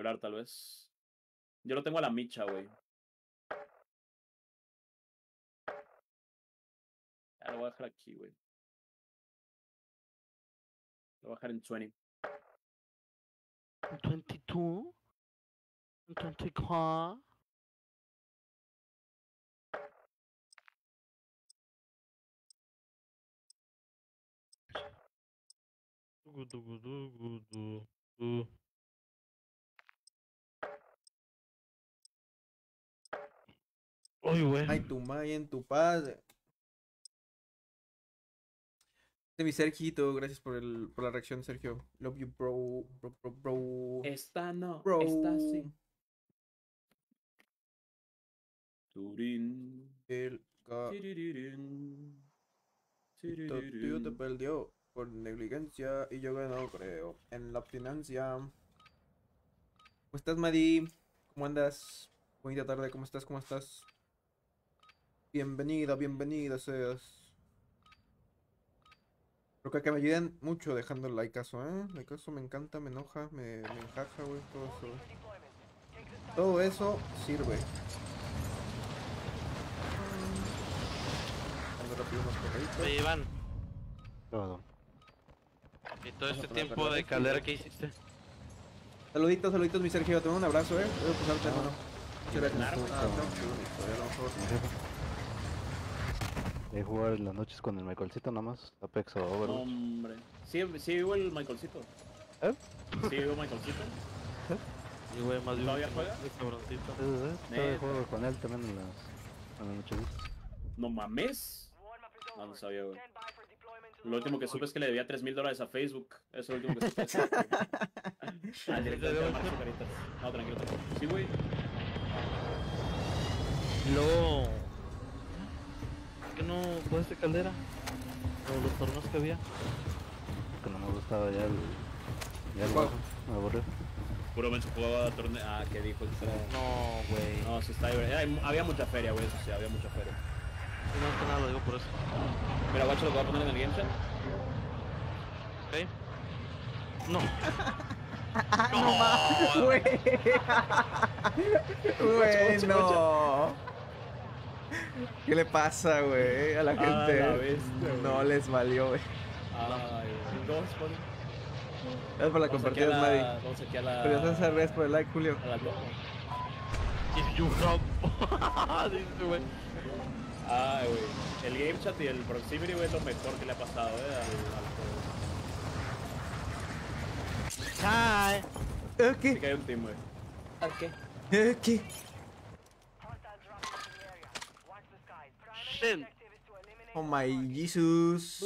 esperar, tal vez. Yo lo tengo a la micha, güey. Ya lo voy a dejar aquí, güey. Lo voy a dejar en 20. 22. 24. Uy, güey. Ay, tu madre en tu padre. Mi Sergito, gracias por la reacción, Sergio. Love you, bro. Bro. Esta no, Bro. esta sí. Turín. El Tirirín. tío te perdió por negligencia y yo que no creo en la abstinencia. ¿Cómo estás, Madi? ¿Cómo andas? Bonita tarde, ¿cómo estás? ¿Cómo estás? Bienvenida seas. Creo que me ayuden mucho dejando el likeazo, Likeazo me encanta, me enoja, me encaja, güey, todo eso. Todo eso sirve. Ando rápido unos correitos. Oye, Iván, Todo. ¿y todo Vamos este a poner tiempo de cargadores, caldera sí. que hiciste? Saluditos, mi Sergio. Te mando un abrazo, Voy a pasarte, hermano. Muchas gracias. Narco. Tengo una historia, a lo mejor. De jugar en las noches con el Michaelcito nada más. Apex o No, Overwatch. hombre. Sí vivo el Michaelcito. ¿Eh? Sí vivo Michaelcito. Y güey, más bien. ¿Todavía juega? de cabroncito. Estaba de juego con él también en las noches. No mames. No sabía, güey. Lo último que supe es que le debía $3,000 a Facebook. Eso es lo último que supe. Al director de Marcio Caritas. No, tranquilo. Sí, güey. Luego. ¿Por qué no jugaste caldera? O los torneos que había. Que no me gustaba ya el ¿Cuál? bajo. Me aburrió. Puro menso jugaba torneo. Ah, ¿qué dijo? No, güey. No, sí está divertido. Había mucha feria, güey. Eso sí, había mucha feria. No, que nada, lo digo por eso. Mira, guacho, lo voy a poner en el game chat. ¿Ok? No. No más, güey. Bueno. ¿Qué le pasa, güey? A la gente. la bestia, No güey. les valió, güey. Ay, dos, pon. Gracias por la compartida, Madi. Vamos aquí a la. Pero gracias por el like, Julio. A la loco. If you have. Dice, güey. Ay, güey. El game chat y el proximity, güey, es lo mejor que le ha pasado, al juego. Hi. Sí que ¿Qué? hay un team, güey. ¿Qué? Shit. Oh my Jesus.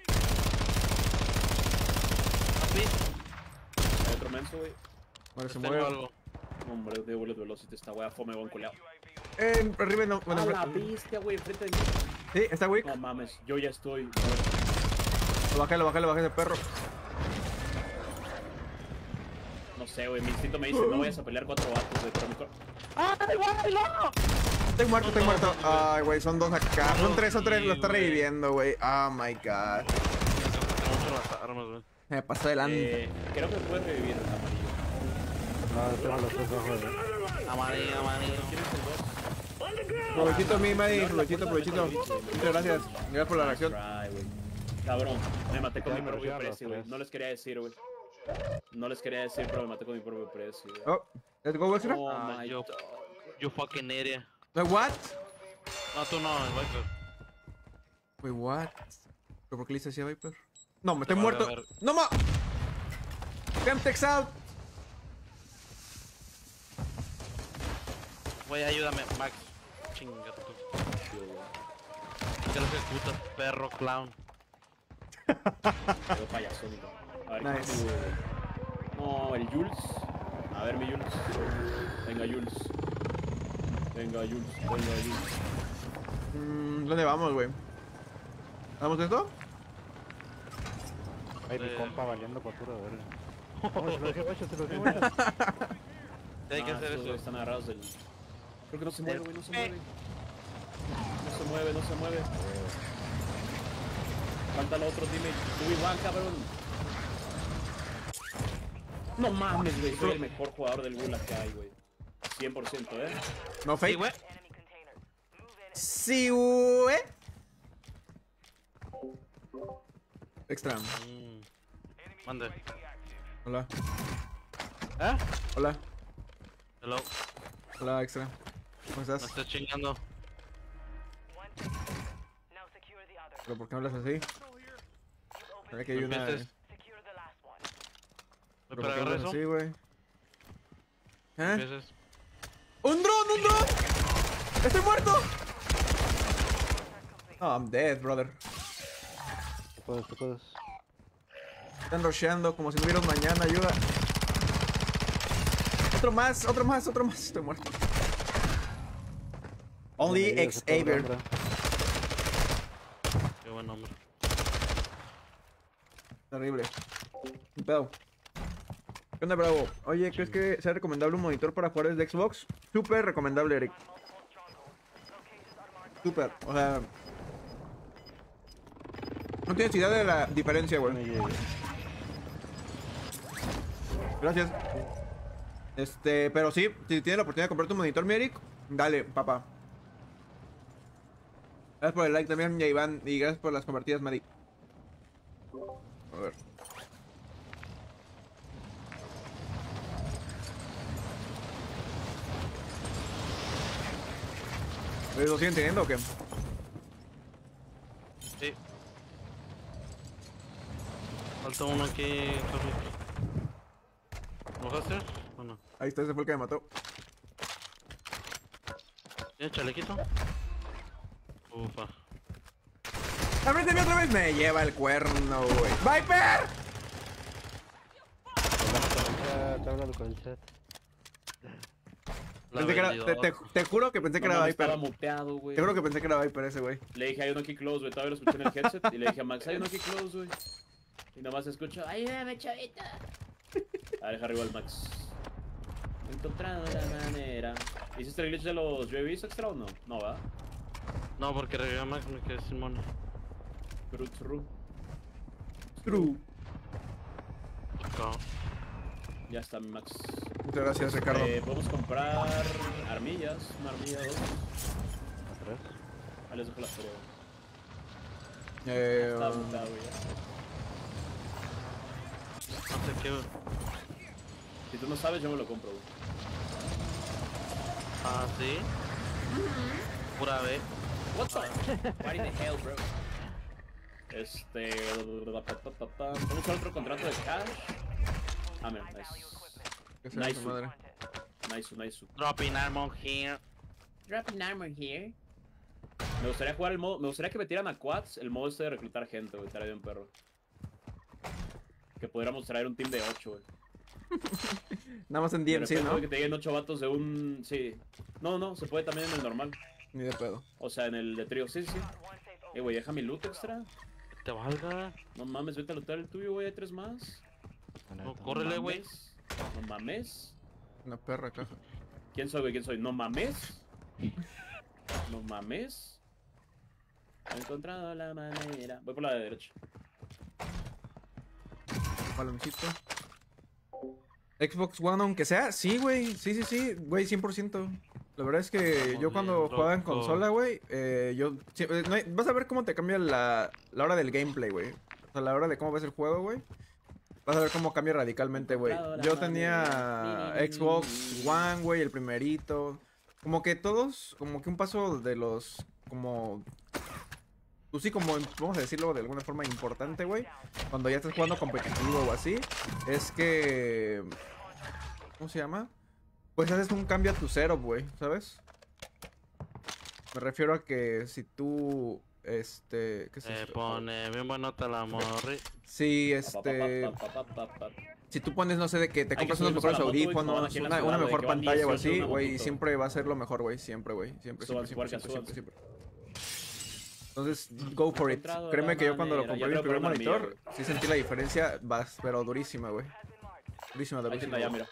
Papi, Hay otro menso, güey. Bueno, se tengo mueve. algo. Hombre, de Bullet Velocity, esta wea fome, buen culeado. Arriba no. Bueno, A la bestia, güey, enfrente de mí. sí, está weak. No mames, yo ya estoy. Lo bajé ese perro. No sé, güey, mi instinto me dice, no vayas a pelear 4 vatos, güey, pero mi ¡Ay, güey, no! Estoy muerto. Ay, güey, son dos acá. Son tres, lo está reviviendo, güey. Oh my god. Tengo mucho las armas, güey. Me pasó adelante. Creo que puedes revivir el amarillo. No, tengo los tres bajos, Amarillo. ¿Tienes el 2? Provechito, mi Madi. Provechito. Muchas gracias. Gracias por la reacción. Try, güey. Cabrón, me maté con mi Ya, propio ya, precio, güey. los No les quería decir, güey. No les quería decir, pero me maté con mi propio precio, güey. Oh, let's go, Extra. Oh Ah, my yo- god. You fucking idiot. What? No, tú no, el Viper. Wait, what? ¿Pero por qué le hice así a Viper? No, me estoy A ver, muerto. a ver. ¡No ma! Femtex out. Güey, ayúdame, Max. Chinga tú. ¿Qué lo ejecutas, perro clown? Quedó payasónico. A ver, Nice. ¿qué tuvo? No, el Jules. A ver, mi Jules. Venga, Jules. ¿Dónde vamos, güey? ¿Vamos de esto? Ay, mi compa valiendo cultura, a ver. Oh, se lo dejé, guacho. Hay que hacer estos eso. Están agarrados del... Creo que no se mueve, güey, no se mueve. Falta el otro teammate. Tú, Iván, cabrón. No mames, güey, soy el mejor jugador del Gulag que hay, güey. 100%, No Sí, fake. güey. Sí, güey. Extra. Mande. Hola. ¿Eh? Hola. Hello. Hola, extra. ¿Cómo Me estás? estoy chingando. ¿Pero por qué hablas así? ¿Será que hay una...? Empieces. ¿Pero Pero por qué agarra hablas eso. así, güey? ¿Eh? Empieces. ¡Un dron! ¡Un dron! ¡Estoy muerto! Oh, I'm dead, brother. Tú puedes, tú puedes. Están rusheando como si no hubiera un mañana, ayuda. Otro más, otro más, otro más. Estoy muerto. Only Bienvenido, ex ese pobre Aver. hombre. Qué buen hombre. Terrible. Un pedo. ¿Qué onda, Bravo? Oye, ¿crees que sea recomendable un monitor para jugar desde Xbox? Súper recomendable, Eric. Súper. O sea... No tienes idea de la diferencia, güey. Me llegué. Gracias. Pero sí, si tienes la oportunidad de comprarte un monitor, mi Eric, dale, papá. Gracias por el like también, ya Iván, y gracias por las convertidas, Madi. A ver. ¿Lo siguen teniendo o qué? Sí. Falta uno aquí, Carlitos. ¿Lo vas a hacer o no? Ahí está, ese fue el que me mató. ¿Tienes chalequito? Ufa. ¡Ábrete otra vez! Me lleva el cuerno, güey. ¡Viper! Está hablando con el chat. La Pensé que era, vendidora. te juro que pensé que No era mames, Viper. estaba muteado, güey. Te juro que pensé que era Viper ese, güey. Le dije, hay uno aquí close, güey. Todavía lo escuché en el headset. Y le dije a Max, hay uno aquí close, güey. Y nomás escucho, ayúdame, chavita. A ver, deja arriba al Max. He encontrado la manera. ¿Hiciste el glitch de los UAVs extra o no? No, ¿verdad? No, porque revivió a Max, me quedé sin money. True. True. No. Ya está mi Max. Muchas gracias, Ricardo. Podemos comprar armillas. Una armilla, dos. Atrás. Ahí les dejo la historia, güey. Está muteado, güey. Ya. No sé qué. Si tú no sabes, yo me lo compro, güey. Ah, sí. Pura B. What's up? What in the hell, bro? Vamos a usar otro contrato de cash. Ah, mira, nice. ¿Qué será Nice. su madre? Nice. Dropping armor here. Dropping armor here. Me gustaría jugar el modo. Me gustaría que metieran a quads el modo este de reclutar gente, güey. Estaría bien, perro. Que pudiéramos traer un team de 8, güey. Nada más en De DMC, repente, ¿no? güey, que te lleguen 8 vatos de un. Sí. No, se puede también en el normal. Ni de pedo. O sea, en el de trío, sí. Güey, deja mi loot extra. Te valga. No mames, vete a lootar el tuyo, güey. Hay 3 más. La No, neta. córrele, güey. No mames. Una perra caja. ¿Quién soy, güey? ¿Quién soy? No mames. No mames. He encontrado la manera. Voy por la de derecha. Baloncito. Xbox One, aunque sea, sí, güey. Sí, güey, 100%. La verdad es que yo cuando bien, jugaba en loco. consola, güey, vas a ver cómo te cambia la hora del gameplay, güey. O sea, la hora de cómo ves el juego, güey. Vas a ver cómo cambia radicalmente, güey. Yo tenía Xbox One, güey, el primerito. Como que todos, como que un paso de los, como... Pues sí, como, vamos a decirlo de alguna forma importante, güey. Cuando ya estás jugando competitivo o así, es que... ¿Cómo se llama? Pues haces un cambio a tu setup, güey, ¿sabes? Me refiero a que si tú, ¿qué es esto? Pone bien buenota la morri. Sí, si tú pones, no sé, de que te Hay que compras unos subirnos a mejores la moto, güey, como audífonos, aquí en la una ciudad, güey, mejor que van pantalla o 18 así, en una güey, motito. siempre va a ser lo mejor, güey, siempre, güey, siempre. Súbanse, puercas, súbanse. Entonces, go for it. Encontrado Créeme la que yo cuando lo manera. compré Ya mi te voy a primer poner una monitor, mía, sí sentí la diferencia, pero durísima, güey. Durísima, Ahí durísima. tienda ya, mira.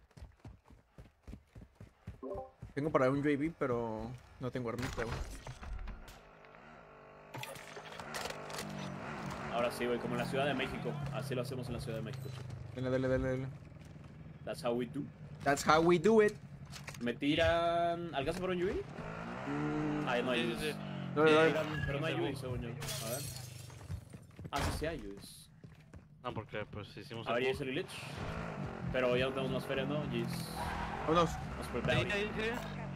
Tengo para un UAV, pero no tengo armita, güey. Ahora sí, güey, como en la Ciudad de México. Así lo hacemos en la Ciudad de México. Dale. That's how we do. That's how we do it. ¿Me tiran... ¿Alcanza por un UI? Ay, no hay Sí, UIs. sí, sí. No, Me no, no. tiran, pero no hay UIs, según yo. A ver. Ah, sí hay UIs. No, porque pues hicimos A ver, ya el hice el glitch. Pero ya no tenemos más feria, ¿no? Yes. Vámonos. Vamos por el Ahí, bounty. ahí, sí.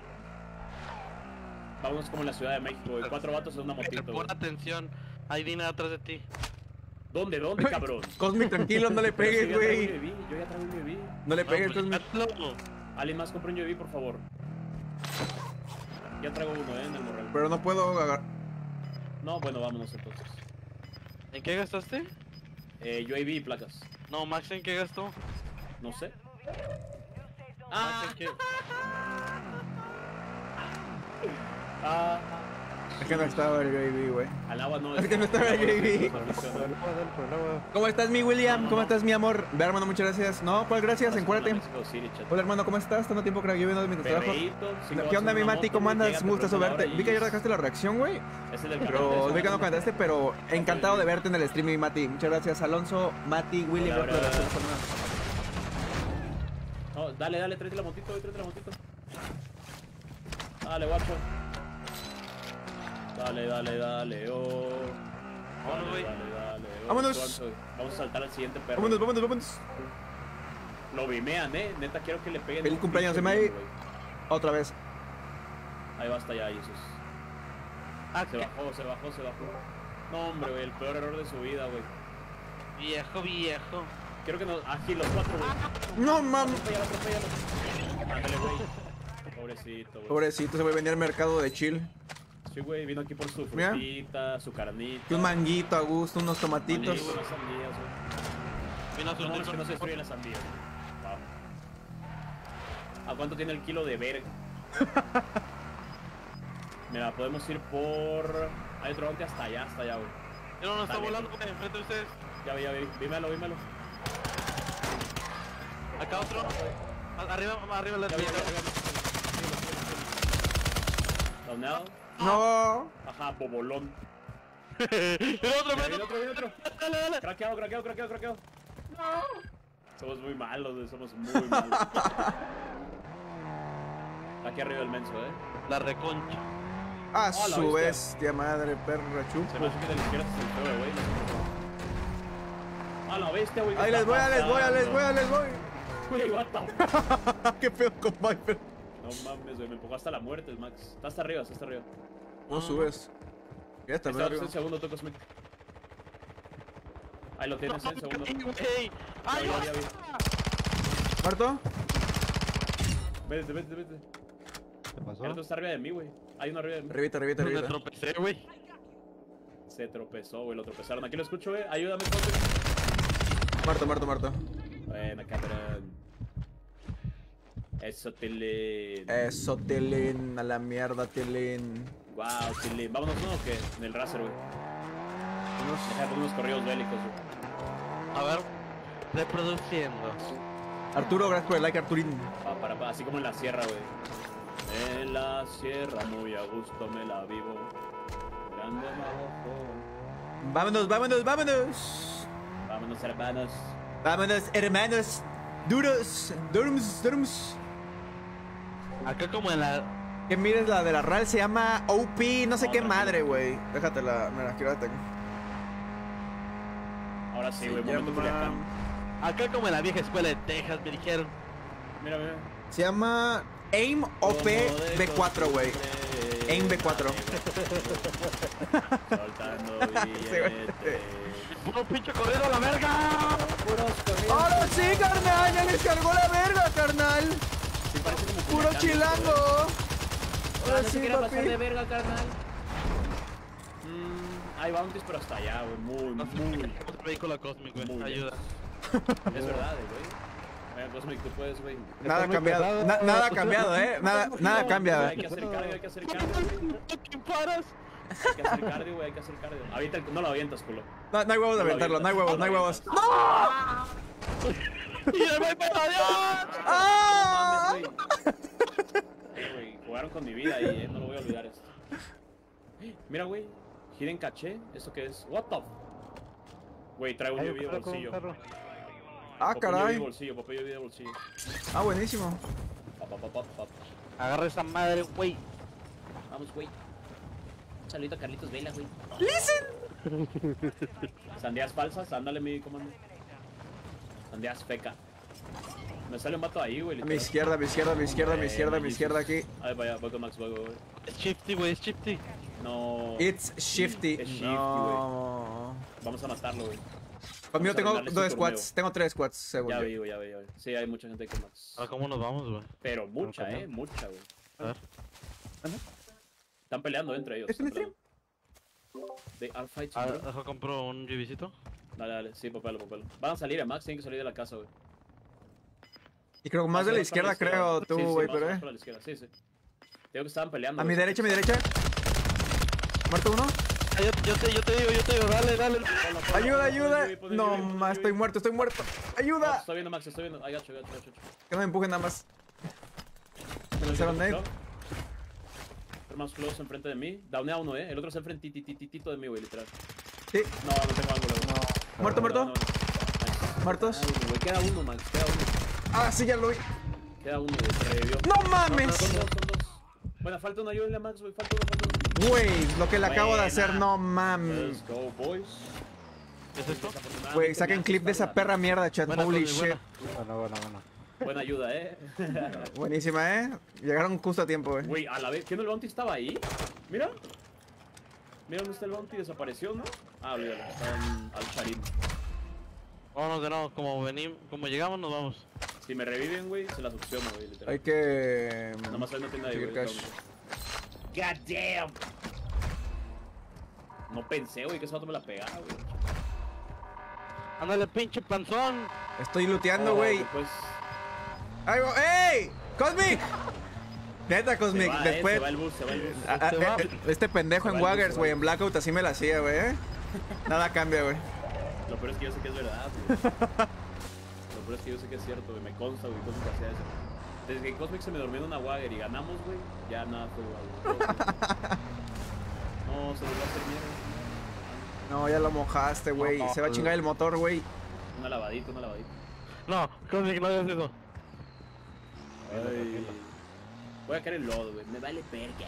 Vámonos como en la Ciudad de México, güey. 4 vatos en una motito, güey. Pon atención. Hay Dina atrás de ti. ¿Dónde, cabrón? Cosmic, tranquilo, no le pegues, Yo ya traigo güey. un UAV, yo ya traigo un UAV. No le pegues, No, pues, Cosmic. hazlo. Alguien más compre un UAV, por favor. Ya traigo uno, en el morrel. Pero no puedo agarrar. No, bueno, vámonos entonces. ¿En qué gastaste? UAV y placas. No, Max, ¿en qué gastó? No sé. Max, ¿en qué? Ah, Es que no estaba el UAV, güey. al agua no. Es que no estaba el UAV. Por el agua, dale por el agua. ¿Cómo estás, mi William? No, ¿Cómo no. estás, mi amor? Ve, hermano, muchas gracias. No, pues gracias, encuérdate. Hola, hermano, ¿cómo estás? Tanto tiempo que yo viendo mientras trabajo. ¿Qué onda, mi Mati? ¿Cómo andas? Me gusta verte. Vi que ayer dejaste la reacción, güey. Pero vi que no comentaste, pero encantado de verte en el stream, mi Mati. Muchas gracias, Alonso, Mati, William. Hola, gracias bro. por nada. No, dale, tráete la motito, tráete la motito. Dale, guacho. Dale, oh. Vámonos, güey. Dale, oh. Vámonos. Vamos a saltar al siguiente perro. Vámonos. Lo bimean, neta, quiero que le peguen. Feliz un cumpleaños, pinche Emai. bimeo, güey. Otra vez. Ahí va hasta allá, Jesús. Ah, Se bajó. No, hombre, güey, el peor error de su vida, güey. Viejo. Quiero que nos... Aquí, los 4, güey. No, mames. Atropéllalo. Ándale, güey. Pobrecito, güey. Pobrecito, se va a venir al mercado de chill. Sí, güey, vino aquí por su Mira. frutita, su carnita. Y un manguito a gusto, unos tomatitos. Sí, unas sandías, güey. Vino a No, es que no se destruyen las sandías. Wow. ¿A cuánto tiene el kilo de verga? Mira, podemos ir por... Hay otro bounty hasta allá, güey. No, está Dale. volando, güey, enfrente de ustedes. Ya vi. Vímelo. Acá otro. Arriba la Ya vi. Downado. No. Ajá, bobolón. El otro, Ya, menos. viene otro. Dale. Craqueado. No. Somos muy malos, güey, somos muy malos. Aquí arriba el menso, La reconcha. A la su bestia. bestia madre, perra Se me chupo. hace que de la izquierda es el feo, güey. A la bestia, güey. ¿qué Ahí está les voy. pasando? Güey, what the... Qué pedo con Viper. No mames, güey, me empujó hasta la muerte el Max. Está hasta arriba. No subes. Ya está, Está arriba. en segundo, toco Smith. Ahí lo tienes, en segundo. Ey, ¡ay, Ya vi. ¿Muerto? Vete. ¿Qué pasó? El otro está arriba de mí, güey. Hay uno arriba de mí. Arribita. Me tropecé, güey. Se tropezó, güey, lo tropezaron. Aquí lo escucho, güey. Ayúdame, José. Muerto. Buena, cabrón. Eso, Tilín. Eso, Telén, a la mierda, Telén. Wow, Tilín. Vámonos, ¿no? ¿O qué? En el racer, güey. Deja unos corridos bélicos, güey. A ver, reproduciendo. Arturo, gracias por el like, Arturín. Así como en la sierra, güey. En la sierra, muy a gusto me la vivo. Grande abajo. Vámonos. Vámonos, hermanos. Durms. Acá como en la... Que mires la de la RAL, se llama OP, no sé No, qué tranquilo. madre, güey. Déjatela, mira, aquí la tengo. Ahora sí, güey, Se momento Culiacán. llama... Acá como en la vieja escuela de Texas, me dijeron. Mira. Se llama AIM OP B4, güey. AIM B4. Soltando Sí, güey. billetes. ¡Puro pinche corrido a la verga! Puros corridos. ¡Ahora sí, carnal! ¡Ya les cargó la verga, carnal! Sí, parece como ¡Puro Culiacán, chilango! güey. ¡Ahora No se sí, quiera pasar de papi! verga, carnal. Hay bounties, pero hasta allá, güey. Muy. Otro vehículo cósmico, Muy güey. bien. Ayuda. Es verdad, güey. Venga, Cosmic, tú puedes, güey. Nada ha muy cambiado. pesado. Nada ha cambiado, Nada cambia. Hay que hacer cardio, hay que hacer cardio, güey. ¿Qué paras? Hay que hacer cardio, güey, hay que hacer cardio. Avienta no lo avientas, culo. No hay huevos de No lo aventarlo, no hay huevos, avientas, no hay lo huevos. avientas. ¡Y el Viper, adiós! ¡Ah! No mames, güey, jugaron con mi vida y no lo voy a olvidar esto. Mira, güey. Hidden caché, ¿eso qué es? What the f... Güey, traigo un Hay UAV de un carro con un bolsillo. carro. Ah, Popeye caray. de bolsillo, Popeye de bolsillo. Ah, buenísimo. Pa. Agarra esa madre, güey. Vamos, güey. Un saludito a Carlitos Vela, güey. ¡Listen! Sandías falsas, ándale mi comando. Sandías feca. Me sale un vato ahí, güey. A mi izquierda, a mi izquierda, a mi izquierda, a mi izquierda, a mi izquierda aquí. Ay, vaya, voy con Max, voy. Es shifty, güey, es shifty. No. It's shifty. Es shifty, No. Vamos a matarlo, güey. Conmigo Vamos a tengo arruinarle su 2 torneo. squads. Tengo 3 squads, según Ya yo. vi, güey, ya vi. Sí, hay mucha gente con Max. Ahora, ¿cómo nos vamos, güey? Pero mucha, camión. mucha, güey. A ver. Están peleando entre ellos. ¿Este están me peleando. They are fighting, Ah, bro. deja compro un GBcito. Dale. Sí, popelo. Van a salir, Max. Tienen que salir de la casa, güey. Y creo más de la izquierda, creo, tú, güey, más pero para la izquierda. Sí. Digo que estaban peleando. A mi güey. derecha, a mi derecha. Muerto uno. Ah, yo te digo, dale. Ponlo, Ayuda, ayuda. ponlo, No, ponlo, más, estoy muerto. No, Ayuda. estoy viendo, Max, estoy viendo. Ay, gacho. Que no me empujen nada más. Lanzaron nade. Más close enfrente de mí. Downea uno, El otro está enfrentitito de mí, güey, literal. Sí. No tengo ángulo, güey. Muerto, muerto. Nice. Muertos. Queda uno, güey. Queda uno, Max. Ah, sí, ya lo vi. Queda uno, güey. Se revivió. No mames. Son dos. Bueno, falta una ayuda, Max, güey. Falta uno. Güey, lo que le acabo de Buena. hacer, no mames. Let's go, boys. ¿Qué es esto? Güey, saquen clip de esa perra mierda, chat. Buena, Holy Cosmi, shit. buena. Bueno. Buena ayuda, Buenísima, Llegaron justo a tiempo, Güey, a la vez, ¿qué no el bounty estaba ahí? Mira. Mira dónde está el bounty, desapareció, ¿no? Ah, olvídalo, está al charín. Vámonos de nuevo, como llegamos, nos vamos. Si me reviven, güey, se las opciono, güey, literal. Hay que... Nomás ahí no tiene nadie, seguir güey. cash. God damn. No pensé, güey, que ese vato me la pegara, güey. Ándale, pinche panzón. Estoy looteando, güey. Pues, ¡Ahí va! ¡Ey! ¡Cosmic! Neta, Cosmic, después... se va el bus. Este pendejo en Waggers, güey, en Blackout así me la hacía, güey, Nada cambia, güey. Lo peor es que yo sé que es verdad, güey. Lo peor es que yo sé que es cierto, güey. Me consta, güey, Cosmic hacía eso. Desde que Cosmic se me durmió en una Wagger y ganamos, güey, ya nada fue igual, güey. No, se nos va a hacer mierda. No, ya lo mojaste, güey. No, Se va a chingar el motor, güey. Una lavadita. No, Cosmic, no hagas eso. Ay. Voy a caer en lodo, güey. Me vale verga.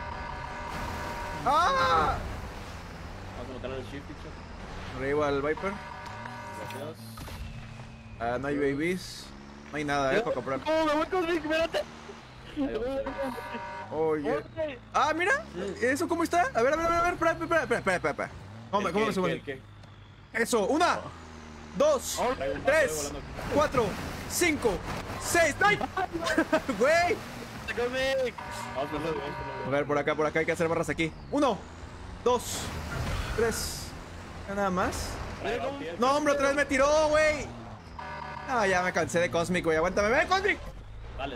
¡Ah! Vamos a matar al Shifty, chat. Arriba al Viper. Gracias. Ah, no hay babies. No hay nada, para comprar. ¡Oh, me voy, Cosmic, espérate! Ahí vamos, ahí vamos. Oye. Ah, mira. ¿Eso cómo está? A ver. Espera. ¿Cómo me suben? ¿El qué? Eso. 1, 2, Traigo un vato 3, volando aquí. 4, 5, 6. ¡Ay! Güey. Cosmic. Vamos por lodo, A ver, por acá hay que hacer barras aquí. 1, 2, 3. Nada más. No, hombre, otra vez me tiró, güey. Ah, ya me cansé de Cosmic, güey. Aguántame. ¡Ven, Cosmic! Dale.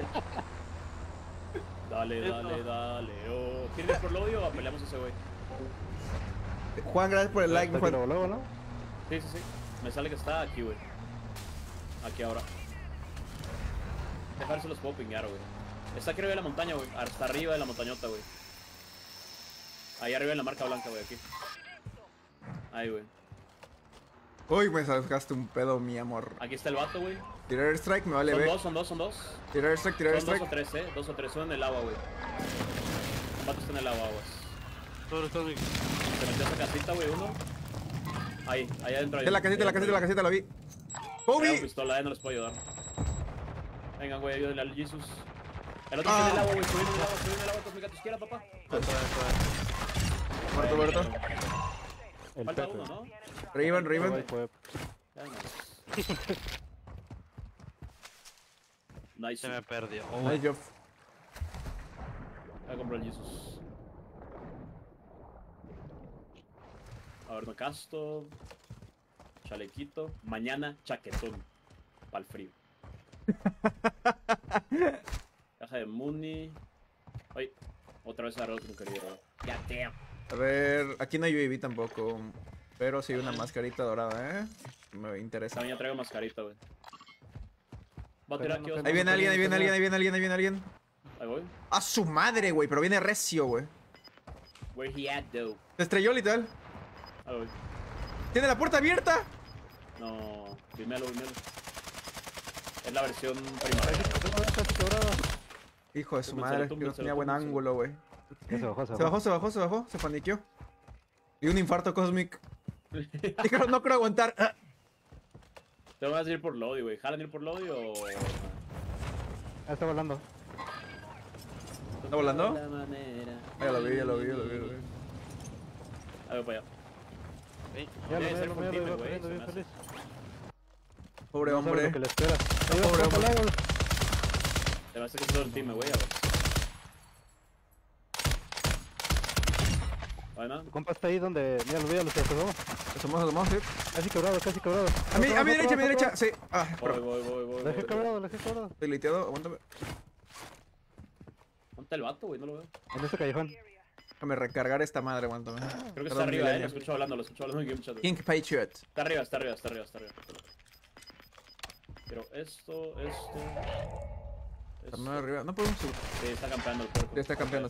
Dale. Oh. ¿Quieres ir por Lodio o peleamos a ese güey? Juan, gracias por el like, Juan. Luego, ¿no? Sí. Me sale que está aquí, güey. Aquí ahora. Dejarse los puedo pinguear, güey. Está aquí arriba de la montaña, güey. Hasta arriba de la montañota, güey. Ahí arriba en la marca blanca, güey, aquí. Ahí, güey. Uy, me sacaste un pedo, mi amor. Aquí está el vato, güey. Tirar airstrike, me vale ver. Son dos. Tirar airstrike, Son dos o tres, Dos o tres. Son en el agua, güey. El vato está en el agua, aguas. Sobre Cosmic. Se metió a esa casita, güey, uno. Ahí adentro. De la casita, la vi. Traigo ¡Kobe! pistola, no les puedo ayudar. Vengan, güey, ayúdenle al Jesus. El otro está en el agua, güey, subiendo en el agua, Cosmic, a tu izquierda, papá. Muerto. El Falta Pepe. uno, ¿no? Riven. Fue- Ya, nice. Se me perdió. Ay, yo. Voy a comprar el Jesus. A ver, no casto. Chalequito. Mañana, chaquetón. Pa'l frío. Caja de Muni. Ay, otra vez agarré otro querido. Ya te amo. A ver, aquí no hay UAV tampoco. Pero sí hay una mascarita dorada, Me interesa. También ya traigo mascarita, güey. Va a tirar aquí. Ahí viene alguien. Ahí voy. ¡A su madre, güey! Pero viene recio, güey. Where he at, though? Se estrelló, literal. Ahí voy. ¡Tiene la puerta abierta! No, dímelo. Es la versión primavera. Hijo de su Túmbenselo, madre, que no túmbenselo, tenía buen túmbenselo. ángulo, güey. Ya se bajó, Se bajó, se paniqueó. Y un infarto Cosmic. Dijeron, no creo aguantar. Ah. Te vas a ir por Lodi, güey. ¿Jalan ir por Lodi o...? Ah, está volando. ¿Está volando? La manera. Ah, ya lo vi. A ver, para allá. Ey, Ya lo Debe ser veo, con lo time, veo, güey, corriendo, se bien me hace. feliz. Pobre No sabe hombre. lo que le espera. Pobre hombre. Te vas a hacer que todo el team, güey, a ver. Bueno, Tu compa está ahí donde. Mira, lo se pegó. Asomamos, sí. Casi quebrado, casi quebrado. A mi derecha, sí. Ah, voy. Lo dejé quebrado, lo dejé quebrado. estoy liteado, aguántame. ¿Dónde está el vato, güey? No lo veo. En este callejón. Déjame recargar esta madre, aguántame. Creo que está Perdón, arriba, Millennial. lo escucho hablando en Game Chat. güey. King Patriot. Está arriba. Pero esto... Torneo arriba. No podemos subir. Sí, está campeando el puerco. Ya está campeando.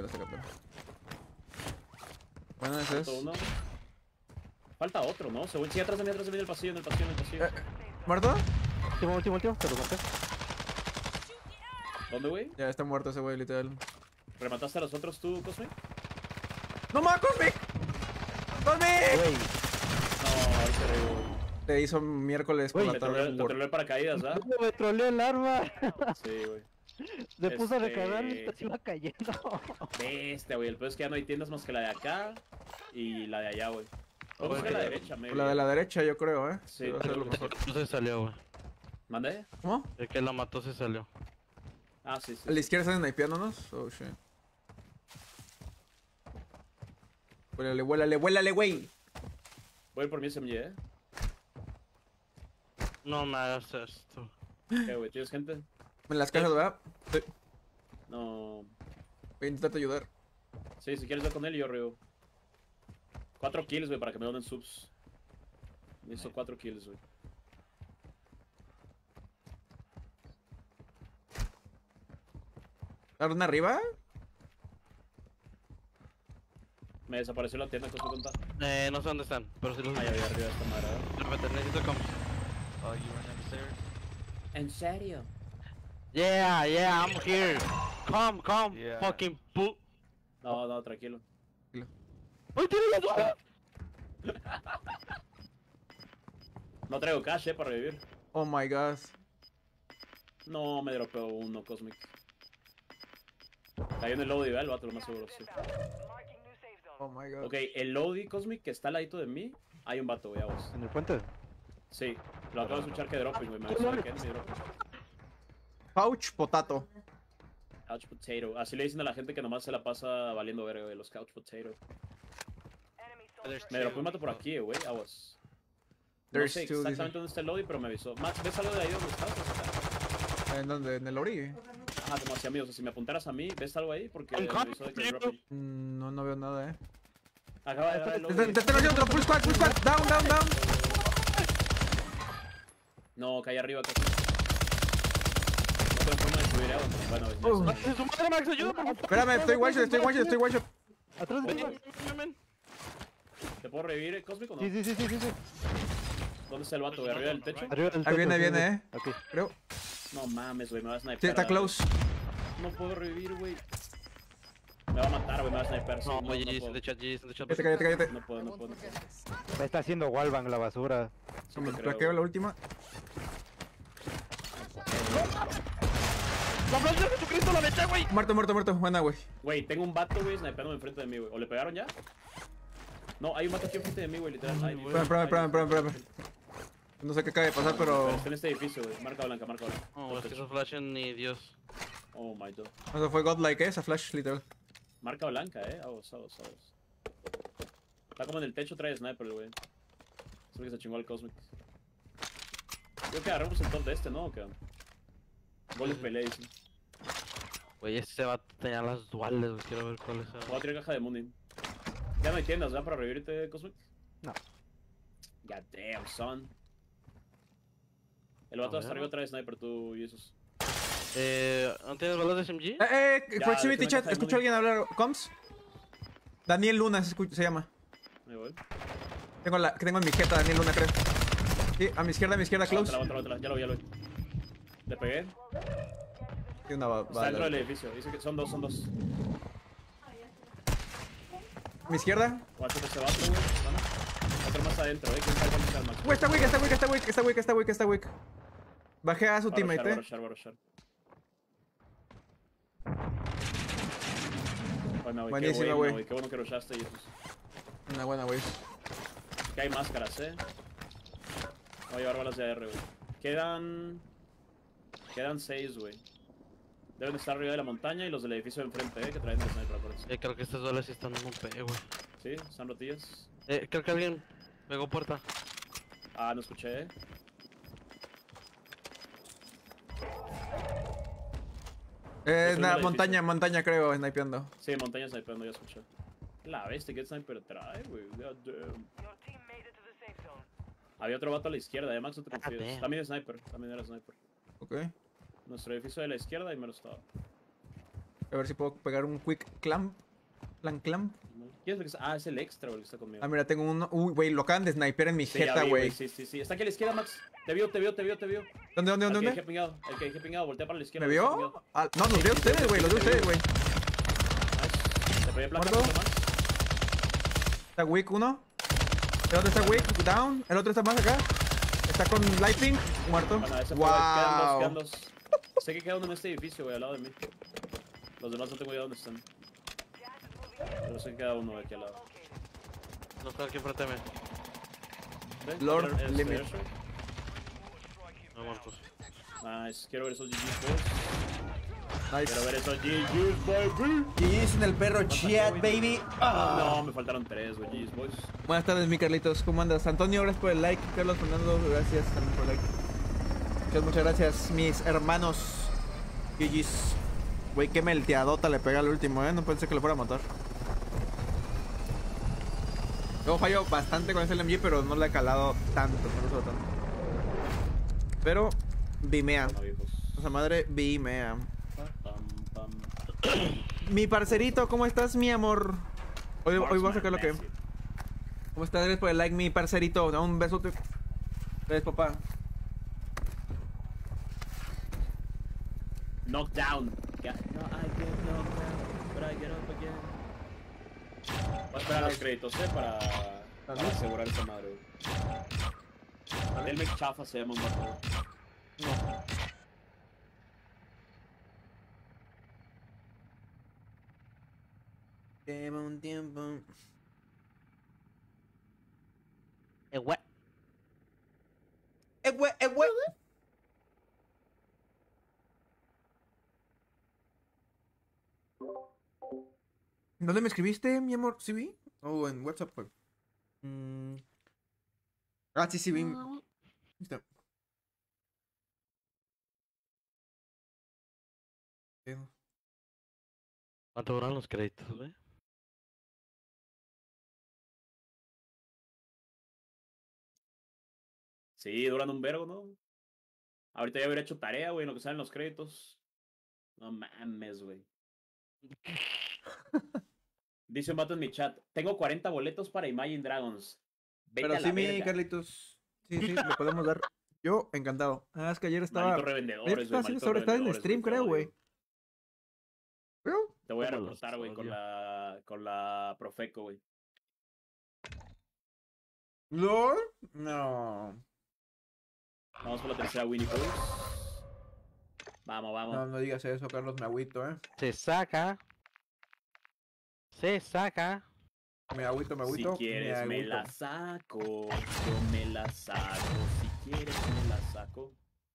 Bueno, ese es. Falta uno. Falta otro, ¿no? Según sí, atrás de mí, en el pasillo. ¿Muerto? Último. Te lo maté. ¿Dónde, güey? Ya está muerto ese güey, literal. ¿Remataste a los otros tú, Cosmic? ¡No mames, Cosmic! ¡Cosmic! Güey. No, ahí se re, güey. Te hizo miércoles por Güey, la Te tarde. troleó el paracaídas, ¿ah? No, me troleó el arma. Sí, güey. Se puso a recargar y se iba cayendo. Bestia, güey. El peor es que ya no hay tiendas más que la de acá y la de allá, güey. Vamos a Ok. ir a la derecha, maybe. La de la derecha, yo creo, ¿eh? Sí, Va a ser lo mejor. No se salió, güey. ¿Mandé? ¿Cómo? El que la mató se salió. Ah, sí. A la izquierda están snipeándonos. Oh, shit. Vuélale, güey. Voy a ir por mi SMG, ¿eh? No me hagas esto. ¿Qué, güey? ¿Tienes gente? En las cajas, ¿verdad? Sí. No... Voy a intentarte ayudar. Sí, si quieres ir con él y yo río. 4 kills, güey, para que me donen subs. Me hizo 4 kills, güey. ¿Arden arriba? Me desapareció la tienda, ¿qué os cuenta? No sé dónde están, pero sí los Ah, ya vi arriba esta madre. Repete, necesito comps. ¿En serio? Yeah, I'm here. Come, Yeah. fucking pu. No, tranquilo. ¡Ay, tiene la duda! No traigo cash, para revivir. Oh my god. No, me dropeó uno, Cosmic. Cayó en el Lodi, ¿verdad? El vato, lo más seguro, sí. Oh my god. Ok, el Lodi, Cosmic, que está al ladito de mí, hay un vato, güey, a vos. ¿En el puente? Sí, lo acabo de escuchar que dropping, güey. Me avisó de que me dropping. Pouch potato. Couch potato. Así le dicen a la gente que nomás se la pasa valiendo verga, güey, los couch potato. Me dropó un vato por aquí, güey, a vos. No There's sé two, dice. exactamente dónde está el Lodi, pero me avisó. Max, ¿ves algo de ahí donde estás? ¿En dónde? ¿En el Ori? Ajá, como hacia mí, o sea, si me apuntaras a mí, ¿ves algo ahí? Porque me avisó de que hay dropping. No veo nada, Acaba de dar el Te Lodi. estoy haciendo otro full squad. Down. No, caí arriba casi. No tengo forma de subir agua. Bueno, ya sé. ¡Su madre, Max, ayuda, por favor! Espérame, estoy one shot. Atrás de mí. Ven. ¿Te puedo revivir, Cosmic, o no? Sí. ¿Dónde está el vato, güey? ¿Arriba del techo? Arriba del Ahí techo, viene, sí. Aquí. Creo. No mames, güey, me va a sniper. Sí, está close. No puedo revivir, güey. Me va a matar, güey, me va a sniper. Sí, No, no oye, puedo. en the chat. Cállate. No puedo. Me está haciendo wallbang la basura. Sí Me te creo, plaqueo la güey. última. ¡La flash de Jesucristo la metí, güey! Muerto. Buena, güey. Güey, tengo un vato, güey, snipeándome enfrente de mí, güey. ¿O le pegaron ya? No, hay un vato aquí enfrente de mí, güey, literal. Ay, güey. Espérame. No sé qué acaba de pasar, pero... Está en este edificio, güey. Marca blanca. No, es que esos flashes ni Dios. Oh my god. Eso fue godlike, esa flash, literal. Marca blanca, Aguas. Está como en el techo, trae sniper, güey. Es que se chingó al Cosmic. Creo que agarramos el top de este, ¿no? ¿O qué? Gol de pelea, dicen. Güey, ese va a tener las duales, güey. Quiero ver cuál es. Voy a tirar caja de Mundi. Ya no hay tiendas, ¿verdad? Para revivirte, Cosmic. No. God damn, son. El vato hasta arriba trae sniper, tú y esos. ¿No tienes balas de SMG? Proximity déjame chat, caja de escucho a alguien hablar. ¿Coms? Daniel Luna se llama. Ahí voy. Tengo en mi jeta, Daniel Luna, creo. Sí, a mi izquierda, close. Bótala, ya lo vi. Le pegué. Y una Está dentro del bala. edificio. Dice que son dos. Mi izquierda. Guáchate ese vato, güey. Bueno. Otro más adentro, ¿quién sabe cuál es el max? Güey, está weak. Bajé a su teammate, Va a rushar. Bueno, Buenísima, güey. Qué bueno que rushaste, Jesus. Una buena, güey. Que hay máscaras, Voy a llevar balas de AR, güey. Quedan 6, güey. Deben estar arriba de la montaña y los del edificio de enfrente, que traen el sniper, acuérdense. Creo que estas balas sí están en un P, güey. ¿Sí? ¿Están rotillas? Creo que alguien pegó puerta. Ah, no escuché, Montaña creo, snipeando. Sí, montaña snipeando, ya escuché. La bestia, ¿qué sniper trae, güey? God damn. Había otro vato a la izquierda, Max, no te confíes. También era sniper. Ok. Nuestro edificio de la izquierda y me lo estaba. A ver si puedo pegar un quick clamp. Clamp. ¿Quién es el que está? Ah, es el extra, güey, que está conmigo. Ah, mira, tengo uno. Uy, güey, lo acaban de sniper en mi Sí, ya jeta, vi, güey. Sí. Está aquí a la izquierda, Max. Te vio. ¿Dónde? El que dejé pingado, voltea para la izquierda. ¿Me vio? Ah, no, los de ustedes, güey, güey. Nice. Te pegué placa, ¿Muerto? Max. Está weak uno. El otro está weak, down. El otro está más acá. Está con lighting, muerto. Bueno, ese fue, Wow. quedan dos. Sé que queda uno en este edificio, güey, al lado de mí. Los demás no tengo idea dónde están. Pero sé que queda uno de aquí al lado. No está aquí enfrente de mí. ¿Ves? Lord Este Limit. airstrike. No muertos. Nice, quiero ver esos GG's, boys. Nice. Quiero ver esos GG's, baby. GG's en el perro chat, baby. No, me faltaron 3, güey, GG's, boys. Buenas tardes, mi Carlitos. ¿Cómo andas? Antonio, gracias por el like. Carlos Fernando, gracias también por el like. Muchas gracias, mis hermanos. GG's. Güey, qué melteadota le pega al último, No pensé que lo fuera a matar. Yo fallo bastante con ese LMG, pero no le he calado tanto. No lo uso tanto. Pero, bimea. Bueno, viejos. O sea, madre, bimea. Pam. Mi parcerito, ¿cómo estás, mi amor? Hoy voy a sacar lo que... Marksman, ¿Cómo estás? Gracias por el like, mi parcerito. Un besote. Gracias, papá. Knockdown. No, I get knocked down, but I get up again. Voy a esperar los créditos, para asegurar esa madre, güey. El Mech Chafa se llama un vato, güey. Lleva un tiempo. Güey. Güey. ¿Dónde me escribiste, mi amor? ¿Sí vi? Oh, en WhatsApp, güey. Ah, sí vi. Ahí está. ¿Cuánto duran los créditos, güey? Sí, duran un vergo, ¿no? Ahorita ya hubiera hecho tarea, güey, en lo que salen los créditos. No mames, güey. Dice un vato en mi chat, tengo 40 boletos para Imagine Dragons. Vete Pero a la sí, mi verga. Carlitos. Sí, le podemos dar. Yo, encantado. Ah, es que ayer estaba. Malditos revendedores, güey, Estaba malditos en revendedores, stream, te creo, odio. güey. ¿Creo? Te voy a ¿Cómo los reportar, güey, con odio? la Profeco, güey. ¿Lord? No. Vamos por la tercera Winnie Pooh. Vamos. No digas eso, Carlos, me agüito, Se saca. Me agüito. Si quieres me la saco, yo me la saco. Si quieres me la saco.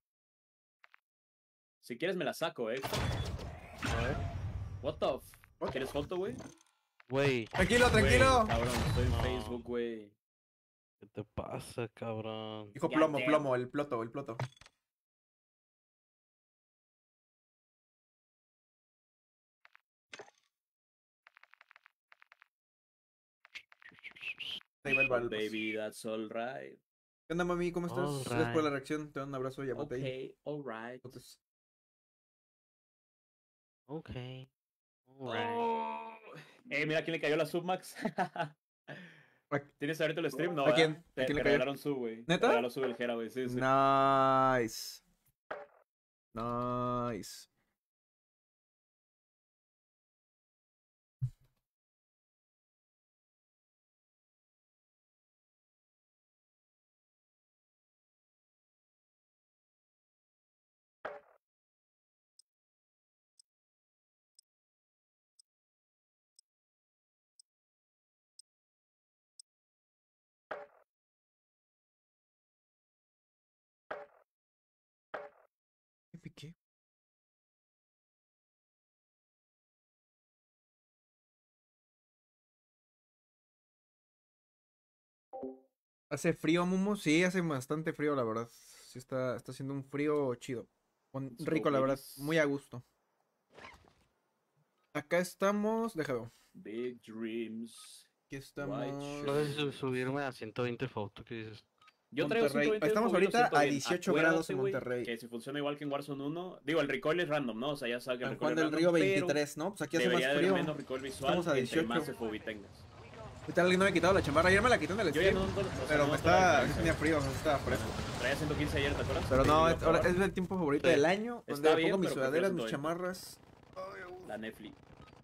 Si quieres me la saco, A ver. What the f... ¿Quieres foto, güey? Güey, Tranquilo. Güey, cabrón, estoy en No. Facebook, güey. ¿qué te pasa, cabrón? Dijo Goddamn. plomo, el ploto. Ahí va el Oh, Balbas. baby, that's alright. ¿Qué onda, mami? ¿Cómo estás? Alright. Gracias por la reacción. Te doy un abrazo y apunte ahí. Okay, alright. Ok. Alright. Oh. Mira quién le cayó la Submax. ¿Tienes ahorita el stream? No, ¿A quién? ¿verdad? ¿A quién Te le cayó? regalaron su, güey. ¿Neta? Te regalaron su el Jera, güey. Sí, sí. Nice. Nice. ¿Qué piqué? ¿Hace frío, Mumu? Sí, hace bastante frío, la verdad. Sí, está haciendo un frío chido. Let's Rico, go, la verdad. babies. Muy a gusto. Acá estamos. Déjame ver. Big dreams. Aquí White estamos. No sé si subirme a 120 foto, ¿qué dices? Yo traigo Monterrey. 120 Estamos un poquito, ahorita siento a bien. 18 grados en Güey, Monterrey. que si funciona igual que en Warzone 1. Digo, el recoil es random, ¿no? O sea, ya sabes que el San recoil Juan es del random, Río pero 23, ¿no? Pues aquí hace más debería de haber frío. menos recoil visual Estamos a entre 18. más FOV tengas. Ahorita alguien no me ha quitado la chamarra. Ayer me la quitó en el Yo ya stream. no, o sea, Pero no me noto la está. diferencia. Tenía frío, no estaba fresco. Traía 115 ayer, ¿te acuerdas? Pero Sí, no, iba a ahora probar. es el tiempo favorito Sí. del año. Está Donde bien, pongo mis pero prefiero sudaderas, mis 120. chamarras. La Netflix.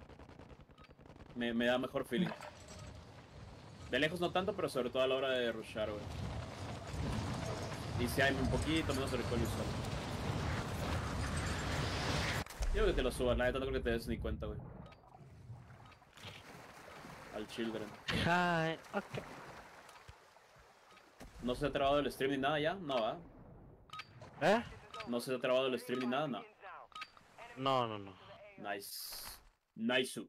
Me da mejor feeling. De lejos no tanto, pero sobre todo a la hora de rushar, güey. Y si hay un poquito menos de recoil visual. Yo creo que te lo subas, la neta no creo que te des ni cuenta, güey. Al Children. Hi, okay. ¿No se ha trabado el stream ni nada ya? No, ¿va? ¿Eh? ¿No se ha trabado el stream ni nada? No. No. Nice. Nice.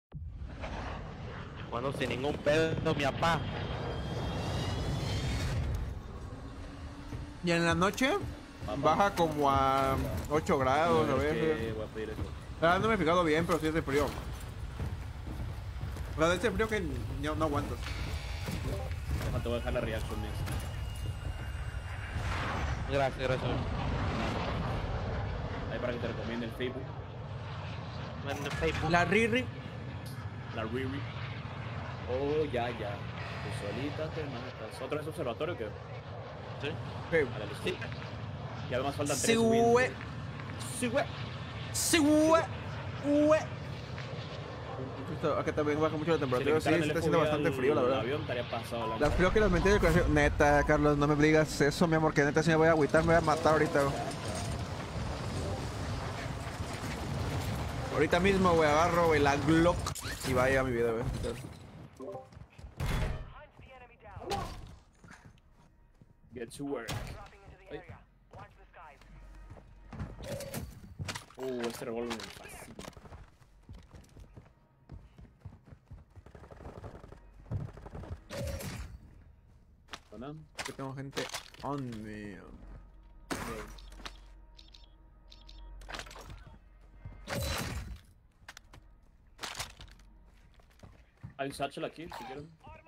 Jugando sin ningún pedo, mi papá. Y en la noche Papá. baja como a 8 grados, a ver. Voy a pedir eso. La verdad no me he fijado bien, pero sí hace frío. La de ese frío que no aguanto. Te voy a dejar la reaction, mix. Gracias. Ahí para que te recomiende el Facebook. En el Facebook. La Riri. La Riri. Oh, ya. Tú solita te matas. ¿Otra vez observatorio que? ¿Sí? A la lista. Y además faltan 3 Sí, güey. Sí, güey. Acá también baja mucho la temperatura. Sí, está haciendo bastante frío, la verdad. Avión estaría pasado la Las frío que las mentiras del colegio. Neta, Carlos, no me digas eso, mi amor, que neta si me voy a agüitar, me voy a matar ahorita, güey. Ahorita mismo, güey, agarro, güey, la Glock y vaya a mi vida, güey. Get to work. Ay. Este revólver me fascina. Bueno, Aquí tengo gente on me. hay un satchel aquí, si quieren.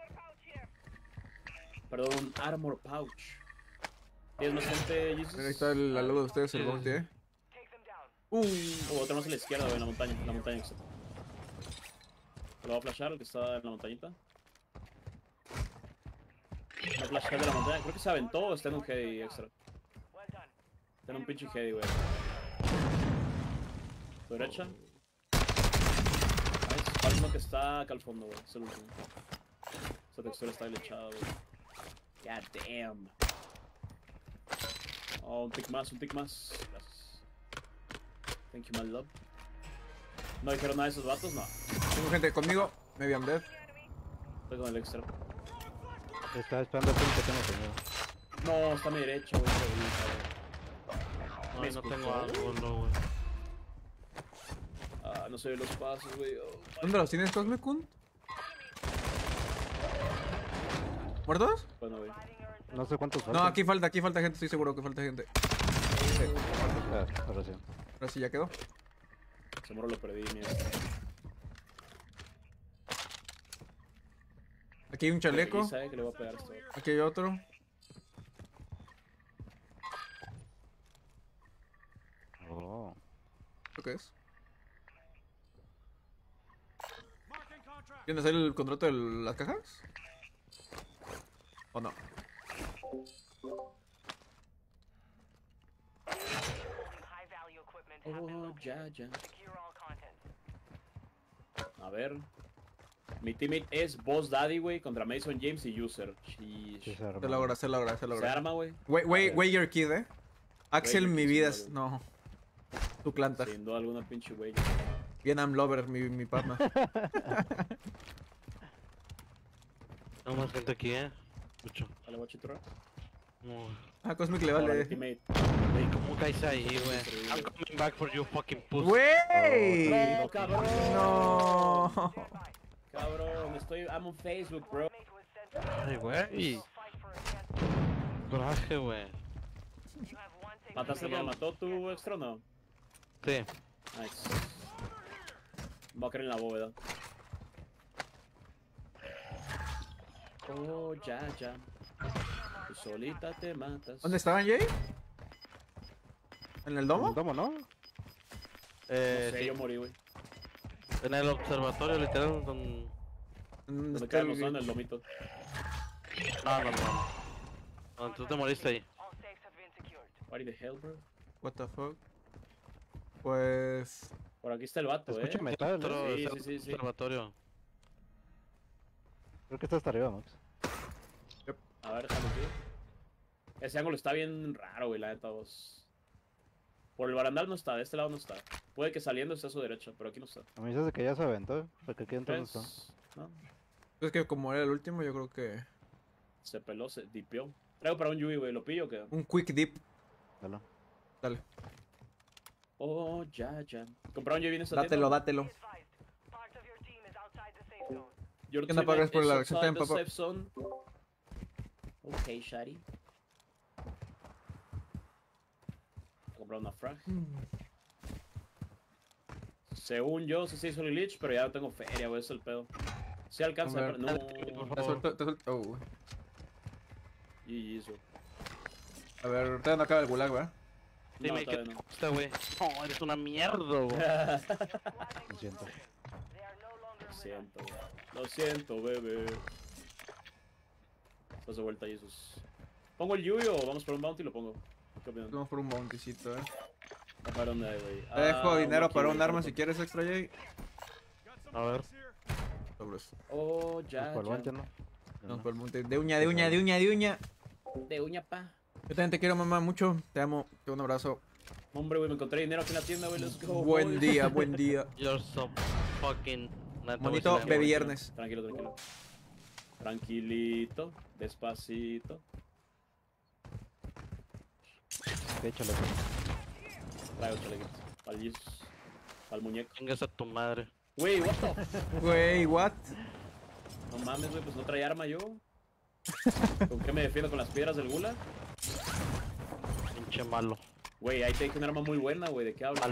Perdón, un armor pouch. ¿Tienes más gente, Jesus? Ahí está el logo de ustedes, el bounty, ¿eh? Otro más a la izquierda, güey, en la montaña que está. Lo va a flashar, el que está en la montañita. Va a flashar de la montaña. Creo que se aventó o está en un heady extra. Está en un pinche heady, güey. Tu derecha. Nice. Hay uno que está acá al fondo, güey. Es el último. Esa textura está glitchada, güey. God damn. Oh, un tick más. Gracias. Thank you, my love. ¿No dijeron nada de esos vatos? No. Tengo gente conmigo, maybe I'm dead. Estoy con el extra. Está esperando a que tengo señor. No, está a mi derecha, güey. Ay, no tengo algo, no, güey. Ah, no se ven los pasos, güey. Oh, ¿Dónde los tienes, Cosme Kun? ¿Muertos? bueno, güey. No sé cuántos No, faltan. aquí falta gente, estoy seguro que falta gente. Recién. Ahora sí, ya quedó. Se moro lo perdí, mira. Aquí hay un chaleco. Sabe que le voy a pegar esto. Aquí hay otro. Oh. ¿Esto qué es? ¿Quieren hacer el contrato de las cajas? ¿O no? Oh, ya, ya. A ver. Mi teammate es Boss Daddy, güey, contra Mason James y User. Sí, Sheesh. se arma. Se logra, se logra, se Se logra. arma, güey. Way your kid, Axel, your mi kid, vida sí, es... No. Tu planta. Sin duda alguna, pinche güey. Vietnam Lover, mi partner. No más gente aquí, Mucho. Vale, guachiturra. No. Ah, Cosmic le Ahora, mi vale. teammate. Güey, ¿cómo caes ahí, güey? I'm coming back for you, fucking pussy. ¡Wey! No, cabrón. No. Cabrón, I'm on Facebook, bro. Ay, güey. Coraje, güey. ¿Mataste al que me mató tu extra o no? Sí. Nice. Voy a caer en la bóveda. Oh, ya, ya. Tú solita te matas. ¿Dónde estaban, Jay? ¿En el domo? ¿El domo, no? No sé, Sí. yo morí, güey. En el observatorio, literal, con... ¿Dónde Donde está quedamos, el ¿no? En el glitch? lomito. No, tú te moriste ahí. What the hell, bro? What the fuck? Pues... Por aquí está el vato, Escucha eh. metal, ¿no? Otro Sí, sí, sí. observatorio. Creo que está hasta arriba, Max. A ver, déjame aquí. Ese ángulo está bien raro, güey, la neta, vos. Por el barandal no está, de este lado no está. Puede que saliendo esté a su derecha, pero aquí no está. A mí se hace que ya se aventó, porque aquí entonces está. ¿Ves? No, Es que como era el último, yo creo que... se peló, se dipió. Traigo para un Yui, güey, ¿lo pillo o qué? Un quick dip. Dale. Dale. Oh, ya, ya. ¿Compraron Yui en esta Dátelo, tienda? dátelo. Your ¿Qué no pagas por teammate la is receta en outside the papá? safe zone. Ok, Shari. Comprar una frag. Según yo, sí se hizo el glitch, pero ya no tengo feria, güey, eso es el pedo. Si alcanza, A ver. no. Por Te favor. suelto, te suelto. Oh. GG's, güey. A ver, ahorita no acaba el gulag, ¿verdad? Dime, ¿qué todavía te gusta, güey? No, eres una mierda, güey. Lo siento. Lo siento, güey. Lo siento, bebé. Estás de vuelta, Jesus. ¿Pongo el Yui o vamos por un bounty y lo pongo? ¿Qué opinan? Vamos por un bountycito, ¿Para dónde hay, güey? Te dejo dinero aquí, para güey, un arma corto. si quieres extra, Jay. A ver. Sobres. Oh, Pues ya, por el bounty, ya. ¿no? Vamos por el bounty. De uña, de uña, de uña, de uña. De uña, pa. Yo también te quiero, mamá, mucho. Te amo. Te doy un abrazo. Hombre, güey, me encontré dinero aquí en la tienda, güey. Let's go, Buen boys. día, buen día. You're so fucking... Neta, Bonito güey, sí, bebé güey. viernes. Tranquilo, tranquilo. Tranquilito, despacito. Échale. Traigo chalequitos. Pa'l Jesus. Pa'l muñeco. Chingas a tu madre. Güey, what the Güey, what? No mames, güey, pues no traía arma yo. ¿Con qué me defiendo? ¿Con las piedras del gula? Pinche malo. Güey, ahí te dejé una arma muy buena, güey. ¿De qué hablas?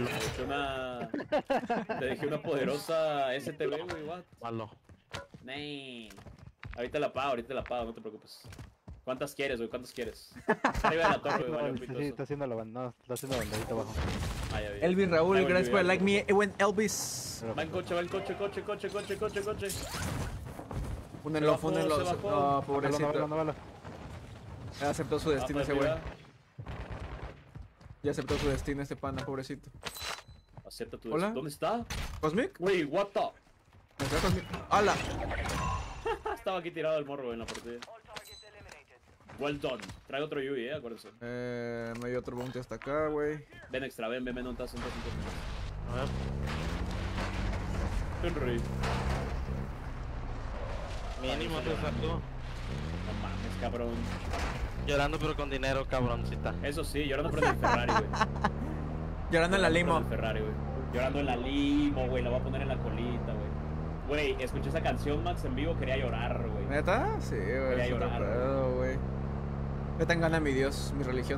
Te dejé una poderosa STB, güey, what? Malo. Nah. Ahorita la pago, no te preocupes. ¿Cuántas quieres, güey? ¿Cuántas quieres? Arriba de la torre, güey, vale un Sí, pito sí, eso. está haciendo la bandita, no, está haciendo la bandadita abajo. Ah, ya vi. Elvin Raúl, Traigo el gracias por el video, like güey. me. Buen Elvis. Pero, Va en coche, coche. Únenlo, Se bajó, únenlo. se bajó. No, no, pobrecito. no. Ya aceptó su destino Ah, ese para güey. arriba. Ya aceptó su destino este pana, pobrecito. Acepta tu Hola. ¿Dónde está? ¿Cosmic? Güey, what the? ¿Me está Cosmic? ¡Hala! Estaba aquí tirado el morro, güey, en la partida. Well done. Trae otro Yui, acuérdense. Me dio otro bounty hasta acá, güey. Ven extra, ven, no estás, A ver. Henry. Mínimo te saco. No mames, cabrón. Llorando pero con dinero, cabroncita. Eso sí, llorando por el Ferrari, güey. Llorando en la Llorando limo. por el Ferrari, güey. Llorando en la limo, güey. La voy a poner en la colita, güey. Güey, escuché esa canción, Max, en vivo. Quería llorar, güey. ¿Neta? Sí, güey. Quería Es otro llorar, pedo, güey. ¿Qué tan gana mi Dios, mi religión?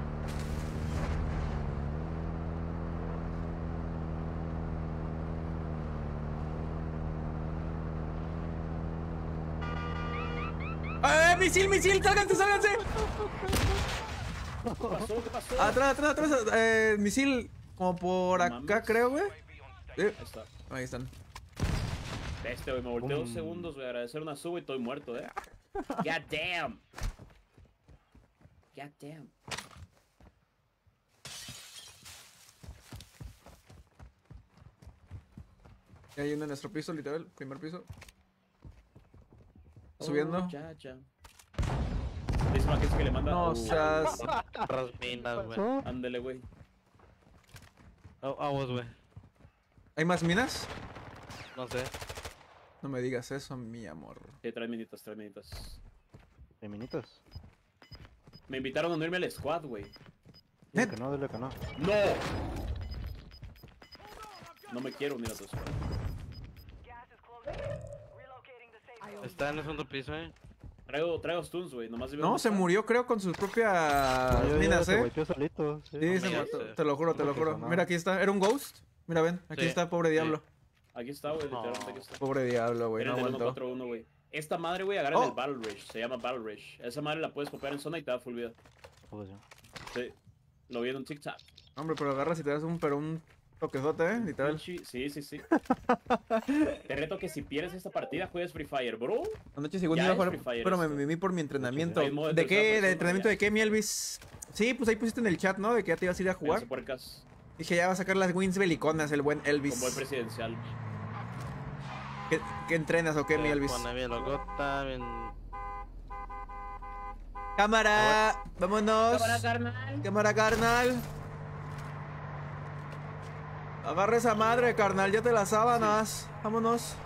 ¡Misil, misil! ¡Sálganse, sálganse! ¿Qué pasó? ¿Qué pasó? Atrás, atrás, atrás. Misil como por No acá, mames. creo, güey. Ahí está. Ahí están. Güey, me volteé 2 segundos, güey. Agradecer una sub y estoy muerto, God damn. God damn. Y hay uno en nuestro piso, literal, primer piso. Subiendo. Oh, ya, ya. Dice Mackenzie que le manda. No seas. Las minas, güey. Ándele, güey. Aguas, güey. ¿Hay más minas? No sé. No me digas eso, mi amor. Sí, trae minitas, trae minitas. Feminitas. Me invitaron a unirme al squad, güey. Dile que no, dile que no. ¡No! No me quiero unir a tu squad. Está en el segundo piso, Traigo stuns, güey. Nomás No, se murió, creo, con sus propias minas, Se volteó solito. Sí, Sí, se ya mató. sé. Te lo juro, te lo juro. Mira, aquí está. ¿Era un ghost? Mira, ven. Aquí Sí, está, pobre sí. diablo. Aquí está, güey. Literalmente aquí está. Pobre diablo, güey. No Eres del aguantó. 1-4-1, güey. Esta madre, güey, agarra Oh. el Battle Rush. Se llama Battle Rush. Esa madre la puedes copiar en zona y te da full vida. Joder, ya. Sí. Lo vi en un TikTok. Hombre, pero agarras y te das un toquezote, literal. Sí, sí, sí. Te reto que si pierdes esta partida, juegues Free Fire, bro. Anoche según Ya iba a es jugar, Free Fire pero me esto. mimí por mi entrenamiento. Hay modo de ¿De tercera qué? persona, ¿De entrenamiento ya. de qué, mi Elvis? Sí, pues ahí pusiste en el chat, ¿no? De que ya te ibas a ir a jugar. Ese puercas. Dije, ya va a sacar las wins beliconas, el buen Elvis. Con buen presidencial. ¿Qué entrenas o qué, mi Elvis? Pone bien logota, bien... Cámara, vámonos. carnal. Cámara, carnal. Agarra esa madre, carnal, ya te las sábanas. Vámonos.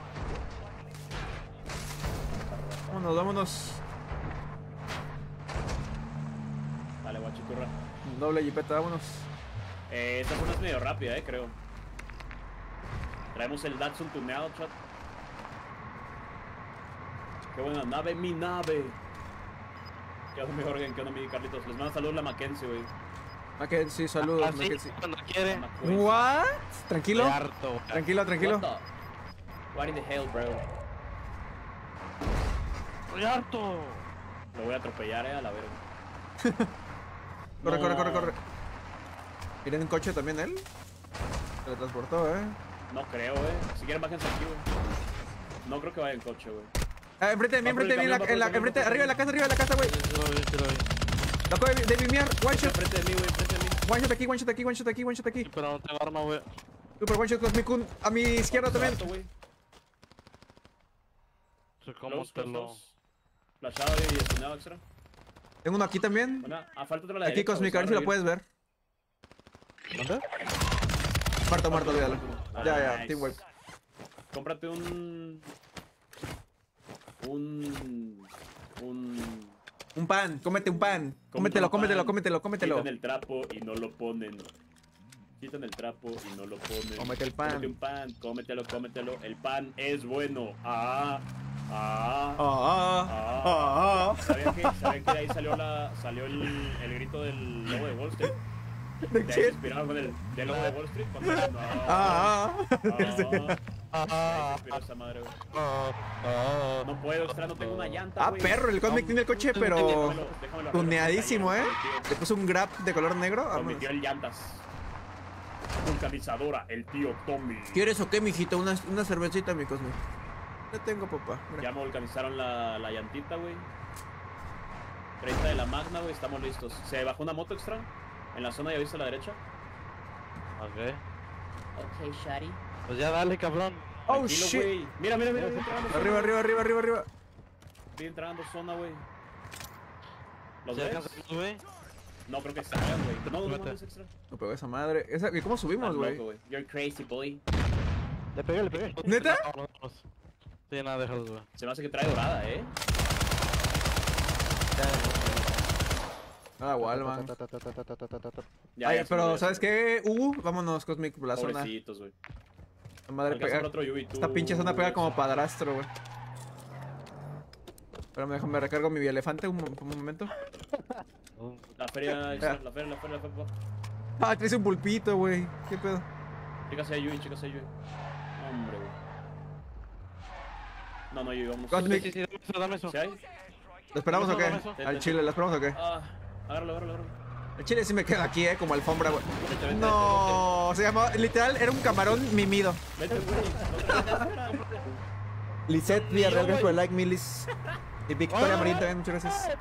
Vámonos, vámonos. Dale, guachiturra. Doble jipeta, vámonos. Esta zona es medio rápida, creo. Traemos el Datsun tuneado, chat. Qué buena nave, mi nave. ¿Qué onda, mi Jorgen? ¿Qué onda, mi Carlitos? Les mando saludos la Mackenzie, güey. Mackenzie, saludos, Así, Mackenzie. cuando quiere. What? Tranquilo. Estoy harto, güey. Tranquilo, tranquilo. What in the hell, bro? Estoy harto. Lo voy a atropellar, a la verga. Corre, No. corre, corre, corre. ¿Viene en coche también él? Se le transportó, No creo, Si quieren, bájense aquí, güey. No creo que vaya en coche, güey. Ah, enfrente de mí, Va por el enfrente de mí, camión, va por el enfrente, camión, arriba de la casa, güey. Sí lo vi, sí lo vi. La acabo de vimear, one shot. Enfrente de mí, güey, enfrente de mí. One shot aquí, one shot aquí, one shot aquí, one shot aquí. Sí, pero no tengo arma, güey. Super one shot Cosmic Kun. A mi izquierda también. Exacto, güey. Sé cómo Close, te close, lo... close. Flashado y estunado extra. Tengo uno aquí también. Bueno, falta otro a la Aquí derecha, Cosmic, a güey, ver si lo se va puedes ver. ¿Dónde? Muerto, muerto, olvídalo. Ah, Ya, ya, nice. teamwork. Cómprate un Un pan, cómete un pan. Cómetelo, un cómetelo, pan. cómetelo, cómetelo. Quitan el trapo y no lo ponen. Quitan el trapo y no lo ponen. Cómete el pan. Cómete un pan, cómetelo, cómetelo. El pan es bueno. ¿Saben que de ahí salió el grito del lobo de Wall Street? ¿De De ahí se qué? inspiraron con el del lobo de Wall Street. Cuando ahí se inspiró esa madre, güey. No puedo, extra, no tengo una llanta, Ah, güey. perro, el Cosmic tiene el coche, pero Déjamelo arriba, tuneadísimo, con mi Le puso un grab de color negro. Con mi Vámonos. tío el llantas. Vulcanizadora, el tío Tommy. ¿Quieres o qué, mijito? Una cervecita, mi Cosmic. Ya tengo, papá. Mira. Ya me vulcanizaron la llantita, güey. 30 de la Magna, güey, estamos listos. Se bajó una moto extra. En la zona ya viste a la derecha. Ok. Ok, Shari. Pues ya dale, cabrón. Oh, shit. Mira, mira, mira. Estoy entrando Arriba, zona, arriba, arriba, arriba, arriba. Estoy entrando zona, güey. ¿Los ¿Ya ves? alcanzamos, güey? No creo que salgan, güey. No, no, Vete. es extra. No pegó esa madre. ¿Y cómo subimos, Estás güey? loco, güey. You're crazy, boy. Le pegué, le pegué. ¿Neta? Vámonos. Sí, nada, déjalos, güey. Se me hace que trae dorada, Ah, Walman. Ya, Ay, ya se pero murió, ¿sabes ya qué? Vámonos, Cosmic, la se murió. zona. Pobrecitos, güey. La madre Alcanza pega. por otro Yubi, tú, Esta pinche zona pega como padrastro, güey. Espérame, déjame recargo mi elefante un momento. La feria, la feria. Ah, traes un pulpito, güey. ¿Qué pedo? Chécase a Yui, chécase a Yui. Hombre, güey. No, no, Yui, vamos. Cosmic. Sí, dame eso, dame eso. ¿Sí hay? ¿Lo esperamos o qué? Dame eso. Al chile, ¿lo esperamos o qué? Ah, agárralo, agárralo, agárralo. El chile sí me queda aquí, como alfombra, güey. Vete, vete, No, se llamaba, literal, era un camarón mimido. Vete, güey. Lisette Villarreal, güey. gracias por el like, Milis. Y Victoria Marín también, muchas gracias.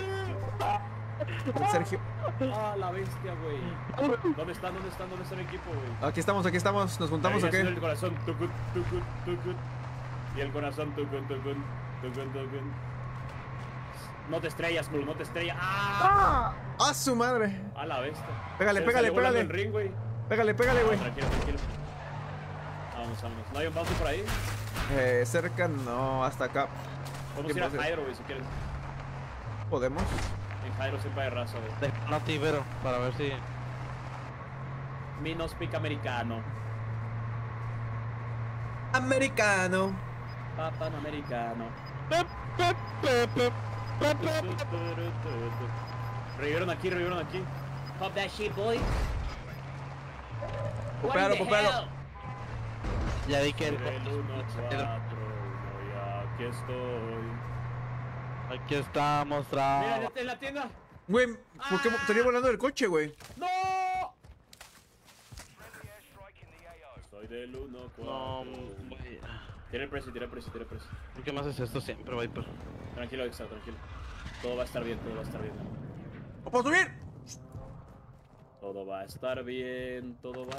Sergio. Ah, la bestia, güey. ¿Dónde está mi equipo, güey? Aquí estamos. ¿Nos juntamos o Ahí haciendo qué? el corazón, tucut, tucut, tucut. Y el corazón, tucut, tucut, tucut, tucut. No te estrellas, Mul, no te estrellas. ¡Ah! ¡Ah, su madre! A la bestia. Pégale, Se pégale, salió volando pégale. el ring, güey. Pégale, güey. Tranquilo. Vamos. ¿No hay un bounty por ahí? Cerca, no, hasta acá. Vamos a ir a Jairo, güey, si quieres. ¿Podemos? En Jairo siempre hay raza, güey. No te ibero, para ver si... Minos pica americano. Americano. Papán americano. Revivieron aquí. Pop that shit, boy. Popero. Ya vi que... El 1-4, ya aquí estoy. Aquí estamos, Mira, en la tienda. Güey, ¿por qué estaría volando del coche, güey? ¡No! Soy del 1-4. No, güey. Tira el precio. ¿Por qué me haces esto siempre, Viper? Tranquilo, Extra, tranquilo. Todo va a estar bien. ¡No puedo subir! Todo va a estar bien.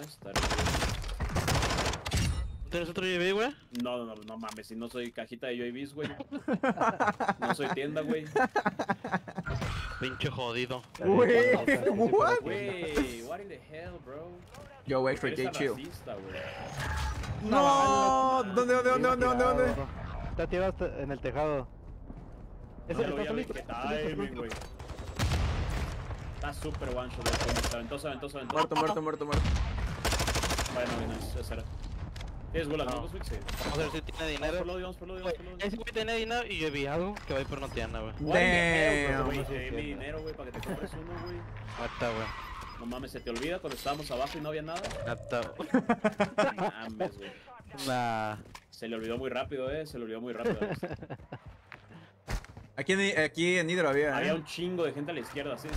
¿Tienes otro UAV, güey? No mames, si no soy cajita de UAVs, güey. No soy tienda, güey. Pinche jodido. Güey, what? Güey, what in the hell, bro? Yo, extra, Eres J chill. racista, güey. No, ¿dónde? Está tirado en el tejado. No Ese lo vi, está güey. solito. Qué timing, güey. Está super one shot, güey. Se aventó. Muerto. Bueno, bien, ese era. ¿Tienes gulag? No. ¿No? Sí. Vamos a ver si tiene dinero. Vamos por lo. Ese güey tiene dinero y yo vi algo que Viper no tiene, güey. Damn. Güey, te di mi dinero, güey, para que te compres uno, güey. Neta, güey. No mames, se te olvida cuando estábamos abajo y no había nada. Neta, güey. No mames, güey. Nah. Se le olvidó muy rápido, Aquí en Hidro había, Había un chingo de gente a la izquierda, sí.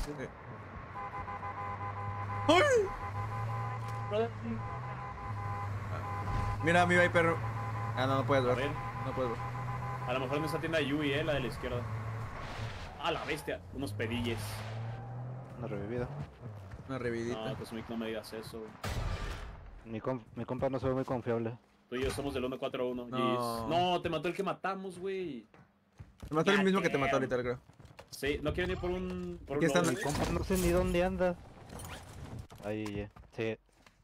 ¡Ay! Brother. Mira, mi Viper. Ah, no puedes A ver. ver, No puedes ver. a lo mejor en esa tienda de Yui, la de la izquierda. Ah, la bestia, unos pedilles. Una revivida. Una revidita. No, Cosmic, no me digas eso, güey. Mi compa no se ve muy confiable. Tú y yo somos del 1-4-1. No. No, te mató el que matamos, güey. Te mató el Ya mismo que te damn. mató ahorita, creo. Sí, no quieren ir por un. Aquí están. lobby? Mi compa no sé ni dónde anda. Ahí, sí.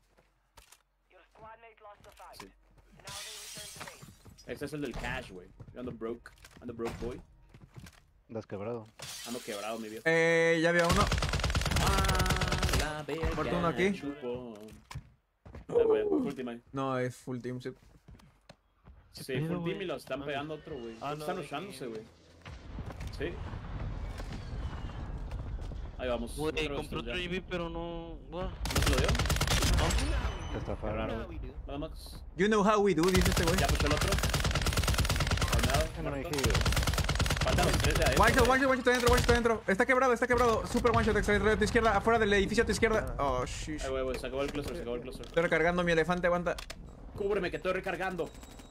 Sí. Este es el del cash, güey. Yo ando broke boy. Andas quebrado. Ando quebrado, mi viejo. Ya había uno. Ah, la verga. Muerto uno aquí. Chupo. A ver, full team ahí. No, es full team, sí. Sí, pedo, full team güey? y lo están pegando otro, güey. Ah, no, Están de rushándose, que- güey. Sí. Ahí vamos. Güey, Otro compré otro ya. UAV, pero no... Buah. ¿No se lo dio? Te estafaron. Raro, güey. Nada más. You know how we do, dice este güey. Ya puso el otro. Tornado, No me muerto. dije. Faltan los tres de adentro. One shot güey. está adentro. Está quebrado. Super one shot extra a tu izquierda, afuera del edificio a tu izquierda. Oh, shish. Ay, güey, se acabó el cluster, Estoy recargando mi elefante, aguanta. Cúbreme que estoy recargando.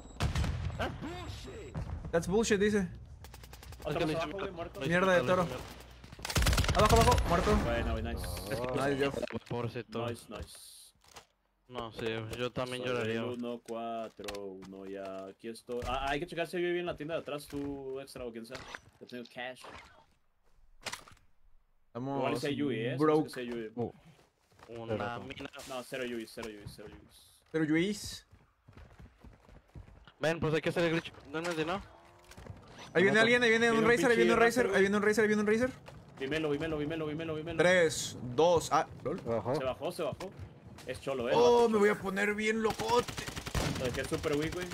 That's bullshit, dice. Otro más abajo, güey, muerto. Mierda de toro. Abajo, muerto. Bueno, güey, nice. Nice, yo. Pobrecito. Nice. No, sí, yo también Soy lloraría. el 1-4-1, ya aquí estoy. Ah, hay que checar si vive en la tienda de atrás, tú extra o quien sea. Yo tengo cash. Igual Estamos sea Yui, se me hace broke. que sea Yui. Una mina. No, cero Yui. Pero Luis. Ven, pues hay que hacer el glitch. ¿Dónde es de no? Ahí viene alguien, ahí viene un Viene un racer, ahí viene un pinche racer, racer, ahí viene un racer, ahí viene un racer. Vímelo. 3, 2, ah, lol. Bajó. Se bajó. Es cholo, Oh, me voy a poner bien locote. Lo dejé super weak, güey.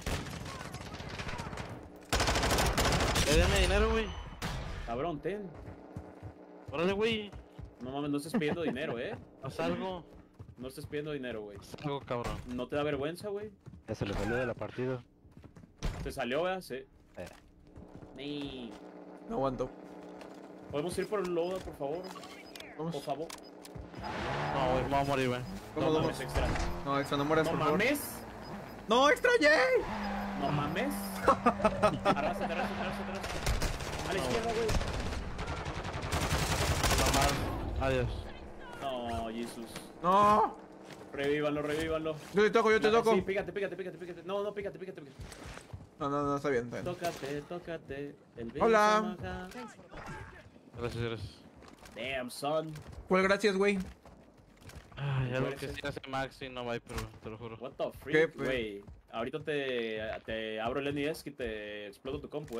Dame dinero, güey. Cabrón, ten. Órale, güey. No mames, no estés pidiendo dinero, Haz algo. No estés pidiendo dinero, güey. Haz algo, cabrón. ¿No te da vergüenza, güey? Ya se le salió de la partida. ¿Te salió, güey? Sí. Ni. No aguanto. ¿Podemos ir por el loadout, por favor? Por Vamos. favor. No, güey, me voy a morir, güey. ¿Cómo No vamos? mames, extra. No, extra, no mueras, No por favor. mames. No, extra, yay. No mames. Arrásate. la izquierda, güey. Nomás. Adiós. No, Jesus. No. Revívanlo, revívanlo. Yo te toco, yo te toco. Sí, pícate. No, no, pícate. No, está bien, está bien. Tócate. El Hola. beso, Gracias. Damn, son. Pues gracias, güey. Ay, algo que sí hace Max y no va, pero te lo juro. What the ¿Qué, freak, pues? güey. Ahorita te abro el NES y te exploto tu compu,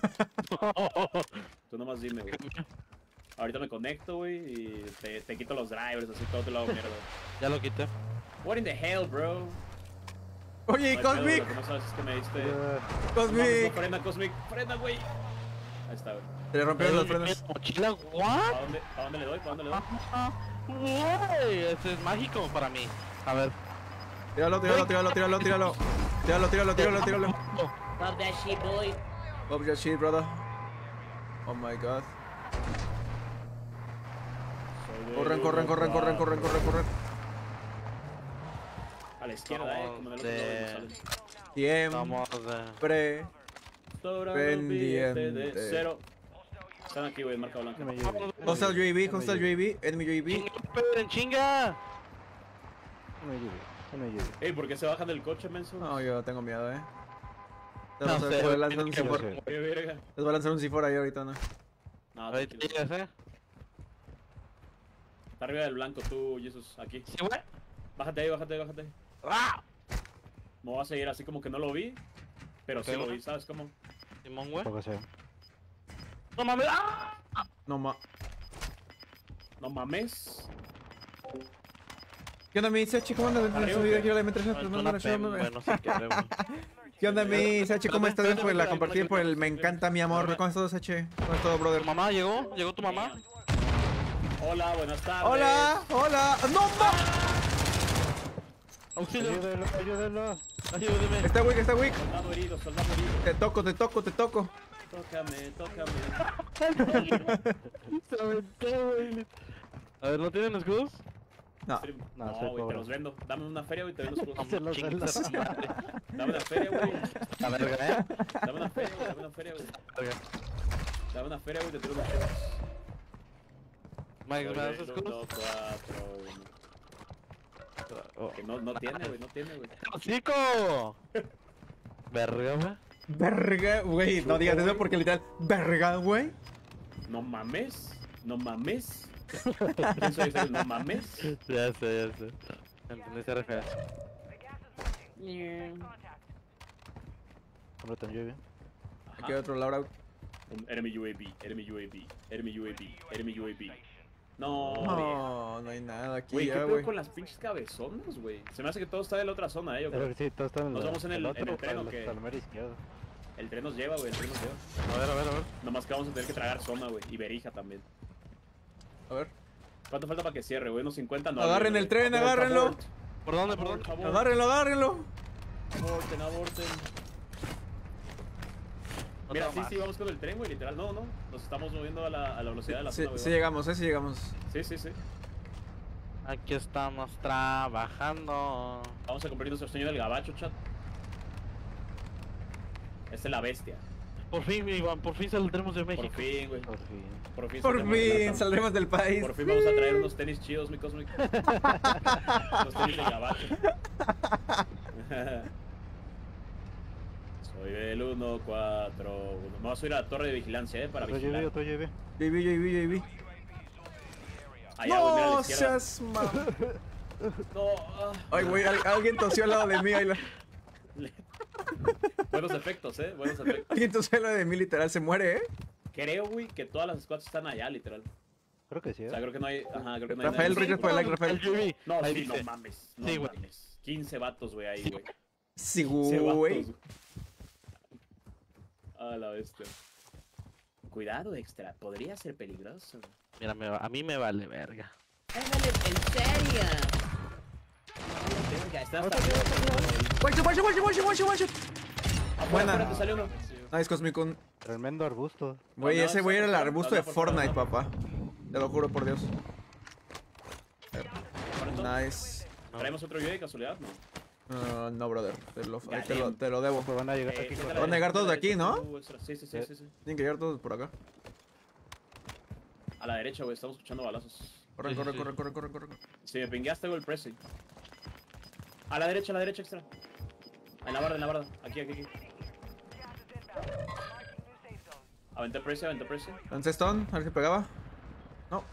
Tú nomás dime, güey. Ahorita me conecto, güey, y te quito los drivers, así todo te lo hago mierda. Ya lo quité. What in the hell, bro? Oye, No hay pedo, Cosmic. Lo que no sabes es que me diste... Cosmic. Frena, Cosmic. Frena, güey. Ahí está, güey. Te le rompieron los frenos. ¿Mochila? ¿What? ¿A dónde le doy? Güey, este es mágico para mí. A ver. Tíralo. Oh. Pop that shit, boy. Pop your shit, brother. Oh my god. Corren. A la izquierda, como en el otro lado donde salen. Siempre Sobre pendiente. de cero. Están aquí, güey, marca blanca. Hostile UAV, enemy UAV. ¡Esperen, chinga! Ey, ¿por qué se bajan del coche, menso? No, yo tengo miedo, No sé, Les voy a lanzar un que C4. Qué verga. Les voy a lanzar un C4 ahí ahorita, ¿no? No, Ahorita tranquilo. llegas, Está arriba del blanco, tú, Jesus, aquí. Sí, güey. Bájate ahí. ¡Ah! Me voy a seguir así como que no lo vi, pero sí Ok. lo vi, ¿sabes cómo? Simón, güey. Lo que sea. ¡No mames! ¡Ah! No No mames. ¿Qué onda, mi Sachi? ¿Cómo andas? Arriba, Subida ¿qué? aquí a la M3. No, es una pena, bueno, sí que ¿Qué onda, mi Sachi? ¿Cómo estás? Gracias por la compartida, por el me encanta, mi amor. ¿Cómo estás, Sachi? ¿Cómo es todo, brother? ¿Tu mamá llegó? ¿Llegó tu mamá? Hola, buenas tardes. Hola. ¡No, ma! ¡Auxilio! Ayúdelo. ¡Ayúdeme! Está weak. Soldado herido. Te toco. Tócame. Se aventó, güey. A ver, ¿no tienen escudos? No. No, No, soy güey, te pobre. los vendo. Dame una feria, güey, te vendo escudos. Se los Chinga vendo. esa madre. Dame una feria, güey. La verga, ¿eh? Dame una feria, güey. Verga. Dame una feria, güey, te tiro unos chetos. Mike, ¿me das Soy del escudos? 1, 4, 1. Que no tiene, güey. ¡Hocico! Verga, güey. Verga, güey. No digas eso porque literal. Verga, güey. No mames. ¿Quién soy ese? No mames. Ya sé. Entendí esa referencia. Hombre, tan lluvia. Aquí hay otro Laura. Enemy UAV. No, No hay nada aquí güey, ¿qué ya, pedo güey. con las pinches cabezonas, güey? Se me hace que todo está de la otra zona, yo creo. Pero sí, todo está en Nos vamos en el otro, tren, ¿o qué? hasta la mera izquierda. El tren nos lleva, güey, A ver. Nomás que vamos a tener que tragar zona, güey, y Berija también. A ver. ¿Cuánto falta para que cierre, güey? Unos 50, no. Agarren el tren, agárrenlo. ¿Por dónde? Agárrenlo. Aborten. No Mira, tengo sí, más. vamos con el tren, güey, literal. No. Nos estamos moviendo a la velocidad de la Sí, zona, güey. sí llegamos. Sí. Aquí estamos trabajando. Vamos a cumplir nuestro sueño del gabacho, chat. Esta es la bestia. Por fin, Iván, por fin saldremos de México. Por fin, güey. Por fin. Por fin Saldremos del país. Por fin vamos a traer unos tenis chidos, mi Cosmic. Unos tenis de gabacho. Soy del 1, 4, 1. Vamos a ir a la torre de vigilancia, para vigilar. Otro lluvia. JB. Allá, güey, mira a la No izquierda. seas mal. No, Ay, güey, alguien tosió al lado de mí. Buenos efectos, buenos efectos. Alguien tosió al lado de mí, literal, se muere, Creo, güey, que todas las squads están allá, literal. Creo que sí, O sea, creo que no hay. Ajá, creo que no hay. Rafael, nadie. Richard, por el like, Rafael. Yuri. No, Ahí sí, dice. no mames. No Sí, güey. mames. 15 vatos, güey, ahí, güey. Sí, 15 güey. vatos. A la bestia. Cuidado, extra. Podría ser peligroso. Mira, a mí me vale verga. Ándale, en serio. Verga, está hasta arriba. One shot. Buena. Afuera te salió uno. Nice, Cosmic. Tremendo arbusto. Güey, No, ese güey era el estamos- arbusto de habla por Fortnite, favor. papá. Te lo juro por Dios. Por entonces, Nice. ¿traemos otro video de casualidad? No. No, brother. Ahí Goddamn. te lo debo. Pues van a llegar aquí. Vete con- la Van a llegar derecha, todos de aquí, derecha, ¿no? tú, extra. Sí. Tienen que llegar todos por acá. A la derecha, güey, estamos escuchando balazos. Corre, Sí, corre, sí, corre, sí. corre, corre, corre. Si me pingueaste, güey, el pressing. A la derecha, extra. En la barda. Aquí. Aventé pressing. Lance Stone, a ver si pegaba. No.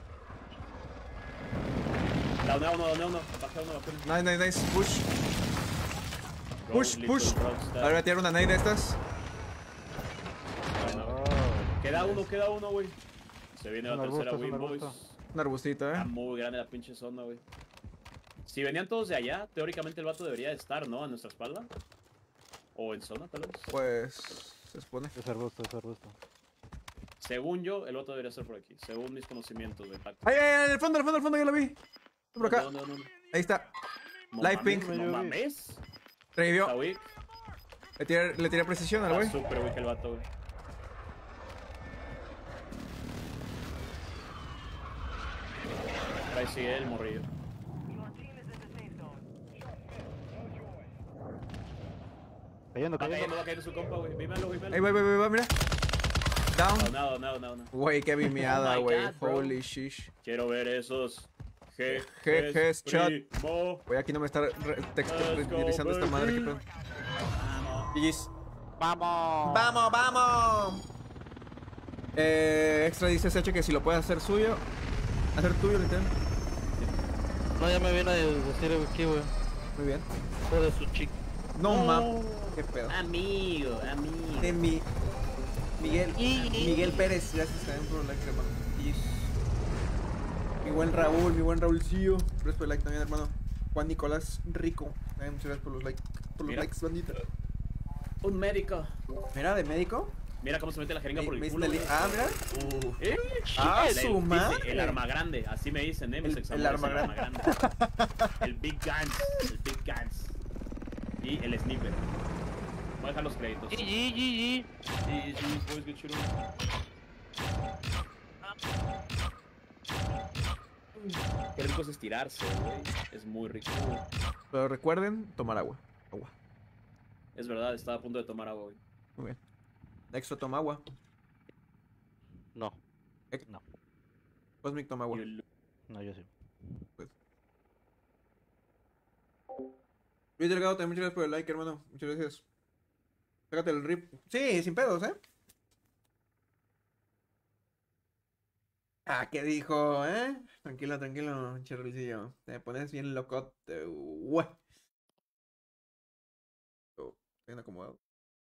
Down uno. Baja uno. Nice. Push. A ver, voy a tirar una nade de estas. Bueno, Oh, queda uno, güey. Se viene Es la un tercera arbusto, es win, un boys. arbusto. Un arbustito, Está muy grande la pinche zona, güey. Si venían todos de allá, teóricamente el vato debería de estar, ¿no? A nuestra espalda. O en zona, tal vez. Pues. Se supone. Es arbusto. Según yo, el vato debería estar por aquí. Según mis conocimientos de tacto. ¡Ay, en el fondo, ya lo vi! Por acá. ¿Dónde? Ahí está. No Light mames, pink. No mames. Está Revivió. weak. Le tiré precisión al Está güey. súper weak el vato, güey. Ahí sigue el morrillo. Cayendo. Va cayendo su compa, güey. Vímelo. Ahí va, mira. Down. No. Güey, qué bimeada, Oh my güey. God, bro. Holy shish. Quiero ver esos G, chat. primo. Güey, aquí no me está texturizando esta madre. ¿Qué pedo? GG's. ¡Vamos! Extra dice Seche que si lo puede hacer suyo. Hacer tuyo, literal. No, ya me viene a decir aquí, güey. Muy bien. Todo de su chico. No mames. Qué pedo. Amigo. De Miguel Pérez, gracias también por el like, hermano. Mi buen Raúlcillo, gracias por el like también, hermano. Juan Nicolás Rico, también muchas gracias por los Mira. likes, bandita. Un médico. Mira, de médico. Mira cómo se mete la jeringa por el Me culo. hice güey. mira. ¿Eh? Ah, El- su dice, madre. El arma grande, así me dicen, mis El exámenes. arma grande. El Big Guns. Y el Sniper. Voy a dejar los créditos. GG. Y boys, get shit on. Qué rico es estirarse, güey. Es muy rico. Pero recuerden tomar agua. Es verdad, estaba a punto de tomar agua, güey. Muy bien. Extra toma agua. No. Cosmic toma agua. Y el- No, yo sí. Luis Delgado, también muchas gracias por el like, hermano. Muchas gracias. Sácate el rip. Sí, sin pedos, ¿eh? Ah, ¿qué dijo, eh? Tranquilo, Cherrilcillo. Te pones bien locote, güey. Oh, bien acomodado.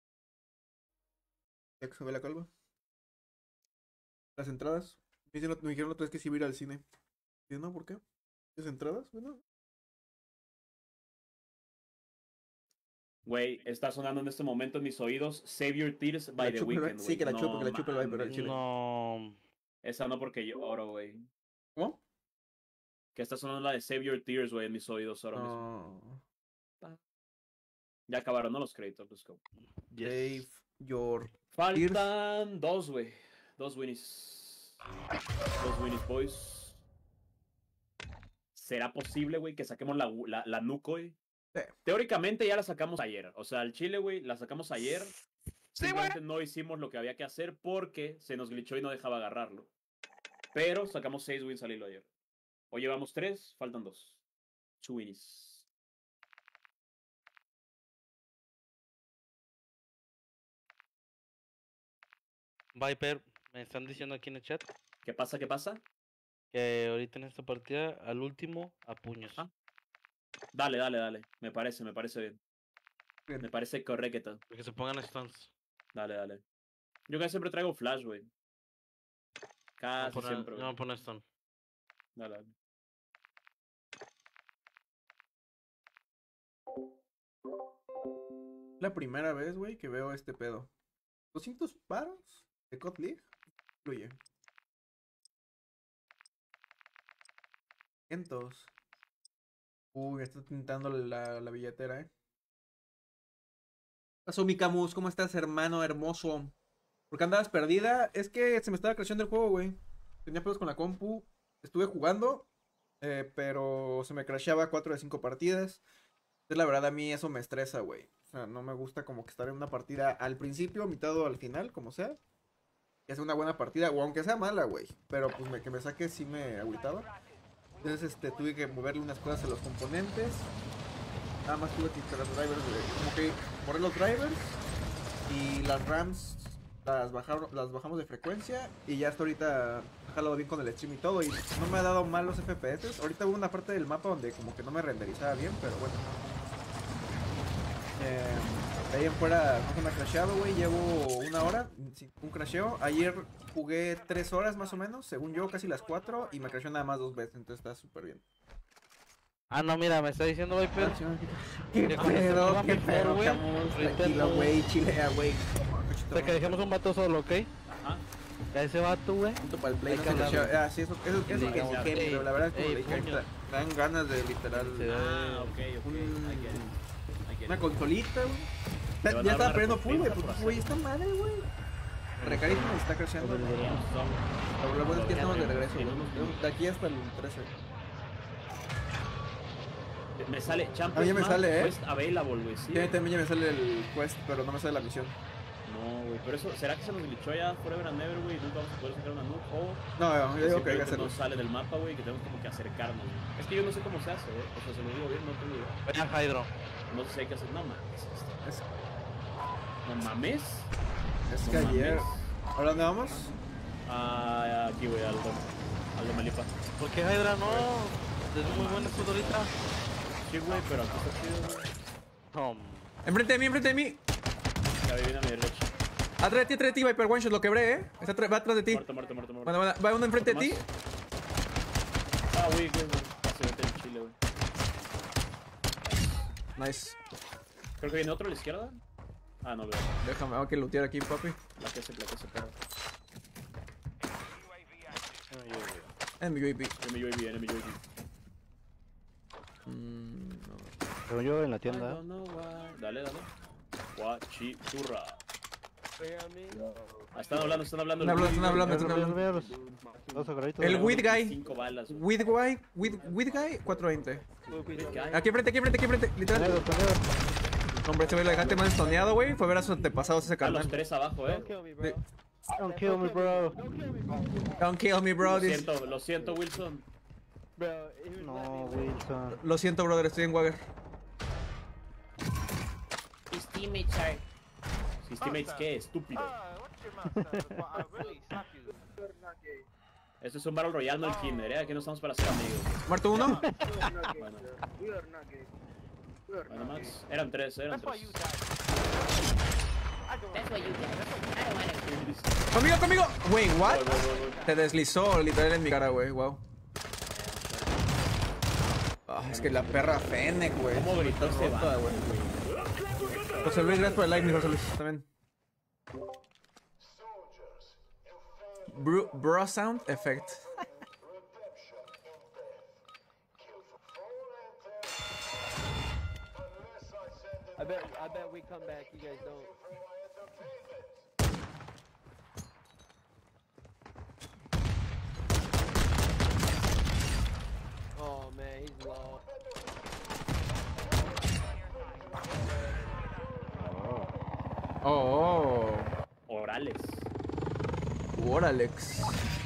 Ya que sube la calva. Las entradas. Me dijeron otra vez que sí iba a ir al cine. Y yo, no, ¿por qué? ¿Las entradas? Bueno. Güey, está sonando en este momento en mis oídos Save Your Tears by The Weeknd, Sí, que la güey. chupe, el Viper al mames. chile. No. Esa no porque yo oro, güey. ¿Cómo? Que está sonando la de Save Your Tears, güey, en mis oídos ahora mismo. No. Ya acabaron, ¿no? Los créditos, let's go. Save your. Faltan dos, güey. Dos winnies. Boys. ¿Será posible, güey, que saquemos la nuke, güey? Sí. Teóricamente ya la sacamos ayer. O sea, el Chile, güey, la sacamos ayer. Simplemente no hicimos lo que había que hacer porque se nos glitchó y no dejaba agarrarlo. Pero sacamos 6 wins al hilo ayer. Hoy llevamos 3, faltan 2. 2 winnies. Viper, me están diciendo aquí en el chat ¿Qué pasa? que ahorita en esta partida, al último, a puños. Ajá. Dale. Me parece bien. Bien. Me parece correcto. Que se pongan stuns. Dale. Yo casi siempre traigo flash, güey. Casi siempre, No güey. voy a poner stun. Dale. La primera vez, güey, que veo este pedo. 200 paros de COD League. Fluye. 500. Uy, me está tintando la billetera, ¿Qué pasó, mi Camus? ¿Cómo estás, hermano hermoso? ¿Por qué andabas perdida? Es que se me estaba crashando el juego, güey. Tenía pedos con la compu. Estuve jugando, pero se me crasheaba 4 de 5 partidas. Entonces, la verdad, a mí eso me estresa, güey. O sea, no me gusta como que estar en una partida al principio, a mitad o al final, como sea. Que sea una buena partida, o aunque sea mala, güey. Pero pues que me saque sí me agüitaba. Entonces, tuve que moverle unas cosas a los componentes. Nada más tuve que instalar los drivers, como que borré los drivers. Y las RAMs las bajamos de frecuencia. Y ya hasta ahorita ha jalado bien con el stream y todo. Y no me ha dado mal los FPS. Ahorita hubo una parte del mapa donde como que no me renderizaba bien, pero bueno. De ahí en fuera no se me ha crasheado, güey. Llevo una hora sin un crasheo. Ayer jugué 3 horas más o menos, según yo, casi las 4. Y me crasheó nada más 2 veces, entonces está súper bien. Ah, no, mira, me está diciendo Viper. ¿Qué pedo? ¿Qué pedo? güey. Tranquilo, güey, chilea, güey. O sea, que dejemos un vato solo, ¿ok? Ajá. A ese vato, güey. Punto para el play, Hay no que se crashea. hablarlo. Ah, sí, eso que digamos, dije, pero la verdad es que ey, como le dije, puño. me dan ganas de literal. Ah, ok. I get it. Una consolita, güey. Te van a Ya dar estaba una perdiendo full, güey. recompensa por Pues, güey, está madre, güey. Recarisma está crasheando. Pero lo bueno es que estamos de regreso, güey. De aquí hasta el 13. Me sale Champions A mí ya me Map sale, Quest Available, güey, sí. Sí, a mí también ya me sale el quest, pero no me sale la misión. No, güey, pero eso, ¿será que se nos glitchó ya Forever and Ever, güey? Y nunca vamos a poder sacar una nuke. O No, yo digo que hay que simplemente hacerlo. no sale del mapa, güey, que tenemos como que acercarnos, güey. Es que yo no sé cómo se hace, o sea, se lo digo bien, no tengo idea. Ven a Hydro. No sé si hay que hacer, no mames. Es, No mames. es No que ayer. mames. ¿Ahora dónde vamos? Ah, aquí, güey, Aldo Malipa. ¿Por qué Hydra no? Es muy buen escudo ahorita. Sí, güey, pero aquí está chido, güey. No, Enfrente de mí, enfrente de mí. Ya viene a mi derecha. Atrás de ti, Viper One Shot, lo quebré, va atrás de ti. Muerto. Bueno, va uno enfrente de ti. Ah, güey. Se mete en Chile, güey. Nice. Creo que viene otro a la izquierda. Ah, no veo. Déjame, hay que lootear aquí, papi. La que se pero. En mi UAV. Enemy UAV. No. Pero yo en la tienda. Dale. Guachiturra. Ah, están hablando. Están hablando. El Weed Guy. 5 balas. Weed Guy, 420. Aquí enfrente, literal. Hombre, este güey lo dejaste más estoneado, güey. Fue a ver a sus antepasados ese A carnal. los 3 abajo, Don't kill me, bro. Don't kill me, bro. Lo siento, Wilson. No, Wilson. Lo siento, brother, estoy en Wagger. His teammates are. Sus teammates, ¿qué? Estúpido. Esto es un Battle Royale, no el Kinder, Aquí no estamos para ser amigos. Muerto uno. Bueno, Max. Eran 3. That's what you get. I don't wanna. Conmigo. Wait, what? Voy. Te deslizó literal en mi cara, güey. Wow. Ah, es que la perra Fennec, güey. ¿Cómo gritó Está ese rota, vato, güey. José Luis, gracias por el like, mi José Luis. También. Bro Sound Effect. I bet we come back, you guys don't. Oh man, he's low. Oh. Orales. Oralex.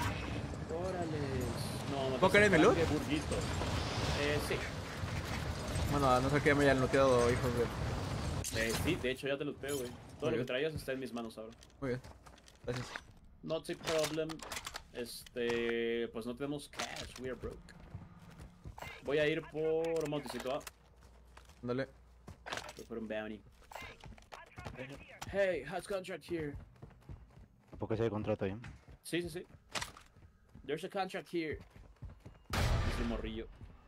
No, ¿Puedo querer mi loot? Burguito. Sí. Bueno, a no ser que me hayan looteado, hijos de... Sí, de hecho ya te lo pego, güey. Todo lo que traías está en mis manos ahora. Muy bien. Gracias. Not a problem. Pues no tenemos cash, we are broke. Voy a ir por un montecito, Dale. Voy por un bounty. Hey, how's contract here? ¿Por qué se contrato ahí? Sí. There's a contract here. Es el morrillo.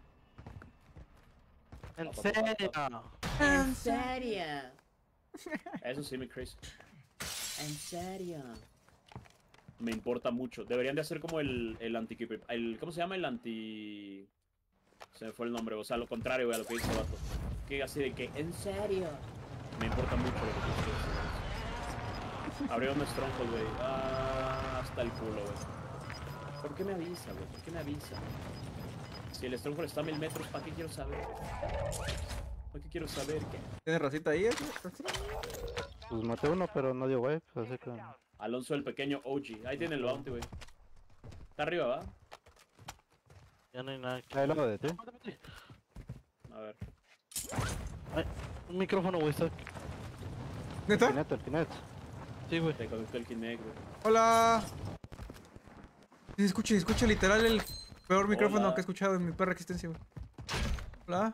¿En serio? En serio. Eso sí me crazy. En serio. Me importa mucho. Deberían de hacer como el anti-keeper. ¿Cómo se llama? El anti... Se me fue el nombre. O sea, lo contrario, güey, a lo que dice el vato. Que así de que... En serio. Me importa mucho lo que tú dices. Abrieron un Stronghold, güey. Hasta el culo, güey. ¿Por qué me avisa, güey? ¿Por qué me avisa? Si el Stronghold está a 1000 metros, ¿para qué quiero saber? Aquí quiero saber qué. ¿Tienes racita ahí? Pues maté uno, pero no dio wipe, así que... Alonso el pequeño OG. Ahí tiene el bounty, güey. Está arriba, ¿va? Ya no hay nada aquí. Ahí al lado de ti. A ver. Ay, un micrófono, güey, está aquí. ¿Neta? El Kinect. Sí, güey. Te conectó el Kinect, güey. Hola. Sí, se escucha literal el peor micrófono Hola. que he escuchado en mi perra existencia, güey. Hola.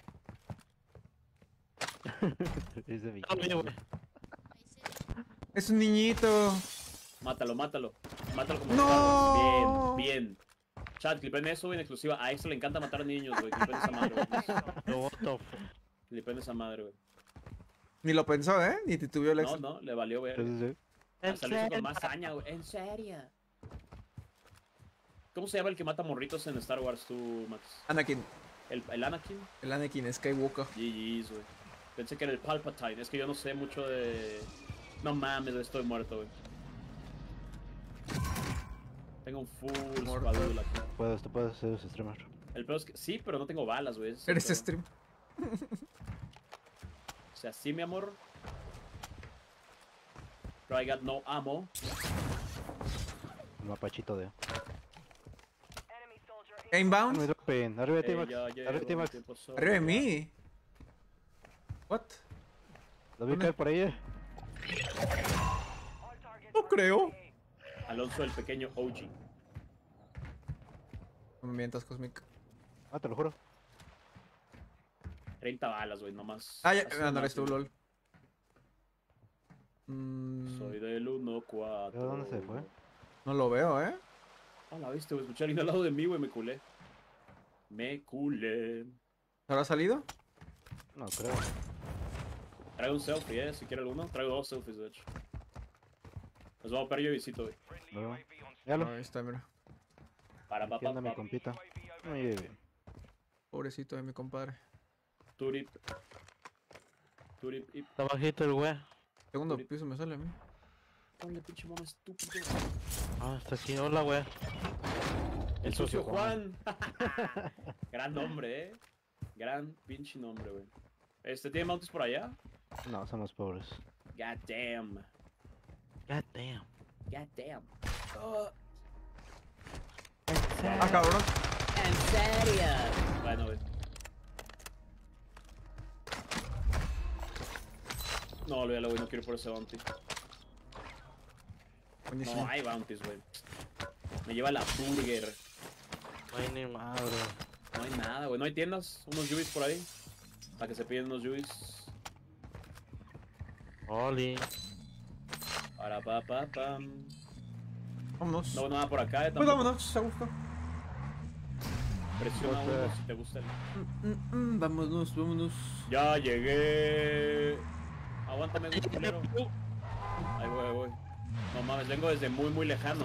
Es de mi Ah, mira, güey. Es un niñito. Mátalo, mátalo. Mátalo como No. Bien, bien. Chat, clipen eso, güey, en exclusiva. A Extra le encanta matar niños, güey. Clipen esa madre, güey. Pero what the fuck. Clipen esa madre, güey. Ni lo pensó, ¿eh? Ni titubeó el No, ex. no, le valió, güey. Sí. Hasta lo hizo con más saña, güey. En serio. ¿Cómo se llama el que mata morritos en Star Wars, tú, Max? Anakin. ¿El Anakin? El Anakin Skywalker. GG's, güey. Pensé que era el Palpatine. Es que yo no sé mucho de... No mames, estoy muerto, güey. Tengo un full Muerto. spadul aquí. Tú puedes ser ese streamer. El peor es que... Sí, pero no tengo balas, güey. ese es el Eres peor. stream. O sea, sí, mi amor. Pero I got no ammo. El mapachito de... Inbound. Me dropen. Arriba de ti, Max. Ya Arriba de ti, llevo Max. tiempo solo. Arriba de mí. What? Lo vi ¿Dónde? caer por ahí, No creo. Alonso, el pequeño OG. No me mientas, Cosmic. Ah, te lo juro. 30 balas, güey, nomás. Ah, ya. Así Ah, no nomás, eres tú, güey. lol. Soy del 1-4. ¿De dónde se fue? No lo veo, ¿eh? Ah, la viste, güey. Escuché a alguien al lado de mí, güey. Me culé. Me culé. ¿Habrá salido? No, creo. Traigo un selfie, si quiere alguno. Traigo 2 selfies, de hecho. Nos vamos a perder yo visito, güey. No. Míralo. Ahí está, mira. Para Aquí anda mi papá. compita. Muy bien. Pobrecito de mi compadre. Turip. Turip. Y... Está bajito el güey. Segundo piso me sale a mí. Ponle pinche mono estúpido. Ah, está aquí. Hola, güey. El socio Juan. Gran nombre, Gran pinche nombre, güey. ¿Tiene mounts por allá? No, somos pobres. God damn. God damn. God damn. Ah, cabrón. En serio. Bueno, güey. No, olvídalo, güey. No quiero por ese bounty. Buenísimo. No hay bounties, güey. Me lleva la burger. No hay ni madre. No hay nada, güey. No hay tiendas. Unos Yubis por ahí. Para que se piden unos Yubis. Oli. Para pa pa pam. Vámonos. No, nada por acá, Pues tampoco. vámonos, a gusto. Presiona uno si te gusta el... Vámonos, vámonos. Ya llegué. Aguántame, güey, primero. Ahí voy, ahí voy. No mames, vengo desde muy lejano,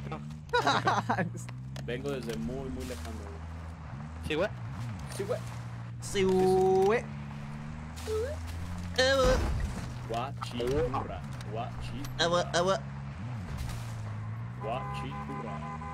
Vengo desde muy lejano, güey. Sí, güey. Sí, güey. Sí, güey. Guachicurra. Guachicurra.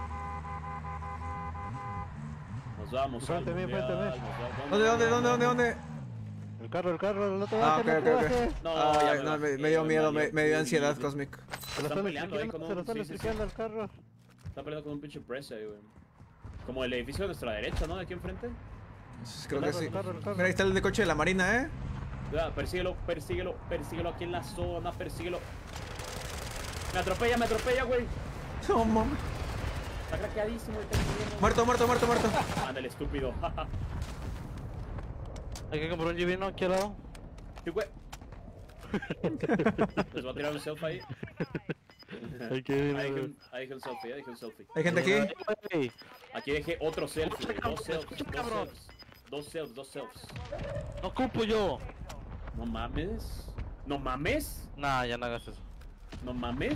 Nos vamos. Frente a mí, frente a mí. ¿Dónde? El carro, no te Ah, bajes, ok, no te ok, ok. bajes. No, Ay, ya no, bajé, me dio miedo, me dio ansiedad, güey. Cosmic. Se lo Están peleando ahí con se lo un... están Sí, sí, sí. electricando al carro. Está peleando con un pinche press ahí, güey. Como el edificio de nuestra derecha, ¿no? De aquí enfrente. Creo que sí. El carro. Mira, ahí está el de coche de la marina, ¿eh? Ya, persíguelo aquí en la zona, persíguelo. Me atropella, güey. No mames. Está craqueadísimo, está persiguiendo. Muerto. Ándale, estúpido. Hay que comprar un GV, aquí al lado. Sí, güey. Les voy a tirar un selfie ahí. Hay que ir. Ahí dejé un selfie, ¿Hay gente aquí? Ey, Aquí dejé otro selfie, güey. cabrón. Dos selfies. no ocupo yo. No mames. Nah, ya no hagas eso. No mames.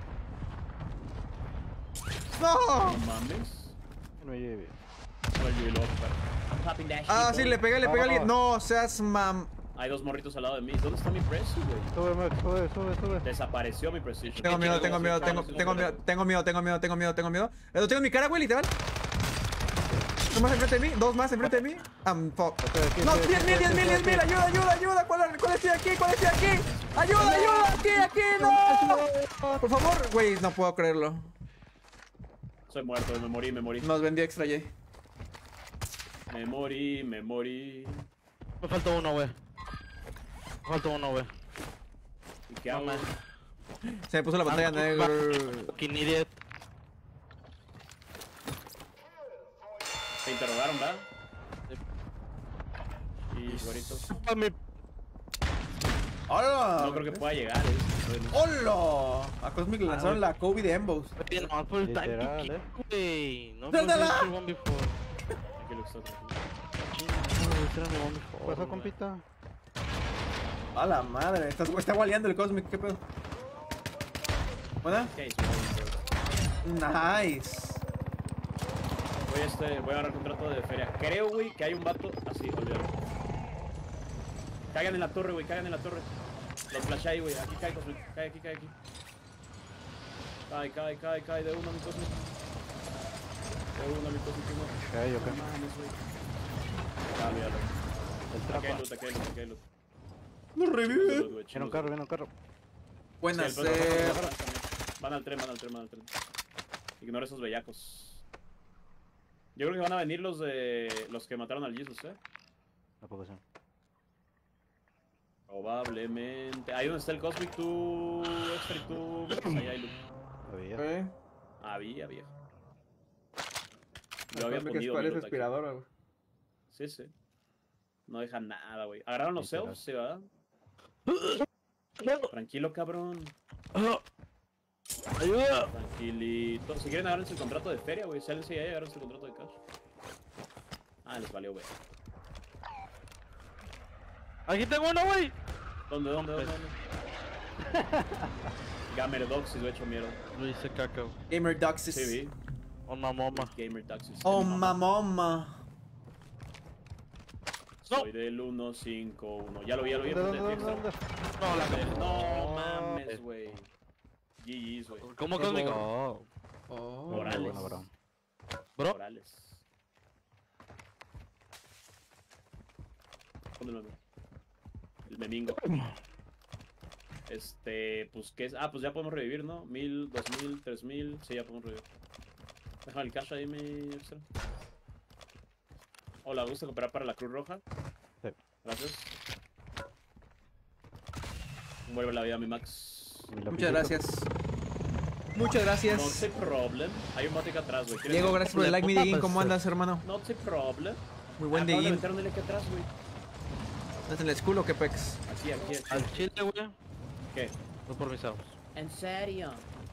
¡No! No mames. Me lleve. Oye, loco. I'm popping that shit, Ah, sí, boy. le pegué a alguien. No, seas mam. Hay dos morritos al lado de mí. ¿Dónde está mi Prezi, güey? Sube, Max, sube. Desapareció mi Precision. Tengo miedo. Lo tengo en mi cara, güey, literal. ¿Dos más enfrente de mí? ¿Dos más enfrente de mí? Fuck. No, 10.000, ayuda. ¿Cuál estoy aquí? Ayuda, aquí, no. Por favor, güey, no puedo creerlo. Soy muerto, me morí. Nos vendió extra J. Me morí. Me falta uno, güey. ¿Y qué hago? Se me puso la pantalla negra. Fucking idiot. Te interrogaron, ¿verdad? Y güerito. ¡Hola! No creo que pueda llegar, ¡Hola! A Cosmic le lanzaron la Kobe de Embos. Oye, nomás por el time Literal, kick, güey. No ¡Dátela! puedo ser one before. Tranquilo, que está tranquilo. No, ese era mi one before, ¿Qué pasó, güey. compita? A la madre, está gualeando el Cosmic, ¿qué pedo? ¿Buena? ¿Qué hizo? Nice. Voy a agarrar contrato de feria. Creo, güey, que hay un vato así, olvídalo. Caigan en la torre, güey, Los flash ahí, güey. Aquí cae, Cosmic. Cae aquí. Cae de uno, mi Cosmic. Ok. No mames, güey. Ah, olvídalo. El Aquí hay trapa. loot, aquí hay loot. No revive. Viene un carro. Buenas, Sí, van al tren. Ignora esos bellacos. Yo creo que van a venir los que mataron al Jesus, Tampoco sé. Probablemente. Ahí donde está el Cosmic, tú, Extra y tú. Ahí hay loot. Había. Había, viejo. Yo Yo había que fundido mi parece loot aquí. aspiradora, güey. Sí. No dejan nada, güey. ¿Agarraron los Literal. selves? Sí, ¿verdad? Tranquilo, cabrón. ¡Ayuda! Tranquilito. Si quieren, agarren su contrato de feria, güey. Sálense ahí y agarren su contrato de cash. Ah, les valió, güey. Aquí tengo uno, güey. ¿Dónde? Gamer Doxis, lo he hecho mierda. Lo hice caca, güey. Gamer Doxis. Sí, vi. On my mama. Gamer Doxis. Oh, mamoma. Soy del 151. Ya lo vi. ¿Dónde? No, la No mames, güey. GG's, güey. ¿Cómo que digo? Oh. Morales. Bueno, bro. Bro. Morales. ¿Dónde lo veo? El memingo. Pues ¿qué es? Ah, pues ya podemos revivir, ¿no? 1000, 2000, 3000. Sí, ya podemos revivir. Déjame el cash ahí, mi extra. Hola, ¿gusta cooperar para la Cruz Roja? Sí. Gracias. Vuelve la vida a mi Max. Muchas gracias. Muchas gracias. No te problem. Hay un bote acá atrás, güey. Diego, gracias por el like, mi Dieguín. ¿Cómo andas, hermano? No te problem. Muy buen Acabo de Dieguín. meter un aquí atrás, güey. ¿Estás en el school o qué pex? Aquí. Al chile, güey. ¿Qué? No por mis ojos. En serio.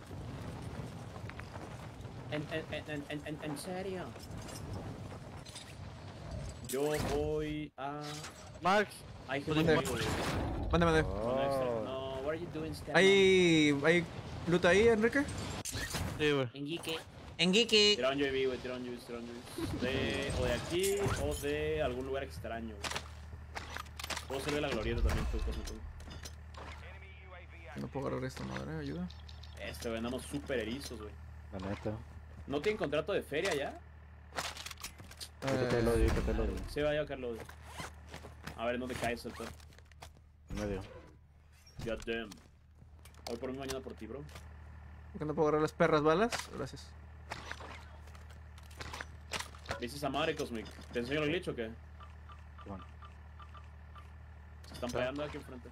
En serio. Yo voy a... Max. Hay Pues gente dijo- conmigo, güey. Mándame. Con extra. Oh. No, what are you doing, Stefan? ¿Hay loot ahí, Enrique? Sí, güey. En Geeke. En Geeky. Tiraron UAV, güey, tiraron UAV. O de aquí o de algún lugar extraño, güey. Puedo ser de la glorieta también, tú, cosa tú. No puedo agarrar esta madre, ayuda. Güey, andamos súper erizos, güey. La neta. ¿No tienen contrato de feria ya? Que te lo digo. Sí, vaya, Carlos. A ver, ¿dónde caes el todo? En medio. God damn. Hoy por mí, mañana por ti, bro. ¿Por qué no puedo agarrar las perras balas? Gracias. ¿Viste esa madre, Cosmic? ¿Te enseño el glitch o qué? Bueno. Se están pegando aquí enfrente.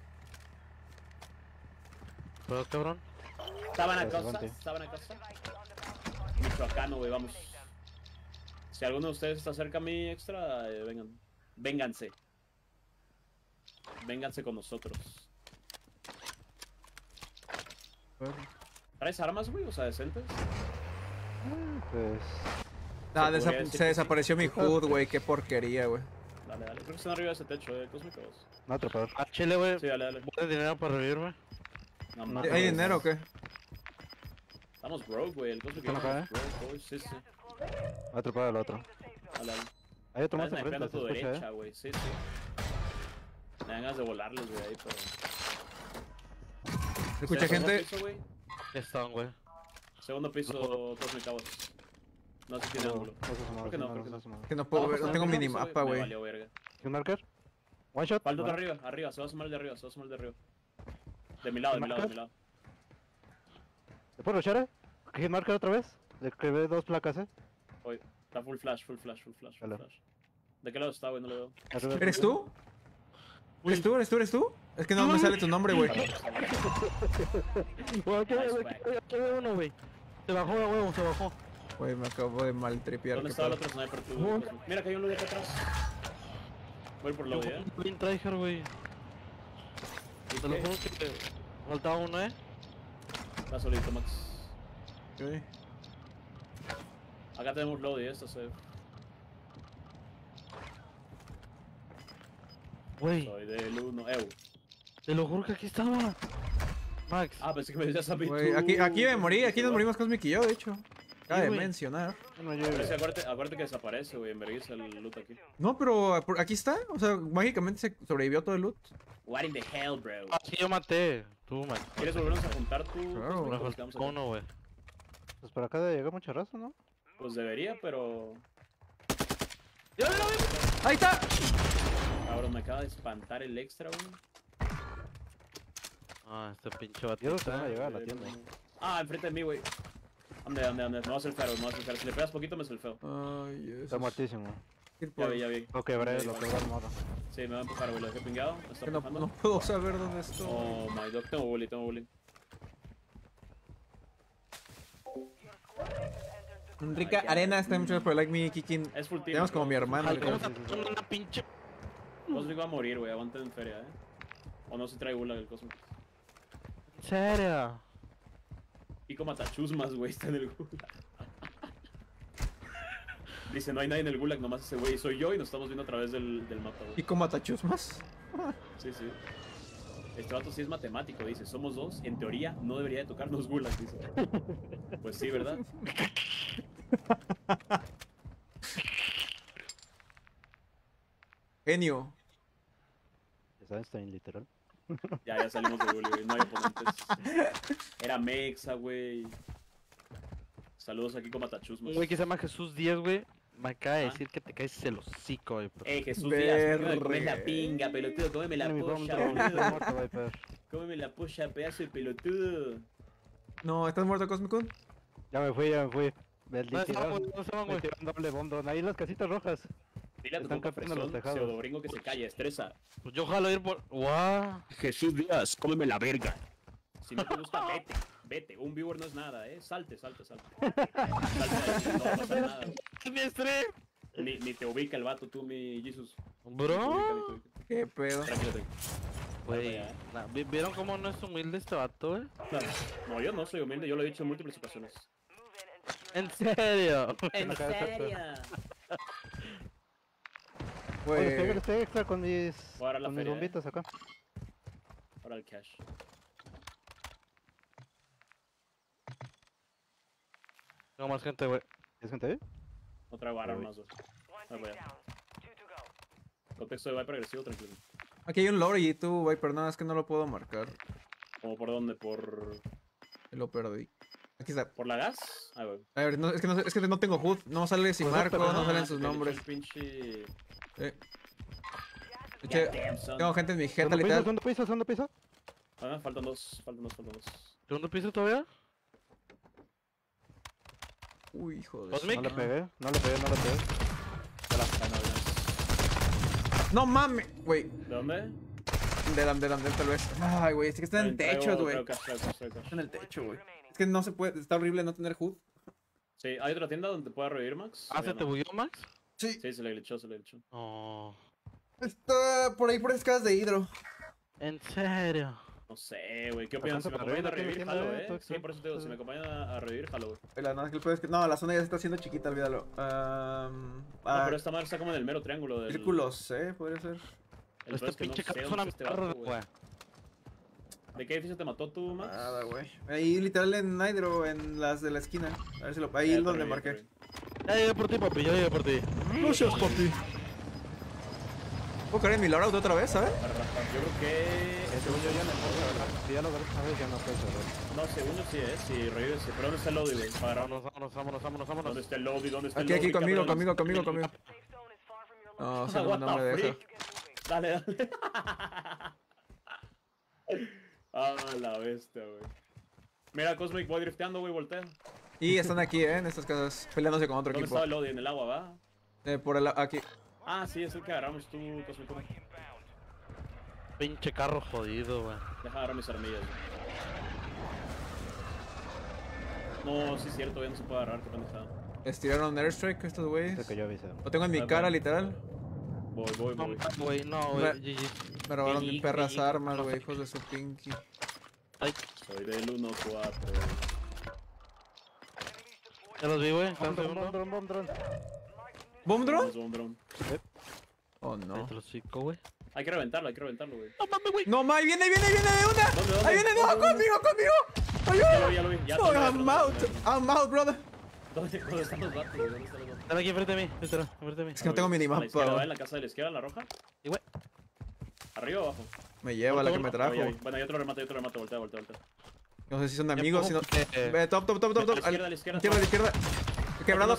¿Pero cabrón? Estaban a Adelante. cosa. Michoacano, güey, vamos. Si alguno de ustedes está cerca a mí extra, vengan. Vénganse. Vénganse con nosotros. ¿Traes armas, güey? O sea, decentes. Pues. Ah, Se podría decir se que desapareció mi HUD, güey. Qué porquería, güey. Dale. Creo que están arriba de ese techo, Cosmic. No, atrapador. Al chile, güey. Sí, dale. ¿Tienes dinero para revivirme? No, ¿Hay mames. ¿Hay dinero o qué? Estamos broke, güey. El Cosmic ¿Están acá, estamos broke, güey. Sí. Atrapado el otro. Dale. Hay otro más Están enfrente, snipeando a se tu escucha, derecha, güey. Sí. Me dan ganas de volarles, güey, ahí, pero... ¿Se escucha gente? Piso, güey. Ya están, güey. Segundo piso, Cosmic Towers. No sé si tiene ángulo. Creo que no, creo que no. Que no puedo ver, no tengo minimapa, Me güey. valió verga. ¿Un marker? One shot. Falta otro Bueno. arriba, se va a sumar el de arriba, se va a sumar el de arriba. De mi lado, de mi lado, de mi lado. ¿Te puedo rushar, ¿Hit marker otra vez? Le escribí 2 placas, Oye, está full flash, full flash, full flash, full Dale. flash. ¿De qué lado está, güey? No lo veo. Arriba. ¿Eres tú? ¿Eres tú? Es que no me sale tu nombre, güey. Güey, aquí Nice, hay- güey. aquí hay uno, güey. Se bajó de huevo, se bajó. Güey, me acabo de maltripear. ¿Dónde ¿qué está el pedo? otro sniper tú? Cosmo? Mira que hay un loot acá atrás. Voy por Yo lo ¿eh? bien tryhard, güey. ¿Y Te lo qué? juro que faltaba uno, Está solito, Max. Ok. Acá tenemos Lodi, esto se... Güey, Soy del 1. te lo juro que aquí estaba. Max. Ah, pensé que me decías a mí Güey, tú. aquí me morí, aquí nos morimos Cosmic y yo, de hecho. Acaba de güey. mencionar. Bueno, yo... Pero sí, acuérdate que desaparece, güey, en vergüenza el loot aquí. No, pero aquí está. O sea, mágicamente se sobrevivió todo el loot. What in the hell, bro? Ah, sí, yo maté. Tú, Max. ¿Quieres volvernos a juntar tú? Claro, Cosmo? Me Nos quedamos faltó aquí. uno, güey. Pues por acá debe llegar mucha raza, ¿no? Pues debería, pero... ¡Ahí está! Cabrón, me acaba de espantar el extra, güey. Ah, este pinche Yo batito. se van a llegar a la tienda. Ah, enfrente de mí, güey. Ande. Me va a hacer feo, me va a hacer feo. Si le pegas poquito, me hace el feo. Ay, Está eso. muertísimo. Ya vi. Lo quebré, lo quebré al modo. Sí, me va a empujar, güey. Lo dejé pingado. Me está Que no empujando. puedo saber dónde estoy. Oh my god, tengo bully. Enrique Ay, ya. Arena está mucho por like me, Kikin. Es full team. Tenemos como mi hermano. Ay, ¿cómo creo. te pasó una pinche? Cosmic va a morir, güey. Aguanten en feria, O no se trae gulag el Cosmic. ¿En serio? Pico Matachusmas, güey, está en el gulag. Dice, no hay nadie en el gulag, nomás ese güey. Soy yo y nos estamos viendo a través del mapa, güey. ¿Y cómo atachus más? Sí. Este vato sí es matemático, dice. Somos dos, en teoría no debería de tocarnos gulag, dice. Pues sí, ¿verdad? Genio. Ya sabes, está bien literal. Ya salimos de bully, güey. No hay oponentes. Era Mexa, güey. Saludos aquí con Matachusmas. Un güey que se llama Jesús 10, güey. Me acaba de Ah. decir que te caes el hocico, güey. Jesús Díaz, Verga. cómeme la pinga, pelotudo, cómeme la Tiene mi polla, bomba, estoy boludo. muerto, Viper. Cómeme la polla, pedazo de pelotudo. No, ¿estás muerto, Cosmicun? Ya me fui. Me ¿Dónde estaban, güey? tiraron, ¿Dónde estaban, me güey? tiraron doble bombón. Ahí las casitas rojas. Dile a tu Están compa campeando los fresón, tejados. pseudobringo que se calla, estresa. Pues yo jalo ir por... ¡Guau! Jesús Díaz, cómeme la verga. Si no te gusta, vete. Un viewer no es nada, salte. Salte ahí, no va a pasar nada. ¡Es mi stream! Ni te ubica el vato, tú, mi Jesus. Bro. ¿Qué pedo? Tranquilo. Güey, ¿vieron cómo no es humilde este vato, güey? No, yo no soy humilde, yo lo he dicho en múltiples ocasiones. ¿En serio? ¿En Acá está, serio? Oye, Güey. estoy extra con mis, Voy a agarrar la con mis feria, bombitas acá. Ahora el cash. Tengo más gente, güey. ¿Es gente ahí? No traigo Uy. armas, güey. Ahí voy a. Contexto de Viper agresivo, tranquilo. Aquí hay un lore y tú, Viper, no, es que no lo puedo marcar. ¿Como por dónde? ¿Por Lo perdí. Aquí está. la gas? Ahí voy. A ver, no, es que no tengo HUD. No sale si Pues marco, pero no Ah, salen sus que nombres. el pinche... De hecho, Goddamn, son. tengo gente en mi jeta ¿Segundo piso, literal. segundo piso, segundo piso? Ah, faltan dos. ¿Segundo piso todavía? Uy, hijo de Cosmic. su No le madre. pegué, no le pegué. No mames, güey. ¿De dónde? De Dandel, tal vez. Ay, güey, es que está en el techo, güey. Traigo cash. Está en el techo, güey. Es que no se puede, está horrible no tener HUD. Sí, ¿hay otra tienda donde te pueda revivir, Max? ¿Ah, O ya se te no? bugueó, Max? Sí. Sí, se le glitchó. No. Está por ahí por escasas de hidro. ¿En serio? No sé, güey. ¿Qué opinas? Si me Alcanza acompañan a para revivir, arriba, jalo, tiene tienda, Sí, por eso te digo, si me acompañan a revivir, jalo, güey. La nada que el pedo es que. No, la zona ya se está haciendo chiquita, olvídalo. No, pero esta madre está como en el mero triángulo del... Círculos, podría ser. El pedo Este es que no pinche sé carro es dónde una está este mierda, vato, güey. güey. ¿De qué edificio te mató tú, Max? Nada, güey. Ahí literal en Hydro, en las de la esquina. A ver si lo. Ahí Ya es te donde reviví, marqué. te reviví. Ya llegué por ti, papi, ya llegué por ti. No seas papi. ¿Puedo caer en mi Laura otra vez, sabes? Para raspar. Yo creo que... Según yo ya no puedo agarrar. Si ya lo agarras una vez, ya no puedes agarrar. No, según yo sí, si revives, sí. Pero ¿dónde está el lobby, güey? Para agarrar. Vámonos. ¿Dónde está el lobby? ¿Dónde está el Aquí, lobby? conmigo. cabrones? No, What no me the deja. freak? Dale. Ah, la bestia, güey. Mira, Cosmic, voy drifteando, güey, voltea. Y están aquí, en estas casas, peleándose con otro ¿Dónde equipo. estaba el lobby? En el agua, ¿va? Por el aquí. Ah, sí, es el que agarramos tú, Cosmic. Pinche carro jodido, güey. Deja agarrar mis armillas, güey. No, sí es cierto, ya no se puede agarrar, qué pendejada. Les tiraron airstrike estos güeyes. Lo que yo avisé. Lo tengo en mi Ah, cara, bueno. literal. Voy. No, Me- güey, GG. Me robaron mis GG, perras GG. armas, güey, hijos de su pinky. Ay, Soy del 1-4. ya los vi, güey. Están segundo. Bomb drone. ¿Bomb drone? Vamos, drone. Oh, no. Ahí te los pico, güey. Hay que reventarlo, güey. No mames, güey. No, ma, ahí viene de una. ¿Dónde? Ahí viene, no, ¿Dónde? conmigo. Ya lo vi. Ya Oh, te lo I'm vi, out. I'm out, brother. ¿Dónde están los vatos, güey? ¿Dónde están los vatos? Están aquí enfrente de mí. Espera, enfrente de mí. Es que no tengo A la minimapa, izquierda, ¿va? güey. En la casa de la izquierda, en la roja. Y, güey. ¿Arriba o abajo? Me lleva la que me trajo. Bueno, yo te lo remato, voltea. No sé si son amigos, si no... Top. A la izquierda. A la izquierda. Quebrado.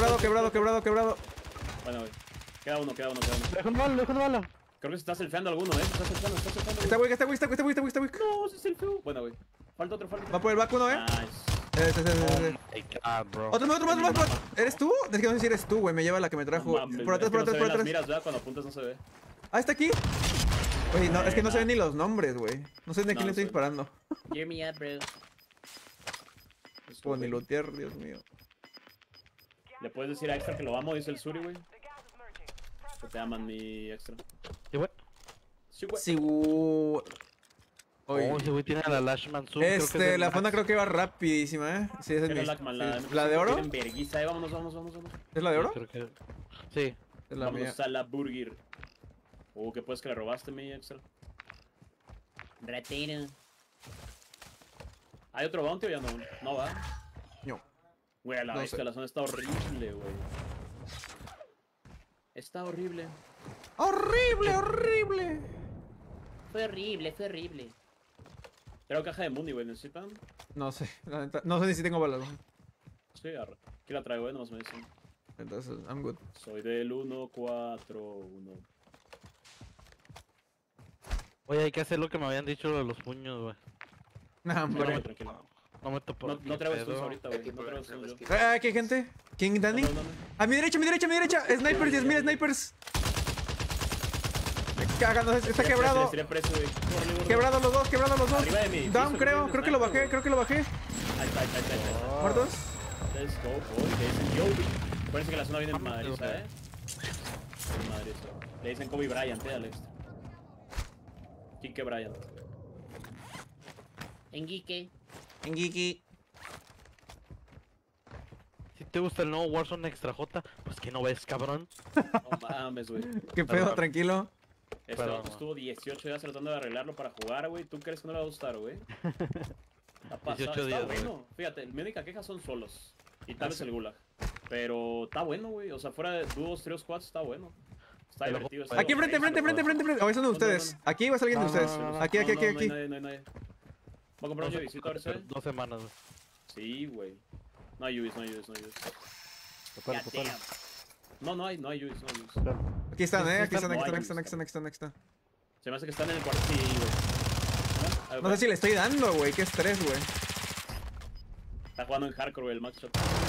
Bueno, güey. Queda uno. Deja una bala. Creo que se está selfieando alguno, Está selfieando, Está güey. güey. No, se selfieó. Bueno, güey. Falta otro. Va por el back uno, Nice. Ese. My God, bro. Otro más. ¿Eres tú? Es que no sé si eres tú, güey. Me lleva la que me trajo. No mames, Por es que no se ven las atrás. miras, ¿verdad? Cuando apuntas no se ve. Ah, está aquí. Oye, no, es que no se ven ni los nombres, güey. No sé de quién No, le estoy sí. disparando. Hear me out, bro. Puedo ni lootear, Dios mío. Le puedes decir a Extra que lo amo, dice el Suri, güey. Que te aman, mi Extra. Y, güey. Sí, güey. Sí, Oye. Oh, ese güey tiene a la Lashman Zoom. creo que es el La Max. fonda creo que va rapidísima, ¿eh? Sí, esa es Era mi... Lackman, sí. ¿La de oro? Tienen verguiza, Vámonos. ¿Es la de oro? Creo que... Sí. Es la mía. Vámonos a la burger. ¿Qué puedes que le robaste, mi Extra? Ratino. ¿Hay otro bounty o ya no? No va. No. Güey, a la No bestia, sé. la zona está horrible, güey. Está horrible. ¡Horrible! Fue horrible. Creo caja de Mundi, güey. ¿Necesitan? No sé, la neta. No sé ni si tengo balas, güey. Sí, arre. Aquí la traigo, nomás me dicen. Entonces, I'm good. Soy del 1-4-1. Oye, hay que hacer lo que me habían dicho de los puños, güey. Nah, No, hombre. tranquilo. No me topo. No traigo estos ahorita, güey. No traigo estos yo. ¿Qué gente? ¿Quién, Dani? No. A mi derecha. Snipers, 10.000 snipers. Me cagan, no sé, está quebrado. Sería preso, güey. Córrele, gordo. Quebrado los dos. Arriba de mí. Down, Piso, creo güey, que lo bajé, Ahí está. ¿Muertos? Let's go, boy. Le dicen Yobi. Parece que la zona viene en madriza, En madriza. Le dicen Kobe Bryant, Alex. Kike Bryant. Enguique. En Geeky. Si te gusta el nuevo Warzone Extra J, pues que no ves, cabrón. No mames, güey. ¿Qué pedo? Tranquilo. Este Pero- vato estuvo 18 días tratando de arreglarlo para jugar, güey. ¿Tú crees que no le va a gustar, güey? Está pasado. 18 Está días, bueno. Fíjate, mi única queja son solos. Y tal vez el Gulag. Pero está bueno, güey. O sea, fuera de dúos, tríos, squads, está bueno. Está Pero- divertido. Aquí enfrente. O eso de ustedes. Aquí va a salir de No, no, ustedes. no, no. Aquí. No hay nadie. Voy a comprar un Yuvisito a ver si hay. 2 semanas, güey. Sí, güey. No hay Yuvis. Topalo. No hay Yuvis. Aquí están, aquí están. Se me hace que están en el cuarto. Sí, güey. No sé si le estoy dando, güey. Qué estrés, güey. Está jugando en hardcore, güey, el Max Shot.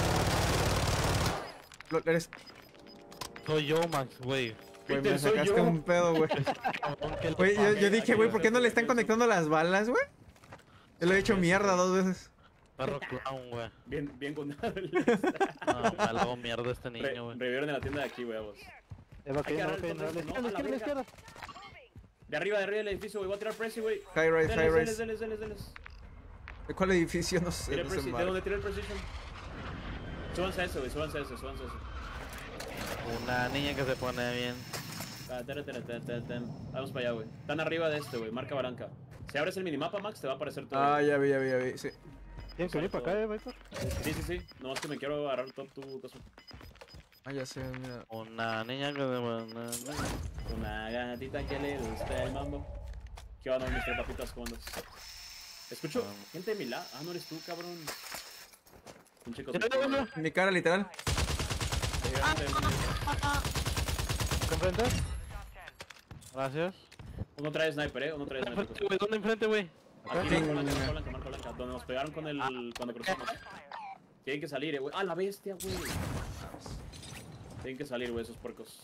Eres... Soy yo, Max, güey. Güey, me Peter, soy sacaste yo. un pedo, güey. Cabrón, que Güey, le yo dije, güey, ¿por qué no le están conectando las balas, güey? Yo le he hecho mierda 2 veces. Perro clown, güey. Bien con nada. No, me hago mierda este niño, güey. Revivieron en la tienda de aquí, güey, a vos. Va Hay que agarrar el cayendo. control, no, a la verga. Izquierda. De arriba del edificio, güey. Voy a tirar Prezi, güey. High rise. Deles. ¿De cuál edificio? No sé, Tira no sé Prezi. ¿De mal. dónde tira el Precision? Súbanse a ese, güey. Súbanse a ese. Una niña que se pone bien. Vamos para allá, güey. Están arriba de este, güey. Marca Barranca. Si abres el minimapa, Max, te va a aparecer todo. Ah, ya vi, sí. Tienen que venir para acá, Viper. Sí. Nomás que me quiero agarrar top tu cosa. Ah, ya sé, mira. Una niña que se pone... Una gatita que le gusta el mambo. ¿Qué van a Mr. Papitas? ¿Cómo andas? Escucho gente de mi lado. Ah, no eres tú, cabrón. Pinche cosmetero. Mi cara, literal. ¿Te enfrentas? Gracias. Uno trae sniper, uno trae sniper. Enfrente, güey, ¿dónde enfrente, güey? Aquí, Sí. marco blanca. Donde nos pegaron con el... cuando cruzamos. Tienen que salir, güey. ¡Ah, la bestia, güey! Tienen que salir, güey, esos puercos.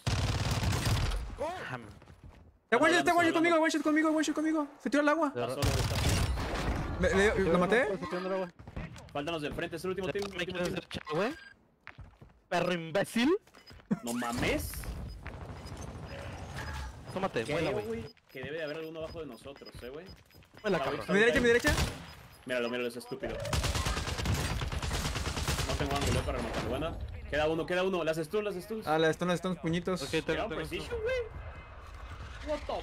Está one shot conmigo. Se tiró al agua. Está solo, está solo. ¿Lo maté? Faltan los del frente, es el último team. ¿Me quieres hacer chat, güey? ¿Perro imbécil? No mames. Tómate, Creo, vuela, güey. güey, que debe de haber alguno abajo de nosotros, güey. Vuela, Ah, güey, cabrón. Mi derecha. Míralo, es estúpido. No tengo ángulo para rematar. Buena. Queda uno. Las stuns. Ah, están los puñitos. Ok, Queda tengo, un tengo. precision, güey. What the...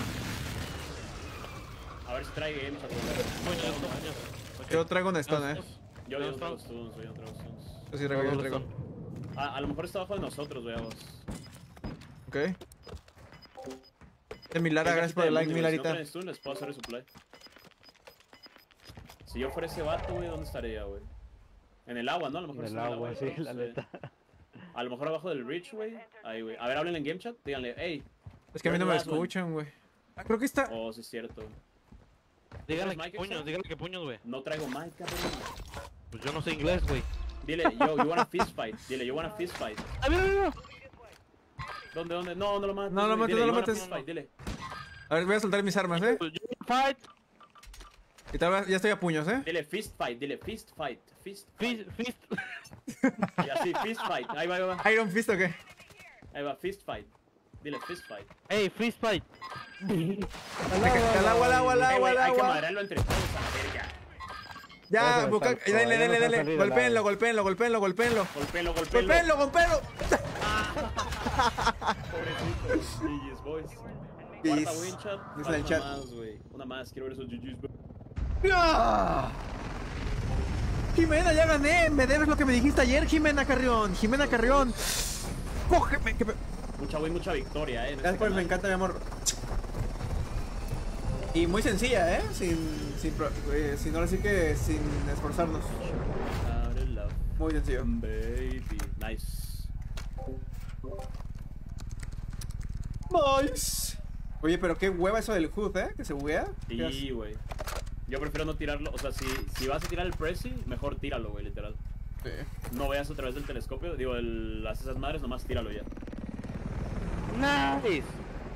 A ver si trae game, chat, güey. Yo traigo una stun, Yo no traigo Stones. stuns. Yo sí traigo. A lo mejor está abajo de nosotros, veamos. Ok. Milara, gracias por el like, Si no Milarita. traen stun, les puedo hacer el supply. Si yo fuera ese vato, güey, ¿dónde estaría, güey? En el agua, ¿no? A lo mejor En está el agua, sí, la neta. A lo mejor abajo del bridge, güey. Ahí, güey. A ver, háblenle en game chat. Díganle, hey. Es que a mí no me escuchan, güey. Ah, creo que está. Oh, sí es cierto. Dígale ¿Tienes mic que puños, extra? dígale que puños, güey. No traigo mic, cabrón. Pues yo no sé inglés, güey. Dile, yo, you wanna fist fight. Dile, you wanna fist fight. ¡Ah, mira! ¿Dónde? No lo mates. No lo güey. mates, Dile, no lo you wanna mates. fist fight, Dile. A ver, voy a soltar mis armas, Pues yo fight. Y tal vez ya estoy a puños, Dile fist fight. Fist fight. Fist. Y así, fist fight. Ahí va. ¿Iron Fist o qué? Ahí va, fist fight. Dile fist fight. Ey, fist fight. Al agua. Hay que madrarlo entre todos a la verga. Ya, Ya busca. se me está- ya no Dale. se salir del Golpéenlo. Golpéenlo. Pobrecitos. GG's, boys. Cuarta GG's. win, chat. Dice en el Falta chat. Una más, güey. Una más. Quiero ver esos GG's, bro. ¡Ah! Jimena, ya gané. Me debes lo que me dijiste ayer, Jimena Carrión. Cógeme. Mucha win, mucha victoria, en Gracias este por el me canal. encanta, mi amor. Y muy sencilla, sin ahora sí que sin esforzarnos. Out of love, Muy sencillo. baby. Nice. Nice. Oye, pero qué hueva eso del HUD, que se buguea. Sí, güey. Yo prefiero no tirarlo. O sea, si vas a tirar el pressy, mejor tíralo, güey, literal. Sí. No veas a través del telescopio. Digo, esas madres, nomás tíralo ya. Nice.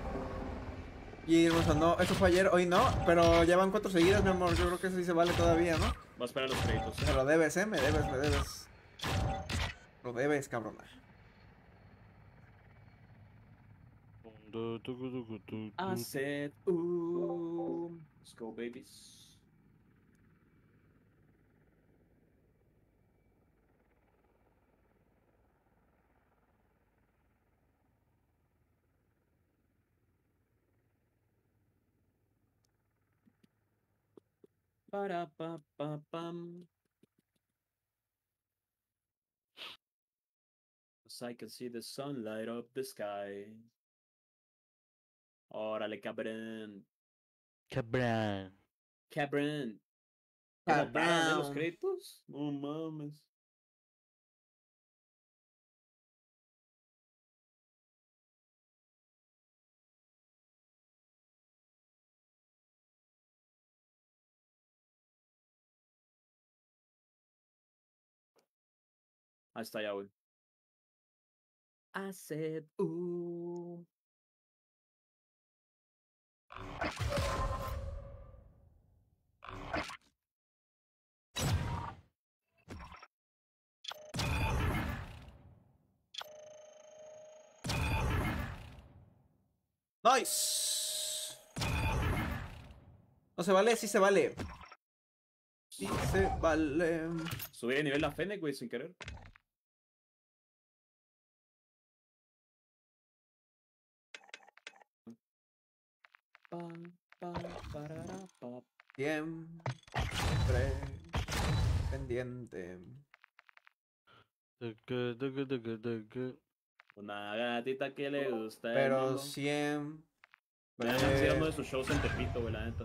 Y hermoso, no, eso fue ayer, hoy no, pero ya van 4 seguidas, mi amor. Yo creo que eso sí se vale todavía, ¿no? Voy a esperar los créditos. Me lo debes, me debes. Lo debes, cabrona. I said, ooh. Let's go, babies. Para pa pa pam. As I can see the sun light up the sky. Órale, cabrón. Cabrón. Cabrón. ¿Cómo pagan de los créditos? No mames. Ahí está ya, güey. I said, ooh. Nice. No se vale, sí se vale. Sí se vale. Subí de nivel a Fennec, güey, sin querer. Pa, pa, parara, pa. Siempre pendiente. Una gatita que le gusta. el Pero mambo. siempre Me dan ganas de ir a uno de sus shows en Tepito, güey, la neta.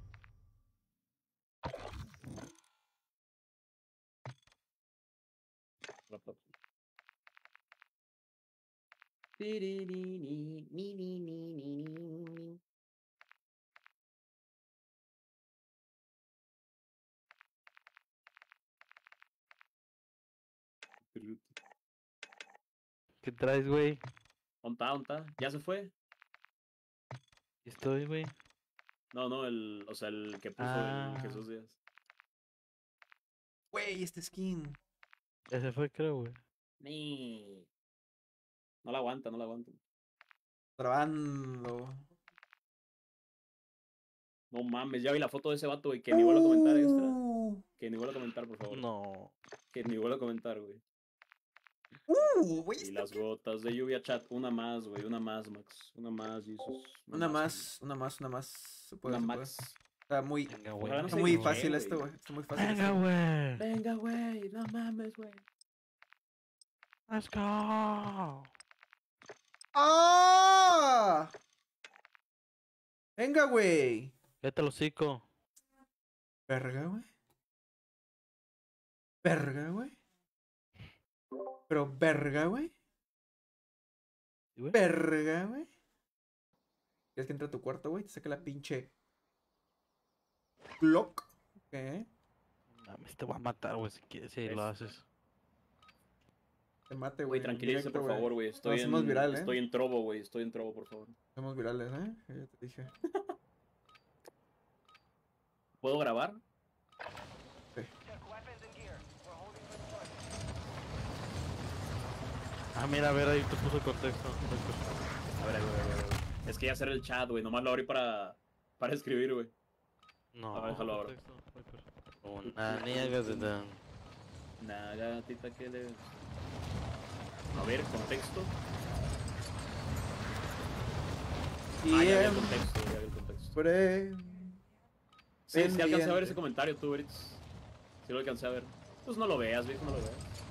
¿Qué traes, güey? ¿Onta? ¿Ya se fue? Aquí estoy, güey. No, o sea, el que puso el Jesús Díaz. Güey, este skin. Ya se fue, creo, güey. Ni. No la aguanta. Trabando. No mames, ya vi la foto de ese vato, güey, que ni vuelva a comentar extra. Uh, Que ni vuelva a comentar, por favor. No. Que ni vuelva a comentar, güey. güey, Y este- las gotas de lluvia, chat. Una más, güey. Una más, Max. Una más, Jesus. Una más. Se puede, Una se puede. Max. Está muy, Venga, güey. Ojalá no está se muy glitche, fácil güey. esto, güey. Está muy fácil Venga, esto. güey. Venga, güey. No mames, güey. Let's go. ¡Ah! Venga, güey. Vete al hocico. Verga, güey. Verga, güey. Pero verga, güey. ¿Sí, güey? Verga, güey. ¿Quieres que entre a tu cuarto, güey? Te saque la pinche Glock. ¿Qué? Mames, te voy a matar, güey, si quieres, si lo haces. Te mate, Güey, güey. tranquilízate, por favor, güey. Nos hacemos viral, ¿eh? Estoy en trobo, güey. Estoy en trobo, por favor. Somos virales, ¿eh? Ya te dije. ¿Puedo grabar? Ah, mira, a ver, ahí te puso el contexto. A ver. Es que ya cerré el chat, güey. Nomás lo abrí para escribir, güey. No, A ver, déjalo ahora. Una niega de dan. Nada, gatita, que le... A ver, contexto. Ah, ya vi el contexto, ya vi el contexto. Sí, alcancé a ver Pendiente. ese comentario, tú, Brits. Sí lo alcancé a ver. Pues no lo veas, viejo, no lo veas.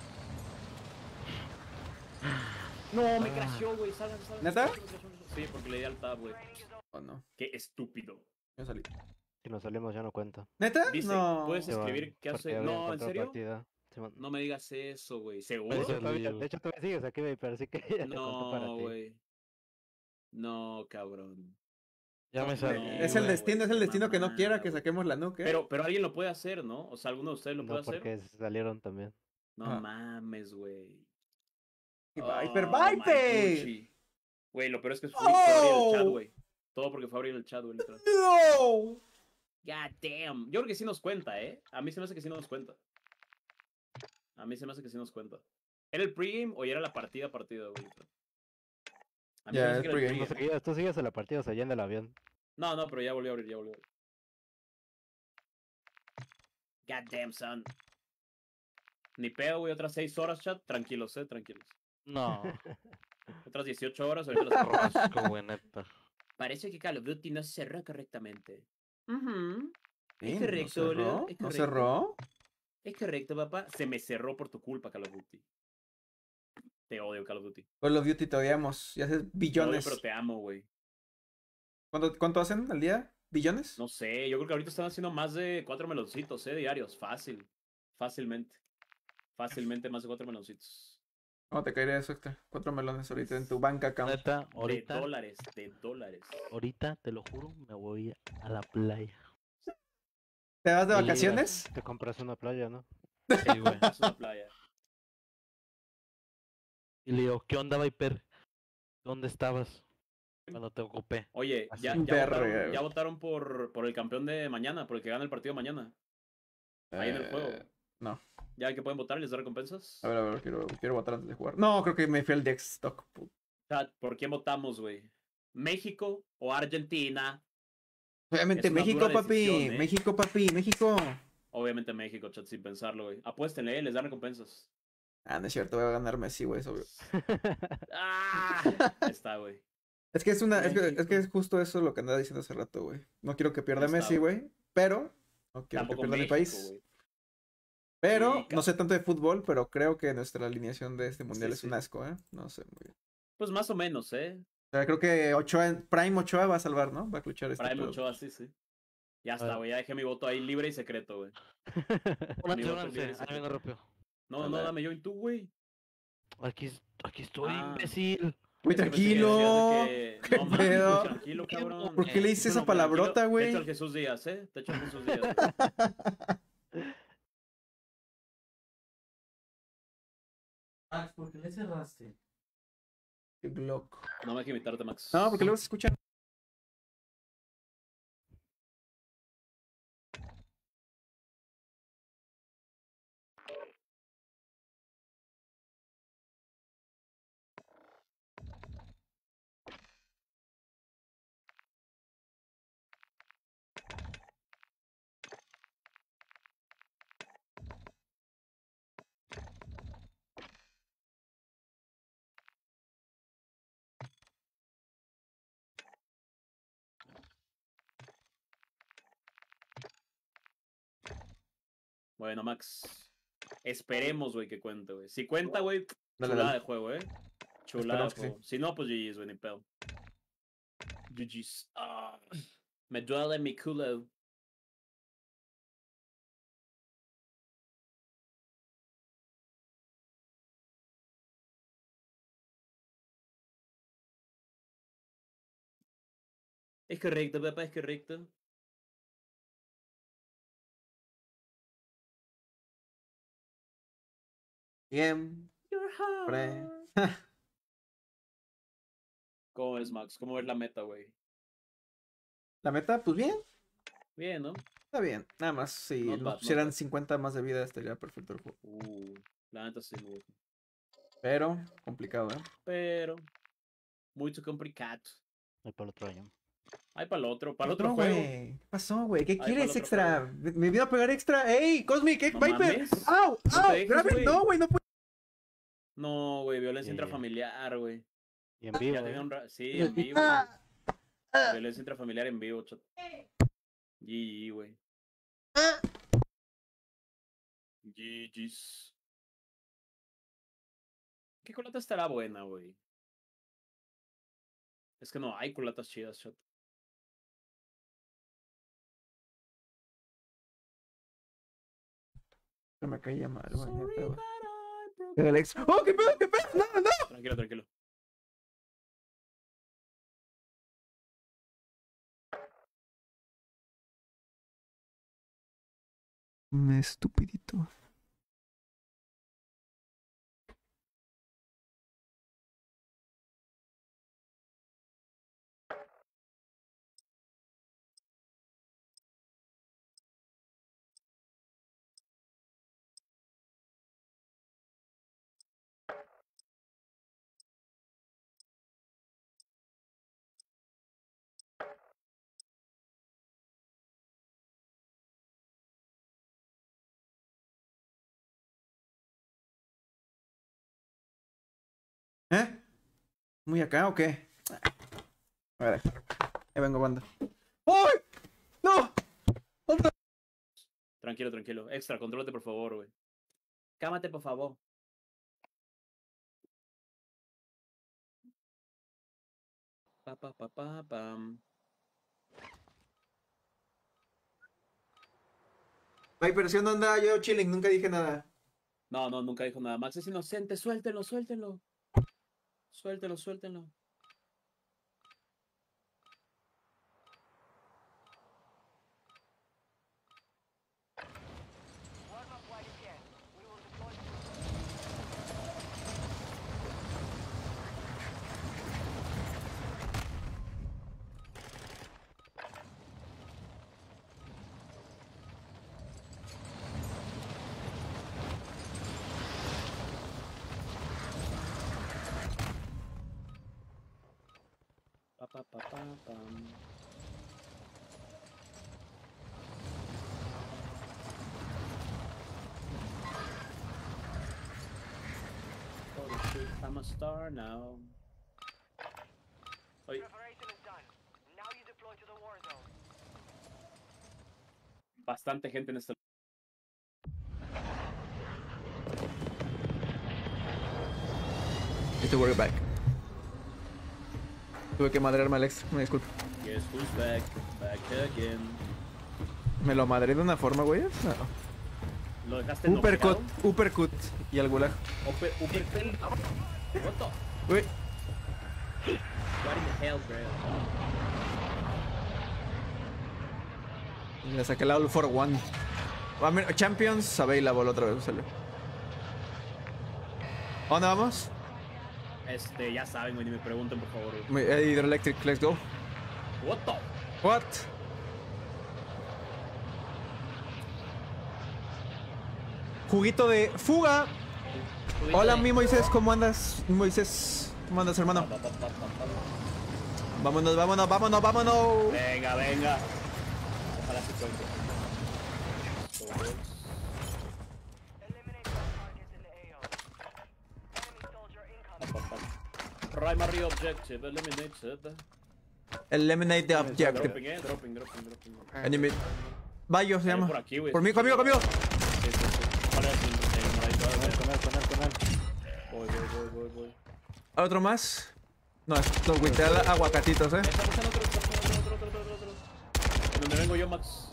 No, me crasheó, güey. Salgan. ¿Neta? Sí, porque le di al tab, güey. Oh, no. Qué estúpido. Ya salí. Si nos salimos ya no cuenta. ¿Neta? Dice, No. puedes Se va, escribir qué porque hace. había No, ¿en encontrado serio? partida. Sí, man. No me digas eso, güey. De ¿Seguro? hecho, todavía sigues aquí, güey, pero sí que ya te contó para No, ti. güey. No, cabrón. Ya me salí. Es el güey, destino, es el qué destino que no mamada, quiera que güey. saquemos la nuke. Pero alguien lo puede hacer, ¿no? O sea, alguno de ustedes lo puede No, hacer. porque salieron también. No Ajá. mames, güey. Y Oh, Viper, my Viper. Gucci. Güey, lo peor es que fue abrir el chat, ¡Oh! güey. Todo porque fue abrir el chat, güey. literal. No. God damn. Yo creo que sí nos cuenta, ¿eh? A mí se me hace que sí nos cuenta. A mí se me hace que sí nos cuenta. ¿Era el pregame o ya era la partida, güey? A mí se me Ya, hace es que era el pregame. pregame. Tú sigues en la partida, o sea, ya en el avión. No, pero ya volvió a abrir, God damn, son. Ni pedo, güey. Otras 6 horas, chat. Tranquilos, tranquilos. No. Otras 18 horas, ahorita las Rasco, güey, neta. Parece que Call of Duty no cerró correctamente. Sí, Es ¿no correcto, cerró? boludo, es ¿No correcto. cerró? Es correcto, papá. Se me cerró por tu culpa, Call of Duty. Te odio, Call of Duty. Call of Duty te odiamos. Ya haces Te odio, billones. pero te amo, güey. ¿Cuánto hacen al día? ¿Billones? No sé, yo creo que ahorita están haciendo más de 4 meloncitos, diarios. Fácil. Fácilmente. Fácilmente más de 4 meloncitos. ¿Cómo te caería eso extra? 4 melones ahorita en tu bank account. Neta, ahorita, De dólares. ahorita, te lo juro, me voy a la playa. ¿Te vas de Sí, vacaciones? Te compras una playa, ¿no? Sí, güey. Es una playa. Y le digo, ¿qué onda, Viper? ¿Dónde estabas cuando te ocupé? Oye, Así. ya Verga, votaron, güey. ya votaron por el campeón de mañana, por el que gana el partido mañana. Ahí en el juego. No. ¿Ya que pueden votar y les da recompensas? A ver, quiero votar antes de jugar. No, creo que me fui al Dexstock. Chat, ¿por quién votamos, güey? ¿México o Argentina? Obviamente Es una México, dura papi. decisión, ¿eh? México, papi. México. Obviamente México, chat, sin pensarlo, güey. Apuéstenle, les dan recompensas. Ah, no es cierto, voy a ganar Messi, güey, es obvio. ¡Ah! Ahí está, güey. Es que es México. que es justo eso lo que andaba diciendo hace rato, güey. No quiero que pierda Ahí está, Messi, güey, pero no quiero Tampoco que pierda mi México, país. güey. Pero Sí, no sé tanto de fútbol, pero creo que nuestra alineación de este mundial Sí, es sí. un asco, ¿eh? No sé muy bien. Pues más o menos, ¿eh? sea, creo que Prime Ochoa va a salvar, ¿no? Va a escuchar este Prime pedo. Ochoa, sí, sí. Ya está, Bueno. güey. Ya dejé mi voto ahí libre y secreto, güey. Únanse, Mi voto únanse. libre y Ahí secreto. vengo rápido. No, no, dame yo y tú, güey. Aquí estoy, Ah. imbécil. Güey, Es que pensé que tranquilo. decías de que- ¿Qué No mames, pedo? güey, tranquilo, cabrón. ¿Por qué le dices esa Bueno, palabrota, tranquilo. güey? Te echo al Jesús Díaz, ¿eh? Te echo al Jesús Díaz. Max, ¿por qué le cerraste? Qué loco. No me hay que imitarte, Max. No, porque luego se escucha. Bueno, Max. Esperemos, güey, que cuente, güey. Si cuenta, güey, Dale, chulada dale. de juego, Chulada de Esperemos que sí. juego. Si no, pues GG's, güey, ni pedo. GG's. Ah, me duele mi culo. Es correcto, papá, es correcto. Bien. Your Pre. heart. ¿Cómo es, Max? ¿Cómo es la meta, güey? La meta, pues bien. Bien, ¿no? Está bien. Nada más, si Not nos bad, not pusieran bad. 50 más de vida, estaría perfecto el juego. La neta sí, güey. Pero, complicado, ¿eh? Pero, mucho complicado. Voy para el otro año. Ay, para el otro juego. güey. ¿Qué pasó, güey? ¿Qué pa'l quieres otro extra? ¿Me vino a pegar extra? ¡Ey, Cosmic! No Viper! mames. ¡Au! No ¡Au! te dejes, ¡Grabe! güey. No, güey, no puedo. No, güey, violencia Yeah. intrafamiliar, güey. Y en vivo, Ya tenía un Sí, Ah. en vivo. güey. Violencia intrafamiliar en vivo, chat. GG, güey. GG's. ¿Qué culata estará buena, güey? Es que no hay culatas chidas, chat. Se me caía mal, güey. Sorry, neta, güey. but I broke El Alex. ¡Oh, qué pedo, qué pedo! ¡No, no! Tranquilo, tranquilo. Me estupidito. ¿Eh? ¿Muy acá o qué? A ver, ahí vengo, banda. ¡Ay! ¡No! Tranquilo, tranquilo. Extra, contrólate, por favor, güey. Cámate, por favor. Pa, pa, pa, pa, pam. Viper, ¿sí dónde anda? Yo chilling, nunca dije nada. No, no, nunca dijo nada. Max es inocente, suéltenlo, suéltenlo. Suéltenlo, suéltenlo. Pa, pa, pa, pa, pam. Holy shit, I'm a star now. Oye. Bastante gente en este. Need to worry back. Tuve que madrearme al extra, me disculpo. Guess who's back? Back again. Me lo madré de una forma, güey. No. ¿Lo dejaste Uppercut, noqueado? uppercut y al gulag. Uppercut. What the? Uy, What in the hell, bro? le saqué la All for One. Champions available otra vez, salió. ¿A dónde vamos? Ya saben, güey, ni me pregunten, por favor. Güey. Hydroelectric, let's go. What the? What? Juguito de fuga. Hola, mi Moisés, ¿cómo andas? Moisés, ¿cómo andas, hermano? Vámonos, vámonos, vámonos, vámonos. Venga, venga. Ojalá se cuente. Primary objective eliminated. Eliminate the objective. Dropping. Enemy. Bayo se llama. Por aquí, güey. Por mí, conmigo, conmigo. Sí. ¿Cuál es el moradito? Con él. Voy. ¿Otro más? No, esto, güey, te da aguacatitos, Estamos en otro. En donde vengo yo, Max.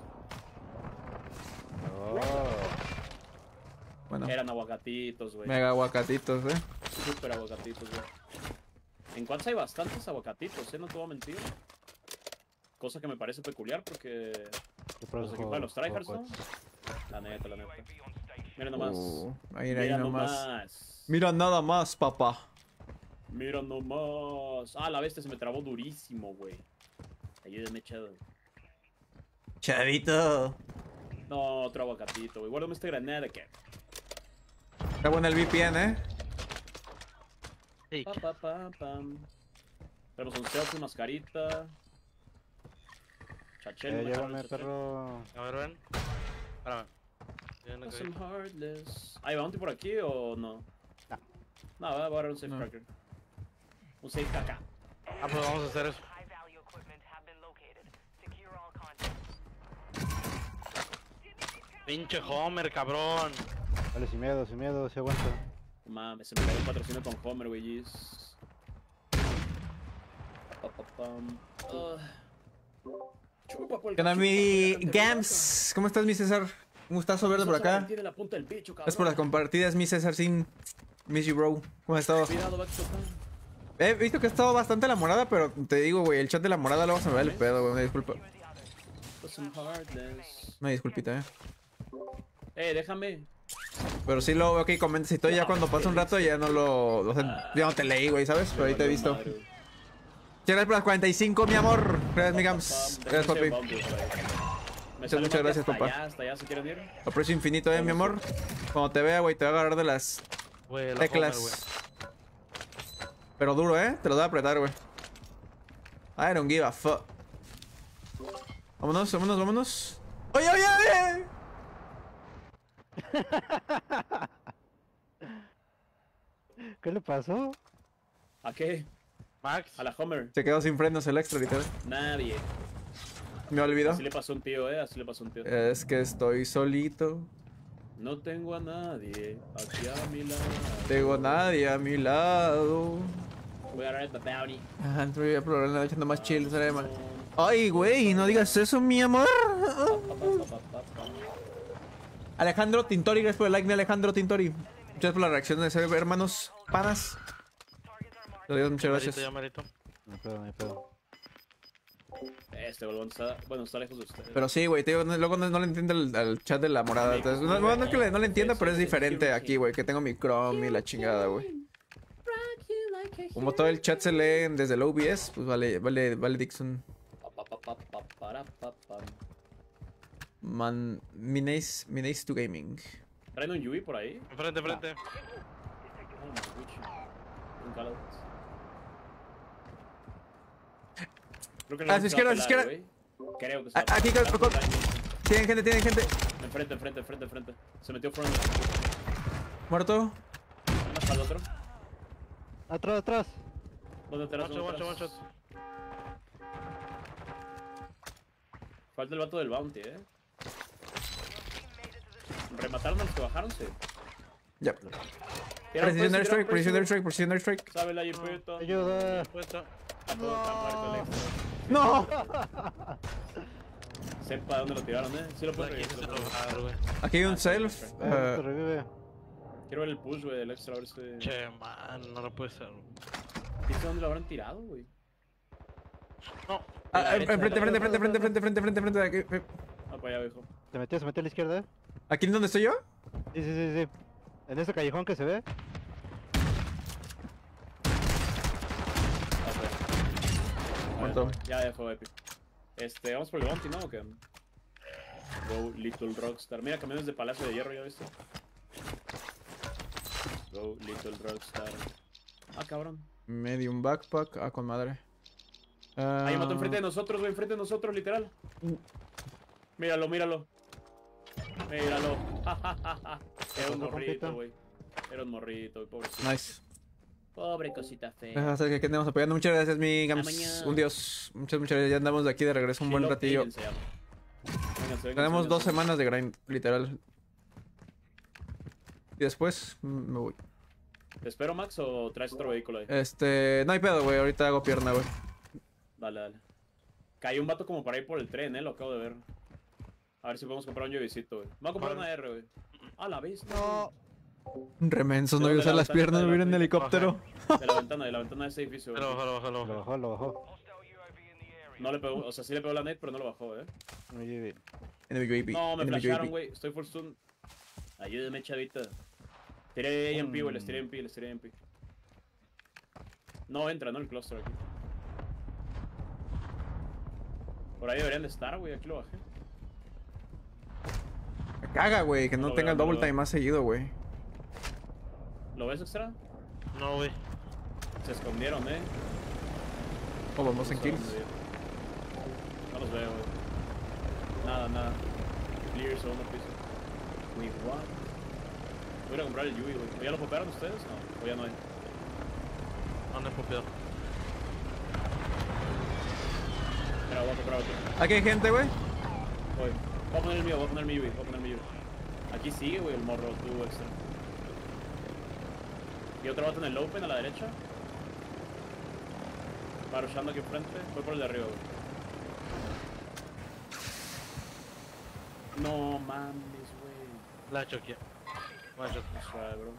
Bueno, Eran aguacatitos, güey. mega aguacatitos, Súper aguacatitos, güey. En Quats hay bastantes aguacatitos, no te voy a mentir. Cosa que me parece peculiar porque los equipos de los tryhards, ¿no? La neta. Mira nomás. Ahí Mira nomás. Mira nada más, papá. Mira nomás. Ah, la bestia se me trabó durísimo, güey. Ayúdame, chavo. Chavito. No, otro aguacatito, güey. Guárdame esta granada, ¿qué? Está bueno el VPN, Sí. Pam. Tenemos un selfie, mascarita. Chachel, no me Llévame, acuerdo, perro. A ver, ven. Espérame. Viene que- Awesome Heartless. ¿Hay bounty por aquí o no? No, va a agarrar un safe No. cracker. Un safe caca. Ah, pues vamos a hacer eso. Pinche Homer, cabrón. Vale, sin miedo, se aguanta. Mames, se me cayó un patrocinio con Homer, güey. Jeez. Chupa por el ¿Qué onda, cachupa, mi por el Gams? ¿Cómo estás, mi César? Un gustazo verte por acá. Tiene la punta del bicho, Gracias por las compartidas, mi César, sin miss you, bro. ¿Cómo has estado? Cuidado, Baxter. He visto que ha estado bastante la morada, pero te digo, güey, el chat de la morada luego se me va el pedo, güey. Una disculpa. Awesome Heartless. Una disculpita, Déjame. Pero sí lo veo que comentas y todo, ya cuando pasa un rato ya no lo... O sea, ya no te leí, güey, ¿sabes? Pero ahí te he visto. Madre, güey. Gracias por las 45, mi amor. Gracias, mi Gams. Gracias, papi. Muchas gracias, papá. Hasta allá, ¿se quieren ir? Aprecio infinito, mi amor. Cuando te vea, güey, te va a agarrar de las Güey, la Homer, güey. teclas. Pero duro, te lo voy a apretar, güey. I don't give a fuck. Vámonos. ¡Oye! ¿Qué le pasó? ¿A qué? Max. A la Homer. Se quedó sin frenos el extra, literal. Nadie. Me olvidó. Así le pasó a un tío, así le pasó a un tío. Es que estoy solito. No tengo a nadie aquí a mi lado. Tengo nadie a mi lado. Voy a agarrar el bounty. Ajá, voy a probar la echando más chill, sale mal. Ay, güey, no digas eso, mi amor. Alejandro Tintori, gracias por el like, mi Alejandro Tintori. Muchas por la reacción de ser hermanos panas. Muchas gracias. Ya, marito. No hay pedo. Este bolón está... Bueno, está lejos de ustedes. Pero sí, güey, te digo, luego no le entiendo al chat de la morada. Entonces, no es que no le entienda, pero es diferente aquí, güey, que tengo mi Chrome y la chingada, güey. Como todo el chat se lee desde el OBS, pues vale Dixon. Minace to Gaming. ¿Traen un Yui por ahí? Enfrente. Oh, my witch. Un calado. Creo que Ah, si izquierda. Creo que se va Aquí, a pegar. tienen gente. Enfrente. Se metió front. Muerto. Más para el otro. Atrás. ¿Dónde te One shot. Falta el vato del bounty, Remataron a los que bajaron, sí. Ya. Tiraron Precision precio, airstrike. Sabe la jipeta. Ayuda. Puesta. Está muerto el extra. ¡No! Sepa dónde lo tiraron, Sí lo puedo Aquí revisar. se lo bajar, güey. Aquí hay un self. Te revive. Quiero ver el push, güey, del extra, a ver si... Che, man, no lo puede ser. ¿Viste dónde lo habrán tirado, güey? No. Enfrente. Aquí, Ah, para allá, viejo. Se metió a la izquierda. ¿Aquí en donde estoy yo? Sí. En ese callejón que se ve. Ah, fue. Muerto. Ya fue epic. Vamos por el bounty, ¿no? ¿O qué? Go, Little Rockstar. Mira, camiones de Palacio de Hierro, ¿ya viste? Go, Little Rockstar. Ah, cabrón. Medium backpack. Ah, con madre. Ahí mató enfrente de nosotros, güey, enfrente de nosotros, literal. Míralo. Era un morrito, güey. Era un morrito, pobrecito. Nice. Pobre cosita fea. Deja hacer que andamos apoyando. Muchas gracias, mi Gams. mañana. Un dios. Muchas gracias. Ya andamos de aquí de regreso un buen Shiloh ratillo. Alien se llama. Vénganse, Tenemos 2 vénganse. semanas de grind, literal. Y después me voy. ¿Te espero, Max, o traes otro vehículo ahí? No hay pedo, güey. Ahorita hago pierna, güey. Dale. Cayó un vato como para ir por el tren, lo acabo de ver. A ver si podemos comprar un llavecito, güey. Voy a comprar una R, güey. A la vez. No. Remensos, no De voy a la usar las ventana, piernas, de voy a la ir en helicóptero. De la ventana de ese edificio, güey. Bájalo. Lo bajó. No le pegó, o sea, sí le pegó la net, pero no lo bajó, Muy Enemy UAV. No, me enemy flasharon, UAV. güey. Estoy full stun. Ayúdame, chavita. Tiré EMP, güey. Les tiré EMP. No entra, ¿no? El cluster aquí. Por ahí deberían de estar, güey. Aquí lo bajé. Me caga, güey, que No no lo tenga veo, el no double lo time veo. más seguido, güey. ¿Lo ves, extra? No, güey. Se escondieron, O vamos en No sé kills. dónde ir. No los veo, güey. Nada. Clear, segundo piso. Wait, what? Voy a ir a comprar el Yui, güey. ¿O ya lo copiaron ustedes? No, o ya no hay. No he copiado. Espera, voy a comprar otro. Aquí hay gente, güey. Voy a poner el mío, voy a poner mi Yui. Aquí sigue, güey, el morro, tú, extra. Y otro vato en el open a la derecha. Va rushando aquí enfrente. Voy por el de arriba, güey. No mames, güey. La choqué. One shot. Suave, bro.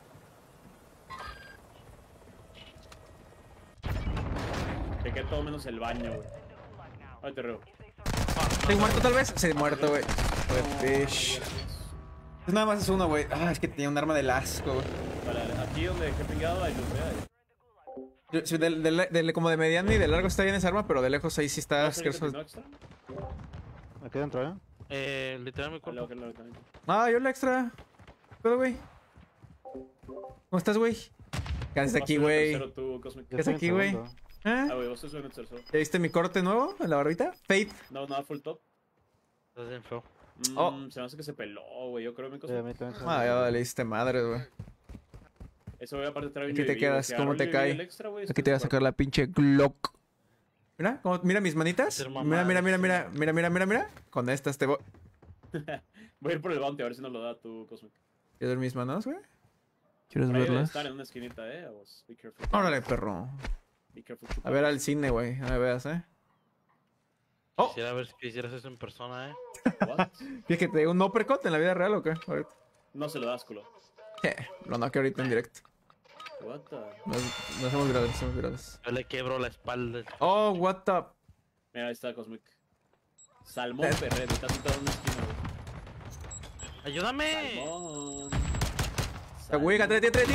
Te quedé todo menos el baño, güey. Ay, te reo. ¿Estoy muerto tal vez? Sí, muerto, güey. Fish. Pues nada más es uno, güey. Ah, es que tenía un arma de asco, güey. Vale. Aquí donde dejé pingado hay luz, Sí, como de mediano y de largo está bien esa arma, pero de lejos ahí sí está asqueroso. ¿No extra? Aquí dentro, Literal mi Vale, cuerpo. ok. Ah, yo la extra. ¿Puedo, güey? ¿Cómo estás, güey? ¿Qué haces aquí, güey? ¿Qué es aquí, güey? ¿Ah? Ah, güey, vos sos un tercero. ¿Ya viste mi corte nuevo en la barbita? Fate. No, nada, full top. Estás bien feo. Oh. Se me hace que se peló, güey. Yo creo que mi Sí, cosa. a mí también se Ah, me- ya valiste madre, güey. Eso voy aparte traer un Aquí te UAV, quedas, güey. ¿cómo Si te agarro el cae? UAV extra, güey, Aquí te voy a sacar la pinche Glock. Mira, mira mis manitas. Ser Mira, mamá, mira. Con estas te voy. Voy a ir por el bounty a ver si nos lo da tu Cosmic. ¿Quieres ver mis manos, güey? ¿Quieres Por ahí debe verlas? estar en una esquinita, a vos. Be careful. Órale, perro. Be careful. A ver al cine, güey. No me veas, Oh. Quisiera ver si quisieras eso en persona, What? Fíjate, ¿un uppercut en la vida real o qué? Ahorita. No se lo das, culo. Lo noqué ahorita en directo. What the... Nos hacemos virales, Yo le quebro la espalda. Oh, what the... Mira, ahí está Cosmic. Salmón Ferret, está sentado en una esquina, güey. ¡Ayúdame! Salmón. Güey, atrás de ti.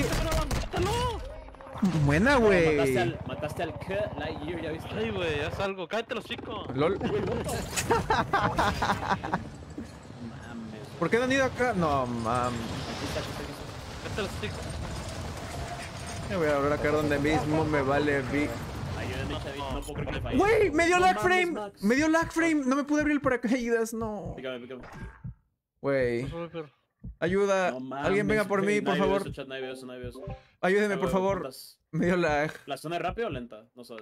Buena, güey. Mataste al K Lightyear, ¿ya viste? Ay, güey, haz algo. Cállate los chicos. LOL. Mames. ¿Por qué no han ido acá? No, mames. Aquí está. Cállate los chicos. Me voy a volver a caer donde mismo me vale vi. Ayúdame, chavito, no puedo creer que le fallé. Güey, me dio No lag mames, frame. Max. Me dio lag frame. No me pude abrir el paracaídas, no. Pícame. Güey, Sube, pero- ayuda. No mames, Alguien venga por güey, mí, por nadie vio favor. eso, chat, nadie vio eso. Ayúdeme, por Ah, favor. putas. Me dio lag. ¿La zona es rápida o lenta? No sabes.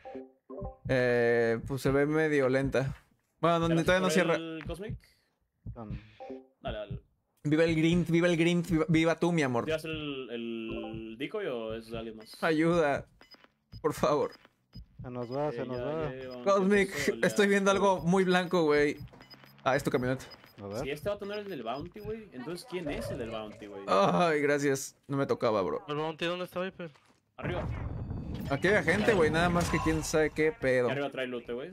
Pues se ve medio lenta. Bueno, ¿Te vas todavía no por cierra. el Cosmic? Dale. Viva el Grint, viva tú, mi amor. ¿Tiras el decoy o es alguien más? Ayuda. Por favor. Se nos va, se nos va. Cosmic, estoy viendo algo muy blanco, güey. Ah, es tu camioneta. A ver. Si este vato no era el del Bounty, güey, entonces ¿quién es el del Bounty, güey? Ay, gracias. No me tocaba, bro. ¿El bounty dónde está, Viper? Arriba. Aquí hay gente, güey. Nada más que quién sabe qué pedo. Y arriba trae loot, güey.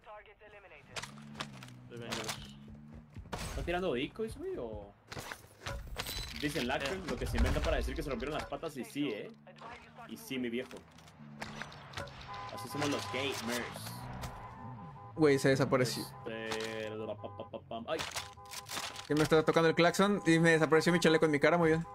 ¿Está tirando decoys, güey, o...? Dicen Lacron, lo que se inventa para decir que se rompieron las patas, y sí, Y sí, mi viejo. Así somos los gamers. Güey, se desapareció. Ay, Que me estaba tocando el claxon y me desapareció mi chaleco en mi cara, muy bien.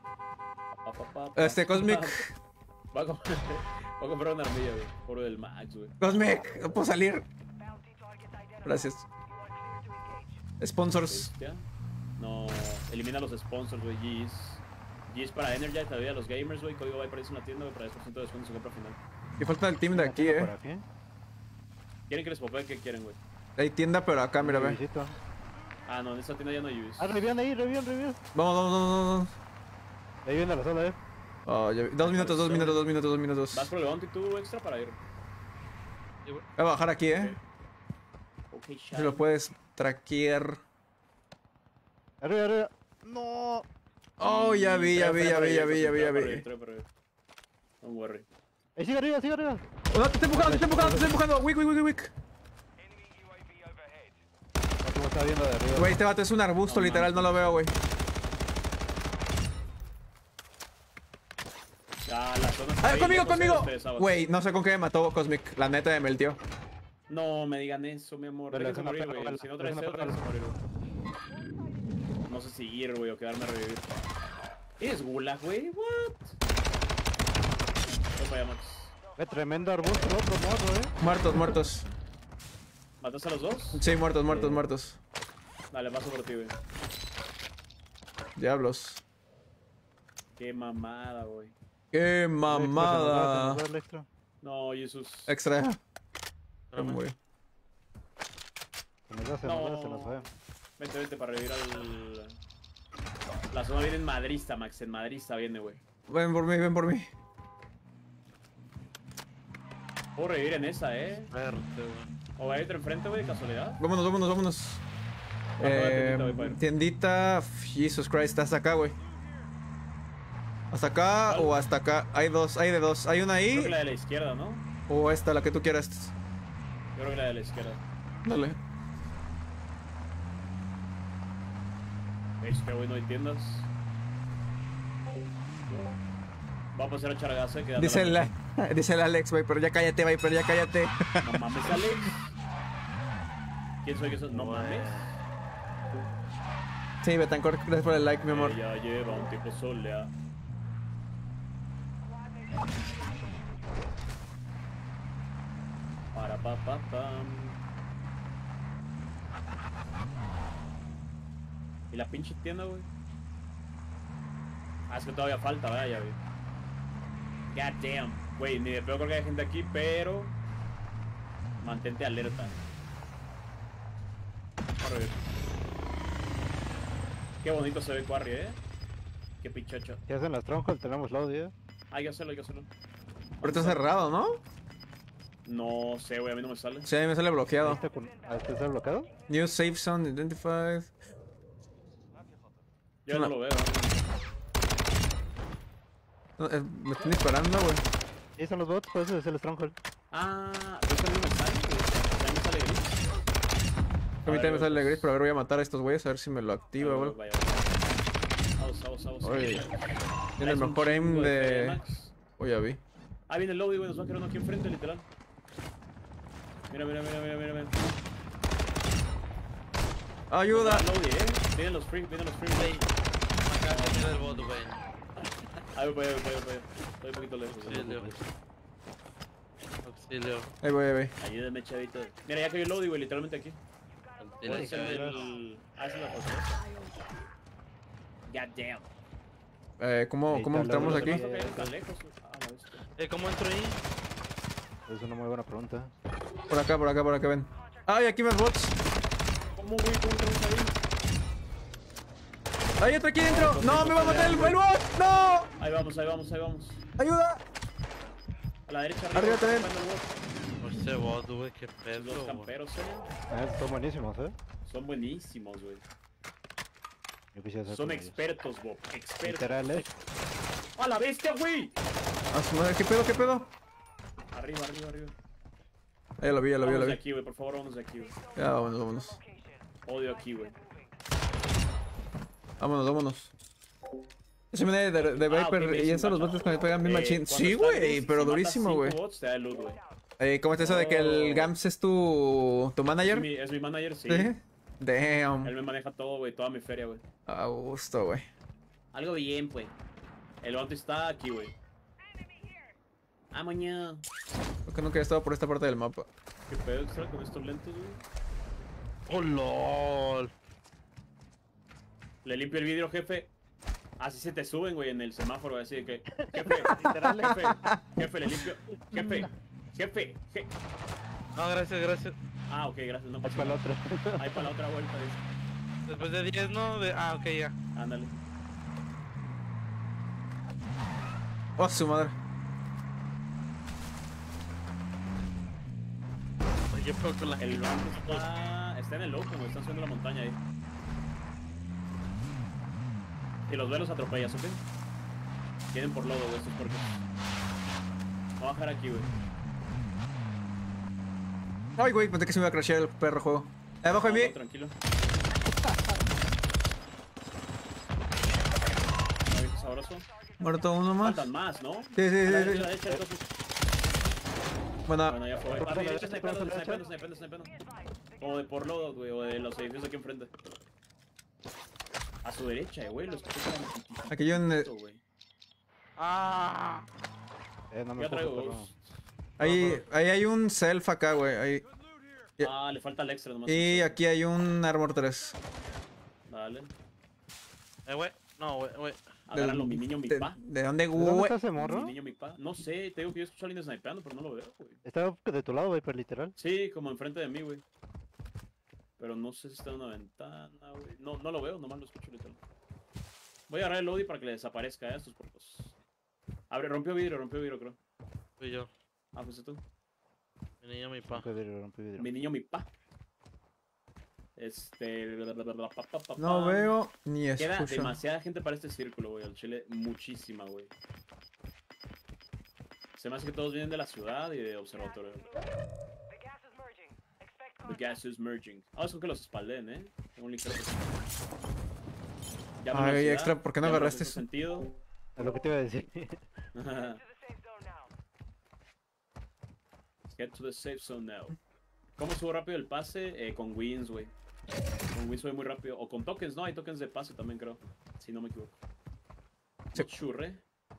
Cosmic. Voy a comprar una armilla, güey. Oro del Max, güey. Cosmic, no puedo salir. Gracias. Sponsors. Bestia. No, elimina los sponsors, güey. G's para Energize, te doy a los gamers, güey. Código Viper en la tienda, güey, para 10% de descuento en su compra final. Y falta el team de aquí, ¿Por aquí? ¿Quieren que les popee? ¿Qué quieren, güey? Hay tienda, pero acá, mira, ve. Visito. Ah, no, en esta tienda ya no hay UVs. Ah, revión ahí, revión. Vamos. Ahí viene la sola, Oh, ya vi. 2 minutos. ¿Vas por el bounty tú extra para ir? Voy a bajar aquí, Ok, Si lo puedes traquear. Arriba. No. Oh, ya vi. Don't worry. Sigue arriba. Oh, no, te estoy empujando. Wick. ¿Cómo está viendo de arriba? Güey, este vato es un arbusto, No literal, no mames. lo veo, güey. Ah, la zona está ¡Ah, ahí, conmigo! lejos, ustedes, sábados. Güey, no sé con qué me mató Cosmic. La neta me meltió. No me digan eso, mi amor. Vale, Déjense es una morir, pena, güey. vale, Si no es traes una cero, pena. déjense morir, güey. No sé si ir, güey, o quedarme a revivir. ¿Es gulag, güey? What? Voy para allá, Max. Tremendo arbusto, otro morro, Muertos. ¿Matas a los dos? Sí, muertos. Dale, paso por ti, güey. Diablos. Qué mamada, güey. ¡Qué mamada! Se nos va el extra. No, Jesús. Extra. Se Espérame. murió. Se nos va. Vente para revivir al... La zona viene en madrista, Max. En madrista viene, güey. Ven por mí. Puedo revivir en esa, Verte, güey. O va a ir enfrente, güey, de casualidad. Vámonos. Tiendita. Jesus Christ, hasta acá, güey. ¿Hasta acá ¿Cuál? o hasta acá? Hay de dos. Hay una Creo que ahí la de la izquierda, ¿no? o esta, la que tú quieras. Yo creo que la de la izquierda. Dale. Este, güey, no hay tiendas. Vamos a hacer a chargazo, que Dice el Alex, güey, pero ya cállate. No mames, Alex. ¿Quién soy yo? No mames. Sí, Betancourt, gracias por el like, mi amor. Ella lleva un tipo solea. Para pa pa pam. ¿Y la pinche tienda, güey? Ah, es que todavía falta, ¿verdad? Ya vi. God damn. Güey, ni de peor creo que hay gente aquí, pero... Mantente alerta. Corre. Qué bonito se ve Quarry, Qué pichocho. ¿Qué hacen las tronjas? Tenemos la audio. Hay que hacerlo, Pero está cerrado, ¿no? No sé, güey, a mí no me sale. Sí, a mí me sale bloqueado. ¿Este está bloqueado? New safe zone identified. Yo no lo veo. No, me están disparando, güey. Sí, son los bots, por eso es el Stronghold. Ah, pues a mí me sale, güey. Ya me sale gris. A mí también me sale gris, pero a ver, voy a matar a estos güeyes a ver si me lo activa, güey. Vaya. Vamos. Oye, tiene el Traes un mejor aim chingo fe, de... Max. Oh, ya vi. Ah, viene el lobby, güey, nos va a quedar uno aquí enfrente, literal. Mira. ¡Ayuda! Ah, lobby, Vienen los free, güey. Acá viene el bot, güey. Ahí voy. Estoy un poquito lejos. Auxilio. Ahí voy. Ayúdame, chavito. Mira, ya cayó el lobby, güey, literalmente aquí. Tiene Puede ser que ver. el... Ah, esa es la foto. God damn. ¿Cómo entramos Los aquí? demás no cayeron tan lejos. Ah, la bestia. ¿Cómo entro ahí? Es una muy buena pregunta. Por acá, ven. ¡Ay, aquí más bots! ¿Cómo, güey? ¿Cómo entramos ahí? ¡Hay otro aquí dentro! ¡No, me va a matar el bot! ¡No! Ahí vamos. ¡Ayuda! A la derecha, Arriba también. ocupando el bot. Pinche bot, güey, qué Los pedo, güey. camperos, Son buenísimos, son buenísimos, güey. Yo quisiera ser Son como ellos. expertos, Bob. Expertos. Literal, ¡A la bestia, güey! A su madre, ¿qué pedo, qué pedo? Arriba, arriba, arriba. Ya lo vi, ya lo vi, ya Vámonos lo de vi. aquí, güey. Por favor, vámonos de aquí, güey. Ya, vámonos, vámonos. Odio aquí, güey. Vámonos, vámonos. Ese viene de Viper ok, y eso los botes que me pegan bien machín. Sí, güey, pero durísimo, güey. Bots, te da loot, güey. ¿Cómo está eso de que el Gams es tu manager? Es mi manager, sí. Sí. Damn. Él me maneja todo, güey. Toda mi feria, güey. A gusto, güey. Algo bien, pues. El bounty está aquí, güey. Ah, mañana. ¿Por qué nunca he estado por esta parte del mapa? ¿Qué pedo extra con estos lentos, güey? ¡Oh, lol! Le limpio el vidrio, jefe. Así se te suben, güey, en el semáforo, así de que... Jefe, jefe, le limpio... Jefe. No, gracias, gracias. Ah, ok, gracias, no Ahí pasa para la nada. otra. Ahí para la otra vuelta, dice. Después de 10, ¿no? Ah, ok, ya. Ándale. Oh, su madre. Oye, pero con la El blanco está en el loco, güey. Están subiendo la montaña ahí. Y los ve los atropellas, ¿ok? Tienen por lodo, güey, estos puercos. Voy a bajar aquí, güey. Ay, güey, pensé que se me iba a crashear el perro juego. Abajo de No, mí. no, tranquilo. Ahí, sabroso. Muerto uno más. Faltan más, ¿no? Sí, A la sí, derecha, sí. a la derecha, entonces. Buena. Bueno, ya fue. A mi derecha, snipando. Como de por lodo, güey, o de los edificios aquí enfrente. A su derecha, güey, los que están Aquí hay un. güey. ¡Ah! No me Ya traigo puedo, dos. Ahí hay un self acá, güey. Ahí. Ah, le falta el extra nomás. Y aquí hay un Armor 3. Dale. Güey. No, güey. Agárralo, mi niño, mi pa. ¿De dónde, ¿De dónde güey? está ese Mi morro? niño, mi pa. No sé, te digo que yo escucho a alguien snipeando, pero no lo veo, güey. Está de tu lado, Viper, literal. Sí, como enfrente de mí, güey. Pero no sé si está en una ventana, güey. No lo veo, nomás lo escucho literal. Voy a agarrar el Lodi para que le desaparezca a estos porcos. Abre, rompió vidrio, creo. Fui yo. Ah, fuiste tú. Mi niño, mi pa. Rompe vidrio. Mi niño, mi pa. No veo ni Queda escucho. demasiada gente para este círculo, güey. Al chile, muchísima, güey. Se me hace que todos vienen de la ciudad y de observatorio. The gas is merging. Ah, es con que los espalden, Tengo un ligero. Ya Ay, extra, ¿por qué no agarraste eso? Sentido. Es lo que te iba a decir. Get to the safe zone now. ¿Cómo subo rápido el pase? Con wins, güey. Con wins sube muy rápido. O con tokens, ¿no? Hay tokens de pase también, creo. Si no me equivoco. Sí. Churre.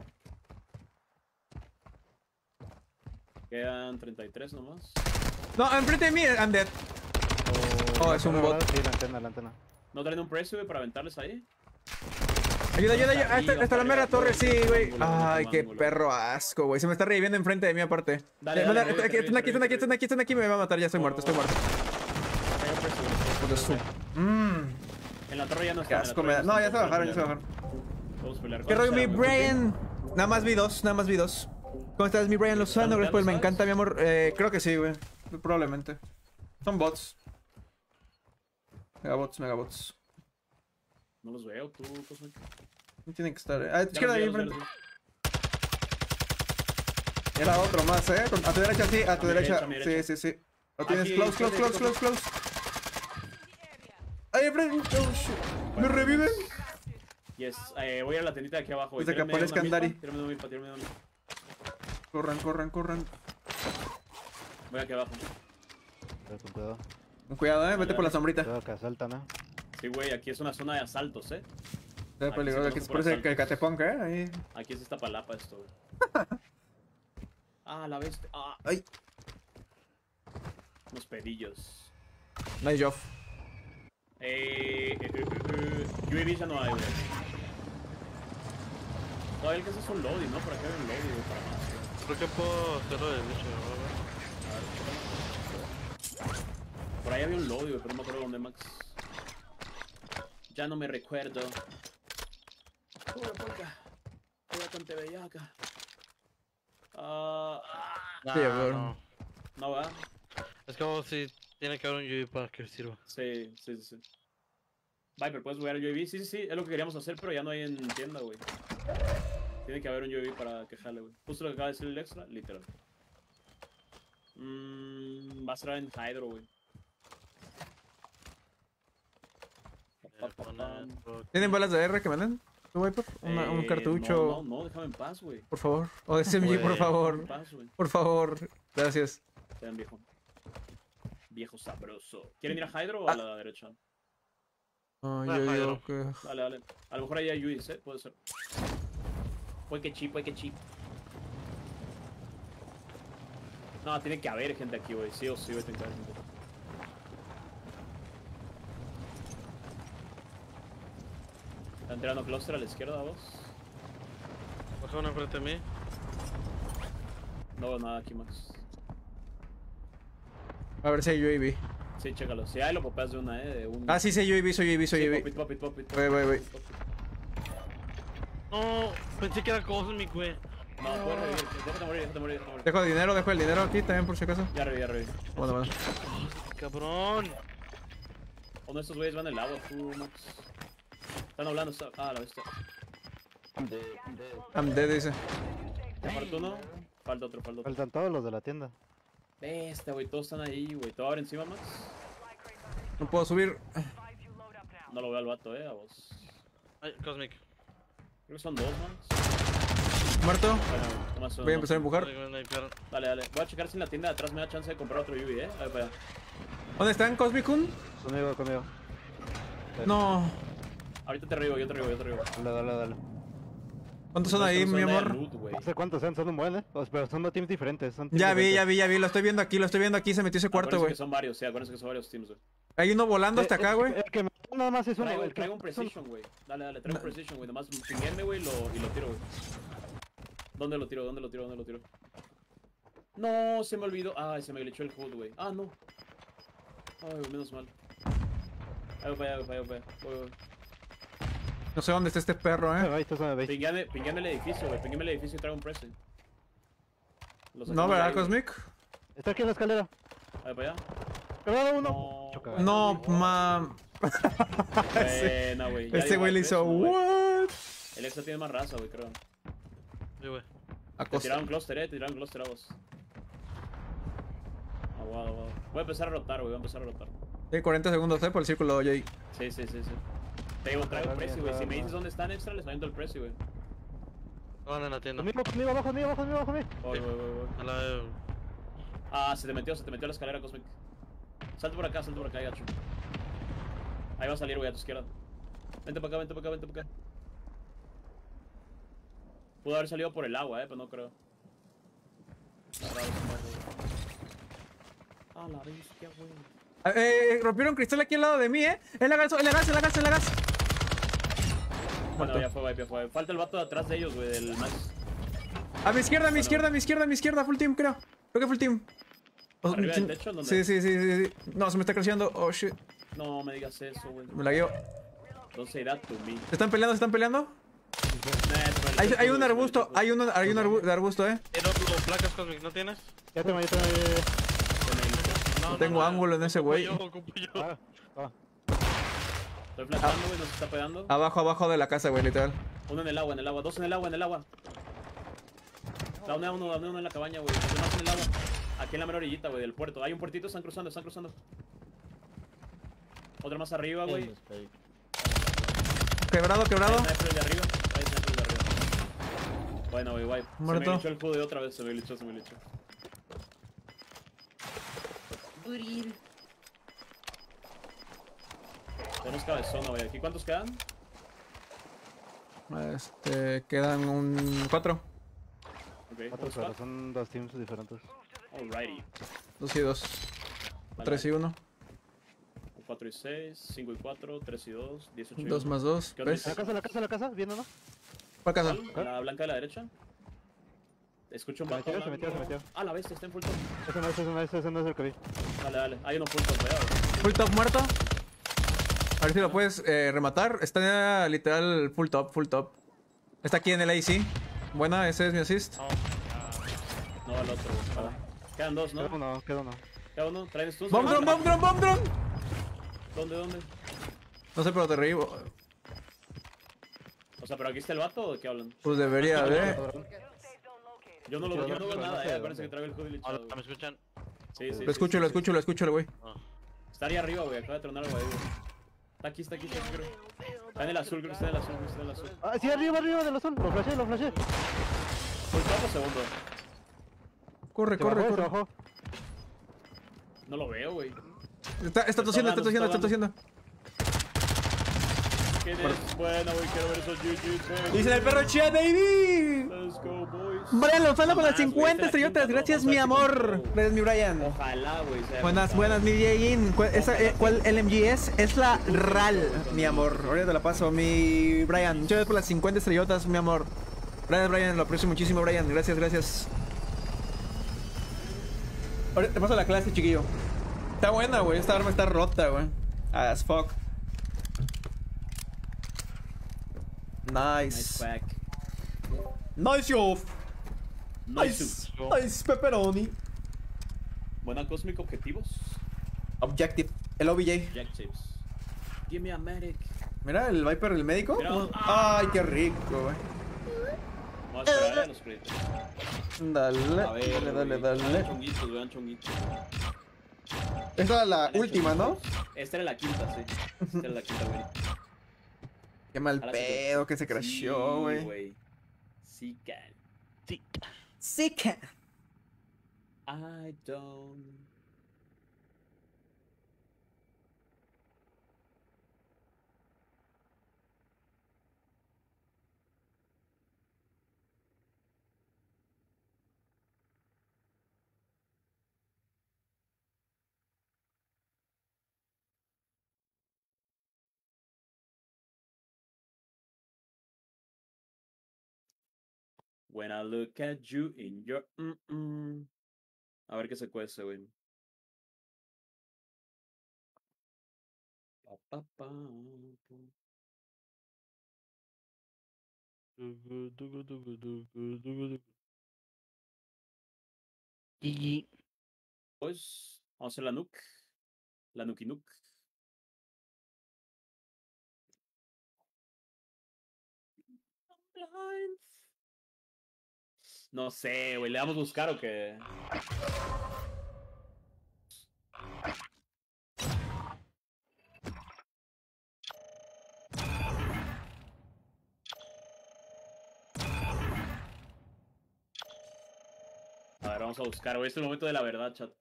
Quedan 33 nomás. No, enfrente de mí, I'm dead. Oh, es un bot. Sí, la antena. ¿No traen un precio, güey, para aventarles ahí? Ayuda. Ahí arriba, está la mera arriba, torre, sí, güey. ángulo, Ay, qué ángulo. perro asco, güey. Se me está reviviendo enfrente de mí, aparte. Dale, Están dale, aquí, están aquí. Me va a matar, ya estoy muerto. Traigo precio, güey. De su- En la torre ya no Qué está. asco me da. No, ya se bajaron, ya se bajaron. Vamos a pelear. ¿Qué rollo, mi Brian? Nada más vi dos. ¿Cómo estás, mi Brian Lozano? Gracias por el me ¿sabes? encanta, mi amor. Creo que sí, güey. Probablemente. Son bots. Megabots. No los veo, tú, Cosmic. No tienen que estar, Ah, Ya izquierda los ahí vi, ya los enfrente. vi. Era otro más, A tu derecha, sí, a tu A mi derecha. derecha, a mi derecha. Sí. Lo tienes Aquí, close. Ahí enfrente. Oh, shit. ¿Me reviven? Yes, voy a la tendita de aquí abajo. Desde que aparezca Andari. Tírame una milpa. Corran. Voy aquí abajo. Pero con cuidado. Con cuidado, vete por la sombrita. Cuidado que asaltan, Sí, güey, aquí es una zona de asaltos, Está peligroso, aquí se parece conoce que Catepunk, Ahí. Aquí es esta palapa esto, güey. Ah, la bestia. Ah. Ay. Unos pedillos. Nice job. UAV ya no hay, güey. Todavía el que hace es un loading, ¿no? Por acá hay un loading, güey, para más, güey. Creo que puedo hacerlo de bicho, Por ahí había un loading, güey, pero no me acuerdo dónde, Max. Ya no me recuerdo. Pobre porca. Qué bastante bellaca. Nah, Sí, bro. no. No va. Es como si tiene que haber un UAV para que sirva. Sí. Viper, ¿puedes jugar el UAV? Sí, es lo que queríamos hacer, pero ya no hay en tienda, güey. Tiene que haber un UAV para que jale, güey. Justo lo que acaba de decir el extra, literal. Va a ser en Hydro, güey. ¿Tienen balas de R que me den? ¿Tú, Viper? Un cartucho. No, déjame en paz, güey. Por favor. O SMG, por favor. Por favor. Gracias. Sean viejo. Viejo sabroso. ¿Quieren ir a Hydro o a la derecha? Yo digo que... Dale. A lo mejor ahí hay UIs, puede ser. Puede que chip. No, tiene que haber gente aquí, güey. Sí o sí, güey, tiene que haber gente. Están tirando cluster a la izquierda, vos. Baja uno enfrente de mí. No veo nada aquí, Max. A ver si hay UAV. Sí, chécalo. Si hay, lo popeas de una, de un... Sí, soy UAV. Pop it. Voy. No, pensé que era Cosmic, güey. No, puedes revivir. Déjate morir. Dejo el dinero aquí también por si acaso. Ya reviví. Bueno. Cabrón. Uno de estos güeyes van en el agua, tú, Max. Están hablando, la bestia. I'm dead, dice. ¿Ya falta uno? Falta otro. Faltan todos los de la tienda. Bestia, güey, todos están ahí, güey. ¿Todo abre encima, Max? No puedo subir. No lo veo al vato, a vos. Ay, Cosmic. Creo que son dos, Max. Muerto. Bueno, nomás uno. Voy a empezar a empujar. Dale. Voy a checar si en la tienda de atrás me da chance de comprar otro UV, A ver, para allá. ¿Dónde están, Cosmic-kun? Conmigo. No. Ahorita te revivo, yo te revivo. Dale. ¿Cuántos son ahí, mi amor? No sé cuántos son un buen, pero son teams diferentes. Ya vi. Lo estoy viendo aquí. Se metió ese cuarto, güey. Son varios, sí, acuérdense que son varios teams, güey. Hay uno volando hasta acá, güey. El que me nada más es uno. Traigo un Precision, güey. Dale, traigo un Precision, güey. Nomás pinguenme, güey, y lo tiro, güey. ¿Dónde lo tiro? No, se me olvidó. Ay, se me glitchó el HUD, güey. No. Ay, menos mal. Ahí voy. Voy. No sé dónde está este perro, Ahí está zona de base. Pingueme el edificio, güey. Pingueme el edificio y traigo un press. No, ¿verdad, Cosmic? Está aquí en la escalera. Ahí para allá. Quebrado uno. No, mam. Buena, güey. Ese güey le hizo, what? El extra tiene más raza, güey, creo. Sí, güey. Te tiraron cluster, a vos. Aguado. Voy a empezar a rotar, güey. Sí, 40 segundos, por el círculo, Jay. Sí. Traigo precio, güey. Si me dices dónde están extra, les aviento el precio, güey. Van en la tienda. Conmigo, abajo de mí. Voy. A la... Se te metió a la escalera, Cosmic. Salte por acá, gacho. Ahí va a salir, güey, a tu izquierda. Vente para acá. Pudo haber salido por el agua, pero no creo. La bestia, güey. Rompieron cristal aquí al lado de mí, En la gas. Bueno, ya fue. Falta el vato de atrás de ellos, güey, del Max. A mi izquierda, full team, creo. Creo que full team. ¿Arriba del techo? ¿Dónde? Sí. No, se me está creciendo. Oh, shit. No me digas eso, güey. Me la guío. Entonces irá to me. ¿Se están peleando? Hay un arbusto, hay un de arbusto, No, placas, Cosmic, ¿no tienes? Ya tengo. No tengo ángulo en ese güey. Ocupo yo. Estoy flashando, güey, nos está pegando. Abajo de la casa, güey, literal. Uno en el agua, dos en el agua. Dame uno en la cabaña, güey. Los demás en el agua. Aquí en la mera orillita, güey, del puerto. Hay un puertito, están cruzando. Otra más arriba, güey. Quebrado. Hay sniper de arriba. Bueno, güey, guay. Muerto. Se me glitchó el judo otra vez, se me glitchó. Tenemos cabezona, güey. ¿Aquí cuántos quedan? Quedan 4. Ok, Pero son dos teams diferentes. alrighty. 2 y 2. 3 y 1. 4 y 6, 5 y 4, 3 y 2, 18 y 2 más 2. ¿Qué otro ¿Ves? dice? La casa, viéndonos. ¿Cuál casa? La blanca de la derecha. Escucho un vato. Se metió. La bestia está en full top. Ese no es el que vi. Dale. Hay uno full top, cuidado. Full top muerto. A ver si lo puedes rematar. Está literal full top. Está aquí en el AC. Buena, ese es mi assist. No, al otro. Quedan dos, ¿no? Queda uno, queda uno. Queda uno. Traen stuns. ¡Bomb drone, bomb drone, bomb drone! ¿Dónde? No sé, pero te reí. O sea, ¿pero aquí está el vato o de qué hablan? Pues debería haber. Yo no veo nada, parece que traigo el hoodie Hola, glitchado. ¿me escuchan? Sí, sí. Lo escucho, güey. Está ahí arriba, güey. Acaba de tronar algo ahí, güey. Está aquí, creo. Está en el azul, creo que está en el azul. Ah, sí, arriba del azul. Lo flashé. Último segundo. Corre. Se bajó. No lo veo, güey. Está tosiendo. ¿Quién es? Buena, güey. Quiero ver esos GG's, Dice el perro Chia, baby. Let's go, boys. Brian Lozano con las Nomás, 50 güey, estrellotas. esta Gracias, quinta, mi no, amor. vamos a ver Gracias, mi Brian. Ojalá, güey. sea Buenas, remontado. mi DJ. ¿Cuál LMG es? Es la RAL, mi amor. Ahorita te la paso, mi Brian. Muchas gracias por las 50 estrellotas, mi amor. Gracias, Brian. Lo aprecio muchísimo, Brian. Gracias. Ahorita te paso la clase, chiquillo. Está buena, güey. Esta arma está rota, güey. As fuck. Nice Nice. crack. Nice, yo. Nice. Nice pepperoni. Buena Cosmic Objetivos. Objective. El OBJ. Objectives. Give me a medic. Mira, el Viper, el médico. Mira. Ay, qué rico, güey. Vamos a esperar a los créditos. Dale, A ver, dale. Vean chonguitos. Esta es la última, ¿no? Esta era la quinta, sí. Esta era la quinta, güey. Qué mal Ahora pedo que se crasheó, güey. Sí, can. Sí que. I don't. When I look at you in your A ver qué se cuece, güey. Pa, pa, pa, pa. GG. Pues vamos a hacer la nuke. La nuki nuke. No sé, güey. ¿Le damos buscar o qué? A ver, vamos a buscar, güey. Este es el momento de la verdad, chat.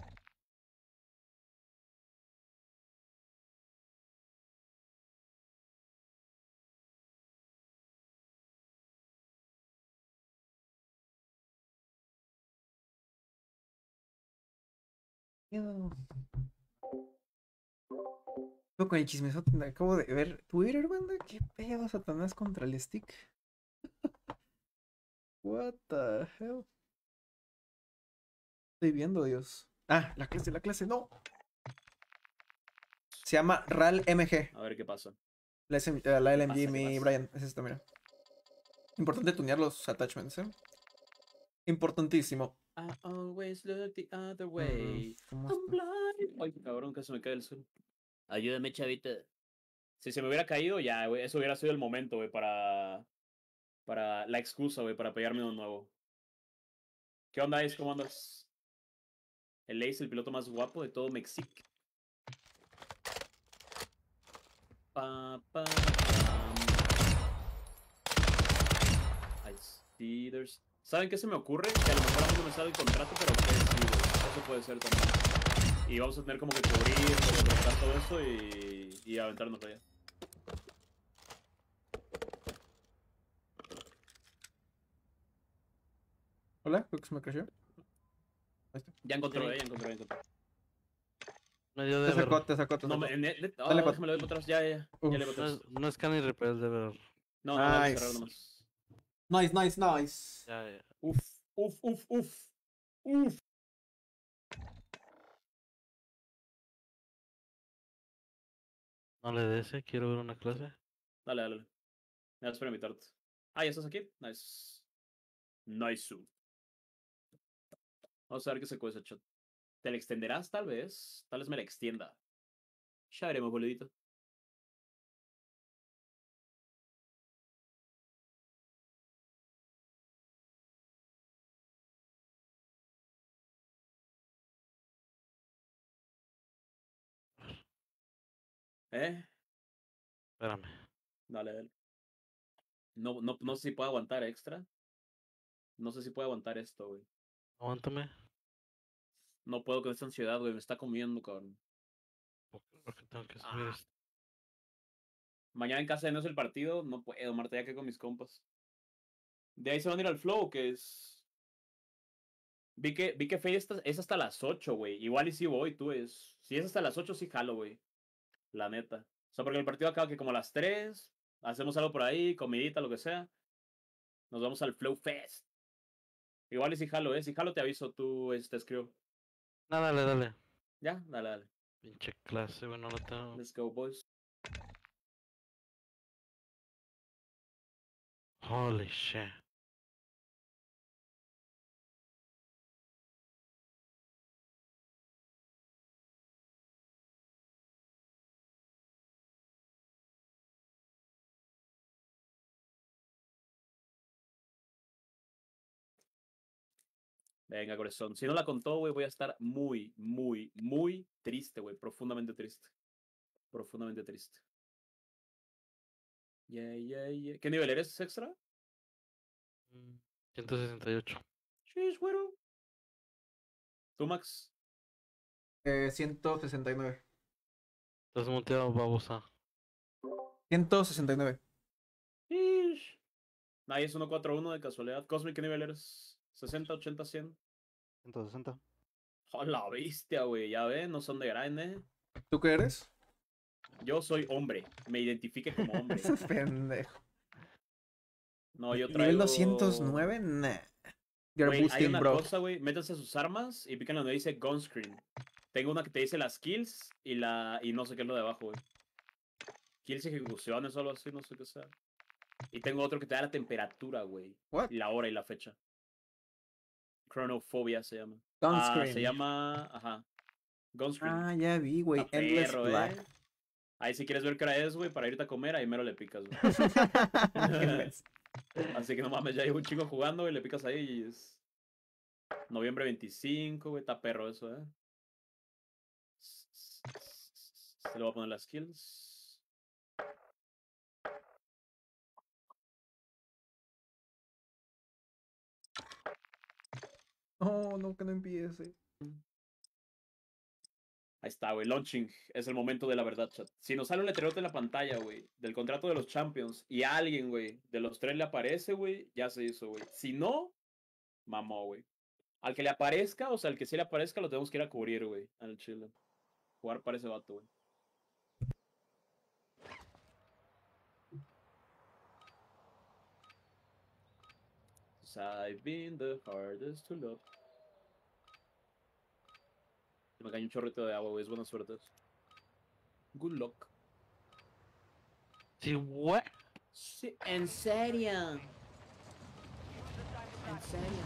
Con el chismesote, acabo de ver Twitter, banda. ¿Qué pedo, Satanás contra el stick? What the hell? Estoy viendo, Dios. Ah, la clase, no. Se llama RAL MG. A ver qué pasa. La LMG, ¿Qué mi pasa? Brian. Es esta, mira. Importante tunear los attachments, ¿eh? Importantísimo. I always look the other way. ¿Cómo I'm está? blind. Ay, cabrón, casi me cae el suelo. Ayúdame, chavita. Si se me hubiera caído, ya, güey. Eso hubiera sido el momento, güey, para la excusa, güey, para pegarme uno nuevo. ¿Qué onda, Ace? ¿Cómo andas? El Ace, el piloto más guapo de todo México. Pa, pa, pam. I see there's... ¿Saben qué se me ocurre? Que a lo mejor a mí no me sale el contrato, pero ustedes sí, güey. Eso puede ser también. Y vamos a tener como que cubrir, contratar todo eso y aventarnos allá. Hola, creo que se me cayó. Ya encontró, Sí. ya encontró. Me dio Te de ver. sacó, te sacó. No, Dale, déjame pa- le doy para atrás, ya le Uf. voy para atrás. No es Scan y Repel de ver. No, vamos a Nice. cerrar nomás. Nice. Ya. Uf. No le des, quiero ver una clase. Dale. Me das para invitarte. Ah, ¿ya estás aquí? Nice. Vamos a ver qué se cuece, chat. ¿Te la extenderás, tal vez? Tal vez me la extienda. Ya veremos, boludito. Espérame. Dale, dale. No sé si puedo aguantar extra. No sé si puedo aguantar esto, güey. Aguántame. No puedo con esta ansiedad, güey. Me está comiendo, cabrón. Porque tengo que subir esto. Mañana en casa no es el partido. No puedo, Marta, ya que con mis compas. De ahí se van a ir al flow, que es... Vi que Fey es hasta las 8, güey. Igual y si voy, tú es... Si es hasta las 8, sí jalo, güey. La neta. O sea, porque el partido acaba que como a las 3. Hacemos algo por ahí, comidita, lo que sea. Nos vamos al Flow Fest. Igual y si jalo, Si jalo te aviso, tú te escribo. No, dale. Ya, dale. Pinche clase, güey, no lo tengo. Let's go, boys. Holy shit. Venga, corazón. Si no la contó, güey, voy a estar muy, muy, muy triste, güey. Profundamente triste. Profundamente triste. Yeah. ¿Qué nivel eres, extra? 168. Sheesh, güero. ¿Tú, Max? 169. Estás muteado, babosa. 169. Sheesh. Nadie es 141 de casualidad. Cosmic, ¿qué nivel eres? 60, 80, 100. 160. Oh, la bestia, güey. Ya ven, no son de grande. ¿Tú qué eres? Yo soy hombre. Me identifique como hombre. Pendejo. No, yo traigo... Nivel 209, nah. You're Güey, hay boosting, una bro. cosa, güey. Métanse a sus armas y pican donde dice Gun Screen. Tengo una que te dice las kills y no sé qué es lo de abajo, güey. Kills y ejecuciones o algo así, no sé qué sea. Y tengo otro que te da la temperatura, güey. What? La hora y la fecha. Chronofobia se llama. Gun screen. Se llama... Ajá. Gun Screen. Ah, ya vi, güey. Está Endless perro, Black. Ahí si quieres ver qué hora es, güey, para irte a comer, ahí mero le picas, güey. Así que no mames, ya llevo un chingo jugando, güey, le picas ahí y es... Noviembre 25, güey, está perro eso, Se le voy a poner las skills. No, que no empiece. Ahí está, güey, launching. Es el momento de la verdad, chat. Si nos sale un letrerote en la pantalla, güey, del contrato de los Champions, y a alguien, güey, de los tres le aparece, güey, ya se hizo, güey. Si no, mamó, güey. Al que le aparezca, o sea, al que sí le aparezca, lo tenemos que ir a cubrir, güey, al chile. Jugar para ese vato, güey. I've been the hardest to love. Me cae un chorrito de agua, güey. Es buena suerte. Good luck. Sí, what? Sí, en serio. En serio.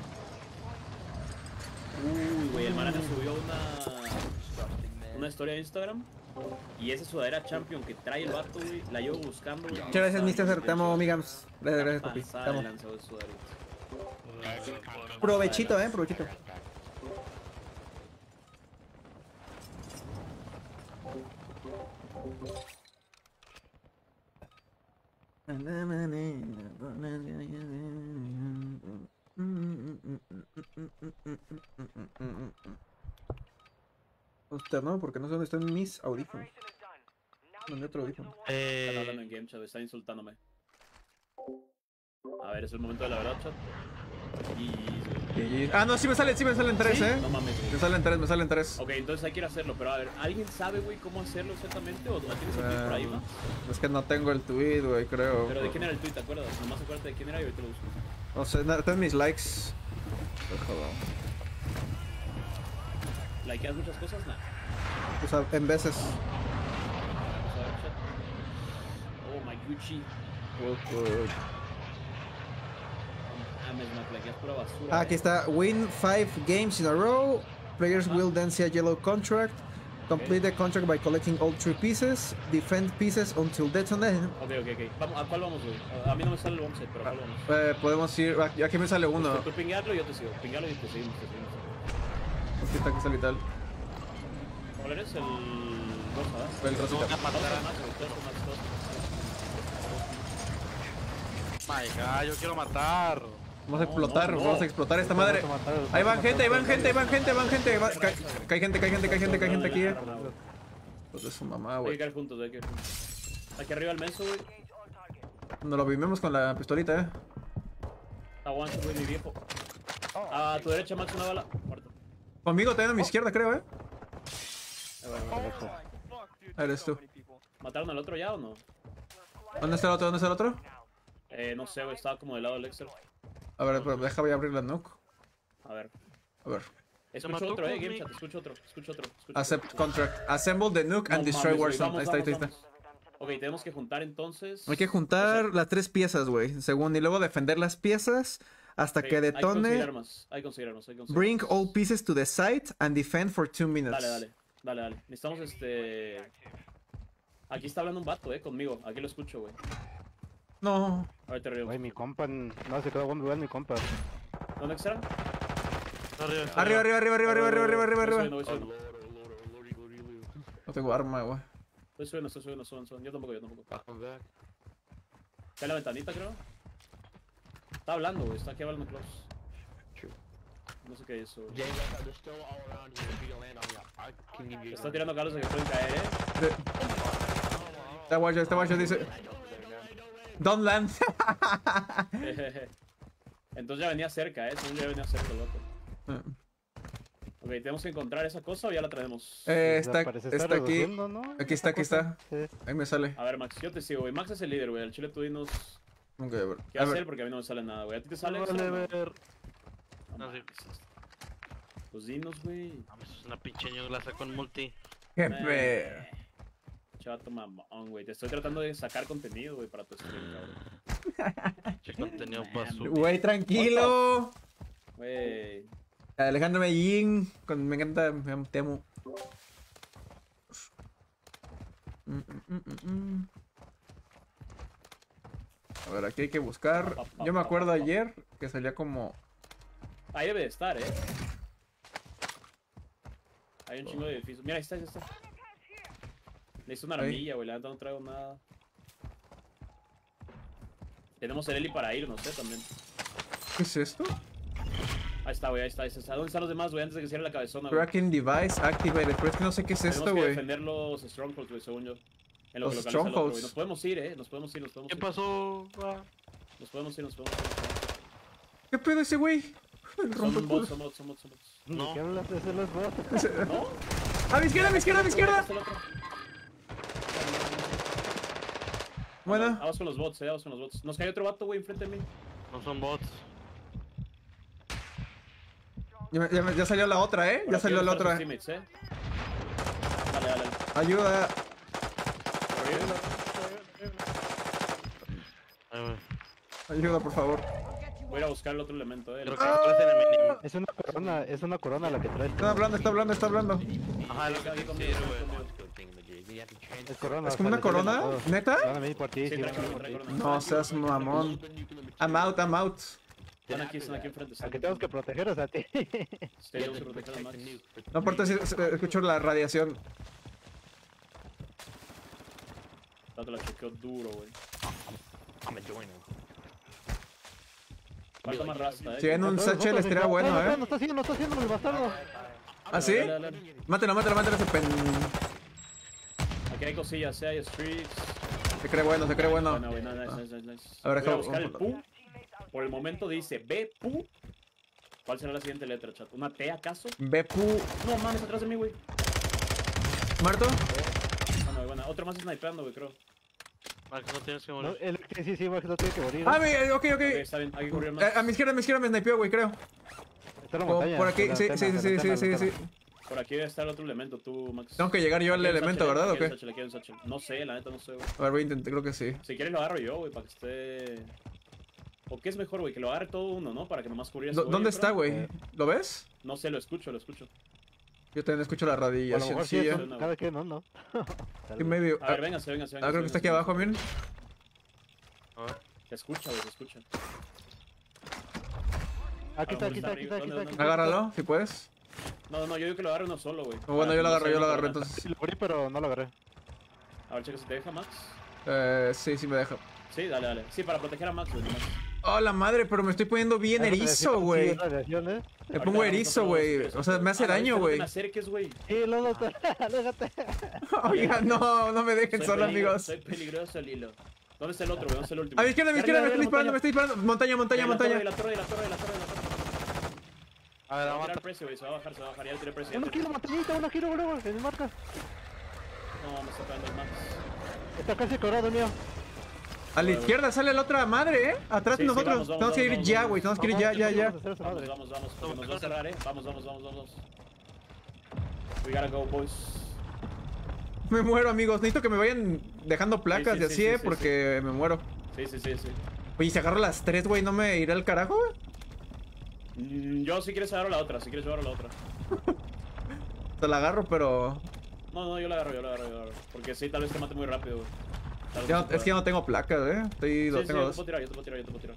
Uy, güey, el Marana subió una historia de Instagram. Y esa sudadera champion que trae el vato, güey, la llevo buscando, güey. Muchas gracias, Mr. Te amo, amigams. Gracias, papi. Te Pasada de amo. lanza de sudaderita. Provechito, provechito. Usted no, porque no sé dónde están mis audífonos. ¿Dónde otro audífono? Están hablando en game, chat, están insultándome. A ver, es el momento de la verdad, chat. Y... Ah, no, sí me salen tres, ¿Sí? No mames, güey. Me salen tres. Ok, entonces hay que ir a hacerlo, pero a ver, ¿alguien sabe, güey, cómo hacerlo exactamente? ¿O tienes el tweet por ahí, no? Es que no tengo el tweet, güey, creo. Pero ¿de quién era el tweet, te acuerdas? Nomás acuérdate de quién era y ahorita lo busco. No sé, están mis likes. ¿Likeas muchas cosas? Nah. O sea, en veces. Vamos a ver, chat. Oh, my Gucci. mames, Mac, aquí es pura basura. Aquí está. Win 5 games in a row. Players will then see a yellow contract. Complete the contract by collecting all 3 pieces. Defend pieces until detonated. Ok. Vamos, ¿a cuál vamos, güey? A mí no me sale el bombset, pero ¿a cuál vamos? Podemos ir. Aquí me sale uno. Tú pinguearlo y yo te sigo. Pinguearlo y te seguimos. Aquí está, aquí está vital. ¿Cuál eres? El rosa, El rosita. My God, yo quiero matar. Vamos a explotar, vamos a explotar esta madre. Ahí van gente, ahí van gente. Cae gente aquí. Pues de su mamá, Hay que güey. caer juntos, Aquí arriba el menso, güey. Nos lo vimos con la pistolita, Aguanta, güey, mi viejo. A tu derecha, Max, una bala. Muerto. Conmigo también a mi izquierda, creo, Bueno. Eres tú. ¿Mataron al otro ya o no? ¿Dónde está el otro? ¿Dónde está el otro? No sé, güey, estaba como del lado del Exter. A ver, pero déjame abrir la nuke. A ver. A ver. Escucho otro, Game Chat, escucho otro. Accept contract. Assemble the nuke and destroy Warzone. Ahí está. Ok, tenemos que juntar entonces. Hay que juntar las 3 piezas, güey. Según, y luego defender las piezas hasta que detone. Hay que conseguir armas. Bring all pieces to the site and defend for 2 minutes. Dale. Necesitamos Aquí está hablando un vato, conmigo. Aquí lo escucho, güey. No. A ver, te río. Güey, mi compa. No, se quedó bombeando mi compa. ¿Dónde está? Arriba. Voy subiendo. No tengo arma, güey. Estoy subiendo. Yo tampoco. Está en la ventanita, creo. Está hablando, güey. Está aquí hablando close. No sé qué es eso, güey. Está tirando carros de que pueden caer, Está guacho, dice. Don't land. Entonces ya venía cerca, según ya venía cerca, loco. Ok, tenemos que encontrar esa cosa o ya la traemos. Está aquí. Reduciendo, ¿no? Aquí está. Sí. Ahí me sale. A ver, Max, yo te sigo, güey. Max es el líder, güey. Al chile tú dinos Ok, a ver. qué hacer porque a mí no me sale nada, güey. ¿A ti te sale? Vale, ¿O no? ver. No, No, sí. Pues dinos, güey. Vamos, es una pinche ñoglaza con multi. Jefe. Chato mamón, güey. Te estoy tratando de sacar contenido, güey, para tu stream, cabrón. Che contenido basura. Güey, tranquilo. Güey. Alejandro Medellín. Me encanta. Te amo. A ver, aquí hay que buscar. Yo me acuerdo ayer que salía como. Ahí debe de estar, Hay un chingo de edificios. Mira, ahí está. Necesito una armilla, güey. La neta no traigo nada. Tenemos el heli para irnos, también. ¿Qué es esto? Ahí está, güey. Ahí está. ¿Dónde están los demás, güey? Antes de que cierre la cabezona, güey. Tracking device activated. Pero es que no sé qué es esto, Tenemos que güey. defender los strongholds, güey, según yo. En lo Los que localiza el otro, strongholds. güey. Nos podemos ir, Nos podemos ir. ¿Qué pasó? Ah, Nos podemos ir. ¿Qué pedo ese güey? El Son rompeculo. bots. no. ¿Qué hablas de hacer los bots? ¿No? ¡A mi izquierda! Está el otro. Buena. Vamos con los bots, Nos cayó otro vato, güey, enfrente de mí. No son bots. Ya salió la otra, Por Ya aquí salió la están otra. sus teammates, Dale. Ayuda. Ay, güey. Ayuda, por favor. Voy a ir a buscar el otro elemento, Creo que atrás en el menú. Es una corona la que trae. Está hablando. Ajá, lo que Aquí te conmigo, sirve, güey. Es corona. ¿Es como una corona? ¿Neta? Van a venir por ti, Sí, sí, trae van a venir corona, por trae ti. corona. No seas mamón. I'm out. Están aquí enfrente. A que tenemos que protegeros a ti. Sí, tenemos que proteger al Max. No importa si escucho la radiación. Te la choqueó duro, güey. Falta más rasta, Si ven un satchel estaría bueno, No está haciendo el bastardo. ¿Ah, sí? Dale. Mátelo ese pen. Aquí hay cosillas, hay streaks. Se cree bueno. Bueno, güey, nice. A ver, Voy a deja- buscar el PU. Por el momento dice B, PU. ¿Cuál será la siguiente letra, chat? ¿Una T acaso? Bepu. No mames, atrás de mí, güey. ¿Muerto? Bueno. Otro más snipeando, güey, creo. Max, no tienes que No, morir. sí, Max, no tiene que morir. Ah, ok. Ok, está bien, hay que correr más. A mi izquierda me snipeó, güey, creo. Está en la montaña. Por aquí, en la sí. ventana. Por aquí debe estar el otro elemento, tú, Max. Tengo que llegar yo al Aquí hay un elemento, satchel, ¿verdad? ¿O aquí hay qué? un satchel, aquí hay un satchel. No sé, la neta no sé, güey. A ver, voy a intentar, creo que sí. Si quieres lo agarro yo, güey, para que esté... ¿O qué es mejor, güey? Que lo agarre todo uno, ¿no? Para que nomás cubrir ese ¿Dónde está, güey? ¿Lo ves? No sé, lo escucho. Yo también escucho la A radilla. lo mejor sí, Sencilla. eso, cada quien, no. Y medio. A ver, véngase. Creo que está aquí abajo, miren. Se escucha, güey, se escucha. Aquí está, Ah, aquí está, aquí está, aquí está. ¿dónde? Agárralo, si puedes. No, yo digo que lo agarre uno solo, güey. Bueno, yo lo agarro, entonces. Sí, lo abrí, pero no lo agarré. A ver, checa si te deja, Max. Sí me deja. Sí, dale. Sí, para proteger a Max, güey. nomás. Oh, la madre, pero me estoy poniendo bien erizo, güey. Me pongo erizo, güey. O sea, me hace daño, güey. No te me acerques, güey. Sí, Lolo, déjate. Oiga, no me dejen solo, amigos. Soy peligroso, Lilo. ¿Dónde está el otro, güey? ¿Dónde está el último? A mi izquierda, me están disparando. Montaña. La torre. A ver, Se va a aguanta. tirar precio, güey. Se va a bajar. Ya le tiré precio. Una kilo, montañita, una kilo, luego, en mi marca. No, me está pegando el Max. Está casi cobrado el mío. A la izquierda sale la otra madre, Atrás de Sí, nosotros. vamos, Tenemos que ir vamos, ya, vamos. güey. Tenemos que ir ya. Vamos. Porque nos va a cerrar, Vamos. We gotta go, boys. Me muero, amigos. Necesito que me vayan dejando placas y así, sí, porque me muero. Sí. Oye, si agarro las 3, güey, ¿no me iré al carajo, güey? Yo si quieres agarro la otra, Te la agarro, pero... No, yo la agarro. Porque sí, tal vez te mate muy rápido, güey. Es que ya no tengo placas, Yo tengo te dos. puedo tirar.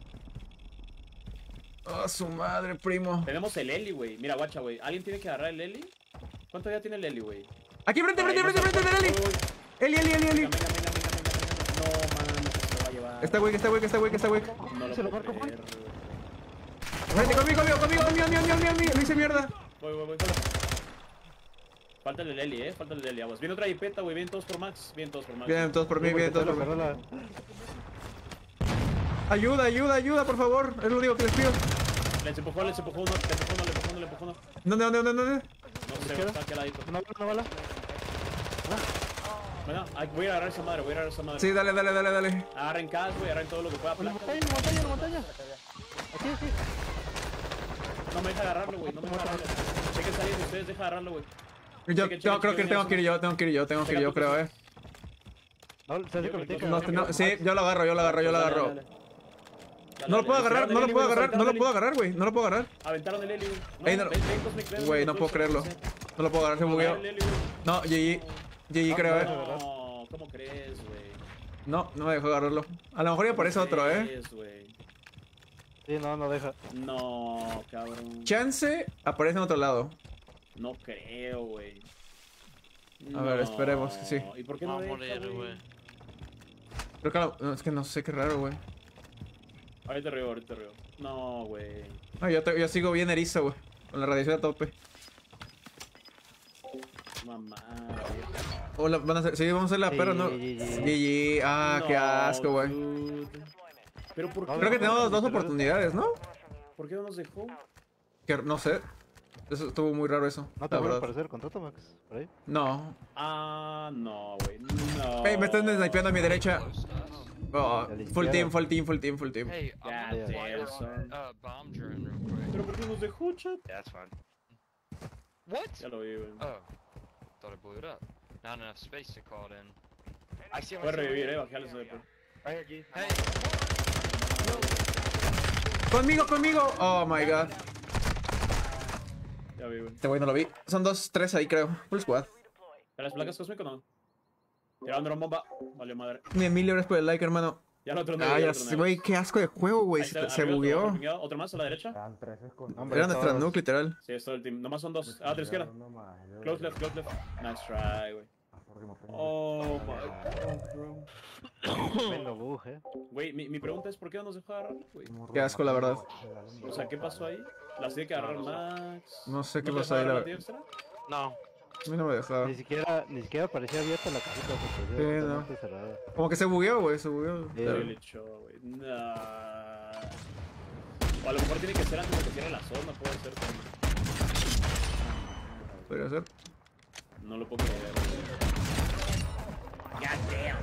Oh, su madre, primo. Tenemos el Eli, güey. Mira, guacha, güey. ¿Alguien tiene que agarrar el Eli? ¿Cuánto ya tiene el Eli, güey? Aquí, frente, del Eli. Eli. Venga. No, man, se lo va a llevar. Está güey. No lo Se lo puedo marco, creer. Vente conmigo. Lo hice mierda. Voy. Falta el Eli, aguas. Viene otra jipeta, güey. Vienen todos por Max. Vienen todos por mí. Ayuda, por favor. Es lo único que les pido. Les empujó uno. Le empujó uno. ¿Dónde? No sé, está aquí al ladito. Una bala. Bueno, voy a agarrar esa madre, Sí, dale. Agarren cash, güey, agarren todo lo que pueda. En la Placa. montaña. Aquí. No me deja agarrarlo, güey. Chequen salir, ustedes deja agarrarlo, güey. Yo Chequen, creo que tengo que ir yo, creo, No, se hace que me tiene que No, agarrar. sí, yo lo agarro. No lo puedo agarrar, güey. No lo puedo agarrar. Aventaron el Eli, güey. Ey, no. Güey, no puedo creerlo. No lo puedo agarrar, se bugueó. No, GG creo, No, ¿cómo crees, güey? No me dejó agarrarlo. A lo mejor ya aparece otro, Sí, no deja. No, cabrón. Chance aparece en otro lado. No creo, güey. A ver, esperemos que sí. ¿Y por qué no Vamos a deja, morir, güey. Creo que no, es que no sé, qué raro, güey. Ahorita río. No, güey. No, yo sigo bien erizo, güey. Con la radiación a tope. Mamá, Hola, sí, vamos a hacer la perra, ¿no? GG. Qué asco, güey. Pero ¿por qué? Creo que tenemos dos oportunidades, ¿no? ¿Por qué no nos dejó? Que no sé. Eso estuvo muy raro eso. ¿No te la vuelve a verdad. aparecer el contrato, Max? Por ahí. No. No, güey. No. Ey, me están snipeando a mi derecha. Oh, A la full izquierda. team. Hey, God I'm gonna fire damn, son. bomb drone real quick. ¿Pero por qué nos dejó, chat? Yeah, that's fine. What? Ya lo vi, güey. Oh, thought I blew it up. Not enough space to call it in. I see him. Puedes revivir, bajé al sniper. Right here, G. Hey, Conmigo. Oh my god. Ya vi, güey. Este güey no lo vi. Son 2-3 ahí, creo. Full squad. ¿Las placas cósmico o no? Tiraron dron bomba. Valió madre. Mi 1000 euros por el like, hermano. Ya lo troné. Ya sé, güey. Qué asco de juego, güey. Ahí está, Se arriba, bugueó. otro más a la derecha. Hombre, Era nuestra todos. nuke, literal. Sí, es todo el team. Nomás son dos. A la izquierda. Close left. Nice try, güey. Oh my god, bro. Vengo bug, Güey, mi pregunta es: ¿por qué no nos dejó agarrar, güey? Qué asco, la verdad. O sea, ¿qué pasó ahí? ¿Las tiene que agarrar Max? No sé qué ¿No te pasó ahí, dejó la agarrar verdad. extra? no. A mí no me dejaba. Ni siquiera parecía abierta la cajita porque Sí, no. totalmente cerrada. Como que se bugueó, güey. Se bugueó. Sí. Se glitchó, güey. Nah. O a lo mejor tiene que ser antes de que cierre la zona, puede ser. Podría ser. No lo puedo creer. God damn.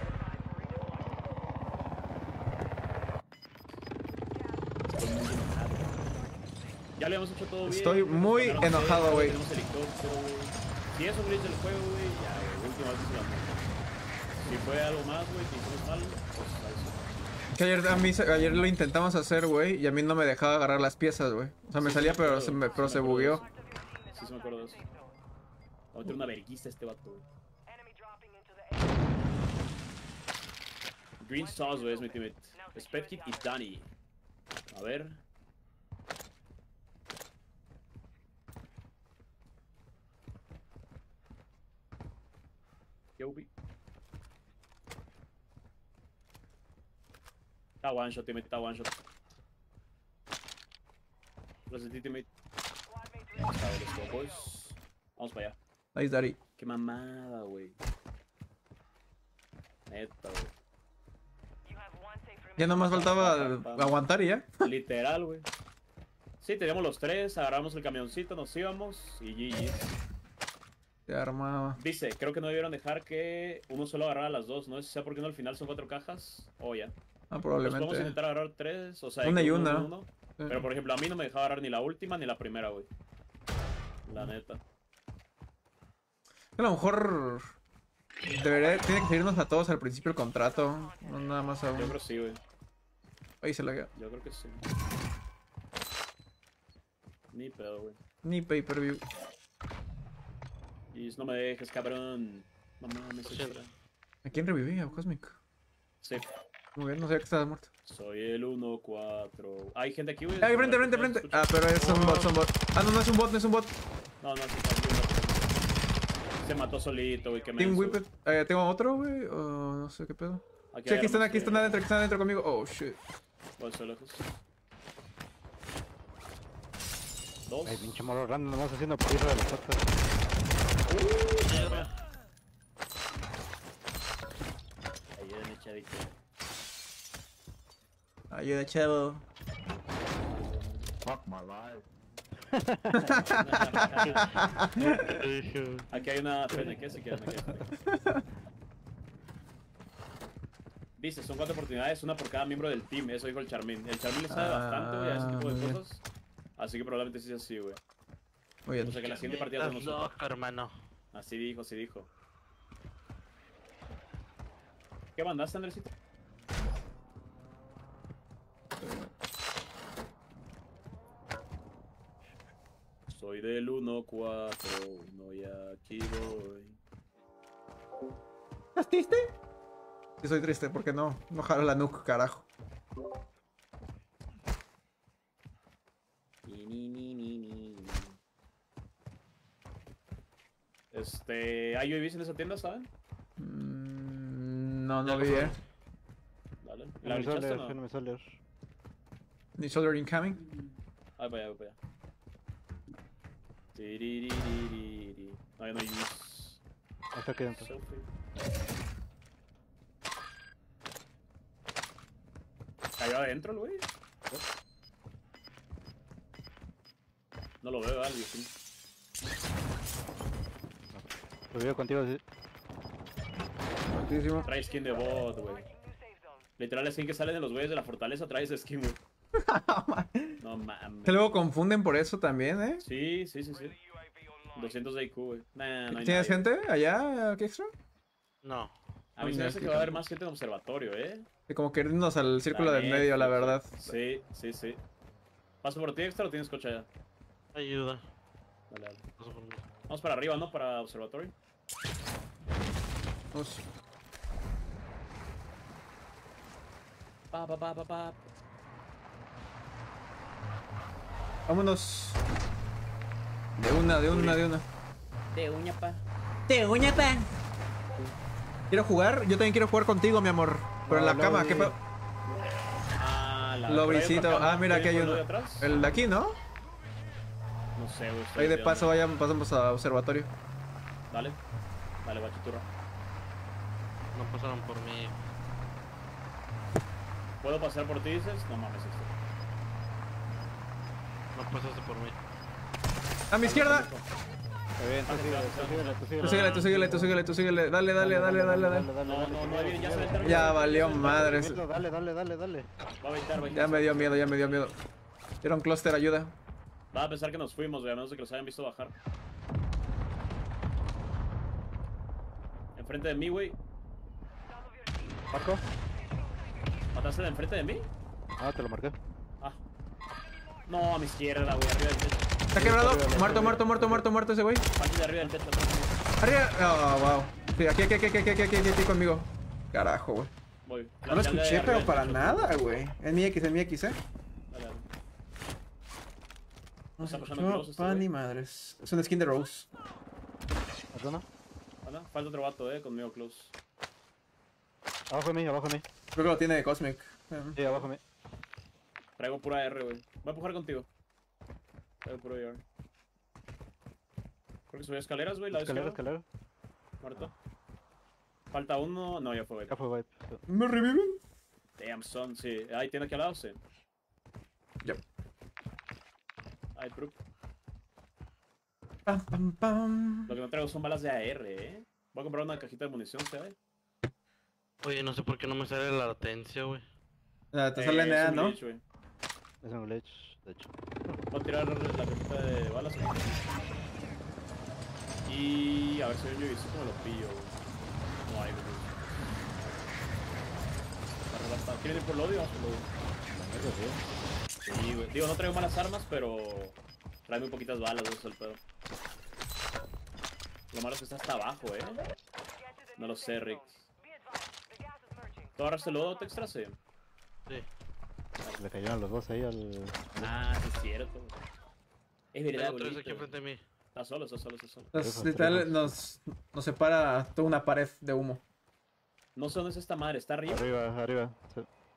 Estoy muy enojado. Ya le hemos hecho todo bien. Estoy muy Tenemos enojado, sexo, güey. Tenemos helicóptero, güey. Si es un glitch del juego, güey, ya, güey. Última vez que se la muerte. Si fue algo más, güey, que hicimos mal, pues ahí sí. Que ayer lo intentamos hacer, güey, y a mí no me dejaba agarrar las piezas, güey. O sea, me Sí, salía, sí, pero sí, pero sí se me acuerdo de bugueó. eso. Sí, sí me acuerdo de eso. Va a meter una verguista este vato, güey. Green Sauce, güey, es mi teammate. Spedkit y Danny. A ver. ¿Qué ubi? Está one shot, teammate, está one shot. Resistí, teammate. Está bien, let's go, boys. Vamos para allá. Nice, daddy. Qué mamada, güey. Neta, güey. Ya nomás faltaba aguantar y ya. Literal, güey. Sí, teníamos los tres, agarramos el camioncito, nos íbamos y GG. Se armaba. Dice, creo que no debieron dejar que uno solo agarrara las dos, ¿no? ¿Sé por qué no al final son 4 cajas? Oh, ya. Ah, Pues podemos probablemente. intentar agarrar 3, o sea... Una que y uno, una. uno. Pero por ejemplo, a mí no me dejaba agarrar ni la última ni la primera, güey. La neta. A lo mejor tiene que seguirnos a todos al principio del contrato. No nada más a Yo uno. creo que sí, güey. Ahí se la queda. Yo creo que sí. Ni pedo, güey. Ni pay-per-view. Y no me dejes, cabrón. Mamá, me Siento. ¿A quién reviví? A Cosmic. Sí. Muy bien, no sabía que estaba muerto. Soy el 1-4. Hay gente aquí, güey. ¡Ay, frente! ¿Escucha? Ah, pero es un bot, son bot. Ah, no, no es un bot, no es un bot. No, sí, está bien. Se mató solito, güey. Que me Team Whippet. ¿Tengo otro, güey? O no sé qué pedo. Sí, aquí están adentro conmigo. Oh, shit. Voy a ser lejos. 2. Ay, pinche morro random, nomás haciendo pirra de las patas. Ayúdame, chavito. Ayuda, chavo. Fuck my life. Aquí hay una FNK si quieren. Aquí hay FNK. Dice, son 4 oportunidades, una por cada miembro del team. Eso dijo el Charmin. El Charmin le sabe bastante, güey, a ese tipo de cosas. Así que probablemente sí sea así, güey. Muy bien. O sea que la siguiente partida Estás hacemos otra. loco, hermano. Así dijo, así dijo. ¿Qué mandaste, Andresito? Soy del 1-4, no y aquí voy. ¿Estás triste? Sí, soy triste porque no jalo la nuke, carajo. Ni. ¿Hay UAVs en esa tienda, saben? No vi, Dale. No ¿La me blichaste sale, o no no? me sale. Ni soldier incoming. Voy para allá. Tiriririri. No, ya no hay UAVs. Está aquí dentro. ¿Cayó adentro el güey? No lo veo, alguien. Lo veo contigo, sí. Muertísimo. Trae skin de bot, güey. Literal, el skin que sale de los güeyes de la fortaleza trae ese skin, güey. No mames. Que luego confunden por eso también, ¿eh? Sí. 200 de IQ, güey. Nah, no hay ¿Tienes nadie. gente allá, aquí extra? No. A mí se me hace que va a haber más gente en observatorio, Y como que irnos al círculo La del medio, la neta, verdad. Sí. ¿Paso por ti, extra, o tienes coche allá? Ayuda. Dale. Paso por mí. Vamos para arriba, ¿no? Para observatorio. Vamos. Pa. Vámonos. De una. De uña, pa. De uña, pa. ¿Quiero jugar? Yo también quiero jugar contigo, mi amor. Pero en la No, cama, Lobby. ¿qué pedo? Lobbycito. ¿trae otra cama? Ah, mira, aquí hay ¿Trae uno. de atrás? El de aquí, ¿no? No sé, güey. Ahí de estoy paso olvidando. pasamos a observatorio. Dale, guachiturra. No pasaron por mí. ¿Puedo pasar por ti, dices? No mames, esto. No pasaste por mí. A mi izquierda. Está bien, tú Tú síguele. Dale. No, ahí viene, ya se aventaron. Ya valió madres. Dale. Va a aventar. Ya me dio miedo. Era un clúster, ayuda. Va a pensar que nos fuimos, güey, a menos de que los hayan visto bajar. Enfrente de mí, güey. Marco. ¿Mataste de enfrente de mí? Ah, te lo marqué. Ah. No, a mi izquierda, güey, arriba del techo. Está quebrado. Muerto ese güey. Parte de arriba del techo. Arriba. Oh, wow. Sí, aquí conmigo. Carajo, güey. Voy. No lo escuché, pero para nada, güey. En mi X, Dale, dale. No se Está pasando escuchó close este pan güey. ni madres. Es una skin de Rose. ¿Perdona? Hola, falta otro vato, conmigo close. Abajo de mí, abajo de mí. Creo que lo tiene de Cosmic. Sí, abajo de mí. Traigo pura R, güey. Voy a empujar contigo. Traigo pura R. Creo que subí escaleras, güey. La Escalera, izquierda. escalera. Muerto. Falta uno. No, ya fue, güey. Ya fue wipe. ¿Me reviven? Damn, son, sí. Ahí tiene aquí al lado, sí. Yep. Ay, bro. Pam, pam, pam. Lo que no traigo son balas de AR, Voy a comprar una cajita de munición, ¿sabes? Oye, no sé por qué no me sale la latencia, güey. Te sale NA, ¿no? Es Es un glitch, de hecho. Voy a tirar la cajita de balas, güey. Y a ver si yo me lo pillo, güey. No hay, güey. ¿Quieren ir por Lodi? Vamos por Lodi. Sí, güey. Digo, no traigo malas armas, pero trae muy poquitas balas, eso es el pedo. Lo malo es que está hasta abajo, No lo sé, Rick. ¿Tú agarraste el lodo extra? Sí. Sí. Le cayeron los dos ahí al... Ah, sí es cierto. Es verdad, Tengo tres güey. aquí enfrente de mí. Está solo. Literal, nos separa toda una pared de humo. No sé dónde es esta madre, ¿está arriba? Arriba. Sí.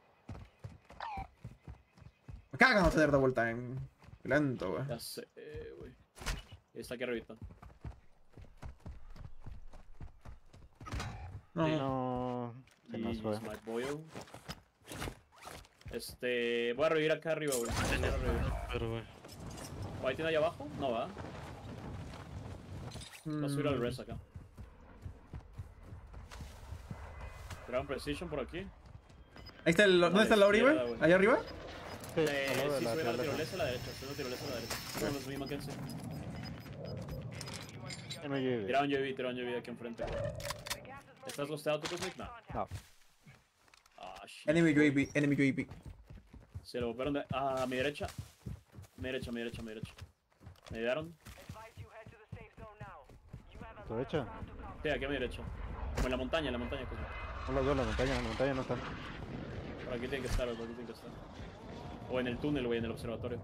Me cagan no tener double time. Lento, güey. Ya sé, güey. Está aquí arribita. No. No... Se nos fue. My boyo. Voy a revivir acá arriba, güey. Pero, güey. ¿O ahí tiene ahí abajo? No, va. Voy a subir al res acá. Ground Precision por aquí. Ahí está el... ¿Dónde está el Lauri, güey? Izquierda, güey. ¿Allá arriba? Sí, al lado de Sí, la sube a la tirolesa. tirolesa a la derecha. Sube a la tirolesa a la derecha. No, no es mi Mackenzie. MGB. Tiraron UAV aquí enfrente. ¿Estás gosteado tú, Cosmic? No. No. Ah, shit. Enemy UAV. Se lo volvieron de... Ah, a mi derecha. Mi derecha. ¿Me ayudaron? ¿Tu derecha? Sí, aquí a mi derecha. Como en la montaña, Cosmic. No los veo en la montaña no están. Por aquí tiene que estar, O en el túnel, güey, en el observatorio.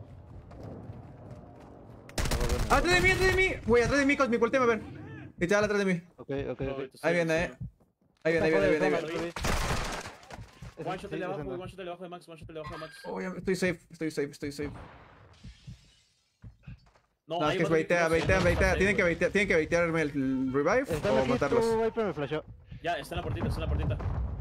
¡Atrás de mí! Güey, atrás de mí, Cosmic, volteame a ver. Literal, atrás de mí. Ok. Ahí viene, Ahí viene. One shot de abajo de Max. Oh, ya estoy safe. No, ahí es que es va baitea. Tienen que baitearme el revive Están o aquí, matarlos. tu wipe me flashó. Ya, está en la puertita.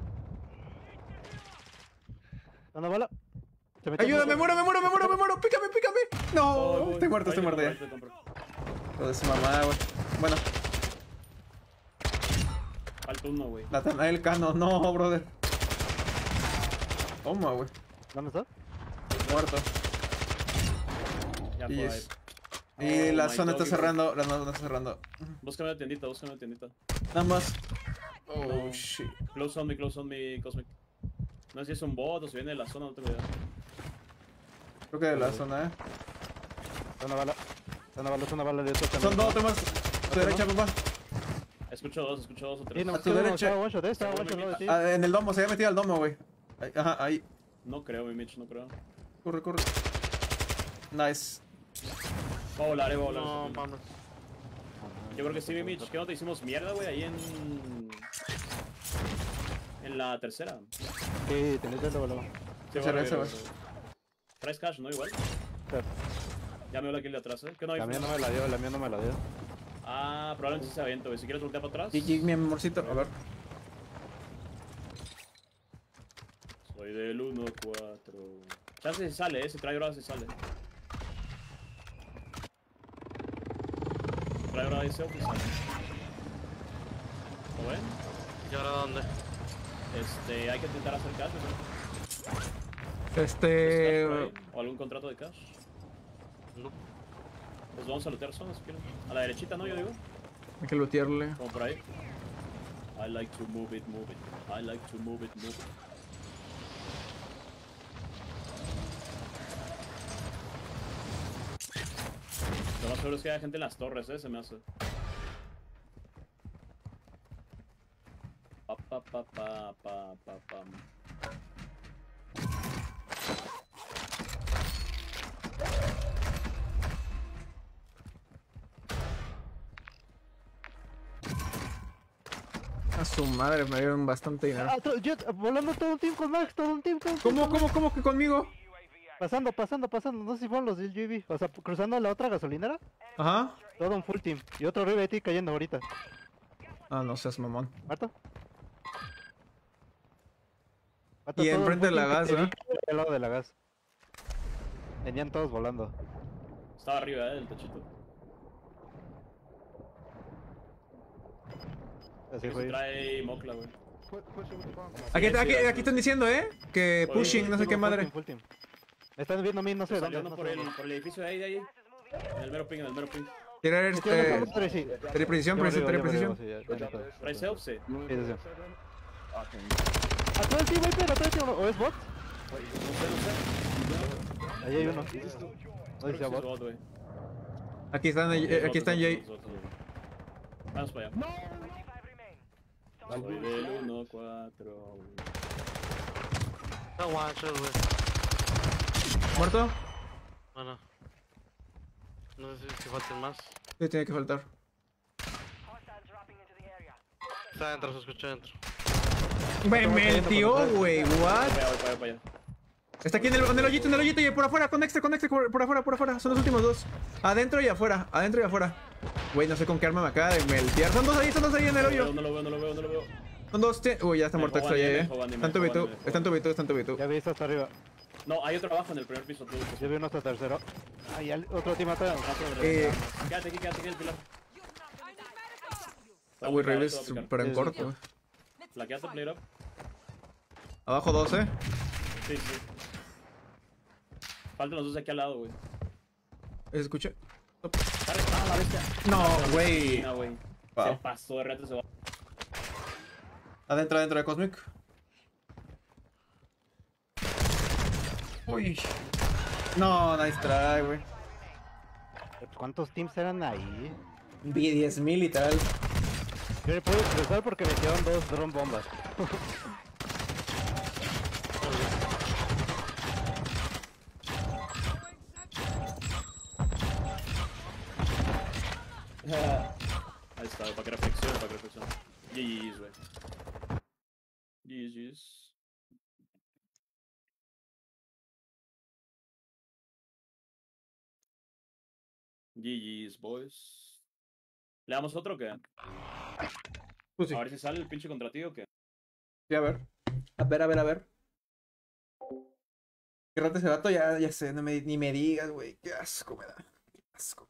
¿Una bala? Se metió ¡Ayuda! ¡Me muero! ¡Pícame! No, estoy muerto ya. Ahí te compro. Todo es mamada, güey. Bueno, Falta uno, güey. Nathanael Cano, no, brother. Toma, güey. ¿Dónde está? Muerto. Ya Y fue es- ahí. Y Oh la my zona está God, cerrando. La zona está cerrando. Búscame una tiendita. Nada más. Oh, No. shit. Close on me, Cosmic. No sé si es un bot o si viene de la zona, no tengo idea. Creo que de la zona, Una bala de otro Son dos, Tomás. A tu derecha, papá. Escucho dos o Sí, tres. no, A tu derecha. estaba one shot al lado de ti. Ah, en el domo, se había metido al domo, güey. Ajá, ahí. No creo, mi Mitch, no creo. Corre. Nice. Va a volar. No, mames. Yo creo que sí, mi Mitch. ¿Qué no te hicimos mierda, güey? Ahí en la tercera. Sí, tenés el doble. Sí, Ese, va, ese, va. güey. Traes cash, ¿no? Igual. Sí. Ya me veo la kill de atrás, ¿eh? ¿Qué no hay? La mía no me la dio. Ah, probablemente sí se avienta, güey. Si quieres voltear para atrás. GG, mi amorcito. A ver. Soy del 1-4. Chance si sale, si trae ahora si sale. Trae ahora dice o sale. ¿Lo ven? ¿Y ahora dónde? Hay que intentar hacer cash, ¿no? ¿Cash por ahí? ¿O algún contrato de cash? No. Pues vamos a lootear zonas si quieren. A la derechita, ¿no? Yo digo. Hay que lootearle. Como por ahí. I like to move it. seguro es que hay gente en las torres, se me hace. Pa, pa, pa, pa, pa, pa, pam. A su madre, me dieron bastante dinero. Ah, yo volando todo un team con Max, todo un team, todo un team. ¿Cómo que conmigo? Pasando, no sé si fueron los del UAV. O sea, cruzando la otra gasolinera, Ajá. todo un full team. Y otro arriba de ti cayendo ahorita. Ah, no seas mamón. ¿Marto? Y todo un enfrente de full la team gas, que te ¿eh? vi al lado de la gas. Venían todos volando. Estaba arriba, del techito. Así Se fue. trae Mokla, güey. Aquí están diciendo, que Oye, pushing, no sé qué madre. Full team. Me están viendo a mí, no sé Se dónde. salió uno No por sé el, dónde. por el edificio de ahí. En el mero ping, Tirar Sí. precisión, Yo precisión, arriba, precisión. sí, ya ni pedo. ¿Trae self? Sí. Sí, sí, sí. Atrás sí, güey, pero atrás sí, ¿o es bot? Ahí hay uno. No sé Creo si que sea sí es bot. bot, güey. Aquí están Jay. Vamos para allá. Soy del 1-4. Está one shot, güey. ¿Muerto? Bueno. No sé si faltan más. Sí, tiene que faltar. Está adentro, se escucha adentro. Me metió, güey, what? Voy para allá. Está aquí en el hoyito, y por afuera, con extra, por afuera. Son los últimos dos. Adentro y afuera. Güey, no sé con qué arma me acaba de meltear. Son dos ahí en el hoyo. No lo veo. Son dos. Uy, ya está Me muerto extra jodan, ya, me jodan, Está en tu me jodan. está en tu bitu. Ya vi esto hasta arriba. No, hay otro abajo en el primer piso. Tú. Yo vi uno hasta tercero. Hay otro team atrás. Quédate aquí, el pilar. Güey, Reeves, pero en Sí, corto, güey. Flaqueaste, play up. Abajo 2, Sí. Faltan los dos aquí al lado, güey. ¿Se escucha? La bestia. No, güey. No, güey. Wow. Se pasó de reto, se va. Adentro de Cosmic. Uy. No, nice try, güey. ¿Cuántos teams eran ahí? Vi 10,000 literal. Yo le puedo expresar porque me quedaron dos drone bombas. Ahí está, para que reflexione. GG's, güey. GG's. GG's, boys. ¿Le damos otro o qué? Pues sí. A ver si sale el pinche contra ti o qué. Sí, a ver. A ver. Qué rato ese vato, ya sé, ni me digas, güey. Qué asco me da. Qué asco.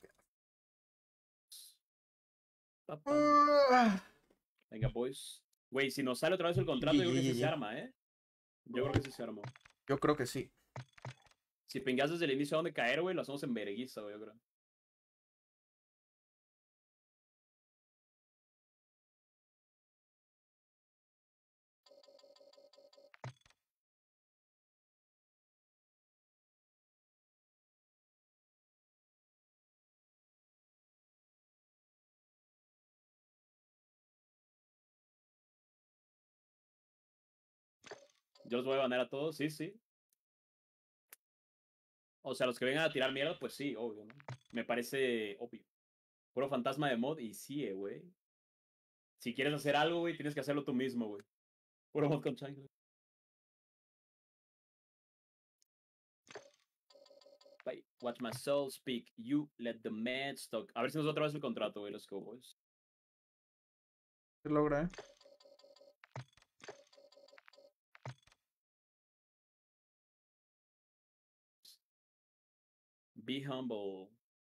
Venga, boys. Güey, si nos sale otra vez el contrato, yo creo que sí se arma, ¿eh? Yo creo que sí se armó. Yo creo que sí. Si pingas desde el inicio a dónde caer, güey, lo hacemos en verguiza, güey, yo creo. Yo los voy a banear a todos, sí. O sea, los que vengan a tirar mierda, pues sí, obvio, ¿no? Me parece obvio. Puro fantasma de mod y sí, güey. Si quieres hacer algo, güey, tienes que hacerlo tú mismo, güey. Puro mod con chancla. Watch my soul speak. You let the meds talk. A ver si nos da otra vez el contrato, güey. Let's go, boys. Se logra, Be humble.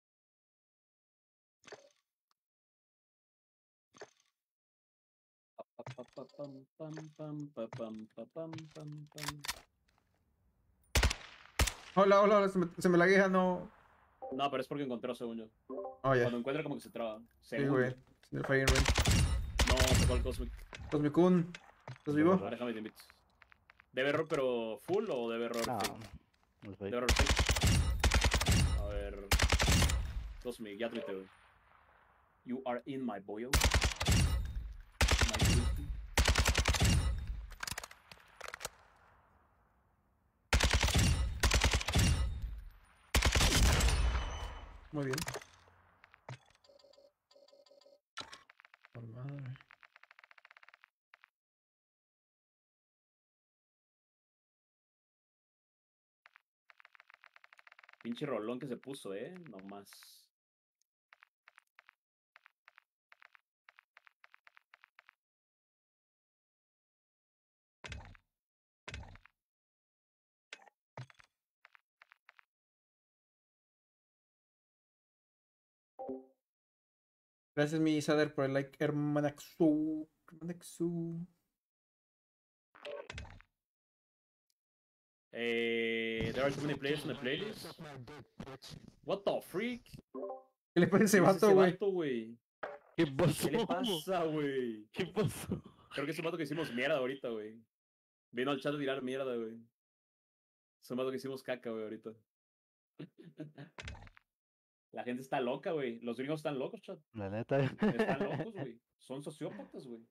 Hola, se me laguea, no. No, pero es porque encontró, según yo. Oh, ya. Cuando encuentra como que se traba. Sí, Según güey. yo. En el Fire Ring. No, tocó el Cosmic. Cosmic-kun. ¿Estás vivo? Ahora déjame te invito. ¿Debe error pero full o debe error No, fake? no sé. Debe error fake. A ver. Cosmic, ya tuite, güey. You are in my boyo. My beauty. Muy bien. Por madre. Pinche rolón que se puso, no más. Gracias, mi Sader, por el like, hermanaxu. Hermanaxu. There are too many players on the playlist. What the freak? ¿Qué le parece ¿Quién es vato, ese güey? vato, güey? ¿Qué pasó? ¿Qué le pasa, güey? ¿Qué pasó? Creo que es un vato que hicimos mierda ahorita, güey. Vino al chat a tirar mierda, güey. Es un vato que hicimos caca, güey, ahorita. La gente está loca, güey. Los gringos están locos, chat. La neta. Están locos, güey. Son sociópatas, güey.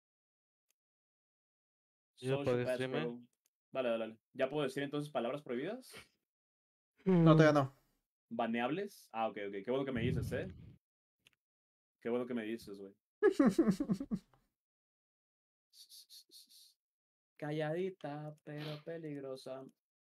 Yo apagué Sociopaths, stream, bro. Dale, dale, dale. ¿Ya puedo decir entonces palabras prohibidas? No, todavía no. ¿Baneables? Ah, ok, ok. Qué bueno que me dices, Qué bueno que me dices, güey. Calladita, pero peligrosa.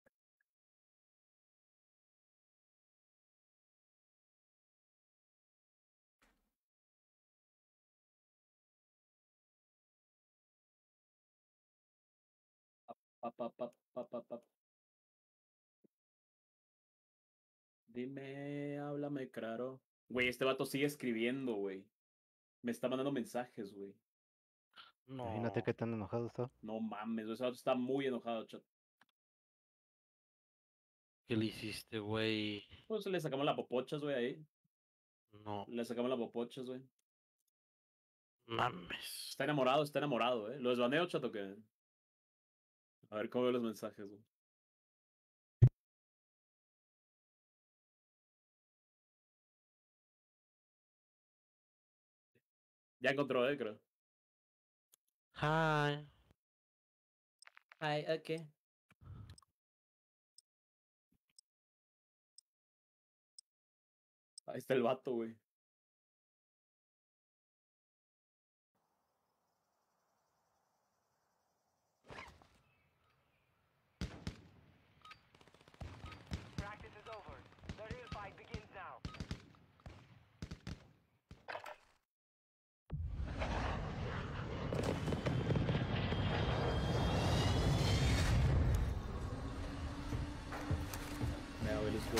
Pa. Dime, háblame claro. Güey, este vato sigue escribiendo, güey. Me está mandando mensajes, güey. No. Imagínate qué tan enojado está. No mames, ese vato está muy enojado, chat. ¿Qué le hiciste, güey? Pues le sacamos las popochas, güey, ahí. No. Le sacamos las popochas, güey. Mames. Está enamorado, ¿Lo desbaneo, chat, o qué? A ver cómo veo los mensajes, güey. Ya encontró, creo. Hi. Ay, ok. Ahí está el vato, güey. Now it is go,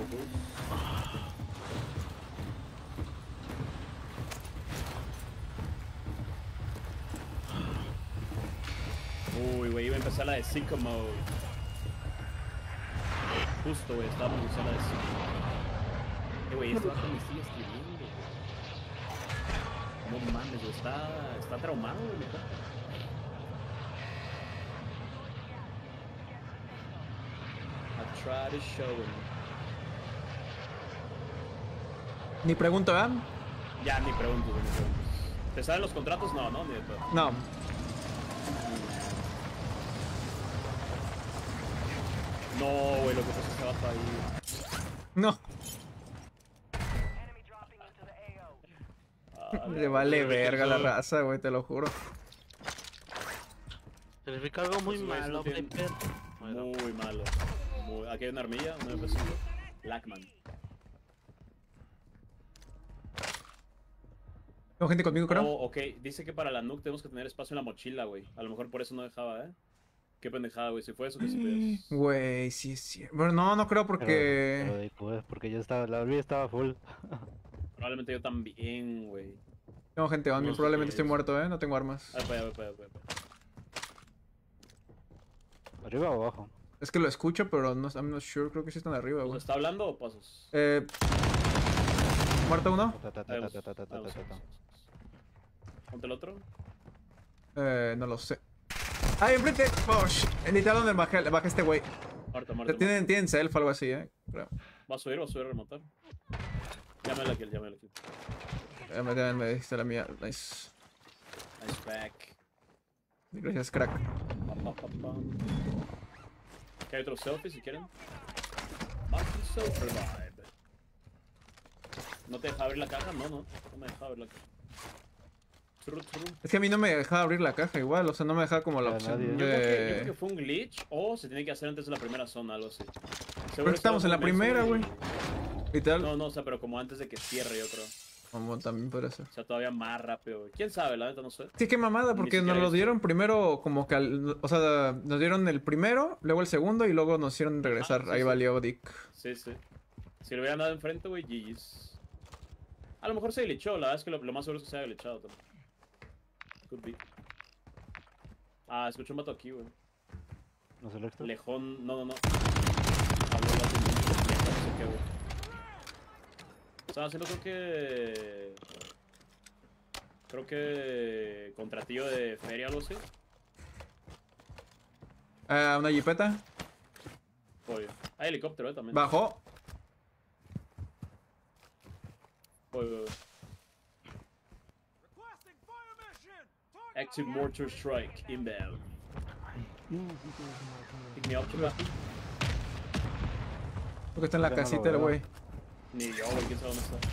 Uy, güey, iba a empezar la de Sicko Mode. Justo, güey, estaba por usar la de Sicko Mode. Güey, este vato me sigue escribiendo. No mames, güey, está traumado, güey, neta. I try to show him. Ni pregunto, ¿verdad? Ya, ni pregunto, güey, ni pregunto. ¿Te salen los contratos? No, ni de todo. No. No, güey, lo que pasa es que este vato ahí. No. Le vale verga la raza, güey, te lo juro. Significa algo muy Esos güeyes malo, no tienen- Piper. Bueno, Muy malo. Aquí hay una armilla, un MP5. Lackman. ¿Tengo gente conmigo, creo? Oh, ok. Dice que para la nuke tenemos que tener espacio en la mochila, güey. A lo mejor por eso no dejaba, Qué pendejada, güey. Si fue eso, que sí, Güey, sí es cierto. Bueno, no creo Pero porque... pues, porque ya estaba, la olvida estaba full. Probablemente yo también, güey. Tengo gente on me, No sé probablemente qué estoy es. muerto, no tengo armas. A ver, para allá. ¿Arriba o abajo? Es que lo escucho, pero no, I'm not sure, creo que sí están arriba, ¿Nos güey. está hablando o pasos? ¿Muerto uno? Ahí vamos. Ponte el otro. No lo sé. ¡Ah, enfrente! Oh, shit. Literal donde bajé este güey. Muerto. Tienen self o algo así, creo. Va a subir a remontar. Llámala aquí, llámala aquí. Me diste la mía. Nice. Nice back. Gracias, crack. Pa, pa, pa. ¿Qué hay otros selfies si quieren? Monkey Selfie Vibe. ¿No te deja abrir la caja? No me deja abrir la caja. True. Es que a mí no me dejaba abrir la caja igual, o sea, no me dejaba como la A opción nadie. Yo creo que de... fue un glitch o se tiene que hacer antes de la primera zona, algo así. Pero estamos en la primera, güey. Literal. No, o sea, pero como antes de que cierre, yo creo. Como también puede ser. O sea, todavía más rápido, güey. ¿Quién sabe? La neta no sé. Sí, qué mamada, Ni porque siquiera nos lo he visto. dieron primero como que o sea, nos dieron el primero, luego el segundo y luego nos hicieron regresar. sí, Ahí sí. valió Dick. Sí. Si lo hubieran dado enfrente, güey, GG's. A lo mejor se glitchó, la verdad es que lo más seguro es que se haya glitchado también. Could be. Ah, escucho un vato aquí, güey. ¿No es el extra? Lejón, no. Habló el vato, no sé qué, güey. Estaban haciendo, creo que contratillo de feria o algo así. Una jipeta. Oye, hay helicóptero, también. Bajó. Oye. Active Mortar Strike, inbound. Pick me up, chupa. Creo que está en la Ya no lo casita el veo. güey. Ni yo, güey, quién sabe dónde está.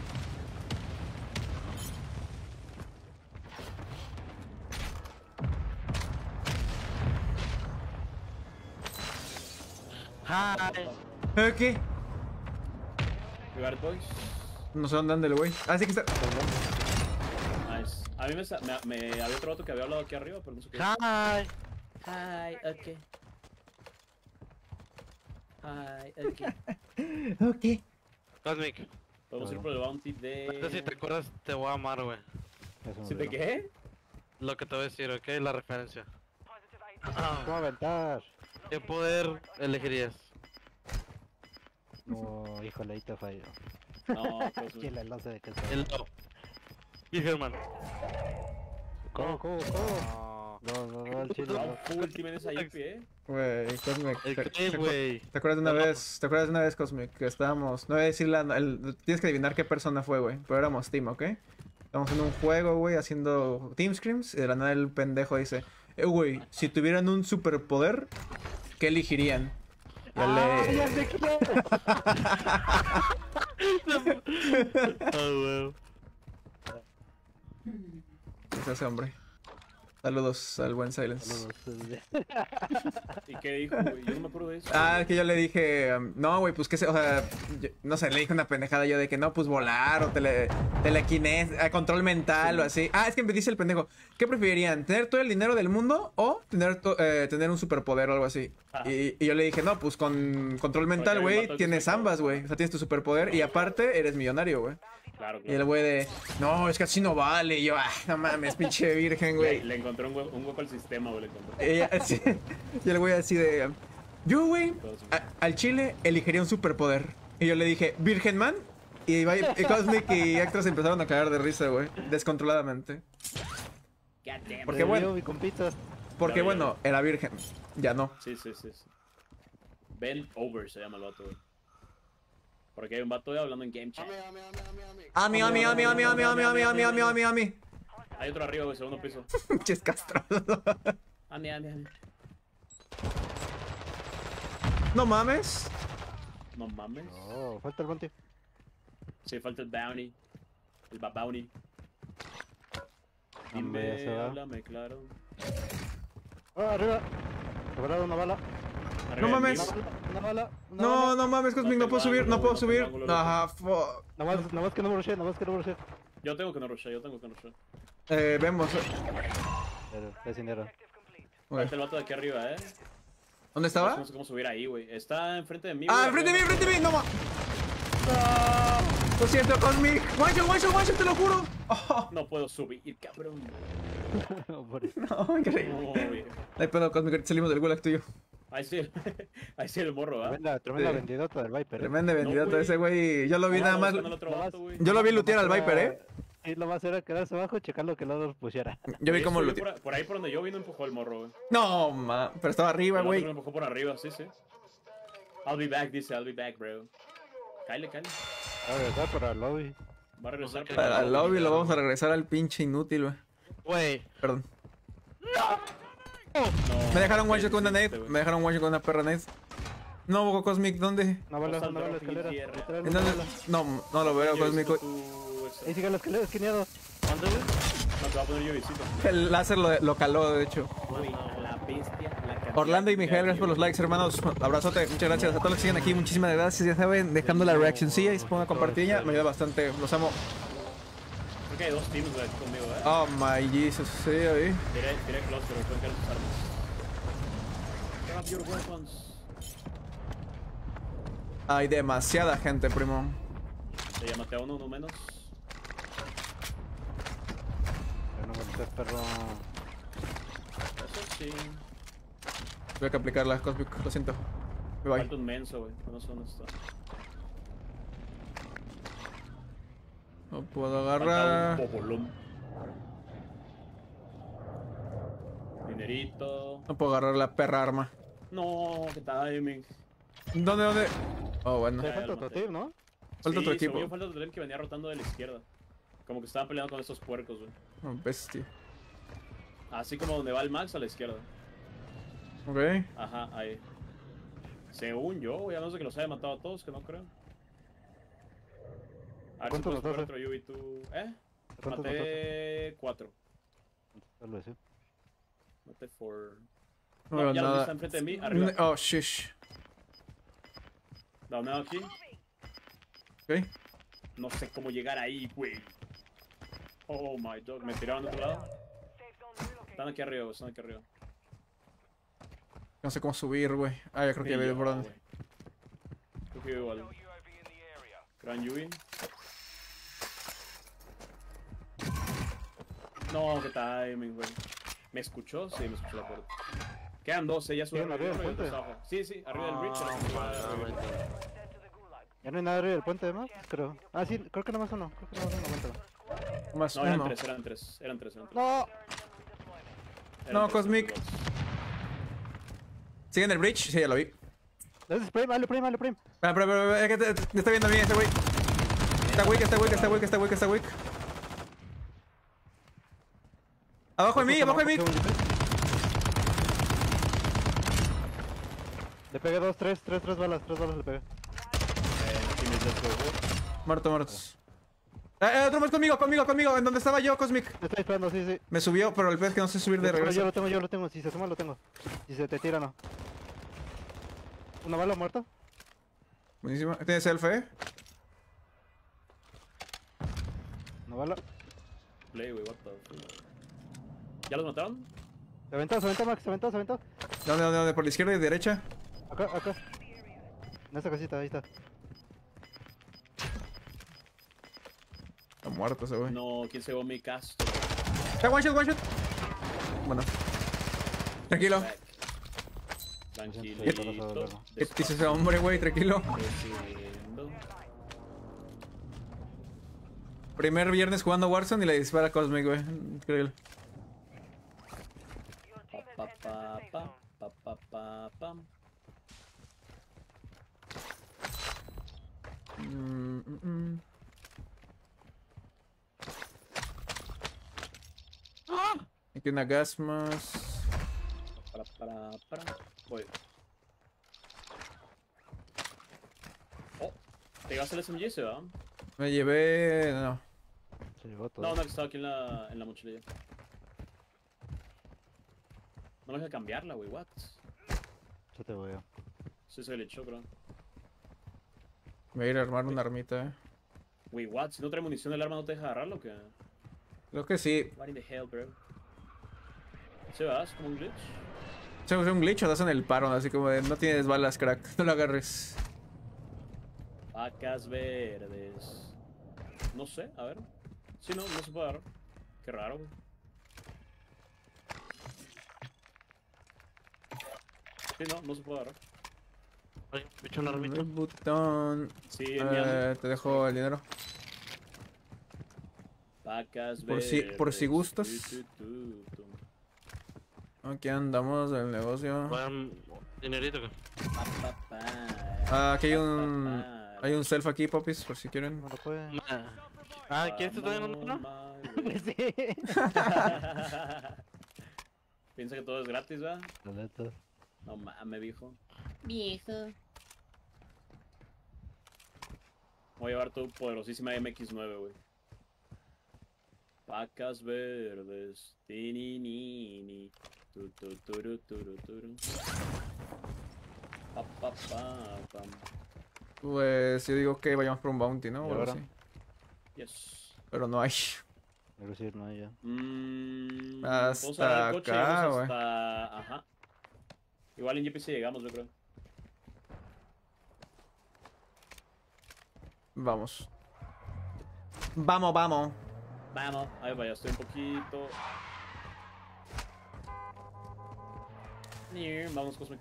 Hi. ¿Qué? You got it, boys? No sé dónde anda el güey. Ah, sí que está. Nice. A mí me había otro vato que había hablado aquí arriba, pero no sé qué. Hi. Hi, okay. Hi, okay. Ok. Cosmic, Podemos ir por el bounty de... no sé si te acuerdas, te voy a amar, güey. Eso me ¿Sí de olvidó. qué? Lo que te voy a decir, ¿ok? La referencia. ¿Cómo aventar? ¿Qué poder elegirías? No, híjole, ahí te fallo. No, pues... ¿Quién le lanza de queso? El no. German. ¿Cómo? No, al chile No, no. full team en esa IP, Güey, Cosmic. El ¿Te que, güey. acuerdas de una No. vez? ¿Te acuerdas de una vez, Cosmic? Que estábamos. No voy a decir tienes que adivinar qué persona fue, güey. Pero éramos team, ¿ok? Estábamos en un juego, güey, haciendo team scrims. Y de la nada el pendejo dice: güey, si tuvieran un superpoder, ¿qué elegirían? Ya ¡Ya sé quién! Oh, Es ese hombre. Saludos al buen Silence. Saludos. ¿Y qué dijo, güey? Yo no me acuerdo de eso. Ah, es que yo le dije, no, güey, pues que o sea, no sé, le dije una pendejada yo de que no, pues volar o telequinesis, control mental o así. Ah, es que me dice el pendejo, ¿qué preferirían? ¿Tener todo el dinero del mundo o tener un superpoder o algo así? Ajá. Y yo le dije, no, pues con control mental, Porque hay un güey, vato que tienes sí, ambas, güey. O sea, tienes tu superpoder y aparte eres millonario, güey. Claro, Y el güey de, no, es que así no vale. Y yo, no mames, pinche virgen, güey. Le encontré un hueco al sistema, güey, le encontré. Ella, sí, y el güey así de, yo, güey, al chile elegiría un superpoder. Y yo le dije, Virgen Man. Y Cosmic y Actros empezaron a caer de risa, güey, descontroladamente. God damn. Porque bueno, mi compita. porque Ya, bueno, era virgen. Ya no. Sí. Bend Over se llama el vato, güey. Porque hay un vato hablando en game chat. Ami. Hay otro arriba, güey, segundo piso. Pinches castrosos. Ami. No mames. No mames. Oh, falta el bounty. Sí, falta el bounty. El bounty. Hombre, ya se Dime, va. háblame claro. Arriba. Sobrado una bala. Arriba No del mames. mío. Una bala. No, no mames, Cosmic, no puedo subir, no puedo subir. Ajá, fuck. Nada más que no me rushé, Yo tengo que no rushar. Vemos. Pero es dinero. Ok. Falta el vato de aquí arriba, ¿Dónde estaba? No sé cómo subir ahí, güey. Está enfrente de mí. Ah, güey, enfrente de mí, no ma. Lo siento, Cosmic. One shot, te lo juro. Oh, No puedo subir, cabrón. Por eso. no, increíble. No, güey. Ay, pedo, Cosmic, ahorita salimos del gulag tuyo. Ahí sí, ahí sí el morro, ¿ah? Tremenda Sí. vendidota del Viper. Tremenda vendida güey. ese güey. Yo lo vi nada más. Yo lo vi Nomás lootear al era- Viper, Sí, lo más era quedarse abajo y checar lo que el otro pusiera. Yo vi cómo lootear. Por ahí por donde yo vino empujó el morro, güey. No, ma. Pero estaba arriba, El otro güey. lo empujó por arriba, sí. I'll be back, dice, I'll be back, bro. Cállate. A regresar para el lobby. Va a regresar. sé Para el lobby lo vamos a regresar al pinche inútil, güey. Güey. Perdón. No, Me dejaron one shot con una sí, nade. güey. Me dejaron one shot con una perra nade. No, Boco Cosmic, ¿dónde? No vale, Vamos al no vale la drop, escalera. tierra. Literal, ¿En no dónde? vale. No lo veo, Yo Cosmic. visito tu- Ahí sigue la escalera, esquineado. ¿Dónde, güey? No, te va a poner yo visito. El láser lo caló, de hecho. Uy, la bestia, la cantidad Orlando y de Miguel, gracias por los likes, hermanos. Abrazote, muchas gracias a todos los que siguen aquí. Muchísimas gracias. Ya saben, dejando la reaccioncilla y se pongan a compartir, me ayuda bastante. Los amo. Creo que hay 2 teams, güey, conmigo, Oh my Jesus, sí, ahí. Tiré cluster, güey, pueden caer sus armas. Grab your weapons. Hay demasiada gente, primo. Se ya maté a uno menos. Pero no me perro. Eso sí. Tuve que aplicar la Cosmic, lo siento. Me voy. Falta un menso, güey. No sé dónde está. No puedo Falta agarrar. un pobolón. Dinerito. No puedo agarrar la perra arma. No, qué timing. ¿Dónde? Oh, bueno. Te Ya falta lo otro maté. team, ¿no? Falta otro Sí, equipo. según yo, falta otro team que venía rotando de la izquierda. Como que estaban peleando con estos puercos, güey. Oh, bestia. Así como donde va el Max a la izquierda. Ok. Ajá, ahí. Según yo, güey, a no ser que los haya matado a todos, que no creo. A ver si ¿Cuántos puedes jugar mataste? otro Yubi tú. ¿Cuántos Maté 4. Algo así. Maté 4. No No, veo ya lo nada. está enfrente de mí, arriba. Oh, shish. Downeo aquí. Ok. No sé cómo llegar ahí, güey. Oh my dog, me tiraron de otro lado. Están aquí arriba, güey, están aquí arriba. No sé cómo subir, güey. Ah, ya creo que ya Ni veo yo, por dónde. güey. Creo que yo igual. Gran Yubi. No, qué timing, güey. ¿Me escuchó? Sí, me escuchó la puerta. Quedan 12, ya ¿Siguen subieron arriba del uno y otro puente? está abajo. Sí, sí, arriba del bridge. ¿Ya no hay nada arriba del puente de más? Creo. Ah, sí, creo que nada más uno. Creo que nada más uno, aguántalo. Más No, eran uno. 3, eran 3. Eran 3, eran 3. ¡No! No, Cosmic. ¿Sigue en el bridge? Sí, ya lo vi. Es Prime, dale Prime, dale Prime. Pero, es que te está viendo a mí ese güey. Está weak, está weak, está weak, está weak, está weak. Abajo de mí, abajo de mí. Le pegué tres balas le pegué. Muerto, muertos. Otro más conmigo, en donde estaba yo, Cosmic. Me está disparando, sí, sí. Me subió, pero el pez que no sé subir de Yo regreso. lo tengo. Si se suma, lo tengo. Si se te tira, no. ¿Una bala muerta? Buenísimo. ¿Tienes self, Una bala. Play, güey, what the fuck. ¿Ya los mataron? Se aventó, Max, se aventó. ¿Dónde? ¿Por la izquierda y derecha? Acá. En esta casita, ahí está. Está muerto ese güey. No, ¿quién se llevó mi castro? Está one shot. Bueno. Tranquilo. Back. Tranquilito. ¿Qué dice ese hombre, güey? Tranquilo. Desciendo. Primer viernes jugando Warzone y le dispara a Cosmic, güey. Increíble. Pam. Aquí una gas más. Para. Voy. Oh, ¿te llevaste el SMG, se va? Me llevé. No. Se llevó todo. No, que estaba aquí en la mochililla. No me deja cambiarla, güey, what? Yo te veo. Sí, se glitchó, creo. Voy a ir a armar una armita, Güey, what? Si no trae munición, el arma no te deja agarrarlo, ¿o qué? Creo que sí. What in the hell, bro? ¿Se va? ¿Es como un glitch? Se usa un glitch o das en el paro, así como de no tienes balas, crack. No lo agarres. Vacas verdes. No sé, a ver. Sí, no se puede agarrar. Qué raro, güey. Sí, no se puede agarrar. Ay, me eché una armita. El botón. Sí, enviando. Te dejo el dinero. Vacas por verdes. si gustas. Tu. Aquí andamos del negocio. Buen dinerito que. Pa, pa, pa. Aquí hay Pa, un. pa, Hay un self aquí, popis, por si quieren. No lo pueden. Ah, ¿quieres tú también uno? Pues sí. Piensa que todo es gratis, ¿verdad? La neta. No mames, viejo. Viejo. Voy a llevar tu poderosísima MX9, güey. Pacas verdes. Tininini. Turu. Pa, pa, pa, pam. Pues yo digo que vayamos por un bounty, ¿no? ¿Y O algo ahora? así. Yes. Pero no hay. Es decir, no, ya. Vamos a Hasta agarrar el coche y acá, vamos güey. hasta... Ajá. Igual en GPC llegamos, yo creo. Vamos. Vamos. Vamos. Ahí vaya, estoy un poquito... Vamos, Cosmic.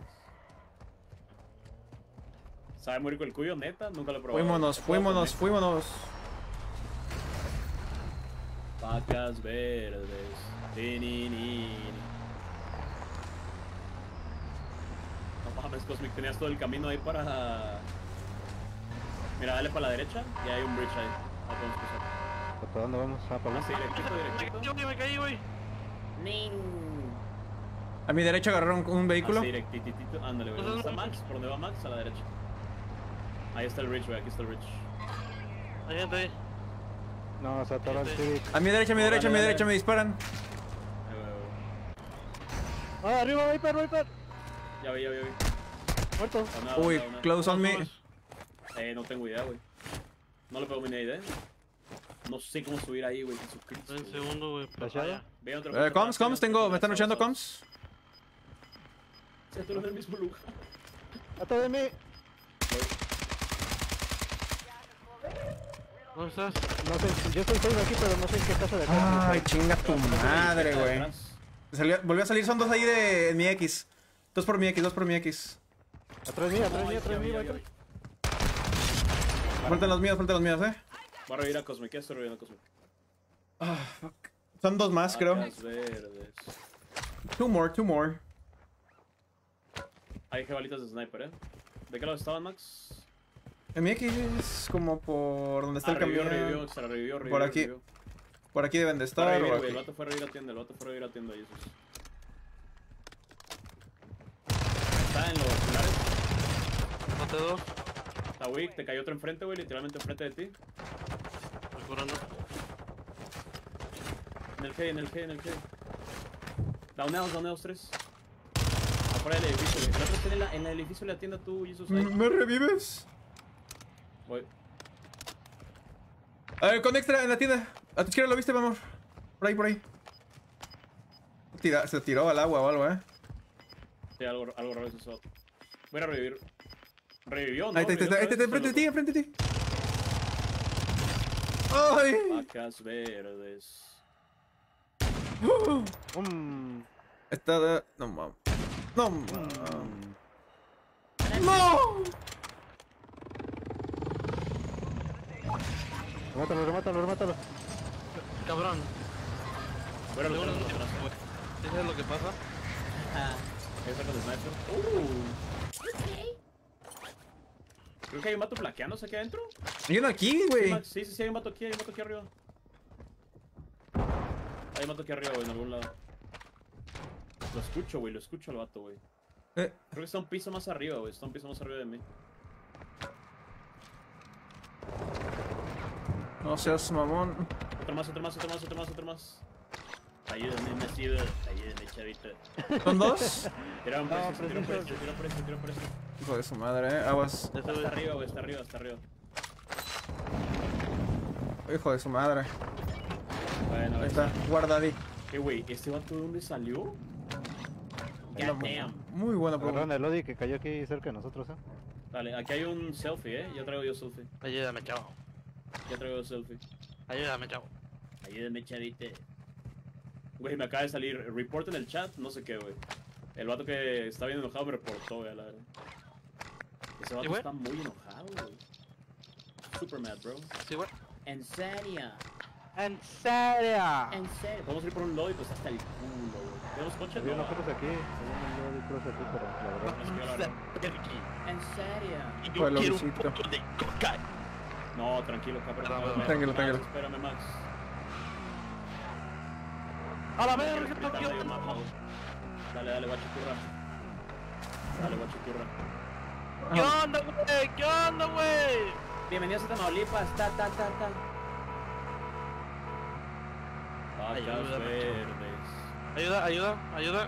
¿Sabe muy rico el cuyo, neta? Nunca lo he probado. Fuímonos. Vacas verdes. Tininini. No mames, Cosmic, tenías todo el camino ahí para... Mira, dale para la derecha y hay un bridge ahí. Ah, podemos cruzar. ¿Para dónde vamos? Ah, para Así, directito. Yo que me caí, güey. A mi derecha agarraron un vehículo. Así, directitito. Ándale, güey. ¿Dónde está Max? ¿Por dónde va Max? A la derecha. Ahí está el bridge, güey. Aquí está el bridge. Hay gente ahí. No, se atoró el Civic. A mi derecha, Dale. me disparan. Ahí, güey. ¡Ah, arriba, Viper! Ya vi. Muerto. Nada, Uy, nada. close on me. No tengo idea, güey. No le pego mi idea. No sé cómo subir ahí, güey. Jesucristo. Un segundo, güey. ¿Flashado? Ve otro coche Coms, rápido, tengo. ¿Me están vamos, luchando, vamos. Coms? Sí, tú eres del mismo lugar. ¡Atrás de mí! ¿Dónde estás? No sé, yo estoy solo aquí, pero no sé en qué casa de acá. Ay, chinga tu madre, güey. Atrás. Volvió a salir, son dos ahí en mi X. Dos por mi X. Atrás de mí, Ya Viper. vi. Faltan los míos, Voy a revivir a Cosmic. ¿Qué estoy reviviendo a Cosmic? Ah, fuck. Son dos más, creo. Vacas verdes. Two more. Hay jebalitas de sniper, ¿De qué lado estaban, Max? En mi X es como por donde está el camión. Se la revivió. Por aquí. Por aquí deben de estar. o El aquí. vato fue a revivir a tienda, Jesus. Está en los pilares. Mate dos. Está weak, te cayó otro enfrente, güey, literalmente enfrente de ti. Estoy curando. En el G. Downeados 3. Afuera del edificio, güey. El otro está en el edificio de la tienda tú, Jesus. Ahí. ¿Me revives? Voy. A ver, con extra en la tienda. A tu izquierda lo viste, mi amor. Por ahí. Se tiró al agua o algo, Sí, algo raro es eso. Voy a revivir. ¿Revivió, no? Ahí está, enfrente de ti. ¡Ay! Vacas verdes. Está... No mames. ¡No! Remátalo. Cabrón. Bueno, lo Luego, tengo atrás. ¿sabes lo que pasa? Ahí saca el sniper. Creo que hay un vato flaqueándose aquí adentro. Hay uno aquí, güey. Sí, hay un vato aquí, arriba. Hay un vato aquí arriba, güey, en algún lado. Lo escucho al vato, güey. Creo que está un piso más arriba, güey. Está un piso más arriba de mí. No seas mamón. Otro más. Ayúdame, chavito. ¿Son dos? Tira por eso. Hijo de su madre, aguas. Está arriba, güey, está arriba. Hijo de su madre. Bueno, Ahí está, guardadí. Güey, ¿este vato de dónde salió? Goddamn. Muy buena Agarraron pregunta. el Odi que cayó aquí cerca de nosotros, Dale, aquí hay un selfie, Ya traigo yo selfie. Ayúdame, chavo. Ayúdame, chavito. Güey, me acaba de salir report en el chat, no sé qué, güey. El vato que está bien enojado me reportó, güey, la verdad. Ese vato güey? está muy enojado, güey. Super mad, bro. Sí, güey. ¿En serio? ¡En serio! ¿En serio? Podemos ir por un lobby, pues hasta el culo, güey. ¿Tenemos coche? Había No. nosotros aquí. cruce aquí, pero la verdad. Es que yo la verdad- En serio. Y Fue yo lo quiero un visito. poco de coca. No, tranquilo, cabrón. Tranquilo, tranquilo. Espérame, Max. A la verga, Ahorita Tokio. medio mapa, güey. Dale, guachicurra. Dale, guachicurra. ¿Qué onda, güey? ¿Qué onda, güey? Bienvenidos a Tamaulipas. Ta. Vacas Ayúdame. verdes. Ayuda.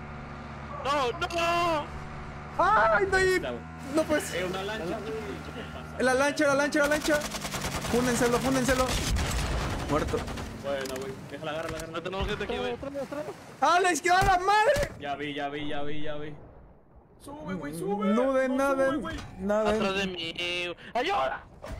No. ¡Ay, no! Está, güey. No, pues. Una lancha, güey. ¿Qué pasa? La lancha. Fúndenselo. Muerto. Bueno, güey. Déjala, No agarra. tenemos gente aquí, güey. ¡A la izquierda, la madre! Ya vi. Sube, güey, sube. No de sube, nada. güey. Atrás de mí. ¡Ayuda!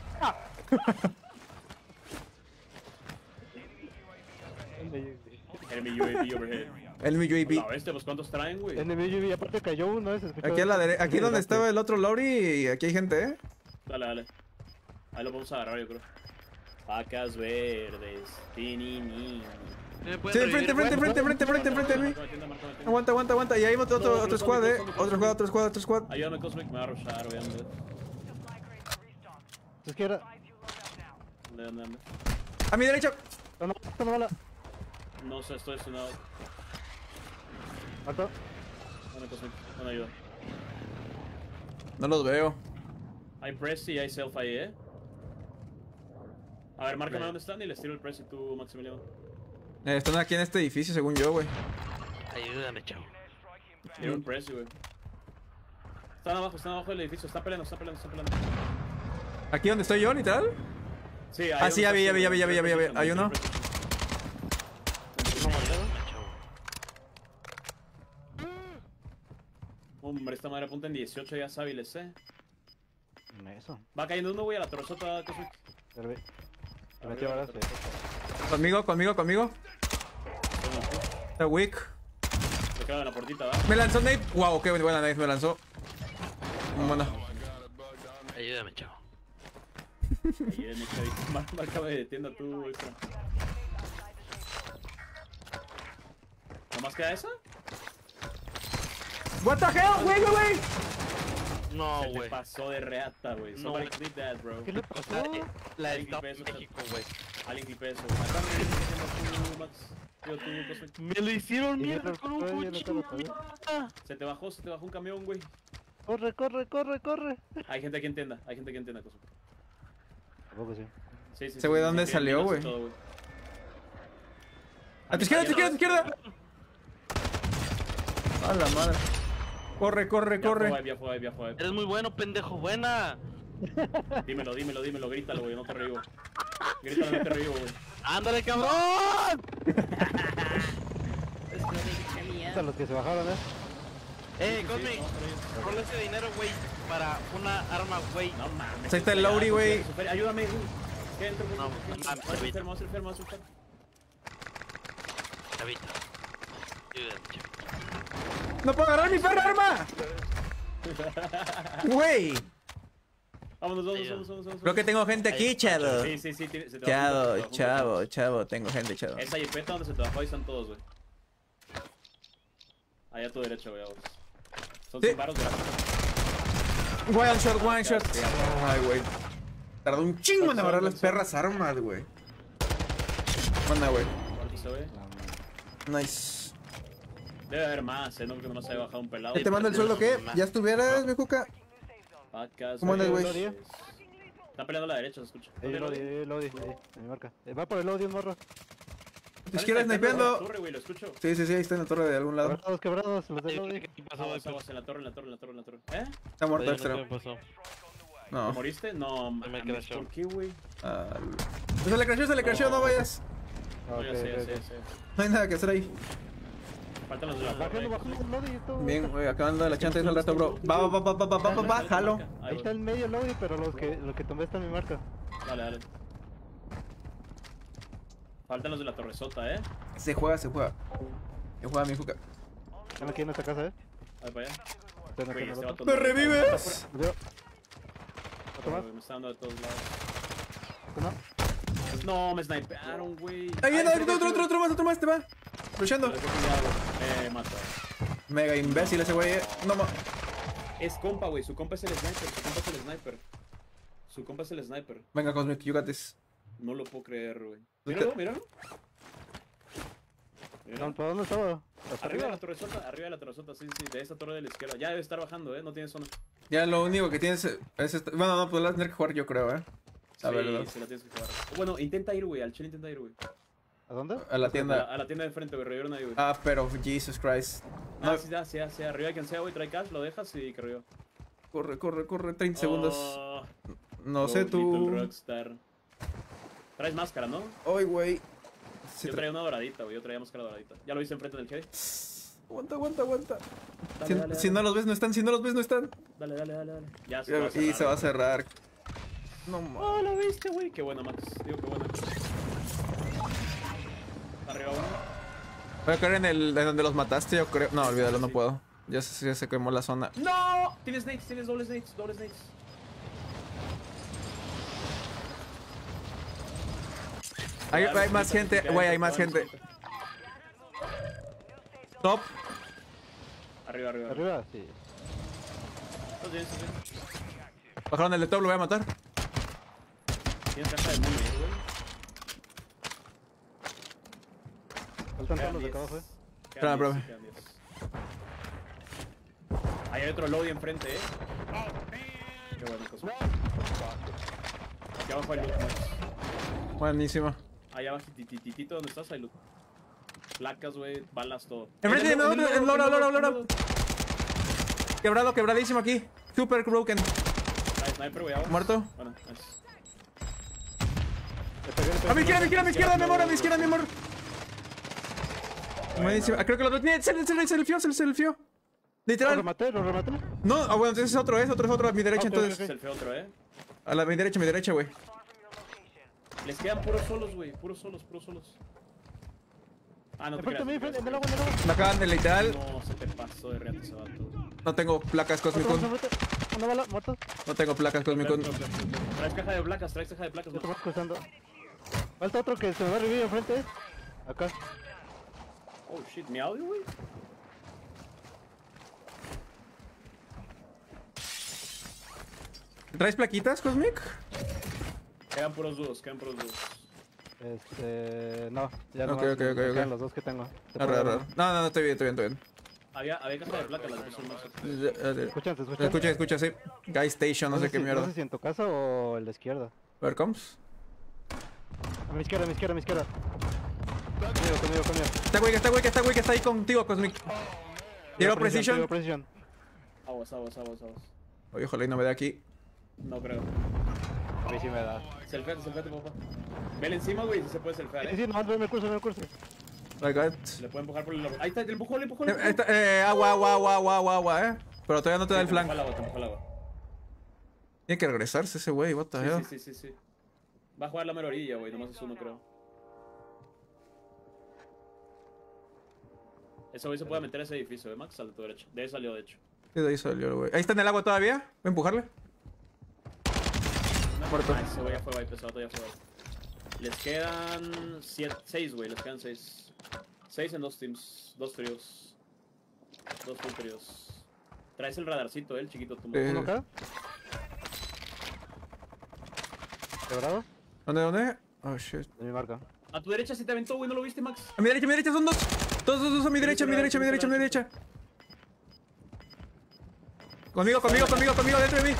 Enemy UAV overhead. El mi UAV. La bestia, pues ¿cuántos traen, güey? Enemigo y aparte cayó uno, se escuchó. Aquí a la derecha. Aquí donde estaba el otro Lori. Aquí hay gente, ¿eh? Dale. Ahí lo vamos a agarrar, yo creo. Vacas verdes. Tinini. Sí, frente de mí. Aguanta. Y ahí otro squad, Otro squad. Ayúdame, Cosmic, me va a rushar, obviamente. Izquierda. Ande. A mi derecha. No bala. No sé, estoy sonado. Mato. Dame, Cosmic, dame ayuda. No los veo. Hay press y hay self ahí, A ver, márcame dónde están y les tiro el press y tú, Maximiliano. Están aquí en este edificio, según yo, güey. Ayúdame, chavo. Tiro el press, güey. Están abajo del edificio, están peleando. ¿Aquí donde estoy yo, literal? Sí, Ah, sí, ya vi. Hay uno. Hombre, esta madre apunta en 18 ya hábiles, Eso. Va cayendo uno, güey, a la torresota, Cosmic. Me metió balas. Conmigo. Está weak. Se queda en la puertita, ¿va? Me lanzó Nate. Wow, qué buena Nate me lanzó. Bueno. Ayúdame, chavo. Ahí en mi chavito. Márcame de tienda tú, extra. ¿Nomás queda esa? What the hell, güey. No, Se te güey. pasó de reata, güey. Somebody clip that, bro. ¿Qué le pasó? La Alguien del clipe eso, México, güey. Alguien clipe eso. Acá me dices que tú, Max. Digo, tú, Cosmic. Me lo hicieron Y yo mierda no con un estoy, yo no cuchillo. estaba mierda. Se te bajó un camión, güey. Corre. Hay gente aquí en tienda, Cosmic. Tampoco sí. Sí. Ese güey, ¿dónde tiene salió, minas y güey? todo, A tu izquierda. A la madre. Corre. Ya fue. Eres muy bueno, pendejo. Buena. Dímelo, grítalo, güey, no te revivo. Grítalo, no te revivo, güey. ¡Ándale, cabrón! A los que se bajaron, Cosmic, rola ese dinero, güey, para una arma, güey. No mames. Ahí está el Lauri, güey. Ayúdame, güey. ¿Qué entro, güey? No, Vamos a ser enfermo. Chavita. Ayúdame, chavita. ¡No puedo agarrar mi perra arma! Güey. Vámonos. Creo que tengo gente aquí, chavo. Sí, se te bajó. Chavo. Tengo gente, chavo. Esa jipeta donde se te bajó, ahí están todos, güey. Allá a tu derecha, güey, vamos. Son Sí. 100 baros, One shot. Ay, güey. Tardó un chingo en agarrar las perras armas, güey. Manda, güey. se ve. Nice. Debe haber más, no creo que no se haya bajado un pelado. ¿Te mando el sueldo qué? ¿Ya estuvieras, mi cuca? Vacas, ¿Cómo andas, güey? verdes. Está peleando a la derecha, se escucha. Lodi, ahí, mi marca. Va por el Lodi, un morro. ¿Te quieres snipeando? Torre, güey, lo escucho. Sí, ahí está en la torre de algún lado. Quebrados, los de Lodi. ¿Qué pasó, Vamos, güey? vamos, en la torre. ¿Eh? Está muerto ¿Qué extra. pasó? ¿Te No. moriste? No, me mames, crashó. ¿por qué, güey? Se le crashó, no vayas. No, ya sé. No hay nada que hacer ahí. Faltan los de la torre. Bajando el Lodi y todo. Bien, güey, acabando de la chanta al rato, bro. Va, jalo. Ahí está el medio Lodi, pero los que tomé está en mi marca. Dale. Faltan los de la torresota, Se juega. Se juega mi cuca. Están aquí en esta casa, Ahí para allá. Están aquí Güey, en el este otro. vato ¡Me revives! ¿Otro más? Me está dando de todos lados. ¿Uno? No, me snipearon, güey. Ahí viene otro más, te va. Luchando. Mata. Mega imbécil ese güey. No ma... Es compa, güey. Su compa es el sniper. Su compa es el sniper. Su compa es el sniper. Venga, Cosmic, you got this. No lo puedo creer, güey. Míralo, míralo. Míralo. ¿Para dónde estaba? ¿Hasta Arriba de arriba? la torresota, arriba de la torresota, sí, sí, de esa torre de la izquierda. Ya debe estar bajando, no tiene zona. Ya lo único que tienes es... Bueno, no, pues la vas a tener que jugar yo creo, La verdad. Sí, la tienes que jugar. Bueno, intenta ir, güey, al chile intenta ir, güey. ¿A dónde? A la tienda. A la tienda de frente, güey, revivieron ahí, güey. Ah, pero Jesus Christ. No, Sí, arriba de quien sea, güey, trae cash, lo dejas y que reviva. corre, 30 segundos. Oh, No sé Little tú. Rockstar. Traes máscara, ¿no? Ay, güey. Yo traía una doradita, güey, yo traía máscara doradita. ¿Ya lo viste enfrente del Chevy? Aguanta. Dale, Si no los ves, no están. Dale. Ya Y se va a cerrar. No mames. Oh, lo viste, güey. Qué buena, Max. Digo, qué buena. Arriba uno. Voy a caer en donde los mataste, yo creo. No, olvídalo, no puedo. Ya se quemó la zona. ¡No! Tienes nades, tienes dobles nades. Hay más gente, güey, hay más gente. Top. Arriba. ¿Arriba? Sí. Estás bien. Bajaron el de top, lo voy a matar. Tienes caja de muy bien, güey. Faltan Quedan todos los de 10. acá abajo, Espérame, profe. Quedan 10. Ahí hay otro lobby enfrente, Qué bueno, cosa. Aquí abajo hay loot, Max. Buenísimo. Allá abajo, tititito, ¿dónde estás? Hay loot. Placas, güey, balas, todo. Enfrente, En el Lora. Quebradísimo aquí. Super broken. Sniper, güey, abajo. Muerto. Bueno, nice. A mi izquierda, mi amor. Buenísimo. Creo que lo se le fió. ¿Lo Literal. rematé? No, bueno, entonces es otro a mi derecha, Ok, entonces. Es el feo otro, A mi derecha, güey. Les quedan puros solos, güey. Puros solos. Ah, no te Enfrente a mí, creas. en el agua. Me acaban de literal. No, se te pasó de reata ese vato. No tengo placas Cosmic. Una bala, muerto. No tengo placas Cosmic. Traes caja de placas, Yo te Max. voy cruzando. Falta otro que se me va a revivir enfrente. Acá. Oh shit, mi audio, güey. ¿Traes plaquitas, Cosmic? Quedan puros dudos. No, ya no. Ok. Quedan los dos que tengo. Arre. No, estoy bien. Había caja de placas, las puse en más. Escuchan, se escuchan. Escucha, sí. Guy Station, no sé qué mierda. No sé si en tu casa o el de izquierda. Where comes? A mi izquierda. Conmigo. Está güey que está ahí contigo, Cosmic. Tiro precision. Aguas. Oye, ojalá y no me dé aquí. No creo. A mí sí me da. Selfate, papá. Vele encima, güey, si se puede selfear, Sí, no, me curso. I got. Le puede empujar por el... Ahí está, le empujó. Agua, Pero todavía no te da el flank. Te empuja al agua. Tiene que regresarse ese güey, what the hell. Sí. Va a jugar la mera orilla, güey, nomás es uno, creo. Ese güey se puede meter a ese edificio, Max, al de tu derecha. De ahí salió, de hecho. Sí, de ahí salió, güey. Ahí está en el agua todavía. Voy a empujarle. Muerto. Ese güey ya fue wipe, ese vato ya fue wipe. Les quedan 6, güey, les quedan 6. 6 en 2 teams, 2 tríos. 2 full tríos. Traes el radarcito, el chiquito tú. ¿Uno acá? ¿Quebrado? ¿Dónde? Oh, shit. De mi marca. A tu derecha se te aventó, güey, ¿no lo viste, Max? A mi derecha, son dos. Dos a mi derecha. Conmigo, dentro de mí.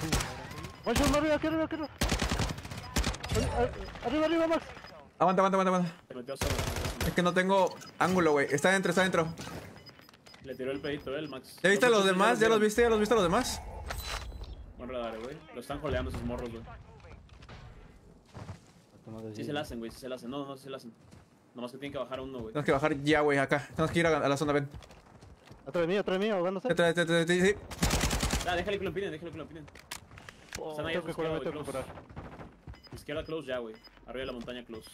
Arriba, Max. Aguanta. Te metió solo. Es que no tengo ángulo, güey. Está dentro. Le tiró el pedito, el Max. ¿Ya viste a los demás? ¿Ya los viste a los demás? Buen radar, güey. Lo están joleando esos morros, güey. Sí se la hacen, güey, No se la hacen. Nomás que tienen que bajar uno, güey. Tenemos que bajar ya, güey, acá. Tenemos que ir a la zona, ven. Atrás de mí, ahogándose. Sí. Déjale que lo empinen, Están ahí a tu izquierda, güey, close. Izquierda close ya, güey. Arriba de la montaña close.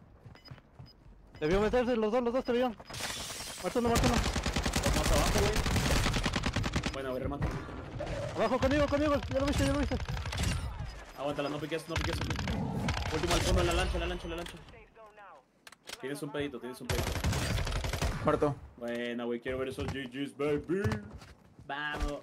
Debió meterse, los dos te vieron. Muerto uno. Vamos abajo, güey. Bueno, güey, remate. Abajo conmigo, ya lo viste. Aguántala, no piques. Último al fondo, en la lancha. Tienes un pedito. Muerto. Buena, güey, quiero ver esos GG's, baby. Vamos.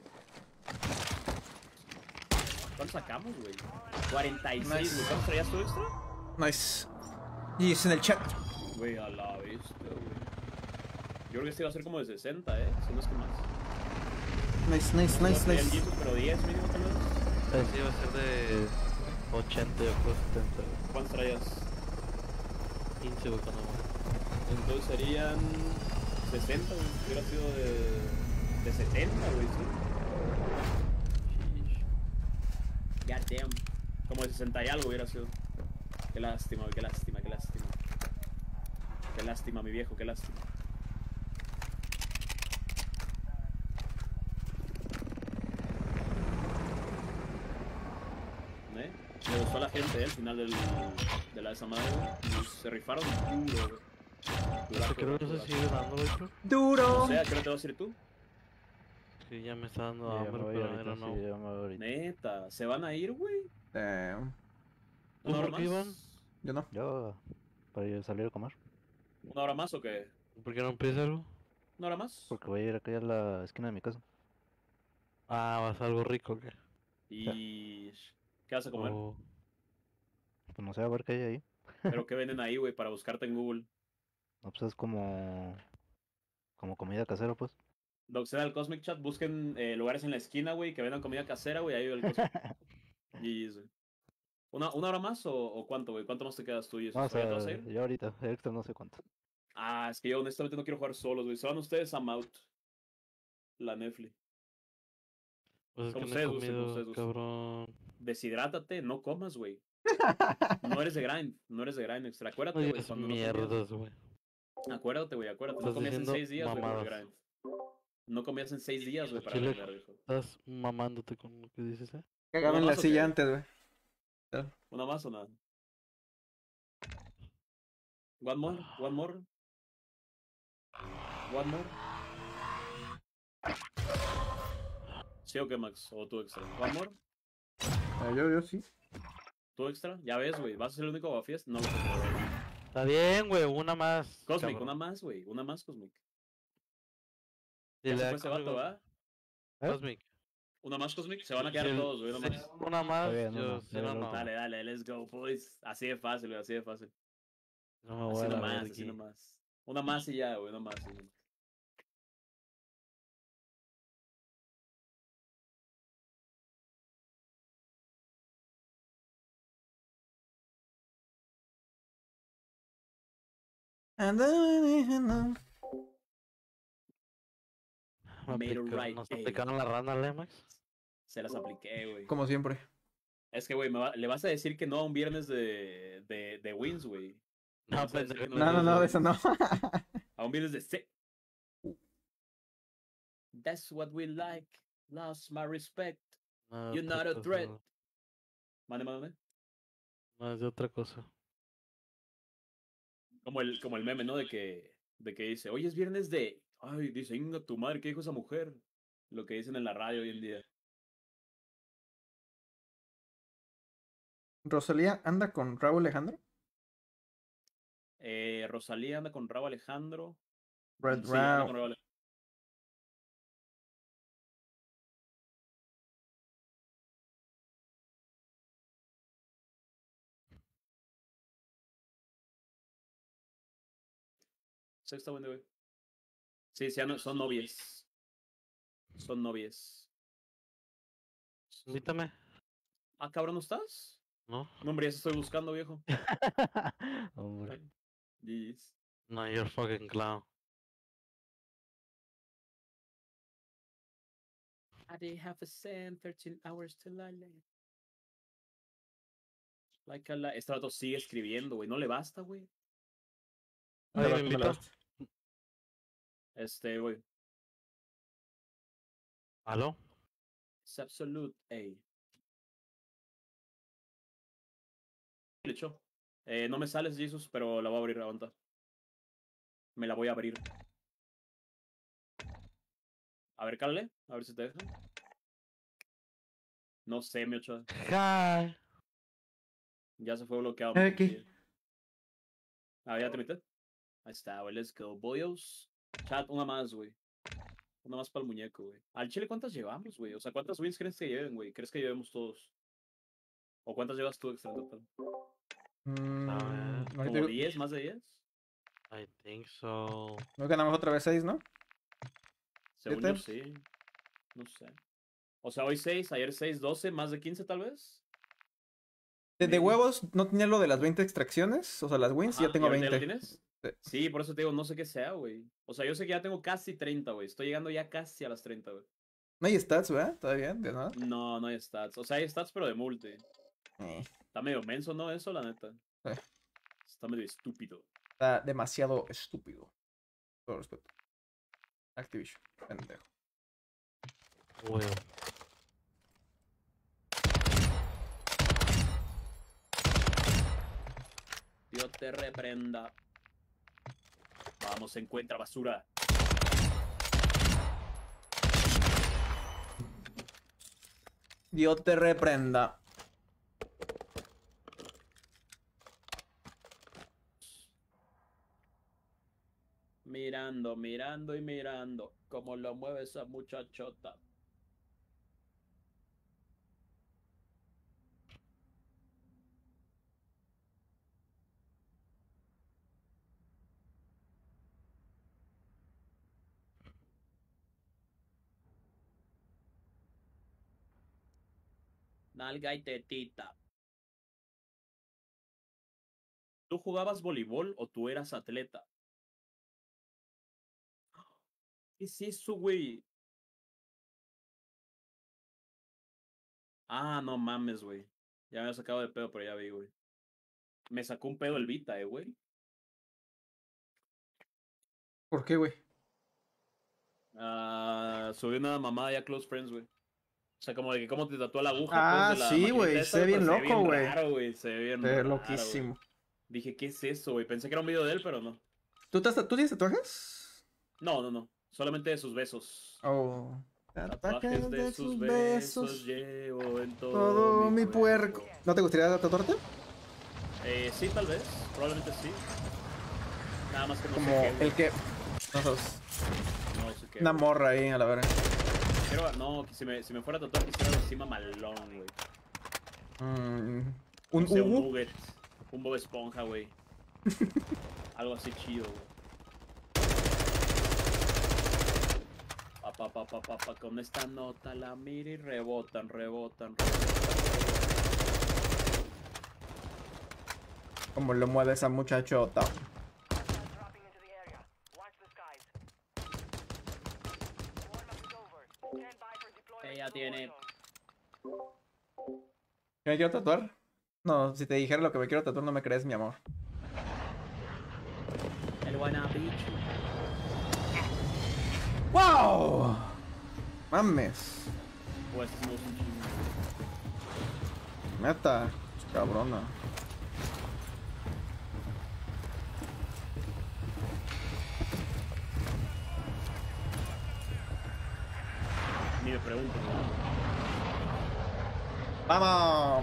¿Cuánto sacamos, güey? 46, güey. Nice. ¿Cuánto traías tú extra? Nice. Y es en el chat. Güey, a la vista, güey. Yo creo que este iba a ser como de 60, si no es que más. Nice, nice, No nice, traía el nice. Jesus, pero 10 mínimo tal vez. Sí, va a ser de 80, yo creo 70. güey. ¿Cuántos traías? 15, güey, cuando más. Entonces serían 60, güey. Hubiera sido de 70, güey, sí. God damn. Como de 60 y algo hubiera sido. Qué lástima, güey, qué lástima, qué lástima. Qué lástima, mi viejo, qué lástima. Me gustó a la gente, al final de la esa madre, güey. Y se rifaron duro, güey. Duraco, Creo que no duraco. se sigue dando, güey, creo. Duro. O sea, ¿qué hora te vas a ir tú? Sí, ya me está dando Ya me hambre, voy pero ahorita, era no. sí, ya me voy ahorita. Neta, ¿se van a ir, güey? Damn. ¿Tú ¿Una hora por qué, Iván? más? Yo no. Yo, para ir a salir a comer. ¿Una hora más o qué? ¿Por qué no empieza algo? ¿Una hora más? Porque voy a ir acá a la esquina de mi casa. Ah, vas a algo rico, ¿o qué? ¿Y qué vas a comer? O- Pues no sé, a ver qué hay ahí. ¿Pero qué venden ahí, güey, para buscarte en Google? No, pues es como comida casera, pues. Doxeda al Cosmic Chat, busquen lugares en la esquina, güey, que vendan comida casera, güey, ahí el Cosmic. GG's, güey. ¿Una hora más o cuánto, güey? ¿Cuánto más te quedas tú y eso? No, o ¿Ya te vas a sea, ir? yo ahorita, extra no sé cuánto. Ah, es que yo honestamente no quiero jugar solos, güey. Se van ustedes a Mount. La Netflix. Pues es que Como no he ustedes gusten, como comido, ustedes gusten. cabrón. Deshidrátate, no comas, güey. No eres de grind, no eres de grind extra. No Acuérdate, güey, digas cuando no mierdas, güey. comías. Acuérdate, güey, acuérdate. No Estás comías en diciendo 6 días, güey, por el mamadas. grind. No comías en 6 días, güey, para Chile. grindar, viejo. Estás mamándote con lo que dices, ¿eh? Cagaba en ¿Una la más o silla qué? antes, güey. ¿Una más o nada? One more, one more. One more. ¿Sí o qué, Max? ¿O tú extra? ¿One more? Yo sí. ¿Tú extra? Ya ves, güey. ¿Vas a ser el único guafies? No lo sé, güey. Está bien, güey, una más. Cosmic, cabrón. una más, güey. Una más, Cosmic. Dile Ya se a fue ese Cosmic, vato, ¿verdad? Cosmic. Una más, Cosmic. Se van a Si quedar el- todos, güey. Una si más. una más, Está bien, yo, una, si dale no, la no. última. Dale, dale, let's go, boys. Así de fácil, güey. Así de fácil. No me voy Así a la nomás, verga. así nomás. Una más y ya, güey. Una más. Y ya. Me Made it aplicaron, right, ¿nos ey. aplicaron la rana, Lemax? Se las apliqué, güey. Como siempre. Es que, güey, le vas a decir que no a un viernes de wins, güey. Le No, vas a decir pendejo, que No, no, no, de eso no. A un viernes de That's what we like. Lost my respect. No, You're otra not a cosa, threat. güey. Mande, mande. No, es de otra cosa. Como el meme, ¿no? De que dice, hoy es viernes de... Ay, dice, inga tu madre, ¿qué dijo esa mujer? Lo que dicen en la radio hoy en día. Rosalía anda con Raúl Alejandro. Rosalía anda con Raúl Alejandro. Red Sí, anda Raúl. con Raúl Alejandro. Sí, está bueno, güey. Sí, sí, son novias. Son novias. Invítame. Ah, cabrón, ¿no estás? No, No, hombre, ya se estoy buscando, viejo. Hombre. GG's. no, you're fucking clown. I didn't have a cent, 13 hours till I left. Like este rato sigue escribiendo, güey. No le basta, güey. Ay, me Me invitó. Güey. ¿Aló? Es absolute, ey. Le echó. No me sales, Jesus, pero la voy a abrir, aguanta. Me la voy a abrir. A ver, cálale. A ver si te deja. No sé, mi ocho. Hi. Ya se fue bloqueado. ¿Qué? Ah, ya te metí. Ahí está, güey. Let's go, boyos. Chat, una más, güey. Una más para el muñeco, güey. Al chile, ¿cuántas llevamos, güey? O sea, ¿cuántas wins crees que lleven, güey? ¿Crees que llevemos todos? ¿O cuántas llevas tú, extra total? ahorita ¿Como digo- 10? ¿Más de 10? I think so. ¿No ganamos otra vez 6, no? Según ¿Siete? yo, sí. No sé. O sea, hoy 6, ayer 6, 12, más de 15 tal vez. De huevos, ¿no tenía lo de las 20 extracciones? O sea, las wins, Ajá, ya tengo ¿y ahorita ya lo 20. tienes? Sí. Sí, por eso te digo, no sé qué sea, güey. O sea, yo sé que ya tengo casi 30, güey. Estoy llegando ya casi a las 30, güey. No hay stats, ¿verdad? Todavía, de nada. No, no hay stats. O sea, hay stats, pero de multi. Está medio menso, ¿no? Eso, la neta. Está medio estúpido. Está demasiado estúpido. Todo respeto. Activision, pendejo. Huevo. Dios te reprenda. Vamos, encuentra basura. Dios te reprenda. Mirando, mirando y mirando. Cómo lo mueve esa muchachota. Nalga y tetita. ¿Tú jugabas voleibol o tú eras atleta? ¿Qué es eso, güey? Ah, no mames, güey. Ya me había sacado de pedo, pero ya vi, güey. Me sacó un pedo el Vita, güey. ¿Por qué, güey? Subí una mamada ya Close Friends, güey. O sea, como de que cómo te tatúa la aguja. Ah, pues, de la sí, maquinita güey, esa, se ve bien pero loco, güey. raro, güey. Se ve bien Se ve raro, loquísimo. güey. Dije, ¿qué es eso, güey? Pensé que era un video de él, pero no. ¿Tú tienes tatuajes? No, no, no. Solamente de sus besos. Oh. Tatuajes de sus besos llevo en Todo mi puerco. ¿No te gustaría tatuarte? Sí, tal vez. Probablemente sí. Nada más que no Como sé qué, el que. No sos. No sé qué. Una güey. morra ahí a la verga. No, que si me fuera a tatuar quisiera algo así mamalón, güey. Un No sé, un Hugo. Nugget. Un Bob Esponja, güey. Algo así chido, güey. Con esta nota la mira y rebotan. Como lo mueve esa muchachota. Ella tiene. ¿Qué me quiero tatuar? No, si te dijera lo que me quiero tatuar no me crees, mi amor. El Guanabichi. ¡Wow! Mames. Pues no es un chingo. Neta. Cabrona. Ni me pregunto, ¿no? ¡Vamos!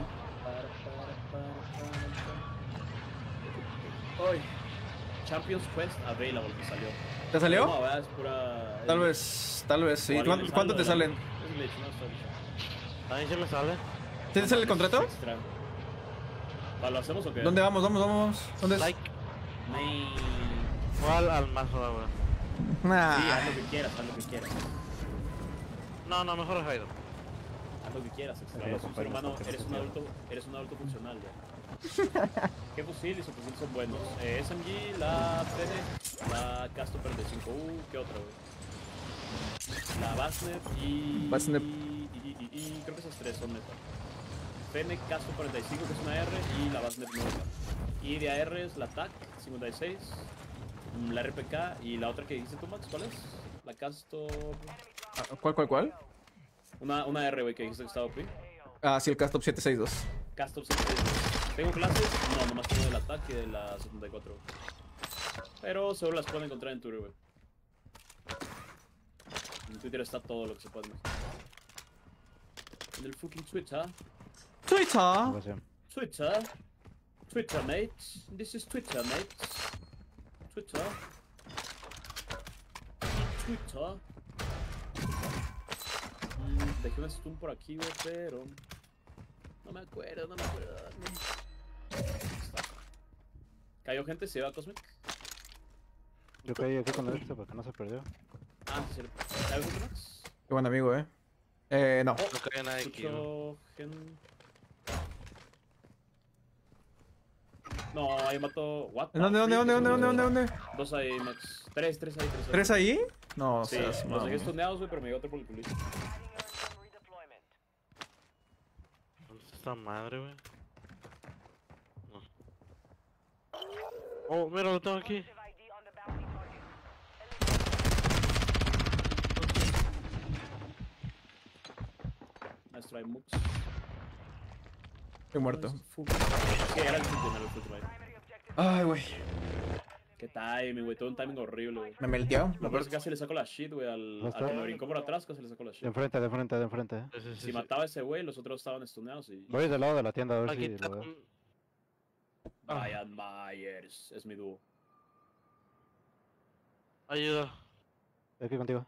Hoy. Champions Quest Available que salió. ¿Te salió? No, ¿verdad? Es pura. Tal vez sí. O alguien le ¿Cuánto te sale, salen? Es glitch, no está. ¿También se me sale? ¿Sí te sale el contrato? Extra. ¿Lo hacemos o qué? ¿Dónde vamos? ¿Dónde es? Like. Main. ¿Cuál al más ahora? Nah. Sí, haz lo que quieras, haz lo que quieras. No, mejor el Jairo. Haz lo que quieras, extra. Déjalo Eres un ser ocupar humano, los eres un adulto funcional, ya. ¿Qué fusil y su fusil son buenos? SMG, la Fene, la Casto 45U, ¿qué otra, güey? La Basnet y... Basnet. Y creo que esas tres son neta. Fene, Casto 45, que es una R, y la Basnet nueva. Y de AR es la TAC 56, la RPK y la otra que dijiste tú, Max, ¿cuál es? La Casto... ¿Cuál? Una R, güey, que dijiste que estaba OP. Ah, sí, el Castop 762. Castor 76. ¿Tengo clases? No, nomás tengo del ataque y de la 74. Pero seguro las pueden encontrar en Twitter, güey. En Twitter está todo lo que se puede imaginar. En el fucking Twitter. Twitter, mates. This is Twitter, mates. Twitter. Twitter. Dejé un stun por aquí, güey, pero... No me acuerdo. Está. ¿Cayó gente? ¿Se va Cosmic? Yo caí aquí con el extra porque no se perdió. Ah, sí, cierto. ¿Cayó gente más? Qué buen amigo, no. No cae nadie aquí. Escucho No, ahí mató... What the ¿Dónde? Dos ahí, Max. Tres ahí. ¿Tres ahí? No, Sí, seas los dejé mamón. stuneados, güey, pero me dio otro por el culito. ¿Dónde está esta madre, güey? No. Oh, mira, lo tengo aquí. Nice try, Mux. Estoy muerto. Sí, era el último ahí. Ay, güey. Qué timing, güey. Todo un timing horrible, güey. Me melteó. Lo peor es que casi le saco la shit, güey. Al que me brincó por atrás, casi le saco la De shit. enfrente, de enfrente. Si mataba a ese güey, los otros estaban stuneados y... Voy del lado de la tienda a ver Aquí si está lo veo. un... Brian Myers es mi dúo. Ayuda. Estoy aquí contigo.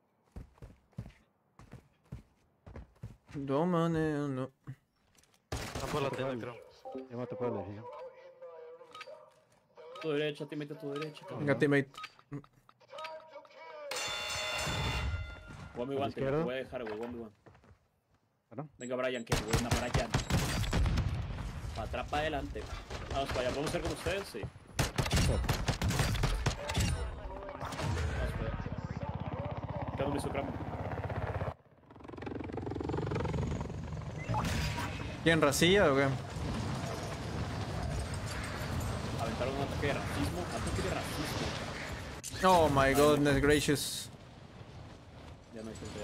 No. Están por la tienda, creo. Yo me topé el edificio. Tu derecha, teammate, a tu derecha. Venga, teammate. 1v1, te izquierda. lo voy a dejar, güey. 1v1. ¿Perdón? Venga, Brian, que buena para allá. Para atrás, para adelante. Vamos para allá. ¿Podemos ser con ustedes? Sí. Vamos para allá. Tengo mi sucramo. ¿Quién, racilla o qué? Aventaron un ataque de racismo. Ataque de racismo. Oh my goodness gracious. Ya no hay gente,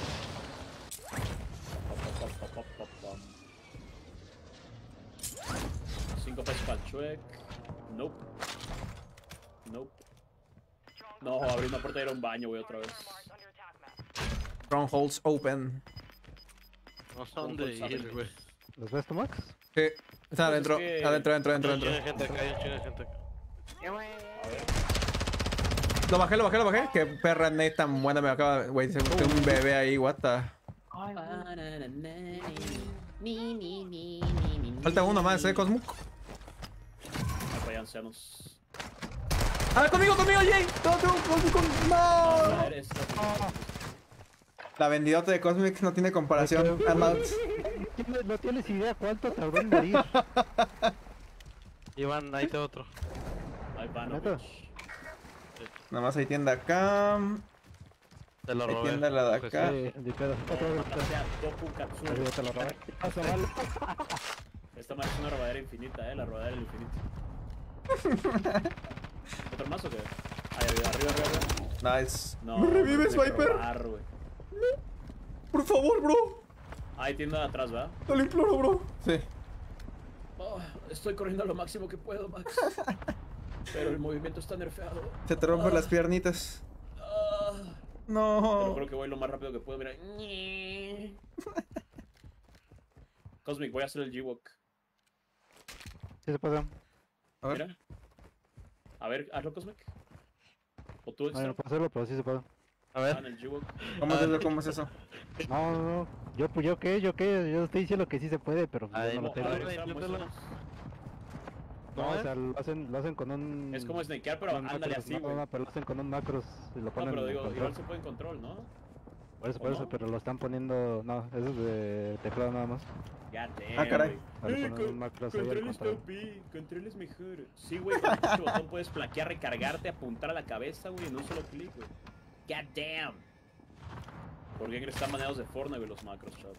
ya no. 5 pesos para el Chuec. Nope. No, abrí una puerta y era un baño, güey, otra vez. Strongholds open. No sé dónde ir, güey. ¿Los ves tú, Max? Sí. Está Pues adentro, es que- adentro. Hay un chingo de gente acá, hay un chingo de gente acá. Lo bajé. Qué perra net tan buena me acaba. Güey, se metió un bebé ahí, what the. Falta uno más, Cosmuk. Para ancianos. ¡Ah, conmigo, Jay! ¡No! No, eres... La vendidota de Cosmic no tiene comparación. I'm out. No tienes idea cuánto tardó en morir. Iván, ahí te otro. Ahí van, ¿Neta? Nada más hay tienda acá. Te lo Hay robé. tienda la de acá. Sí, de pedo. Otra vez. Toku Katsura. Arriba te lo robé. ¿Qué pasa, mal? Esta madre es una robadera infinita, la robadera del infinito. ¿Otro más o qué? Ahí, arriba. Nice. No, ¿Me revives, no sé Viper? robar, güey. Por favor, bro. Hay tienda de atrás, ¿verdad? Te lo imploro, bro. Sí. Oh, estoy corriendo lo máximo que puedo, Max. Pero el movimiento está nerfeado. Se te rompen las piernitas. Pero No. creo que voy lo más rápido que puedo, mira. Cosmic, voy a hacer el G-Walk. Sí se pasa. A ver. Mira. A ver, hazlo, Cosmic. O tú, No, yo no extra. puedo hacerlo, pero sí se puede. A Ah, ver. en el G-Walk. ¿Cómo es eso? No. Yo qué. Yo estoy diciendo que sí se puede, pero yo Ay, no lo mo- tengo. a ver, Extra, inténtalo. muéstranos. No, o sea, lo hacen con un... Es como snakear, pero con ándale macros. así, güey. No, pero lo hacen con un macros y lo No, ponen pero en digo, control. igual se puede en control, ¿no? Por ¿o eso, no? pero lo están poniendo... No, eso es de teclado nada más. God damn, Ah, caray. güey. Para poner un macros ahí al Control control. está bien, control es mejor. Sí, güey, con el pinche botón puedes plaquear, recargarte, apuntar a la cabeza, güey, en un solo clic, güey. God damn. ¿Por qué crees que están manejados de Fortnite, güey, los macros, chat?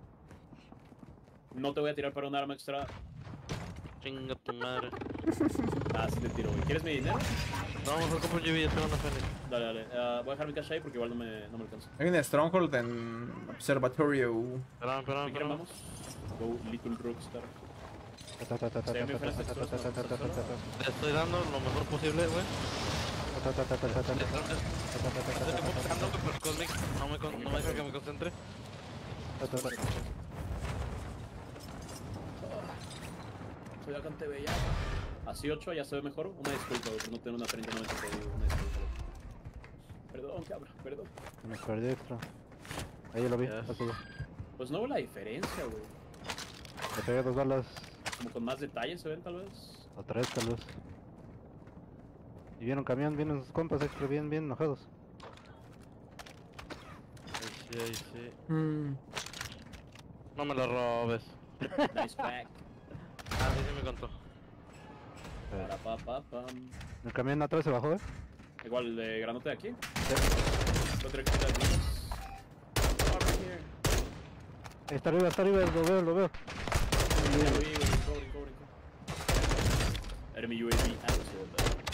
No te voy a tirar para un arma extra. Chinga tu madre. Ah, sí te tiro, güey. ¿Quieres mi dinero? No, mejor compro GV, ya tengo una Fenix. Dale. Voy a dejar mi cash ahí porque igual no me alcanza. Hay un Stronghold en Observatorio. Espérame, espérame, ¿Me quieren, espérame. vamos? Go, Little Rockstar. Le estoy dando lo mejor posible, güey. Estoy buscando, güey, pero Cosmic no me deja que me concentre. Soy bastante bella. Así 8 ya se ve mejor. Una disculpa, güey, por no tener una 30-90 pedido. Una disculpa. Perdón. cabrón, perdón. Me perdí extra. Ahí lo vi. Yes. Así. Pues no veo la diferencia, güey. Le pegué 2 balas. Como con más detalles se ven, tal vez. O 3 tal vez. Y viene un camión, vienen sus compas extra bien enojados. Ahí sí. Mm. No me lo robes. Nice pack. Ah, sí, sí me contó. Para pa, pa, pam. El camión atrás se bajó, Igual de granote de aquí. Otra que las lunas. Over here. Está arriba, lo veo. Era mi UAV absurd.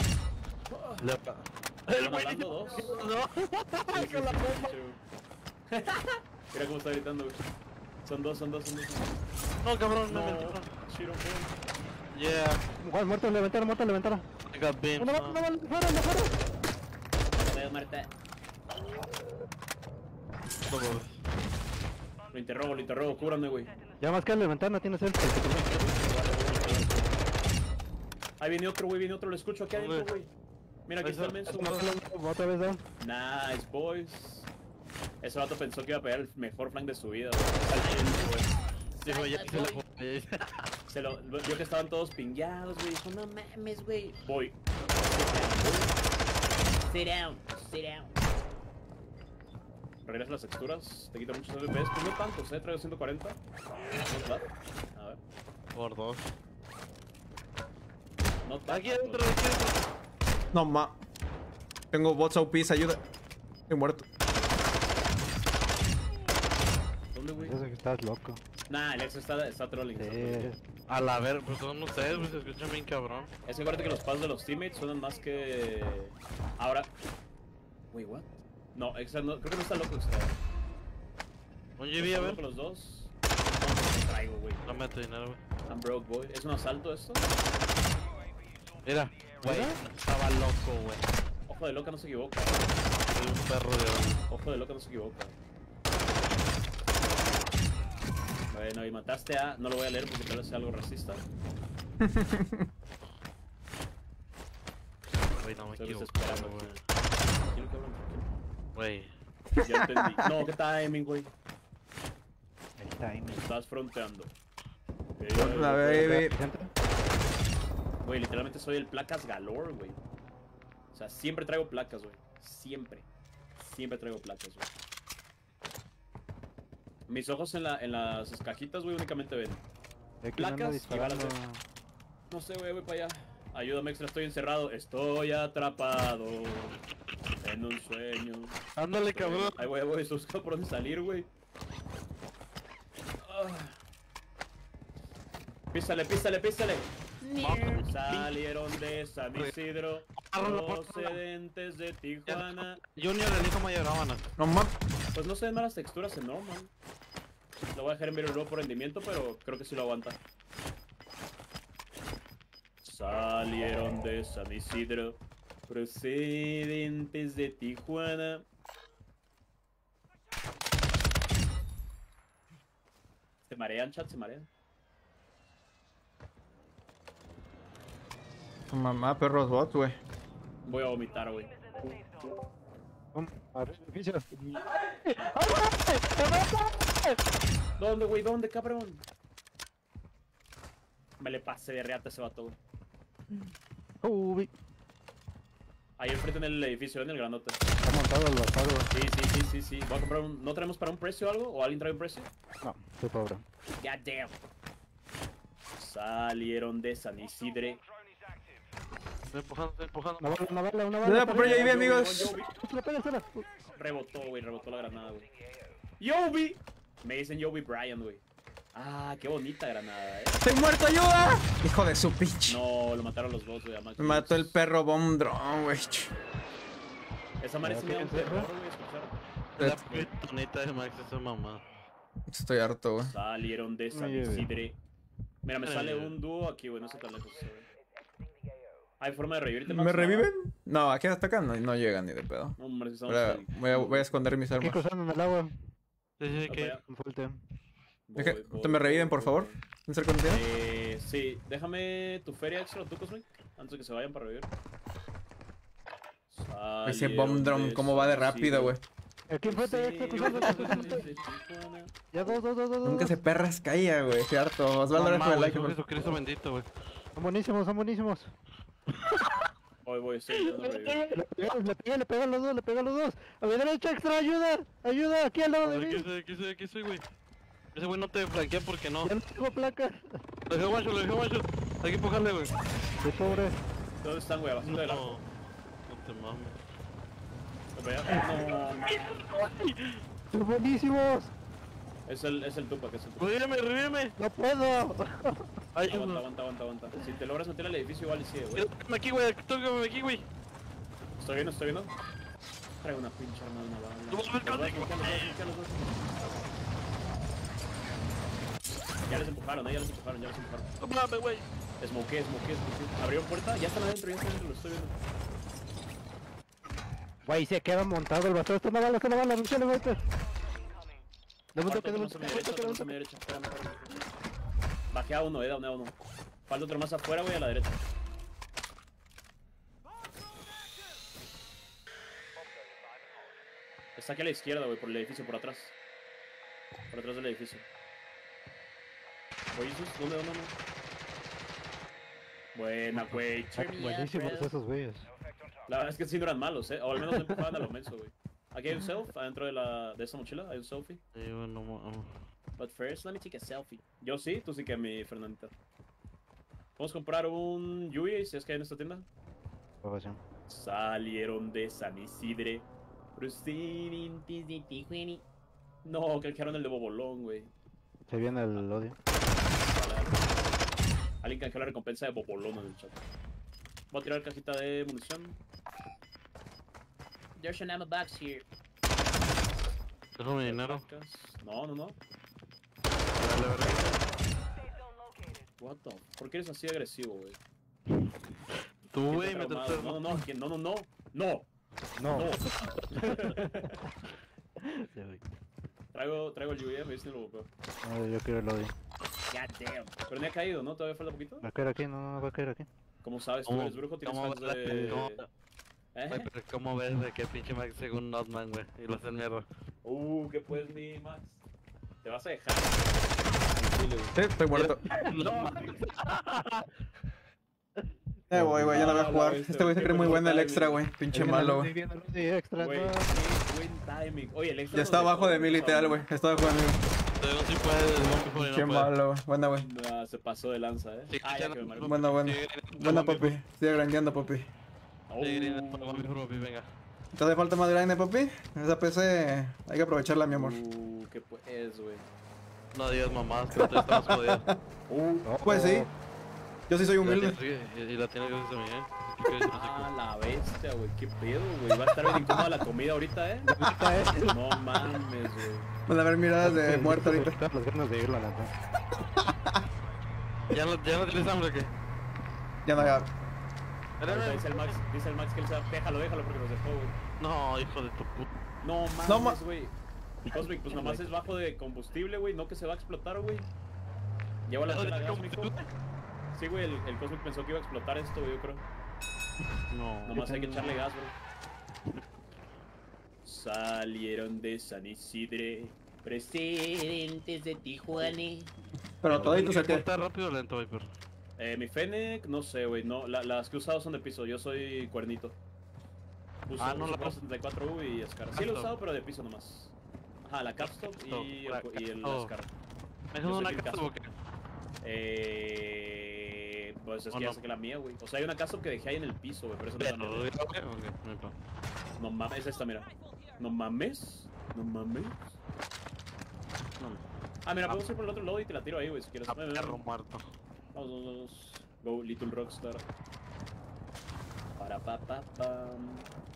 ¿Están hablando dos? No. Sí, sí, sí, sí. Mira cómo está gritando, güey. Son dos. No, cabrón, me No, metieron. Shiro, güey. Yeah. Igual, muerto, le ventana. I got beams. Una bala, fuera. Puedes muerte. No mames. Lo interrogo, cúbrame, güey. Ya más que la ventana, tienes el. Ahí viene otro, lo escucho aquí adentro, güey. Mira, aquí está el menso. Otra vez down. Nice, boys. Ese vato pensó que iba a pegar el mejor flank de su vida, güey. Sí, güey, ya se la jugué. Vio que estaban todos pingueados, güey. Dijo, no mames, güey. Voy. Sit down. Regresas las texturas, te quita muchos FPS. Pues no tantos, traigo 140. A ver. Por 2. No tanto. Aquí adentro. No, ma. Tengo bots OPs, ayuda. Estoy muerto. ¿Dónde, güey? Eso que estás loco. Nah, el ex está trolling. Sí. A la ver, pues son ustedes, güey, se escuchan bien cabrón. Es que acuérdate que los pasos de los teammates suenan más que... Ahora... Wait, what? No, extra no, creo que no está loco extra. Un GV, a ver. Con los dos. No traigo, güey. No mete dinero, güey. I'm broke, boy. ¿Es un asalto esto? Mira, güey, estaba loco, güey. Ojo de loca no se equivoca. Soy un perro de oro. Ojo de loca no se equivoca. Bueno, y mataste a... No lo voy a leer porque tal vez sea algo racista. Güey, no me Estoy equivoco, desesperado, güey. Tranquilo, cabrón, Güey. tranquilo. Ya entendí. No, qué timing, güey. El timing. Estás fronteando. La baby. Güey, literalmente soy el placas galore, güey. O sea, siempre traigo placas, güey. Siempre traigo placas, güey. Mis ojos en las cajitas, güey, únicamente ven. Placas y balas de... No sé, güey, voy para allá. Ayúdame, extra, estoy encerrado. Estoy atrapado en un sueño. Ándale, cabrón. Ahí voy, estoy buscando por dónde salir, güey. Písale. Salieron de San Isidro, procedentes de Tijuana. Junior, el hijo mayor, vámonos. No, ma. Pues no se ven malas texturas en normal. Lo voy a dejar en video luego por rendimiento, pero creo que sí lo aguanta. Salieron de San Isidro, procedentes de Tijuana. Se marean, chat, se marean. Mamá, perros bots, güey. Voy a vomitar, güey. ¿Dónde, güey? ¿Dónde, cabrón? Me le pasé de reata a ese vato, güey. Ahí enfrente en el edificio, en el granote. Está montado el bastardo. Sí. Voy a comprar un... ¿No traemos para un precio o algo? ¿O alguien trae un precio? No, estoy pobre. God damn. Salieron de San Isidre. Estoy empujando. Una bala. Ya, por ahí, amigos. Rebotó, güey, rebotó la granada, güey. ¡Yobi! Me dicen Yobi Brian, güey. Ah, qué bonita granada, ¡Estoy muerto, ayuda! Hijo de su pitch. No, lo mataron los dos, güey, a Max. Me mató el perro bomb drone, güey. Esa madre sí me da un terror, güey, escuchar. La pitonita de Max, esa mamá. Estoy harto, güey. Salieron de San Isidre. Mira, me sale un dúo aquí, güey, no sé tan lejos. ¿Hay forma de revivirte, Max? ¿Me reviven? No, aquí hasta acá no llegan ni de pedo. No, hombre, si estamos Ahora, ahí. voy a esconder mis Aquí armas. cruzando en el agua. Sí, que... ¿Te me reviven, por favor? ¿En ser contigo? Sí, déjame tu feria extra, tú, Cosmic, antes de que se vayan para revivir. Ese bomb drone, cómo va de rápido, güey. Aquí enfrente, Sí, cruzando, cruzando. Tijuana. Ya dos. Nunca se perras caía, güey. Cierto. Osvaldo, Mamá, déjame güey, like. Jesucristo bendito, güey. Son buenísimos, son buenísimos. Voy, estoy intentando revivir. Le pega a los dos, le pega a los dos. A mi derecha, extra, ayuda, ayuda, aquí al lado de mí. Aquí soy, güey. Ese güey no te flanquea porque no. Ya no tengo placa. Lo dejé guacho, Hay que empujarle, güey. De sobre. ¿Dónde están, güey? Abajito del arco. No te mames. No, Son buenísimos. es el Tupac, es el Tupac. Revíveme. No puedo. Ay, Aguanta. Si te logras meter al edificio igual y sigue, güey. tócame aquí, güey. Estoy viendo. Traigo una pinche arma de una bala. No, Los dos. Ya les empujaron. No mames, güey. Smoke. Abrió puerta, ya están adentro, lo estoy viendo. Güey, se queda montado el bastardo. Está una bala, Luciano, Viper. Dame un toque, dame un toque. Tenemos a mi derecha, espérame. Bajé a uno, down a uno. Falta otro más afuera, güey, a la derecha. Está aquí a la izquierda, güey, por el edificio, por atrás. Por atrás del edificio. Oye, Jesús, ¿dónde? Buena, güey. Buenísimos esos güeyes. La verdad es que sí no eran malos, o al menos empujaban a lo menso, güey. Aquí hay un self, adentro de esa mochila, hay un selfie. Sí, bueno, But first, let me take a selfie. Yo sí, tú sí que mi Fernandita. Vamos a comprar un Yui, si es que hay en esta tienda. Aprobación. Salieron de San Isidre, procedentes de Tijuana. No, canjearon el de Bobolón, güey. Se viene el odio. Alguien canjeó la recompensa de Bobolón en el chat. Voy a tirar cajita de munición. There's an ammo box here. Déjame dinero. No. Dale, verga. What the? ¿Por qué eres así agresivo, güey? Tú, güey, me Traumado. trataste. No. No. Traigo el lluvia, me dicen lo veo. No, yo quiero el odio. God damn. Pero ni ha caído, ¿no? ¿Todavía falta poquito? Va a caer aquí, no va a caer aquí. ¿Cómo sabes? ¿Tú ¿Cómo? eres brujo? ¿Tienes ¿Cómo fans ves? de...? ¿Cómo? ¿Eh? Ay, pero ¿cómo ves de que pinche Max según Notman, güey? Y lo hacen mierda. ¿Qué puedes, mi Max? ¿Te vas a dejar? Sí, estoy muerto. No, Güey, ya no voy a jugar. Este güey se cree muy bueno el extra, güey. Pinche malo, güey. Sí, extra, Güey, no. qué buen timing. Oye, el extra Ya está abajo de mí, literal, güey. Está abajo de mí. todavía no sí puede, no puede, Pinche no puede. malo, güey. Buena, güey. No, se pasó de lanza, Sí, ya ya que me no- marcó. Buena. Buena, papi. Sigue grandeando, papi. Sí, mami, papi, venga. ¿Te hace falta más grande, papi? Esa PC hay que aprovecharla, mi amor. ¿Qué pues, güey? No digas mamás, que todavía estamos jodidos. Pues sí. Yo sí soy humilde. Y la tiene que hacer Miguel. La bestia, güey, qué pedo, güey. Va a estar bien incómoda la comida ahorita, No mames, güey. Van a ver miradas de muerto ahorita. Las ganas de ir, la neta. ¿Ya no tienes hambre o qué? Ya no, ya. Ahorita dice el Max que él se va. Déjalo porque nos dejó, güey. No, hijo de tu puta. No No mames, güey. Cosmic, pues nomás es bajo de combustible, güey. No que se va a explotar, güey. Lleva la cena de gas, mijo. Sí, güey, el Cosmic pensó que iba a explotar esto, güey, yo creo. No. Nomás hay que echarle gas, güey. Salieron de San Isidre, procedentes de Tijuana. Pero toditos el que. ¿Está rápido o lento, Viper? Mi Fennec, no sé, güey. No, las que he usado son de piso. Yo soy cuernito. Uso, No, la 64U y Scar. Sí lo he usado, pero de piso nomás. Ajá, la Capstop y el Scar. ¿Me Yo dejas soy una Team casa Capstop. o qué? Pues es ¿O que ya no? saqué la mía, güey. O sea, hay una Capstop que dejé ahí en el piso, güey. Pero eso no es la mía. No mames, es esta, mira. No mames. Ah, mira, podemos ir por el otro lado y te la tiro ahí, güey, si quieres. Perro muerto. Vamos. Go, Little Rockstar. Para pa pa pam.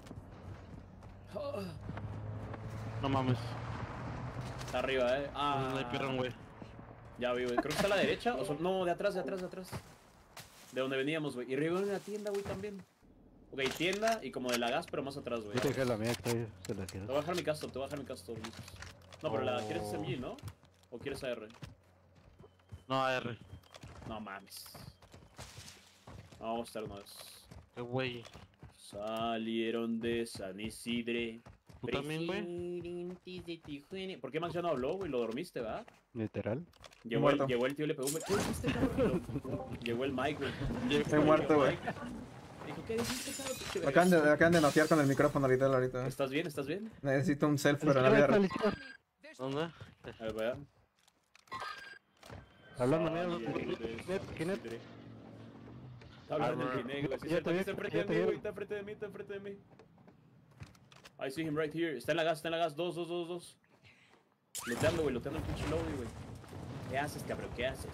Oh, No mames. está arriba, No hay pirrón, güey. Ya vi, güey. Creo que está a la derecha. No, de atrás. De donde veníamos, güey. Y arriba en la tienda, güey, también. Ok, tienda y como de la gas, pero más atrás, güey. Yo te dejé la mía, que ahí se la Te quiero. voy a dejar mi custom, Luis. No, pero la quieres SMG, ¿no? ¿O quieres AR? No, AR. No mames. No, vamos a estar una vez. Qué güey. Salieron de San Isidre. ¿Tú también, güey? Presidentes de Tijuana. ¿Por qué Max ya no habló, güey? Lo dormiste, ¿verdad? Literal. Muerto. Llegó el tío y le pegó un... ¿Qué dijiste, cabrón? Llegó el Mike, güey. Estoy muerto, güey. Dijo, ¿qué dijiste, cabrón? Pinche Me acaban de noquear con el micrófono ahorita. ¿Estás bien? ¿Estás bien? Necesito un self, A la pero en la izquierda, vida a la izquierda. ¿Dónde? A ver, vaya. Hablando, mira, Salieron de Net, San ¿qué net? Isidre. Está hablando en el Guinea, güey. Sí, Ya te vi, está enfrente ya de te mí, vi. güey. Está enfrente de mí, está enfrente de mí. I see him right here. Está en la gas. Dos. Luteando, güey. Luteando el pinche lobby, güey. ¿Qué haces, cabrón? ¿Qué haces?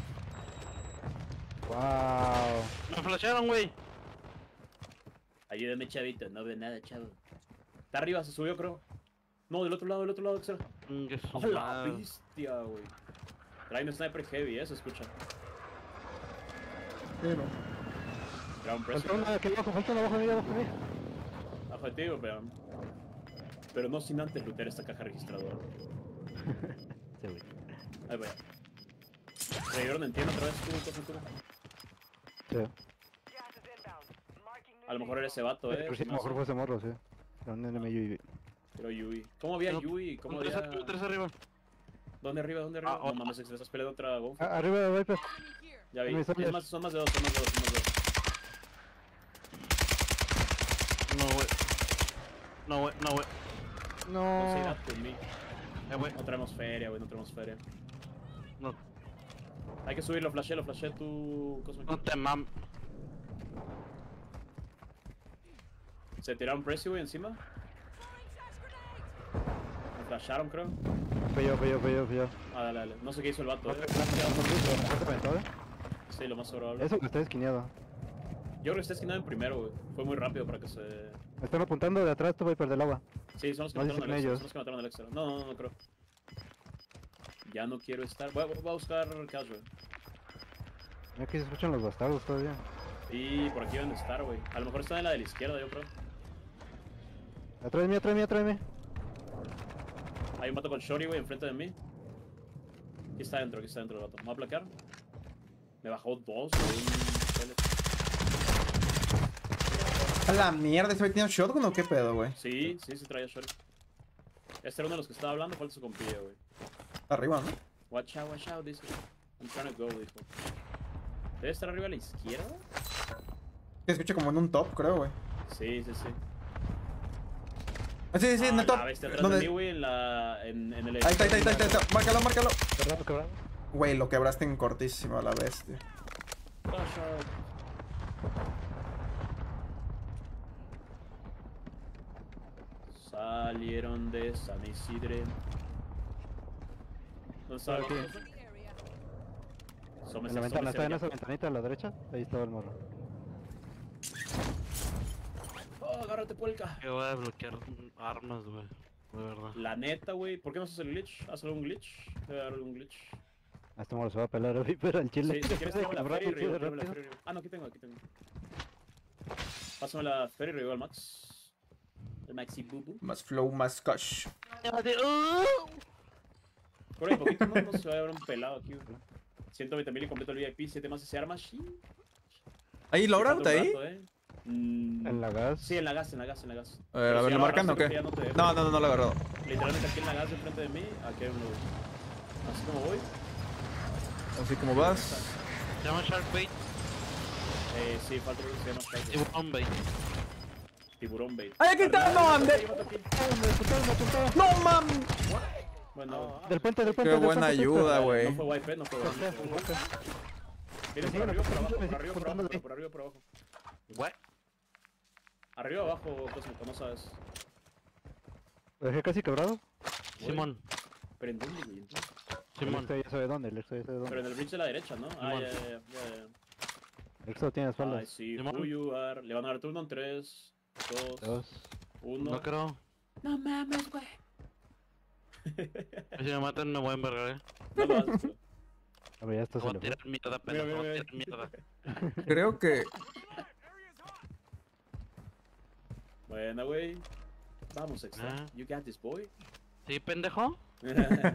Wow. Me flashearon, güey. Ayúdame, chavito. No veo nada, chavo. Está arriba, se subió, creo. No, del otro lado, ¿qué será? Que su ¡Oh, la madre. bestia, güey! Trae un sniper heavy, se escucha. Ground pressure. Falta una aquí abajo, abajo de mí. Objetivo, pero no sin antes lootear esta caja registradora. Sí, güey. Ahí vaya. Revivieron en tienda otra vez, tú. Sí. A lo mejor era ese vato, Pero sí, a lo mejor fue ese morro, sí. Era un enemigo y... Pero Yui. ¿Cómo había No, Yui? ¿Cómo Tres había...? arriba, tres arriba. ¿Dónde arriba? Ah, No oh. mames, Extra, estás peleando otra gonfa. Arriba de Viper. Ya vi. me sale. Son más de dos. No, güey. No No se irá No. por mí. güey. No traemos feria, güey, no traemos feria. No, Hay que subirlo, flashé tu... Cosmic. no te mam. Se tiraron Prezi, güey, encima. Me flasharon, creo. Fue yo. Ah, dale. No sé qué hizo el vato, Sí, lo más probable. Eso que está esquineado. Yo creo que está esquinado en primero, güey. Fue muy rápido para que se... Me están apuntando de atrás, tu Viper del agua. Sí, son los que No sé mataron si al son extra. ellos. Son los que mataron al extra. No creo. Ya no quiero estar... Voy a buscar casual. Mira que se escuchan los bastardos todavía. Y por aquí deben de estar, güey. A lo mejor están en la de la izquierda, yo creo. Atrás de mí. Hay un vato con Shorty, güey, enfrente de mí. Aquí está dentro el vato. ¿Me va a placar? Me bajó dos, güey. A la mierda, ¿se tiene un shotgun o qué pedo, güey? Sí, traía Shorty. Este era uno de los que estaba hablando, falta su compilla, güey. Arriba, ¿no? Watch out, dice. I'm trying to go, dijo. ¿Debe estar arriba a la izquierda? Se escucha como en un top, creo, güey. Sí. Ah, sí, en el top. La bestia atrás ¿Dónde? de mí, güey, en el... Ahí está. Márcalo. Quebrado. Güey, lo quebraste en cortísimo a la bestia. Salieron de San Isidre. ¿Dónde estaba? Aquí. En la ventana, está en esa ventanita a la derecha. Ahí estaba el morro. Oh, agárrate, puerca. Que voy a bloquear armas, güey. De verdad. La neta, güey. ¿Por qué no haces el glitch? ¿Haz algún glitch? Debe haber algún glitch. A este morro se va a pelar a Viper al chile. Sí, si quieres, tengo la Quebrado, ferry tío, revival, rápido. Ah, no, aquí tengo. Pásame la ferry revival, Max. El Maxi Bubu. Más flow, más cash. Por ahí poquito, no se va a ver un pelado aquí, güey. 120.000 y completo el VIP, 7 más ese arma, sí. ¿Ahí loadout Falta un ahí? rato, En la gas. Sí, en la gas. A ver, Pero si ya ¿lo marcan o agarraste, qué? creo que ya no te deja. No lo he agarrado. Literalmente aquí en la gas enfrente de mí, aquí hay uno, güey. Así como voy. Así como vas. Se llama Sharkbait. Sí, falta uno que se llama Shark. Tiburón bait. Tiburón bait. ¡Ay, aquí está! ¡No, ande! ¡No, mam! Bueno, Del puente. Qué buena ayuda, güey. no fue wipe, no fue wipe. ¿Tienes por arriba o por abajo? Por arriba o por abajo. Por arriba o por abajo. What? Arriba o abajo, Cosmico, no sabes. ¿Lo dejé casi quebrado? Simón. Pero en dónde, güey. El Simón. extra ya sabe dónde, el extra ya sabe Pero dónde. en el bridge de la derecha, ¿no? Ah, Simón. ya. El extra tiene I espaldas. see Simón. who you are. Le van a dar turno en 3, 2, Dos. 1. No creo. No mames, güey. Si me matan me voy a envergar, No lo haces, pero- A ver, ya está Voy se a le fue. tirar mierda, pendejo. Voy a tirar mierda. Creo que... Buena, güey. Vamos, extra. Ah. You got this, boy. ¿Sí, pendejo? Debe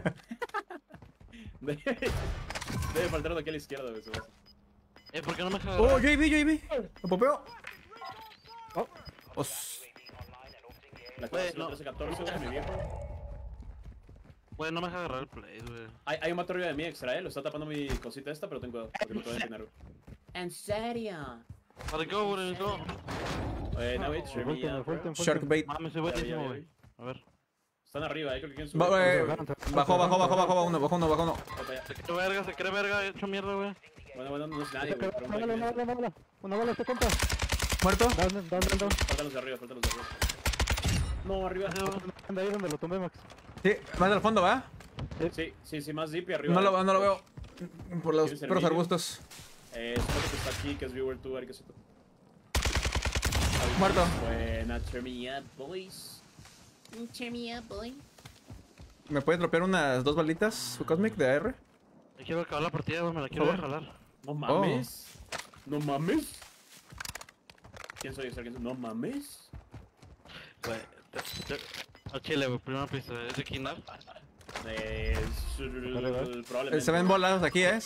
faltar uno aquí a la izquierda, güey. ¿Por qué no me deja ¡Oh, agarrar? JB! ¡Lo popeo! La Güey, clase no. 13-14, güey, mi viejo. Güey, no me deja agarrar el play, güey. Hay un mato arriba de mí extra, lo está tapando mi cosita esta, pero ten cuidado, porque me pueden entiender, güey. ¿En serio? ¿Para qué, güey? No. No, wait, sure me, bro. Sharkbait. Mames, soy buenísimo, güey. A ver. Están arriba, creo que quieren Va, subir. bajó uno. Se cree verga, he hecho mierda, güey. Bueno, no es nadie, güey. pero Una bala, una bala, este compa. ¿Muerto? Down. Faltan los de arriba, No, arriba. Anda ahí donde lo tomé, Max. Sí, más al fondo, ¿va? Sí, más deep y arriba. No lo veo. Por los ¿Tienes el perros vídeo? arbustos. Es uno que está aquí, que es viewer 2, Ariquecito. Muerto. Buena, cheer me up, boys. Cheer me up, boy. ¿Me puedes dropear unas 2 balitas, su Cosmic de AR? Me quiero acabar la partida, güey, me la quiero Por jalar. No mames. No mames. ¿Quién soy? No mames. Güey, a Chile, güey, primera pista, ¿es de Kinar? Probablemente. Se ven volados aquí, ¿eh? Sí,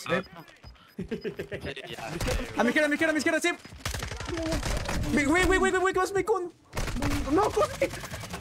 ya. A mi izquierda, sí. Güey, Cosmic, no, Cosmic.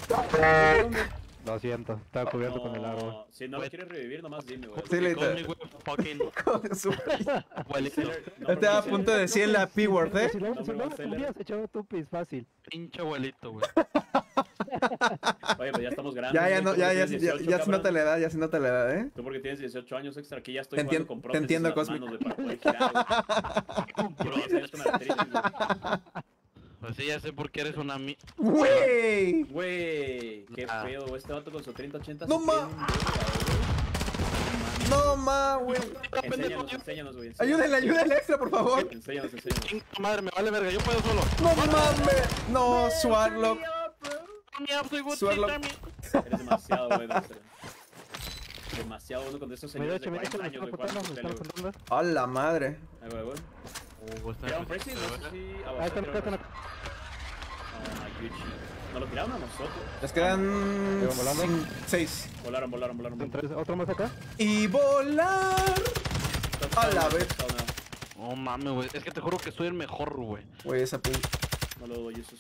Lo siento, estaba cubierto con el árbol. Si no lo quieres revivir, nomás dime, güey. Sí, le Con mi güey, fucking abuelito. Estaba a punto de decir la P-word, ¿eh? Si no se echaba tu pis fácil. Pinche abuelito, güey. Oye, pues ya estamos grandes. güey, tú porque tienes 18, Ya se nota cabrón. la edad, ¿eh? Tú porque tienes 18 años extra, aquí ya estoy Te jugando con te prótesis entiendo, en las Cosmic. manos, güey, para poder girar, güey. Llevo 10 años con artritis, güey. Pues sí, ya sé por qué eres una ¡Güey! Güey, qué pedo, este vato con su 3080. No se ma- tiene un verga, No ma, güey. güey. Enséñanos, güey. Ayúdenle extra, por favor. Enséñanos. Chinga madre, me vale verga, yo puedo solo. No mames. No, Swarlock. Suelo. Eres demasiado bueno, Dexter. Demasiado bueno con estos señores de Mira, 40 años, güey, jugando con tele, güey. A la madre. Ahí, güey. Está Tiraron Prezi, no sé si... Ahí está, tiraron Prezi. Oh my Gucci. ¿Nos lo tiraron a nosotros? Les quedan ¿Llevan volando? 6. Volaron. ¿Otro más acá? Y volar. A la vez. No mames, güey. Es que te juro que soy el mejor, güey. Güey, esa pin. No lo dudo, Jesus.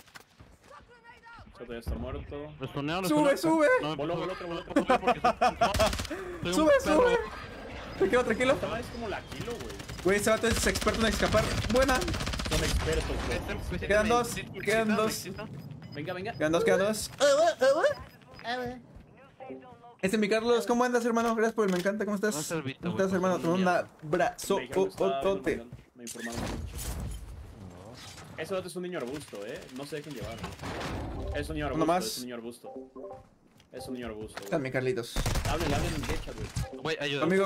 Soto ya está muerto. Restoneo, Sube. No, Voló otro. soy un Sube. perro. Tranquilo. Esta madre es como la kilo, güey. Güey, ese vato es experto en escapar. Buena. Son expertos, güey. Quedan dos. Venga. Quedan dos. Ese es mi Carlos. ¿Cómo andas, hermano? Gracias por el me encanta. ¿Cómo estás? No, Selvita, ¿Cómo güey, estás, hermano? por Te mando un abrazo. Me dijeron que estaba viendo Otote. Mundial. Me informaron mucho. Ese vato es un niño arbusto, no se dejen llevar. Es un niño Uno arbusto, más. es un niño arbusto. Es un niño arbusto. Está mi Carlitos. Hablen en derecha, güey. Güey, ayuda. Conmigo.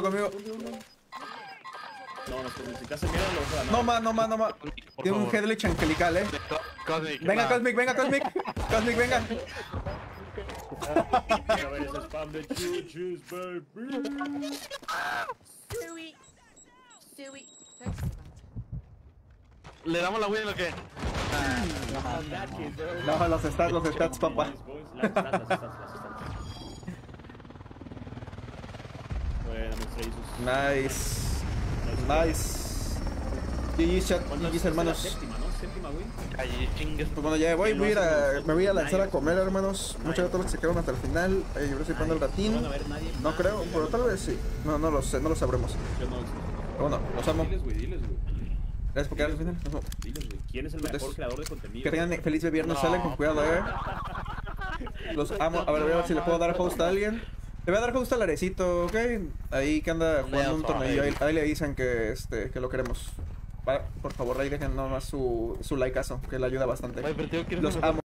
No, si te hacen miedo, lo vas a ganar. No ma. Por Tiene un favor. headlich angelical, Cosmic. Venga, Cosmic. Cosmic, venga. A ver ese spam de chuchis, baby. Suey. ¿Le damos la win o qué? No, los stats, papá. Las stats. Bueno, mis Nice. GG's chat, GG's hermanos. Séptima, güey. Allí chingues. Pues bueno, ya me voy a lanzar a comer, hermanos. Muchas gracias a todos los que se quedaron hasta el final. Yo estoy poniendo el ratín. No van a ver nadie No más, creo, güey. pero tal vez sí. No lo sé, no lo sabremos. Yo no. Pero bueno, los amo. Diles, güey. Gracias por quedarse al final. Nos vemos. Diles, güey. ¿Quién es el mejor creador de contenido? Que tengan feliz viernes, salen con cuidado, Los amo. A ver si le puedo dar host a alguien. Le voy a dar host al Arecito, ¿ok? Ahí que anda jugando un torneo. Ahí le avisan que lo queremos. Por favor, ahí dejen nomás su likeazo, que le ayuda bastante. Güey, pero tío, ¿quieres Los empezar? amo.